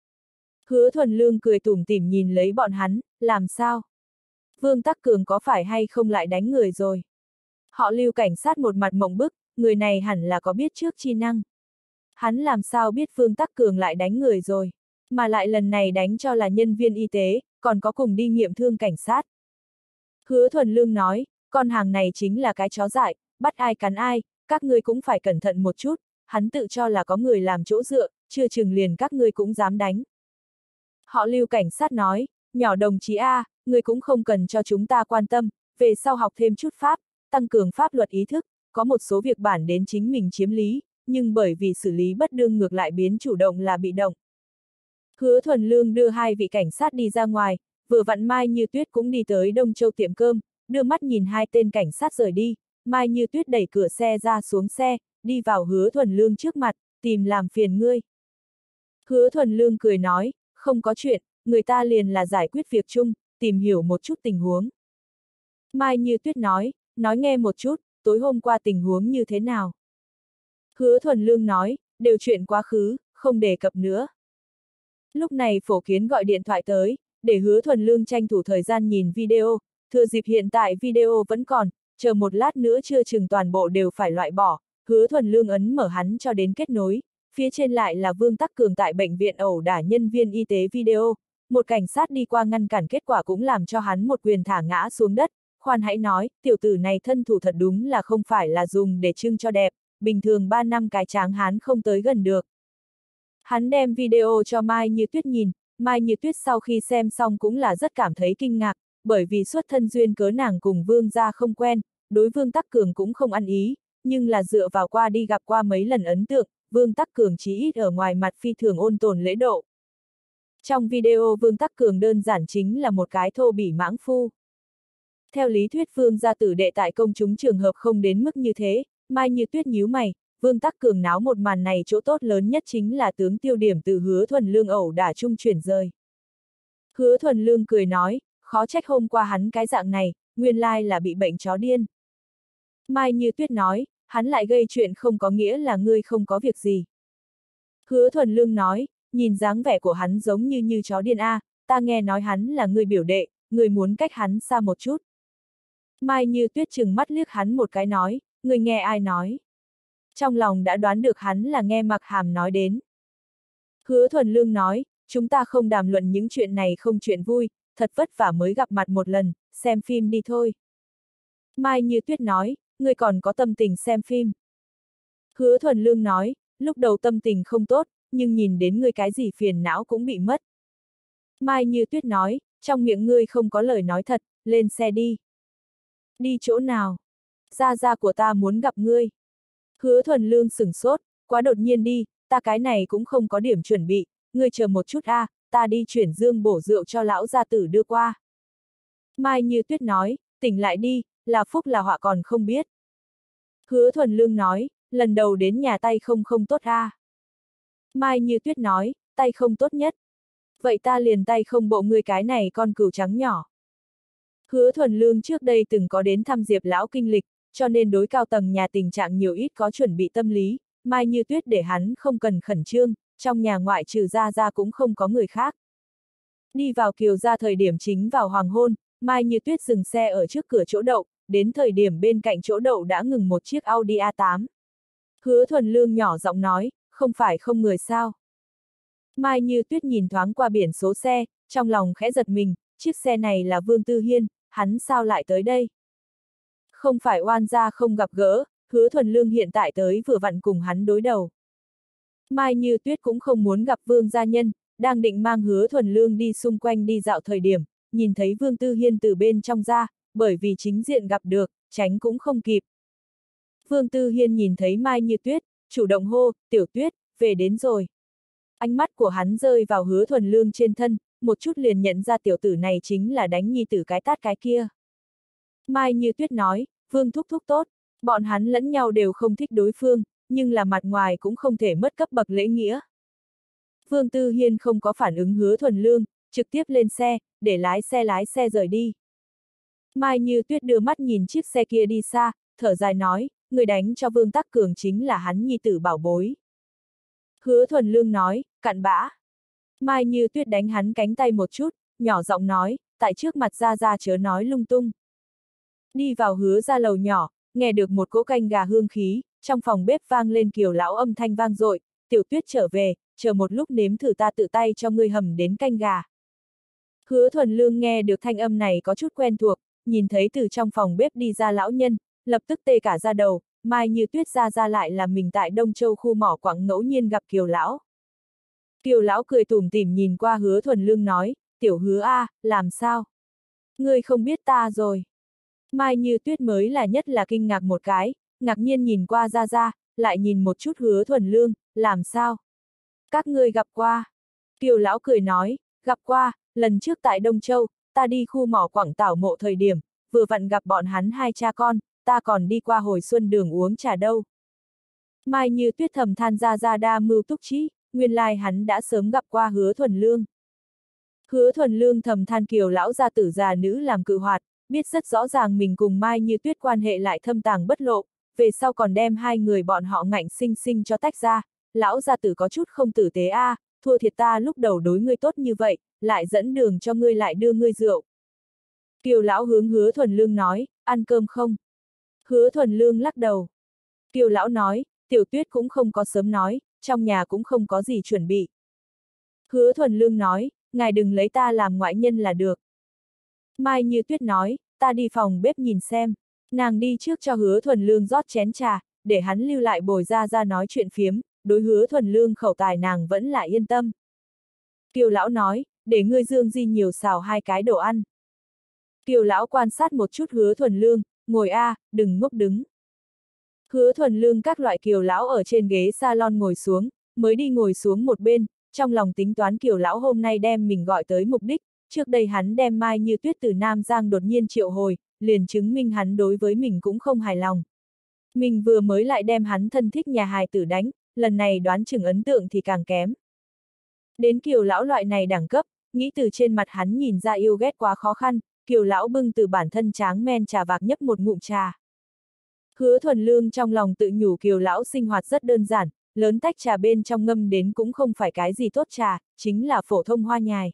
Hứa Thuần Lương cười tủm tỉm nhìn lấy bọn hắn, làm sao? Vương Tắc Cường có phải hay không lại đánh người rồi? Họ Lưu cảnh sát một mặt mộng bức, người này hẳn là có biết trước chi năng. Hắn làm sao biết Vương Tắc Cường lại đánh người rồi, mà lại lần này đánh cho là nhân viên y tế, còn có cùng đi nghiệm thương cảnh sát. Hứa Thuần Lương nói, con hàng này chính là cái chó dại, bắt ai cắn ai, các ngươi cũng phải cẩn thận một chút, hắn tự cho là có người làm chỗ dựa, chưa chừng liền các ngươi cũng dám đánh. Họ Lưu cảnh sát nói, nhỏ đồng chí A, ngươi cũng không cần cho chúng ta quan tâm, về sau học thêm chút pháp, tăng cường pháp luật ý thức, có một số việc bản đến chính mình chiếm lý, nhưng bởi vì xử lý bất đương ngược lại biến chủ động là bị động. Hứa Thuần Lương đưa hai vị cảnh sát đi ra ngoài, vừa vặn Mai Như Tuyết cũng đi tới Đông Châu tiệm cơm, đưa mắt nhìn hai tên cảnh sát rời đi, Mai Như Tuyết đẩy cửa xe ra xuống xe, đi vào Hứa Thuần Lương trước mặt, tìm làm phiền ngươi. Hứa Thuần Lương cười nói, không có chuyện, người ta liền là giải quyết việc chung, tìm hiểu một chút tình huống. Mai Như Tuyết nói nghe một chút, tối hôm qua tình huống như thế nào? Hứa Thuần Lương nói, đều chuyện quá khứ, không đề cập nữa. Lúc này Phổ Kiến gọi điện thoại tới, để Hứa Thuần Lương tranh thủ thời gian nhìn video, thừa dịp hiện tại video vẫn còn, chờ một lát nữa chưa chừng toàn bộ đều phải loại bỏ, Hứa Thuần Lương ấn mở hắn cho đến kết nối, phía trên lại là Vương Tắc Cường tại bệnh viện ẩu đả nhân viên y tế video, một cảnh sát đi qua ngăn cản kết quả cũng làm cho hắn một quyền thả ngã xuống đất, khoan hãy nói, tiểu tử này thân thủ thật đúng là không phải là dùng để trưng cho đẹp, bình thường 3 năm cái tráng hán không tới gần được. Hắn đem video cho Mai Như Tuyết nhìn, Mai Như Tuyết sau khi xem xong cũng là rất cảm thấy kinh ngạc, bởi vì xuất thân duyên cớ nàng cùng Vương gia không quen, đối Vương Tắc Cường cũng không ăn ý, nhưng là dựa vào qua đi gặp qua mấy lần ấn tượng, Vương Tắc Cường chí ít ở ngoài mặt phi thường ôn tồn lễ độ. Trong video Vương Tắc Cường đơn giản chính là một cái thô bỉ mãng phu. Theo lý thuyết Vương gia tử đệ tại công chúng trường hợp không đến mức như thế, Mai Như Tuyết nhíu mày, Vương Tắc Cường náo một màn này chỗ tốt lớn nhất chính là tướng tiêu điểm từ Hứa Thuần Lương ẩu đả trung chuyển rời. Hứa Thuần Lương cười nói, khó trách hôm qua hắn cái dạng này, nguyên lai là bị bệnh chó điên. Mai Như Tuyết nói, hắn lại gây chuyện không có nghĩa là ngươi không có việc gì. Hứa Thuần Lương nói, nhìn dáng vẻ của hắn giống như chó điên a, ta nghe nói hắn là ngươi biểu đệ, ngươi muốn cách hắn xa một chút. Mai Như Tuyết chừng mắt liếc hắn một cái nói, ngươi nghe ai nói? Trong lòng đã đoán được hắn là nghe Mạc Hàm nói đến. Hứa Thuần Lương nói, chúng ta không đàm luận những chuyện này không chuyện vui, thật vất vả mới gặp mặt một lần, xem phim đi thôi. Mai Như Tuyết nói, ngươi còn có tâm tình xem phim. Hứa Thuần Lương nói, lúc đầu tâm tình không tốt, nhưng nhìn đến ngươi cái gì phiền não cũng bị mất. Mai Như Tuyết nói, trong miệng ngươi không có lời nói thật, lên xe đi. Đi chỗ nào? Gia gia của ta muốn gặp ngươi. Hứa Thuần Lương sửng sốt, quá đột nhiên đi, ta cái này cũng không có điểm chuẩn bị, ngươi chờ một chút a, ta đi chuyển dương bổ rượu cho lão gia tử đưa qua. Mai Như Tuyết nói, tỉnh lại đi, là phúc là họa còn không biết. Hứa Thuần Lương nói, lần đầu đến nhà tay không tốt a. Mai Như Tuyết nói, tay không tốt nhất. Vậy ta liền tay không bộ ngươi cái này con cừu trắng nhỏ. Hứa Thuần Lương trước đây từng có đến thăm Diệp lão kinh lịch, cho nên đối cao tầng nhà tình trạng nhiều ít có chuẩn bị tâm lý, Mai Như Tuyết để hắn không cần khẩn trương, trong nhà ngoại trừ Gia Gia cũng không có người khác. Đi vào Kiều gia thời điểm chính vào hoàng hôn, Mai Như Tuyết dừng xe ở trước cửa chỗ đậu, đến thời điểm bên cạnh chỗ đậu đã ngừng một chiếc Audi A8. Hứa Thuần Lương nhỏ giọng nói, không phải không người sao. Mai Như Tuyết nhìn thoáng qua biển số xe, trong lòng khẽ giật mình, chiếc xe này là Vương Tư Hiên, hắn sao lại tới đây? Không phải oan gia không gặp gỡ, Hứa Thuần Lương hiện tại tới vừa vặn cùng hắn đối đầu. Mai Như Tuyết cũng không muốn gặp Vương gia nhân, đang định mang Hứa Thuần Lương đi xung quanh đi dạo thời điểm, nhìn thấy Vương Tư Hiên từ bên trong ra, bởi vì chính diện gặp được, tránh cũng không kịp. Vương Tư Hiên nhìn thấy Mai Như Tuyết, chủ động hô, Tiểu Tuyết, về đến rồi. Ánh mắt của hắn rơi vào Hứa Thuần Lương trên thân, một chút liền nhận ra tiểu tử này chính là đánh nhi tử cái tát cái kia. Mai Như Tuyết nói, Vương thúc thúc tốt, bọn hắn lẫn nhau đều không thích đối phương, nhưng là mặt ngoài cũng không thể mất cấp bậc lễ nghĩa. Vương Tư Hiên không có phản ứng Hứa Thuần Lương, trực tiếp lên xe, để lái xe rời đi. Mai Như Tuyết đưa mắt nhìn chiếc xe kia đi xa, thở dài nói, người đánh cho Vương Tắc Cường chính là hắn nhi tử bảo bối. Hứa Thuần Lương nói, cặn bã. Mai Như Tuyết đánh hắn cánh tay một chút, nhỏ giọng nói, tại trước mặt Gia Gia chớ nói lung tung. Đi vào Hứa ra lầu nhỏ, nghe được một cỗ canh gà hương khí, trong phòng bếp vang lên Kiều lão âm thanh vang dội, Tiểu Tuyết trở về, chờ một lúc nếm thử ta tự tay cho ngươi hầm đến canh gà. Hứa Thuần Lương nghe được thanh âm này có chút quen thuộc, nhìn thấy từ trong phòng bếp đi ra lão nhân, lập tức tê cả da đầu, Mai Như Tuyết ra lại là mình tại Đông Châu khu mỏ quặng ngẫu nhiên gặp Kiều lão. Kiều lão cười tủm tỉm nhìn qua Hứa Thuần Lương nói, Tiểu Hứa a, làm sao? Ngươi không biết ta rồi. Mai Như Tuyết mới là nhất là kinh ngạc một cái, ngạc nhiên nhìn qua ra, lại nhìn một chút Hứa Thuần Lương, làm sao? Các ngươi gặp qua. Kiều lão cười nói, gặp qua, lần trước tại Đông Châu, ta đi khu mỏ quặng tảo mộ thời điểm, vừa vặn gặp bọn hắn hai cha con, ta còn đi qua hồi xuân đường uống trà đâu. Mai Như Tuyết thầm than ra đa mưu túc trí, nguyên lai hắn đã sớm gặp qua Hứa Thuần Lương. Hứa Thuần Lương thầm than Kiều lão gia tử già nữ làm cự hoạt, biết rất rõ ràng mình cùng Mai Như Tuyết quan hệ lại thâm tàng bất lộ, về sau còn đem hai người bọn họ ngạnh sinh sinh cho tách ra, lão gia tử có chút không tử tế a, thua thiệt ta lúc đầu đối ngươi tốt như vậy, lại dẫn đường cho ngươi lại đưa ngươi rượu. Kiều lão hướng Hứa Thuần Lương nói, ăn cơm không? Hứa Thuần Lương lắc đầu. Kiều lão nói, Tiểu Tuyết cũng không có sớm nói, trong nhà cũng không có gì chuẩn bị. Hứa Thuần Lương nói, ngài đừng lấy ta làm ngoại nhân là được. Mai Như Tuyết nói, ta đi phòng bếp nhìn xem. Nàng đi trước cho Hứa Thuần Lương rót chén trà, để hắn lưu lại bồi ra nói chuyện phiếm, đối Hứa Thuần Lương khẩu tài nàng vẫn lại yên tâm. Kiều lão nói, để ngươi Dương Di nhiều xào hai cái đồ ăn. Kiều lão quan sát một chút Hứa Thuần Lương, ngồi a, đừng ngốc đứng. Hứa Thuần Lương các loại Kiều lão ở trên ghế salon ngồi xuống, mới đi ngồi xuống một bên, trong lòng tính toán Kiều lão hôm nay đem mình gọi tới mục đích, trước đây hắn đem Mai Như Tuyết từ Nam Giang đột nhiên triệu hồi, liền chứng minh hắn đối với mình cũng không hài lòng. Mình vừa mới lại đem hắn thân thích nhà hài tử đánh, lần này đoán chừng ấn tượng thì càng kém. Đến Kiều lão loại này đẳng cấp, nghĩ từ trên mặt hắn nhìn ra yêu ghét quá khó khăn, Kiều lão bưng từ bản thân tráng men trà vạc nhấp một ngụm trà. Hứa Thuần Lương trong lòng tự nhủ Kiều lão sinh hoạt rất đơn giản, lớn tách trà bên trong ngâm đến cũng không phải cái gì tốt trà, chính là phổ thông hoa nhài.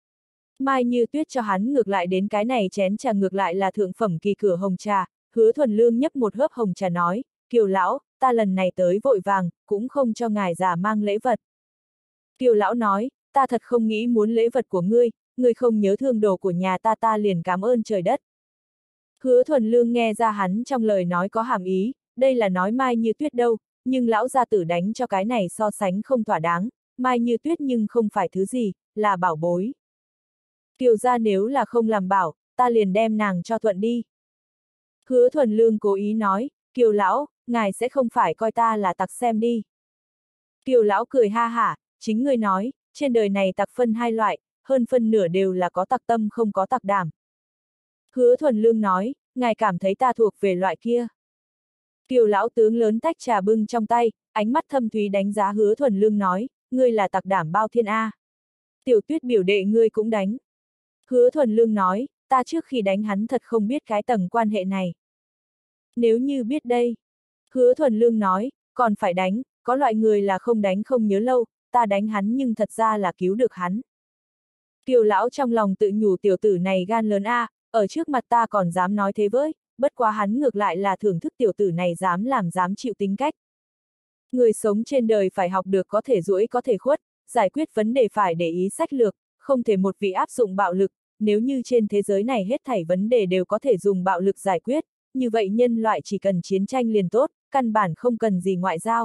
Mai Như Tuyết cho hắn ngược lại đến cái này chén trà ngược lại là thượng phẩm kỳ cửa hồng trà, Hứa Thuần Lương nhấp một hớp hồng trà nói, Kiều lão, ta lần này tới vội vàng, cũng không cho ngài già mang lễ vật. Kiều lão nói, ta thật không nghĩ muốn lễ vật của ngươi không nhớ thương đồ của nhà ta liền cảm ơn trời đất. Hứa Thuần Lương nghe ra hắn trong lời nói có hàm ý, đây là nói Mai Như Tuyết đâu, nhưng lão gia tử đánh cho cái này so sánh không thỏa đáng, Mai Như Tuyết nhưng không phải thứ gì, là bảo bối. Kiều gia nếu là không làm bảo, ta liền đem nàng cho Thuận đi. Hứa Thuần Lương cố ý nói, Kiều lão, ngài sẽ không phải coi ta là tặc xem đi. Kiều lão cười ha hả, chính ngươi nói, trên đời này tặc phân hai loại, hơn phân nửa đều là có tặc tâm không có tặc đảm. Hứa Thuần Lương nói, ngài cảm thấy ta thuộc về loại kia. Kiều lão tướng lớn tách trà bưng trong tay, ánh mắt thâm thúy đánh giá Hứa Thuần Lương nói, ngươi là tặc đảm bao thiên A. Tiểu Tuyết biểu đệ ngươi cũng đánh. Hứa Thuần Lương nói, ta trước khi đánh hắn thật không biết cái tầng quan hệ này. Nếu như biết đây. Hứa Thuần Lương nói, còn phải đánh, có loại người là không đánh không nhớ lâu, ta đánh hắn nhưng thật ra là cứu được hắn. Kiều lão trong lòng tự nhủ tiểu tử này gan lớn A, ở trước mặt ta còn dám nói thế với, bất quá hắn ngược lại là thưởng thức tiểu tử này dám làm dám chịu tính cách. Người sống trên đời phải học được có thể duỗi có thể khuất, giải quyết vấn đề phải để ý sách lược, không thể một vị áp dụng bạo lực, nếu như trên thế giới này hết thảy vấn đề đều có thể dùng bạo lực giải quyết, như vậy nhân loại chỉ cần chiến tranh liền tốt, căn bản không cần gì ngoại giao.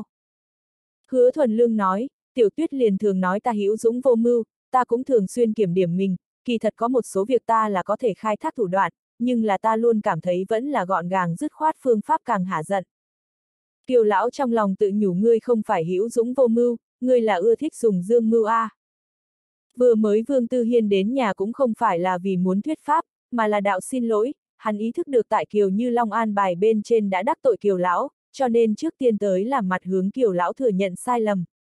Hứa Thuần Lương nói, Tiểu Tuyết liền thường nói ta hữu dũng vô mưu, ta cũng thường xuyên kiểm điểm mình, kỳ thật có một số việc ta là có thể khai thác thủ đoạn, nhưng là ta luôn cảm thấy vẫn là gọn gàng dứt khoát phương pháp càng hả giận. Kiều lão trong lòng tự nhủ ngươi không phải hữu dũng vô mưu, ngươi là ưa thích dùng dương mưu a. Vừa mới Vương Tư Hiên đến nhà cũng không phải là vì muốn thuyết pháp, mà là đạo xin lỗi, hắn ý thức được tại Kiều Như Long an bài bên trên đã đắc tội Kiều lão, cho nên trước tiên tới làm mặt hướng Kiều lão thừa nhận sai lầm.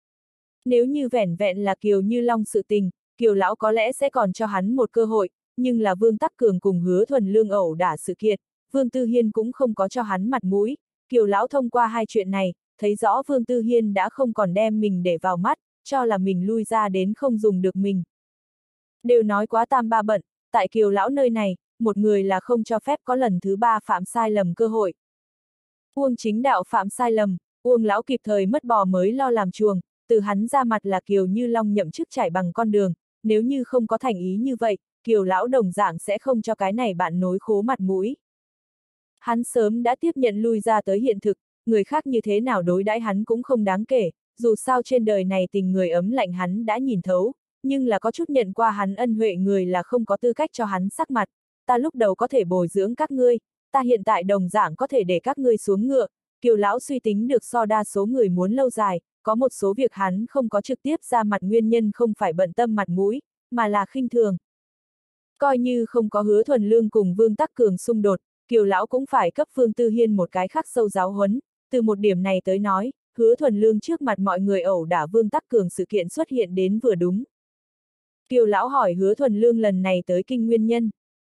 Nếu như vẻn vẹn là Kiều Như Long sự tình, Kiều lão có lẽ sẽ còn cho hắn một cơ hội, nhưng là Vương Tắc Cường cùng Hứa Thuần Lương ẩu đả sự kiện, Vương Tư Hiên cũng không có cho hắn mặt mũi. Kiều lão thông qua hai chuyện này, thấy rõ Vương Tư Hiên đã không còn đem mình để vào mắt, cho là mình lui ra đến không dùng được mình. Đều nói quá tam ba bận, tại Kiều lão nơi này, một người là không cho phép có lần thứ ba phạm sai lầm cơ hội. Uông Chính Đạo phạm sai lầm, Uông lão kịp thời mất bò mới lo làm chuồng, từ hắn ra mặt là Kiều Như Long nhậm chức trải bằng con đường, nếu như không có thành ý như vậy, Kiều lão đồng dạng sẽ không cho cái này bạn nối khố mặt mũi. Hắn sớm đã tiếp nhận lui ra tới hiện thực, người khác như thế nào đối đãi hắn cũng không đáng kể, dù sao trên đời này tình người ấm lạnh hắn đã nhìn thấu, nhưng là có chút nhận qua hắn ân huệ người là không có tư cách cho hắn sắc mặt, ta lúc đầu có thể bồi dưỡng các ngươi, ta hiện tại đồng dạng có thể để các ngươi xuống ngựa, Kiều lão suy tính được so đa số người muốn lâu dài, có một số việc hắn không có trực tiếp ra mặt nguyên nhân không phải bận tâm mặt mũi, mà là khinh thường. Coi như không có Hứa Thuần Lương cùng Vương Tắc Cường xung đột, Kiều lão cũng phải cấp Vương Tư Hiên một cái khắc sâu giáo huấn, từ một điểm này tới nói, Hứa Thuần Lương trước mặt mọi người ẩu đả Vương Tắc Cường sự kiện xuất hiện đến vừa đúng. Kiều lão hỏi Hứa Thuần Lương lần này tới kinh nguyên nhân.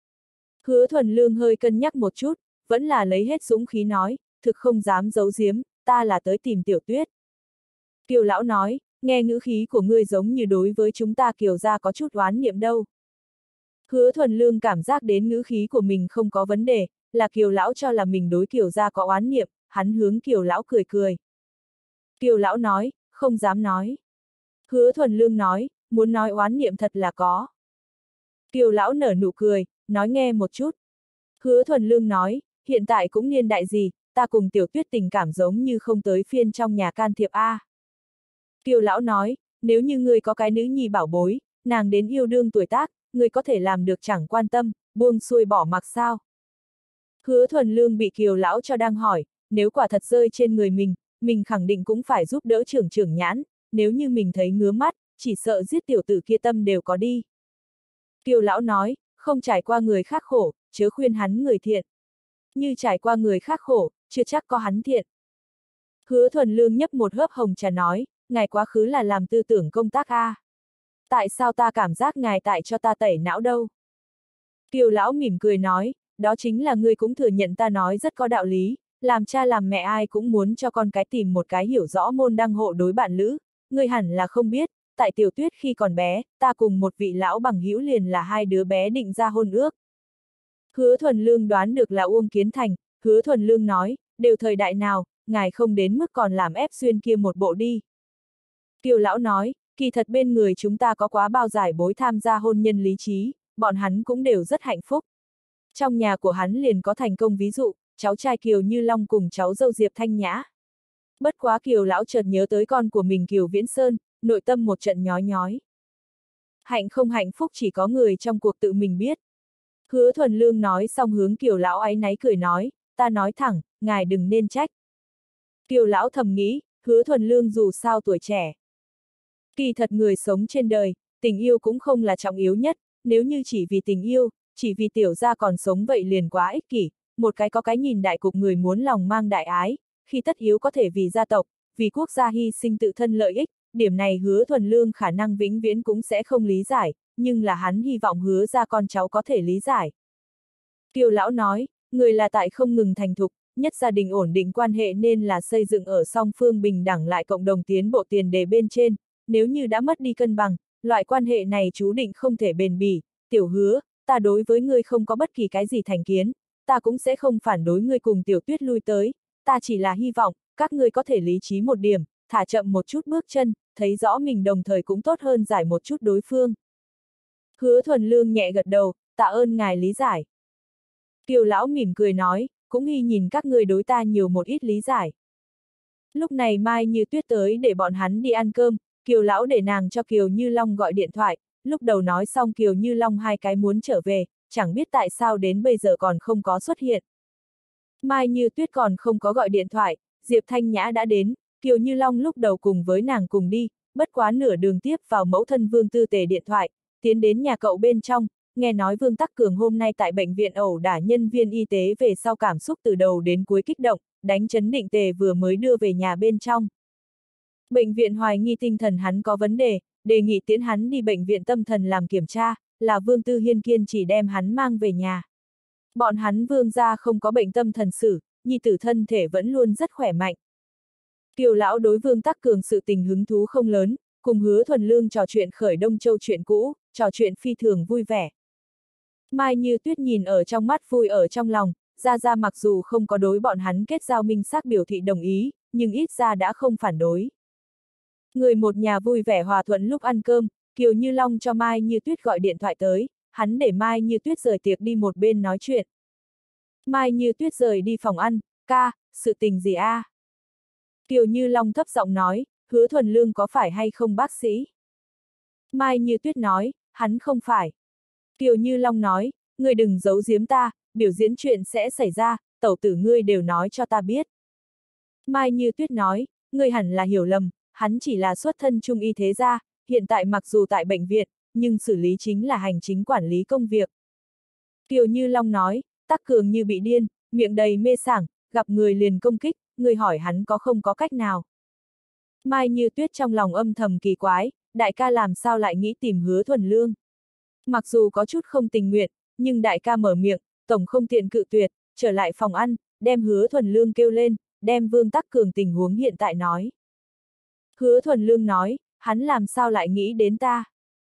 Hứa Thuần Lương hơi cân nhắc một chút, vẫn là lấy hết dũng khí nói, thực không dám giấu giếm, ta là tới tìm Tiểu Tuyết. Kiều lão nói, nghe ngữ khí của ngươi giống như đối với chúng ta Kiều gia có chút oán niệm đâu. Hứa Thuần Lương cảm giác đến ngữ khí của mình không có vấn đề, là Kiều lão cho là mình đối Kiều gia có oán niệm, hắn hướng Kiều lão cười cười. Kiều lão nói, không dám nói. Hứa Thuần Lương nói, muốn nói oán niệm thật là có. Kiều lão nở nụ cười, nói nghe một chút. Hứa Thuần Lương nói, hiện tại cũng niên đại gì, ta cùng Tiểu Tuyết tình cảm giống như không tới phiên trong nhà can thiệp a. Kiều lão nói, nếu như ngươi có cái nữ nhi bảo bối, nàng đến yêu đương tuổi tác, ngươi có thể làm được chẳng quan tâm, buông xuôi bỏ mặc sao. Hứa Thuần Lương bị Kiều lão cho đang hỏi, nếu quả thật rơi trên người mình khẳng định cũng phải giúp đỡ trưởng nhãn, nếu như mình thấy ngứa mắt, chỉ sợ giết tiểu tử kia tâm đều có đi. Kiều lão nói, không trải qua người khác khổ, chớ khuyên hắn người thiện. Như trải qua người khác khổ, chưa chắc có hắn thiện. Hứa Thuần Lương nhấp một hớp hồng trà nói, ngài quá khứ là làm tư tưởng công tác a. Tại sao ta cảm giác ngài tại cho ta tẩy não đâu? Kiều lão mỉm cười nói, đó chính là ngươi cũng thừa nhận ta nói rất có đạo lý, làm cha làm mẹ ai cũng muốn cho con cái tìm một cái hiểu rõ môn đăng hộ đối bạn lữ, ngươi hẳn là không biết, tại Tiểu Tuyết khi còn bé, ta cùng một vị lão bằng hữu liền là hai đứa bé định ra hôn ước. Hứa Thuần Lương đoán được là Uông Kiến Thành, Hứa Thuần Lương nói, đều thời đại nào, ngài không đến mức còn làm ép xuyên kia một bộ đi. Kiều lão nói, kỳ thật bên người chúng ta có quá bao giải bối tham gia hôn nhân lý trí, bọn hắn cũng đều rất hạnh phúc. Trong nhà của hắn liền có thành công ví dụ, cháu trai Kiều Như Long cùng cháu dâu Diệp Thanh Nhã. Bất quá Kiều lão chợt nhớ tới con của mình Kiều Viễn Sơn, nội tâm một trận nhói nhói. Hạnh không hạnh phúc chỉ có người trong cuộc tự mình biết. Hứa Thuần Lương nói xong hướng Kiều lão áy náy cười nói, ta nói thẳng, ngài đừng nên trách. Kiều lão thầm nghĩ, Hứa Thuần Lương dù sao tuổi trẻ. Kỳ thật người sống trên đời, tình yêu cũng không là trọng yếu nhất, nếu như chỉ vì tình yêu, chỉ vì tiểu gia còn sống vậy liền quá ích kỷ, một cái có cái nhìn đại cục người muốn lòng mang đại ái, khi tất yếu có thể vì gia tộc, vì quốc gia hy sinh tự thân lợi ích, điểm này Hứa Thuần Lương khả năng vĩnh viễn cũng sẽ không lý giải, nhưng là hắn hy vọng Hứa ra con cháu có thể lý giải. Kiều lão nói, người là tại không ngừng thành thục, nhất gia đình ổn định quan hệ nên là xây dựng ở song phương bình đẳng lại cộng đồng tiến bộ tiền đề bên trên, nếu như đã mất đi cân bằng, loại quan hệ này chú định không thể bền bỉ, tiểu Hứa, ta đối với ngươi không có bất kỳ cái gì thành kiến, ta cũng sẽ không phản đối ngươi cùng tiểu Tuyết lui tới, ta chỉ là hy vọng, các ngươi có thể lý trí một điểm, thả chậm một chút bước chân, thấy rõ mình đồng thời cũng tốt hơn giải một chút đối phương. Hứa Thuần Lương nhẹ gật đầu, tạ ơn ngài lý giải. Kiều lão mỉm cười nói, cũng hy nhìn các ngươi đối ta nhiều một ít lý giải. Lúc này Mai Như Tuyết tới để bọn hắn đi ăn cơm, Kiều lão để nàng cho Kiều Như Long gọi điện thoại, lúc đầu nói xong Kiều Như Long hai cái muốn trở về, chẳng biết tại sao đến bây giờ còn không có xuất hiện. Mai Như Tuyết còn không có gọi điện thoại, Diệp Thanh Nhã đã đến, Kiều Như Long lúc đầu cùng với nàng cùng đi, bất quá nửa đường tiếp vào mẫu thân Vương Tư Tề điện thoại, tiến đến nhà cậu bên trong, nghe nói Vương Tắc Cường hôm nay tại bệnh viện ẩu đả nhân viên y tế về sau cảm xúc từ đầu đến cuối kích động, đánh chấn định Tề vừa mới đưa về nhà bên trong. Bệnh viện hoài nghi tinh thần hắn có vấn đề, đề nghị tiễn hắn đi bệnh viện tâm thần làm kiểm tra, là Vương Tư Hiên kiên chỉ đem hắn mang về nhà. Bọn hắn Vương gia không có bệnh tâm thần sử, nhi tử thân thể vẫn luôn rất khỏe mạnh. Kiều lão đối Vương Tắc Cường sự tình hứng thú không lớn, cùng Hứa Thuần Lương trò chuyện khởi Đông Châu chuyện cũ, trò chuyện phi thường vui vẻ. Mai Như Tuyết nhìn ở trong mắt vui ở trong lòng, Gia Gia mặc dù không có đối bọn hắn kết giao minh xác biểu thị đồng ý, nhưng ít ra đã không phản đối. Người một nhà vui vẻ hòa thuận lúc ăn cơm, Kiều Như Long cho Mai Như Tuyết gọi điện thoại tới, hắn để Mai Như Tuyết rời tiệc đi một bên nói chuyện. Mai Như Tuyết rời đi phòng ăn, ca, sự tình gì a? Kiều Như Long thấp giọng nói, Hứa Thuần Lương có phải hay không bác sĩ? Mai Như Tuyết nói, hắn không phải. Kiều Như Long nói, ngươi đừng giấu giếm ta, biểu diễn chuyện sẽ xảy ra, tẩu tử ngươi đều nói cho ta biết. Mai Như Tuyết nói, ngươi hẳn là hiểu lầm, hắn chỉ là xuất thân trung y thế gia, hiện tại mặc dù tại bệnh viện, nhưng xử lý chính là hành chính quản lý công việc. Kiều Như Long nói, Tắc Cường như bị điên, miệng đầy mê sảng, gặp người liền công kích, người hỏi hắn có không có cách nào. Mai Như Tuyết trong lòng âm thầm kỳ quái, đại ca làm sao lại nghĩ tìm Hứa Thuần Lương. Mặc dù có chút không tình nguyện, nhưng đại ca mở miệng, tổng không tiện cự tuyệt, trở lại phòng ăn, đem Hứa Thuần Lương kêu lên, đem Vương Tắc Cường tình huống hiện tại nói. Hứa Thuần Lương nói, hắn làm sao lại nghĩ đến ta.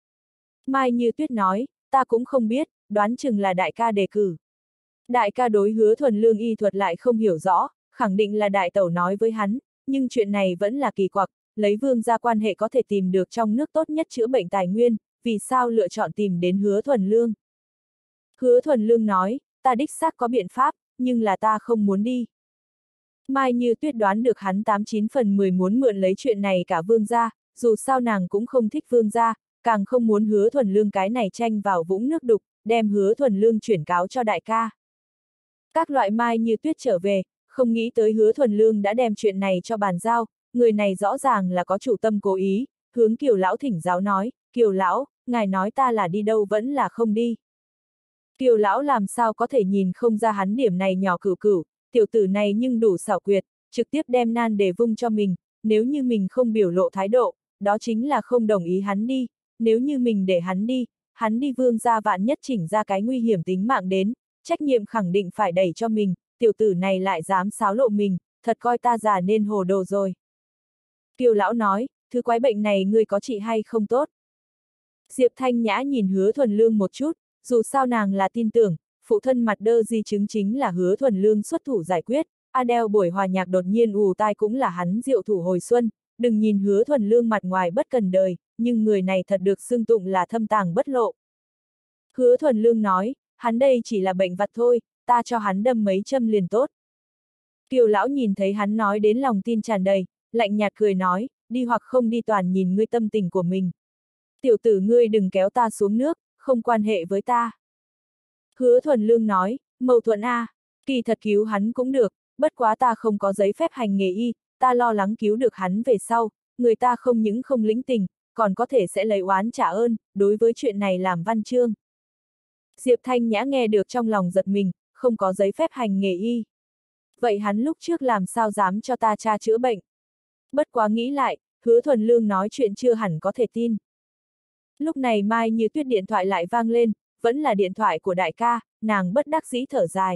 Mai Như Tuyết nói, ta cũng không biết, đoán chừng là đại ca đề cử. Đại ca đối Hứa Thuần Lương y thuật lại không hiểu rõ, khẳng định là đại tẩu nói với hắn, nhưng chuyện này vẫn là kỳ quặc, lấy Vương gia quan hệ có thể tìm được trong nước tốt nhất chữa bệnh tài nguyên, vì sao lựa chọn tìm đến Hứa Thuần Lương. Hứa Thuần Lương nói, ta đích xác có biện pháp, nhưng là ta không muốn đi. Mai Như Tuyết đoán được hắn 89/10 muốn mượn lấy chuyện này cả Vương gia, dù sao nàng cũng không thích Vương gia, càng không muốn Hứa Thuần Lương cái này tranh vào vũng nước đục, đem Hứa Thuần Lương chuyển cáo cho đại ca. Các loại Mai Như Tuyết trở về, không nghĩ tới Hứa Thuần Lương đã đem chuyện này cho bàn giao, người này rõ ràng là có chủ tâm cố ý, hướng Kiều lão thỉnh giáo nói, Kiều lão, ngài nói ta là đi đâu vẫn là không đi. Kiều lão làm sao có thể nhìn không ra hắn điểm này nhỏ cửu cửu, tiểu tử này nhưng đủ xảo quyệt, trực tiếp đem nan đề vung cho mình, nếu như mình không biểu lộ thái độ, đó chính là không đồng ý hắn đi, nếu như mình để hắn đi Vương gia vạn nhất chỉnh ra cái nguy hiểm tính mạng đến, trách nhiệm khẳng định phải đẩy cho mình, tiểu tử này lại dám xáo lộ mình, thật coi ta già nên hồ đồ rồi. Kiều lão nói, thứ quái bệnh này ngươi có trị hay không tốt. Diệp Thanh Nhã nhìn Hứa Thuần Lương một chút, dù sao nàng là tin tưởng, phụ thân mặt đơ di chứng chính là Hứa Thuần Lương xuất thủ giải quyết, Adele buổi hòa nhạc đột nhiên ù tai cũng là hắn diệu thủ hồi xuân, đừng nhìn Hứa Thuần Lương mặt ngoài bất cần đời, nhưng người này thật được xưng tụng là thâm tàng bất lộ. Hứa Thuần Lương nói, hắn đây chỉ là bệnh vặt thôi, ta cho hắn đâm mấy châm liền tốt. Kiều lão nhìn thấy hắn nói đến lòng tin tràn đầy, lạnh nhạt cười nói, đi hoặc không đi toàn nhìn ngươi tâm tình của mình. Tiểu tử ngươi đừng kéo ta xuống nước, không quan hệ với ta. Hứa Thuần Lương nói, mâu thuẫn a, kỳ thật cứu hắn cũng được, bất quá ta không có giấy phép hành nghề y, ta lo lắng cứu được hắn về sau, người ta không những không lĩnh tình, còn có thể sẽ lấy oán trả ơn, đối với chuyện này làm văn chương. Diệp Thanh Nhã nghe được trong lòng giật mình, không có giấy phép hành nghề y. Vậy hắn lúc trước làm sao dám cho ta tra chữa bệnh? Bất quá nghĩ lại, Hứa Thuần Lương nói chuyện chưa hẳn có thể tin. Lúc này Mai Như Tuyết điện thoại lại vang lên, vẫn là điện thoại của đại ca, nàng bất đắc dĩ thở dài.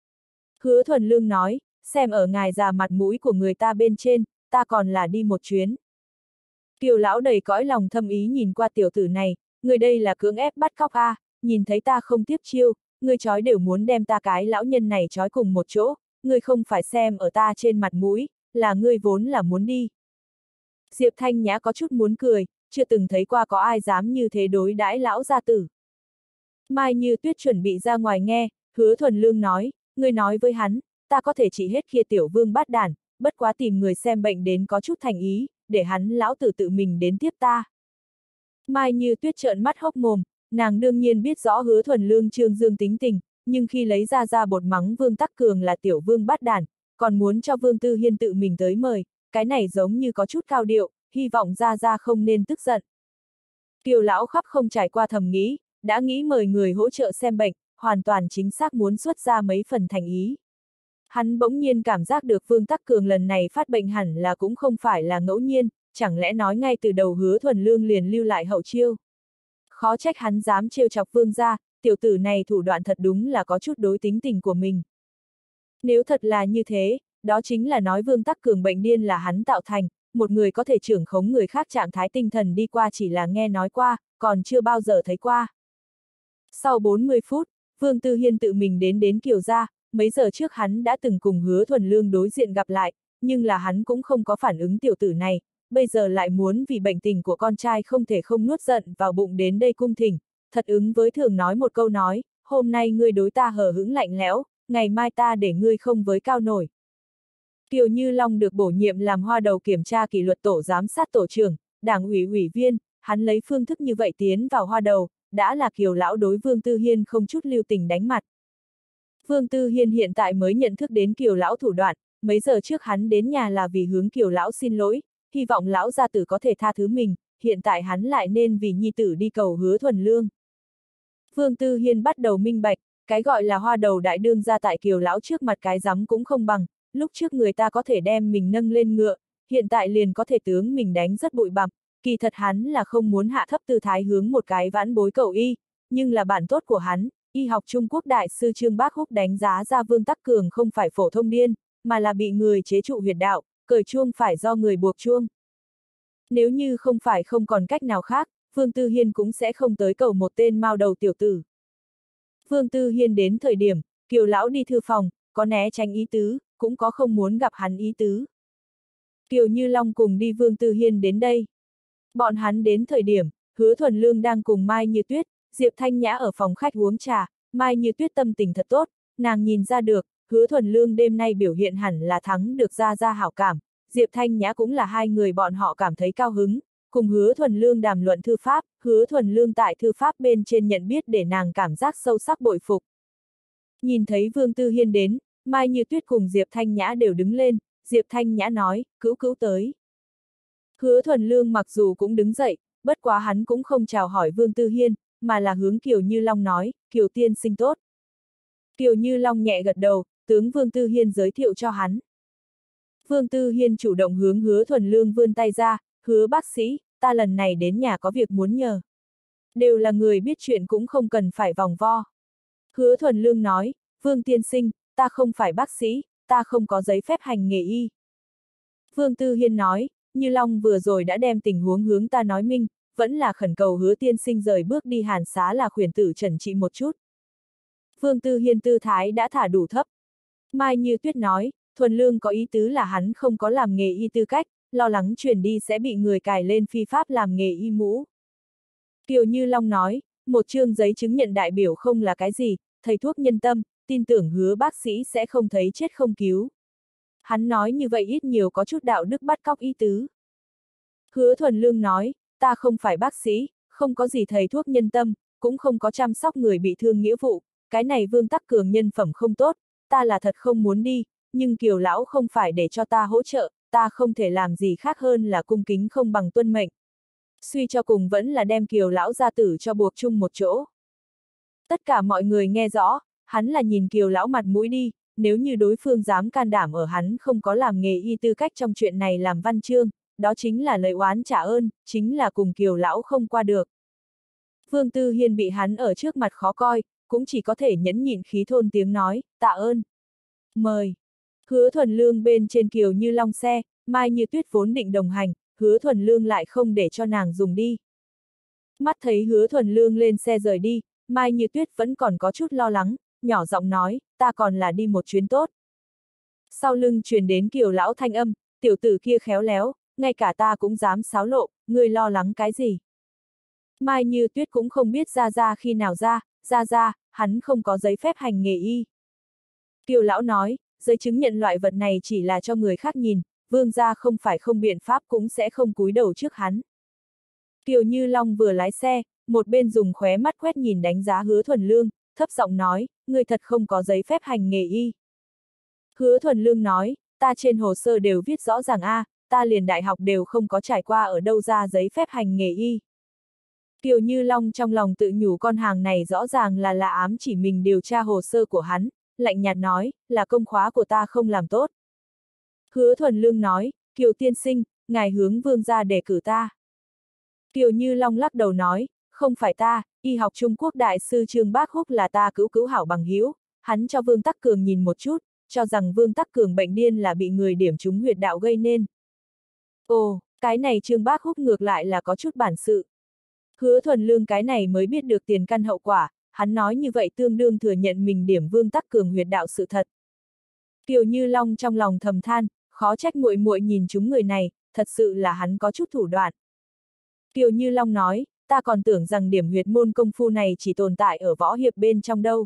Hứa Thuần Lương nói, xem ở ngài già mặt mũi của người ta bên trên, ta còn là đi một chuyến. Kiều lão đầy cõi lòng thâm ý nhìn qua tiểu tử này, người đây là cưỡng ép bắt cóc a, nhìn thấy ta không tiếp chiêu, người chói đều muốn đem ta cái lão nhân này chói cùng một chỗ, người không phải xem ở ta trên mặt mũi, là ngươi vốn là muốn đi. Diệp Thanh Nhã có chút muốn cười, chưa từng thấy qua có ai dám như thế đối đãi lão gia tử. Mai Như Tuyết chuẩn bị ra ngoài nghe, Hứa Thuần Lương nói, ngươi nói với hắn, ta có thể trị hết kia tiểu vương bát đản, bất quá tìm người xem bệnh đến có chút thành ý, để hắn lão tử tự mình đến tiếp ta. Mai Như Tuyết trợn mắt hốc mồm, nàng đương nhiên biết rõ Hứa Thuần Lương trương dương tính tình, nhưng khi lấy ra bột mắng Vương Tắc Cường là tiểu vương bát đản, còn muốn cho Vương Tư Hiên tự mình tới mời, cái này giống như có chút cao điệu, hy vọng ra không nên tức giận. Kiều lão khắp không trải qua thầm nghĩ, đã nghĩ mời người hỗ trợ xem bệnh, hoàn toàn chính xác muốn xuất ra mấy phần thành ý. Hắn bỗng nhiên cảm giác được Vương Tắc Cường lần này phát bệnh hẳn là cũng không phải là ngẫu nhiên, chẳng lẽ nói ngay từ đầu Hứa Thuần Lương liền lưu lại hậu chiêu. Khó trách hắn dám trêu chọc Vương gia, tiểu tử này thủ đoạn thật đúng là có chút đối tính tình của mình. Nếu thật là như thế, đó chính là nói Vương Tắc Cường bệnh điên là hắn tạo thành, một người có thể trưởng khống người khác trạng thái tinh thần đi qua chỉ là nghe nói qua, còn chưa bao giờ thấy qua. Sau 40 phút, Vương Tư Hiên tự mình đến Kiều gia, mấy giờ trước hắn đã từng cùng Hứa Thuần Lương đối diện gặp lại, nhưng là hắn cũng không có phản ứng tiểu tử này, bây giờ lại muốn vì bệnh tình của con trai không thể không nuốt giận vào bụng đến đây cung thỉnh, thật ứng với thường nói một câu nói, hôm nay ngươi đối ta hờ hững lạnh lẽo, ngày mai ta để ngươi không với cao nổi. Kiều Như Long được bổ nhiệm làm hoa đầu kiểm tra kỷ luật tổ giám sát tổ trưởng, đảng ủy ủy viên, hắn lấy phương thức như vậy tiến vào hoa đầu, đã là Kiều lão đối Vương Tư Hiên không chút lưu tình đánh mặt. Vương Tư Hiên hiện tại mới nhận thức đến Kiều lão thủ đoạn, mấy giờ trước hắn đến nhà là vì hướng Kiều lão xin lỗi, hy vọng lão gia tử có thể tha thứ mình, hiện tại hắn lại nên vì nhi tử đi cầu Hứa Thuần Lương. Vương Tư Hiên bắt đầu minh bạch, cái gọi là hoa đầu đại đương ra tại Kiều lão trước mặt cái rắm cũng không bằng, lúc trước người ta có thể đem mình nâng lên ngựa, hiện tại liền có thể tướng mình đánh rất bụi bặm, kỳ thật hắn là không muốn hạ thấp tư thái hướng một cái vãn bối cầu y, nhưng là bản tốt của hắn, y học Trung Quốc đại sư Trương Bác Húc đánh giá ra Vương Tắc Cường không phải phổ thông điên, mà là bị người chế trụ huyệt đạo, cởi chuông phải do người buộc chuông. Nếu như không phải không còn cách nào khác, Vương Tư Hiên cũng sẽ không tới cầu một tên mao đầu tiểu tử. Vương Tư Hiên đến thời điểm, Kiều lão đi thư phòng, có né tránh ý tứ, cũng có không muốn gặp hắn ý tứ. Kiều Như Long cùng đi Vương Tư Hiên đến đây. Bọn hắn đến thời điểm, Hứa Thuần Lương đang cùng Mai Như Tuyết, Diệp Thanh Nhã ở phòng khách uống trà, Mai Như Tuyết tâm tình thật tốt, nàng nhìn ra được, Hứa Thuần Lương đêm nay biểu hiện hẳn là thắng được ra hảo cảm, Diệp Thanh Nhã cũng là hai người bọn họ cảm thấy cao hứng, cùng Hứa Thuần Lương đàm luận thư pháp, Hứa Thuần Lương tại thư pháp bên trên nhận biết để nàng cảm giác sâu sắc bội phục. Nhìn thấy Vương Tư Hiên đến, Mai Như Tuyết cùng Diệp Thanh Nhã đều đứng lên, Diệp Thanh Nhã nói, cữu cữu tới. Hứa Thuần Lương mặc dù cũng đứng dậy, bất quá hắn cũng không chào hỏi Vương Tư Hiên, mà là hướng Kiều Như Long nói, Kiều tiên sinh tốt. Kiều Như Long nhẹ gật đầu, tướng Vương Tư Hiên giới thiệu cho hắn. Vương Tư Hiên chủ động hướng Hứa Thuần Lương vươn tay ra, Hứa bác sĩ, ta lần này đến nhà có việc muốn nhờ. Đều là người biết chuyện cũng không cần phải vòng vo. Hứa Thuần Lương nói, Vương tiên sinh, ta không phải bác sĩ, ta không có giấy phép hành nghề y. Vương Tư Hiên nói, Như Long vừa rồi đã đem tình huống hướng ta nói minh, vẫn là khẩn cầu Hứa tiên sinh rời bước đi Hàn Xá là khuyển tử trần trị một chút. Vương Tư Hiên tư thái đã thả đủ thấp. Mai Như Tuyết nói, Thuần Lương có ý tứ là hắn không có làm nghề y tư cách, lo lắng chuyển đi sẽ bị người cài lên phi pháp làm nghề y mũ. Kiều Như Long nói, một chương giấy chứng nhận đại biểu không là cái gì, thầy thuốc nhân tâm, tin tưởng Hứa bác sĩ sẽ không thấy chết không cứu. Hắn nói như vậy ít nhiều có chút đạo đức bắt cóc ý tứ. Hứa Thuần Lương nói, ta không phải bác sĩ, không có gì thầy thuốc nhân tâm, cũng không có chăm sóc người bị thương nghĩa vụ, cái này Vương Tắc Cường nhân phẩm không tốt, ta là thật không muốn đi, nhưng Kiều lão không phải để cho ta hỗ trợ, ta không thể làm gì khác hơn là cung kính không bằng tuân mệnh. Suy cho cùng vẫn là đem Kiều lão gia tử cho buộc chung một chỗ. Tất cả mọi người nghe rõ, hắn là nhìn Kiều lão mặt mũi đi, nếu như đối phương dám can đảm ở hắn không có làm nghề y tư cách trong chuyện này làm văn chương, đó chính là lời oán trả ơn, chính là cùng Kiều lão không qua được. Vương Tư Hiên bị hắn ở trước mặt khó coi, cũng chỉ có thể nhẫn nhịn khí thôn tiếng nói, tạ ơn. Mời. Hứa Thuần Lương bên trên Kiều Như Long xe, Mai Như Tuyết vốn định đồng hành, Hứa Thuần Lương lại không để cho nàng dùng đi. Mắt thấy Hứa Thuần Lương lên xe rời đi, Mai Như Tuyết vẫn còn có chút lo lắng, nhỏ giọng nói, ta còn là đi một chuyến tốt. Sau lưng truyền đến Kiều lão thanh âm, tiểu tử kia khéo léo, ngay cả ta cũng dám xáo lộ, ngươi lo lắng cái gì? Mai Như Tuyết cũng không biết Gia Gia khi nào ra, hắn không có giấy phép hành nghề y. Kiều lão nói, giấy chứng nhận loại vật này chỉ là cho người khác nhìn, Vương gia không phải không biện pháp cũng sẽ không cúi đầu trước hắn. Kiều Như Long vừa lái xe, một bên dùng khóe mắt quét nhìn đánh giá Hứa Thuần Lương, thấp giọng nói, ngươi thật không có giấy phép hành nghề y. Hứa Thuần Lương nói, ta trên hồ sơ đều viết rõ ràng ta liền đại học đều không có trải qua ở đâu ra giấy phép hành nghề y. Kiều Như Long trong lòng tự nhủ con hàng này rõ ràng là ám chỉ mình điều tra hồ sơ của hắn, lạnh nhạt nói, là công khóa của ta không làm tốt. Hứa Thuần Lương nói, Kiều tiên sinh, ngài hướng Vương gia đề cử ta. Kiều Như Long lắc đầu nói, không phải ta, y học Trung Quốc đại sư Trương Bác Húc là ta cứu hảo bằng hữu, hắn cho Vương Tắc Cường nhìn một chút, cho rằng Vương Tắc Cường bệnh điên là bị người điểm trúng huyệt đạo gây nên. Ồ, cái này Trương Bác Húc ngược lại là có chút bản sự. Hứa Thuần Lương cái này mới biết được tiền căn hậu quả, hắn nói như vậy tương đương thừa nhận mình điểm Vương Tắc Cường huyệt đạo sự thật. Kiều Như Long trong lòng thầm than, khó trách muội muội nhìn chúng người này, thật sự là hắn có chút thủ đoạn. Kiều Như Long nói, ta còn tưởng rằng điểm huyệt môn công phu này chỉ tồn tại ở võ hiệp bên trong đâu.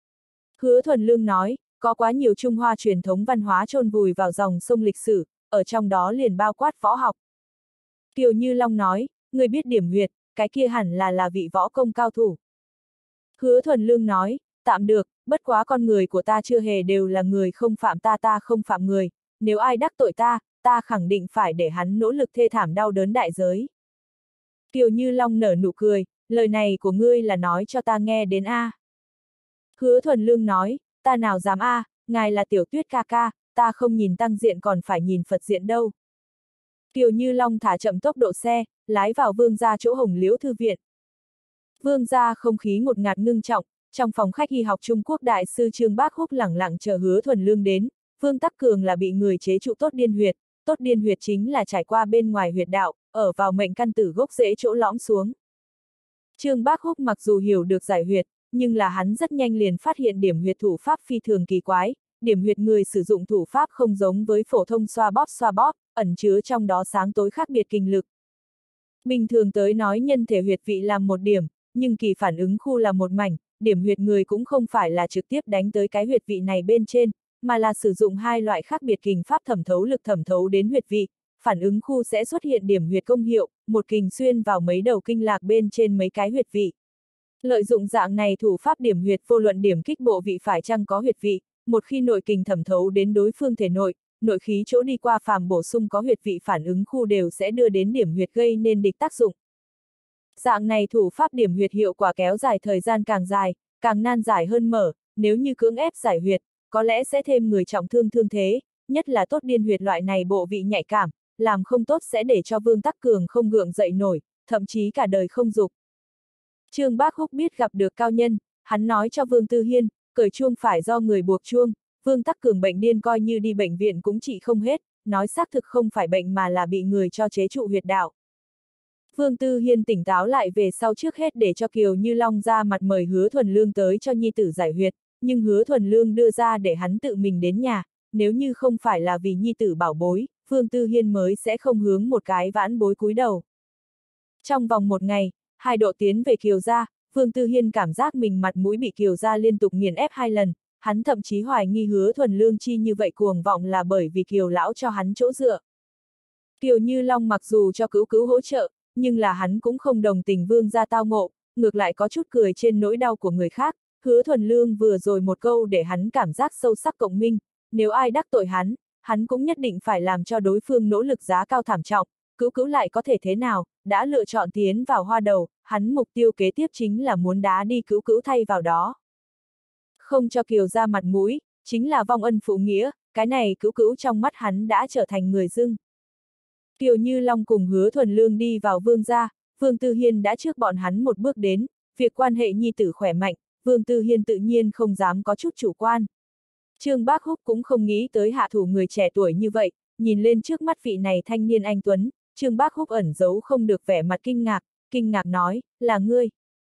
Hứa Thuần Lương nói, có quá nhiều Trung Hoa truyền thống văn hóa chôn vùi vào dòng sông lịch sử, ở trong đó liền bao quát võ học. Kiều Như Long nói, người biết điểm huyệt, cái kia hẳn là vị võ công cao thủ. Hứa Thuần Lương nói, tạm được, bất quá con người của ta chưa hề đều là người không phạm ta không phạm người, nếu ai đắc tội ta khẳng định phải để hắn nỗ lực thê thảm đau đớn đại giới. Kiều Như Long nở nụ cười, lời này của ngươi là nói cho ta nghe đến Hứa Thuần Lương nói, ta nào dám ngài là Tiểu Tuyết ca ca, ta không nhìn tăng diện còn phải nhìn Phật diện đâu. Kiều Như Long thả chậm tốc độ xe, lái vào Vương gia chỗ Hồng Liễu thư viện. Vương gia không khí ngột ngạt ngưng trọng, trong phòng khách y học Trung Quốc đại sư Trương Bác Húc lẳng lặng chờ Hứa Thuần Lương đến, Vương Tắc Cường là bị người chế trụ tốt điên huyệt chính là trải qua bên ngoài huyệt đạo, ở vào mệnh căn tử gốc rễ chỗ lõm xuống. Trương Bác Húc mặc dù hiểu được giải huyệt, nhưng là hắn rất nhanh liền phát hiện điểm huyệt thủ pháp phi thường kỳ quái, điểm huyệt người sử dụng thủ pháp không giống với phổ thông xoa bóp, ẩn chứa trong đó sáng tối khác biệt kinh lực. Bình thường tới nói nhân thể huyệt vị làm một điểm, nhưng kỳ phản ứng khu là một mảnh, điểm huyệt người cũng không phải là trực tiếp đánh tới cái huyệt vị này bên trên, mà là sử dụng hai loại khác biệt kình pháp thẩm thấu lực thẩm thấu đến huyệt vị, phản ứng khu sẽ xuất hiện điểm huyệt công hiệu, một kình xuyên vào mấy đầu kinh lạc bên trên mấy cái huyệt vị. Lợi dụng dạng này thủ pháp điểm huyệt vô luận điểm kích bộ vị phải chăng có huyệt vị, một khi nội kình thẩm thấu đến đối phương thể nội khí chỗ đi qua phàm bổ sung có huyệt vị phản ứng khu đều sẽ đưa đến điểm huyệt gây nên địch tác dụng. Dạng này thủ pháp điểm huyệt hiệu quả kéo dài thời gian càng dài, càng nan giải hơn mở, nếu như cưỡng ép giải huyệt, có lẽ sẽ thêm người trọng thương thế, nhất là tốt điên huyệt loại này bộ vị nhạy cảm, làm không tốt sẽ để cho Vương Tắc Cường không gượng dậy nổi, thậm chí cả đời không dục. Trương Bác Húc biết gặp được cao nhân, hắn nói cho Vương Tư Hiên, cởi chuông phải do người buộc chuông, Vương Tắc Cường bệnh điên coi như đi bệnh viện cũng trị không hết, nói xác thực không phải bệnh mà là bị người cho chế trụ huyệt đạo. Vương Tư Hiên tỉnh táo lại về sau trước hết để cho Kiều Như Long ra mặt mời Hứa Thuần Lương tới cho nhi tử giải huyệt, nhưng Hứa Thuần Lương đưa ra để hắn tự mình đến nhà, nếu như không phải là vì nhi tử bảo bối, Vương Tư Hiên mới sẽ không hướng một cái vãn bối cúi đầu. Trong vòng một ngày, hai độ tiến về Kiều gia, Vương Tư Hiên cảm giác mình mặt mũi bị Kiều gia liên tục nghiền ép 2 lần, hắn thậm chí hoài nghi Hứa Thuần Lương chi như vậy cuồng vọng là bởi vì Kiều lão cho hắn chỗ dựa. Kiều Như Long mặc dù cho Cữu Cữu hỗ trợ, nhưng là hắn cũng không đồng tình Vương gia tao ngộ, ngược lại có chút cười trên nỗi đau của người khác. Hứa Thuần Lương vừa rồi một câu để hắn cảm giác sâu sắc cộng minh, nếu ai đắc tội hắn cũng nhất định phải làm cho đối phương nỗ lực giá cao thảm trọng. Cữu Cữu lại có thể thế nào, đã lựa chọn tiến vào Hoa Đầu, hắn mục tiêu kế tiếp chính là muốn đá đi Cữu Cữu thay vào đó. Không cho Kiều gia mặt mũi, chính là vong ân phụ nghĩa, cái này Cữu Cữu trong mắt hắn đã trở thành người dưng. Kiều Như Long cùng Hứa Thuần Lương đi vào Vương gia, Vương Tư Hiên đã trước bọn hắn một bước đến, việc quan hệ nhi tử khỏe mạnh, Vương Tư Hiên tự nhiên không dám có chút chủ quan. Trương Bác Húc cũng không nghĩ tới hạ thủ người trẻ tuổi như vậy, nhìn lên trước mắt vị này thanh niên anh tuấn, Trương Bác Húc ẩn giấu không được vẻ mặt kinh ngạc nói, là ngươi.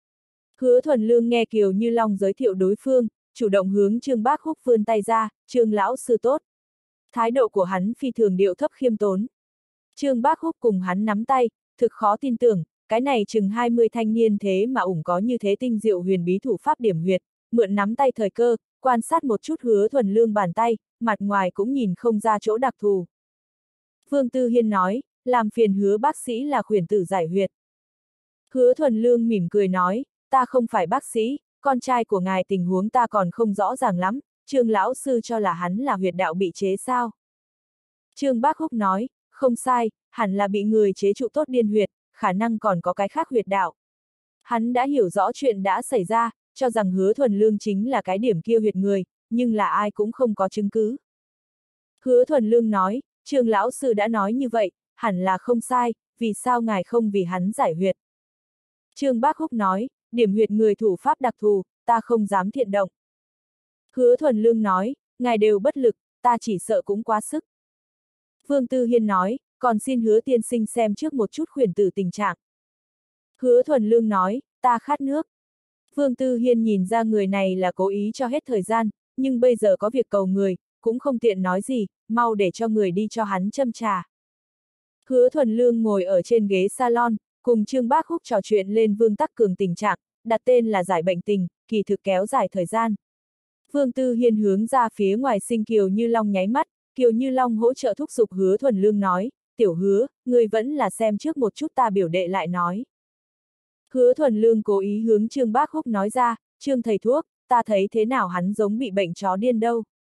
Hứa Thuần Lương nghe Kiều Như Long giới thiệu đối phương, chủ động hướng Trương Bác Húc vươn tay ra, Trương lão sư tốt. Thái độ của hắn phi thường điệu thấp khiêm tốn. Trương Bác Húc cùng hắn nắm tay, thực khó tin tưởng, cái này chừng 20 thanh niên thế mà có như thế tinh diệu huyền bí thủ pháp điểm huyệt, mượn nắm tay thời cơ, quan sát một chút Hứa Thuần Lương bàn tay, mặt ngoài cũng nhìn không ra chỗ đặc thù. Vương Tư Hiên nói, làm phiền Hứa bác sĩ là khuyển tử giải huyệt. Hứa Thuần Lương mỉm cười nói, ta không phải bác sĩ, con trai của ngài tình huống ta còn không rõ ràng lắm, Trương lão sư cho là hắn là huyệt đạo bị chế sao. Trương Bác Húc nói, không sai, hẳn là bị người chế trụ tốt điên huyệt, khả năng còn có cái khác huyệt đạo. Hắn đã hiểu rõ chuyện đã xảy ra, cho rằng Hứa Thuần Lương chính là cái điểm kia huyệt người, nhưng là ai cũng không có chứng cứ. Hứa Thuần Lương nói, Trương lão sư đã nói như vậy, hẳn là không sai, vì sao ngài không vì hắn giải huyệt. Trương Bác Húc nói, điểm huyệt người thủ pháp đặc thù, ta không dám thiện động. Hứa Thuần Lương nói, ngài đều bất lực, ta chỉ sợ cũng quá sức. Vương Tư Hiên nói, còn xin Hứa tiên sinh xem trước một chút khuyển tử tình trạng. Hứa Thuần Lương nói, ta khát nước. Vương Tư Hiên nhìn ra người này là cố ý cho hết thời gian, nhưng bây giờ có việc cầu người, cũng không tiện nói gì, mau để cho người đi cho hắn châm trà. Hứa Thuần Lương ngồi ở trên ghế salon, cùng Trương Bác Húc trò chuyện lên Vương Tắc Cường tình trạng, đặt tên là giải bệnh tình, kỳ thực kéo dài thời gian. Vương Tư Hiên hướng ra phía ngoài sinh Kiều Như Long nháy mắt, Kiều Như Long hỗ trợ thúc giục Hứa Thuần Lương nói, tiểu Hứa, người vẫn là xem trước một chút ta biểu đệ lại nói. Hứa Thuần Lương cố ý hướng Trương Bác Húc nói ra, Trương thầy thuốc, ta thấy thế nào hắn giống bị bệnh chó điên đâu.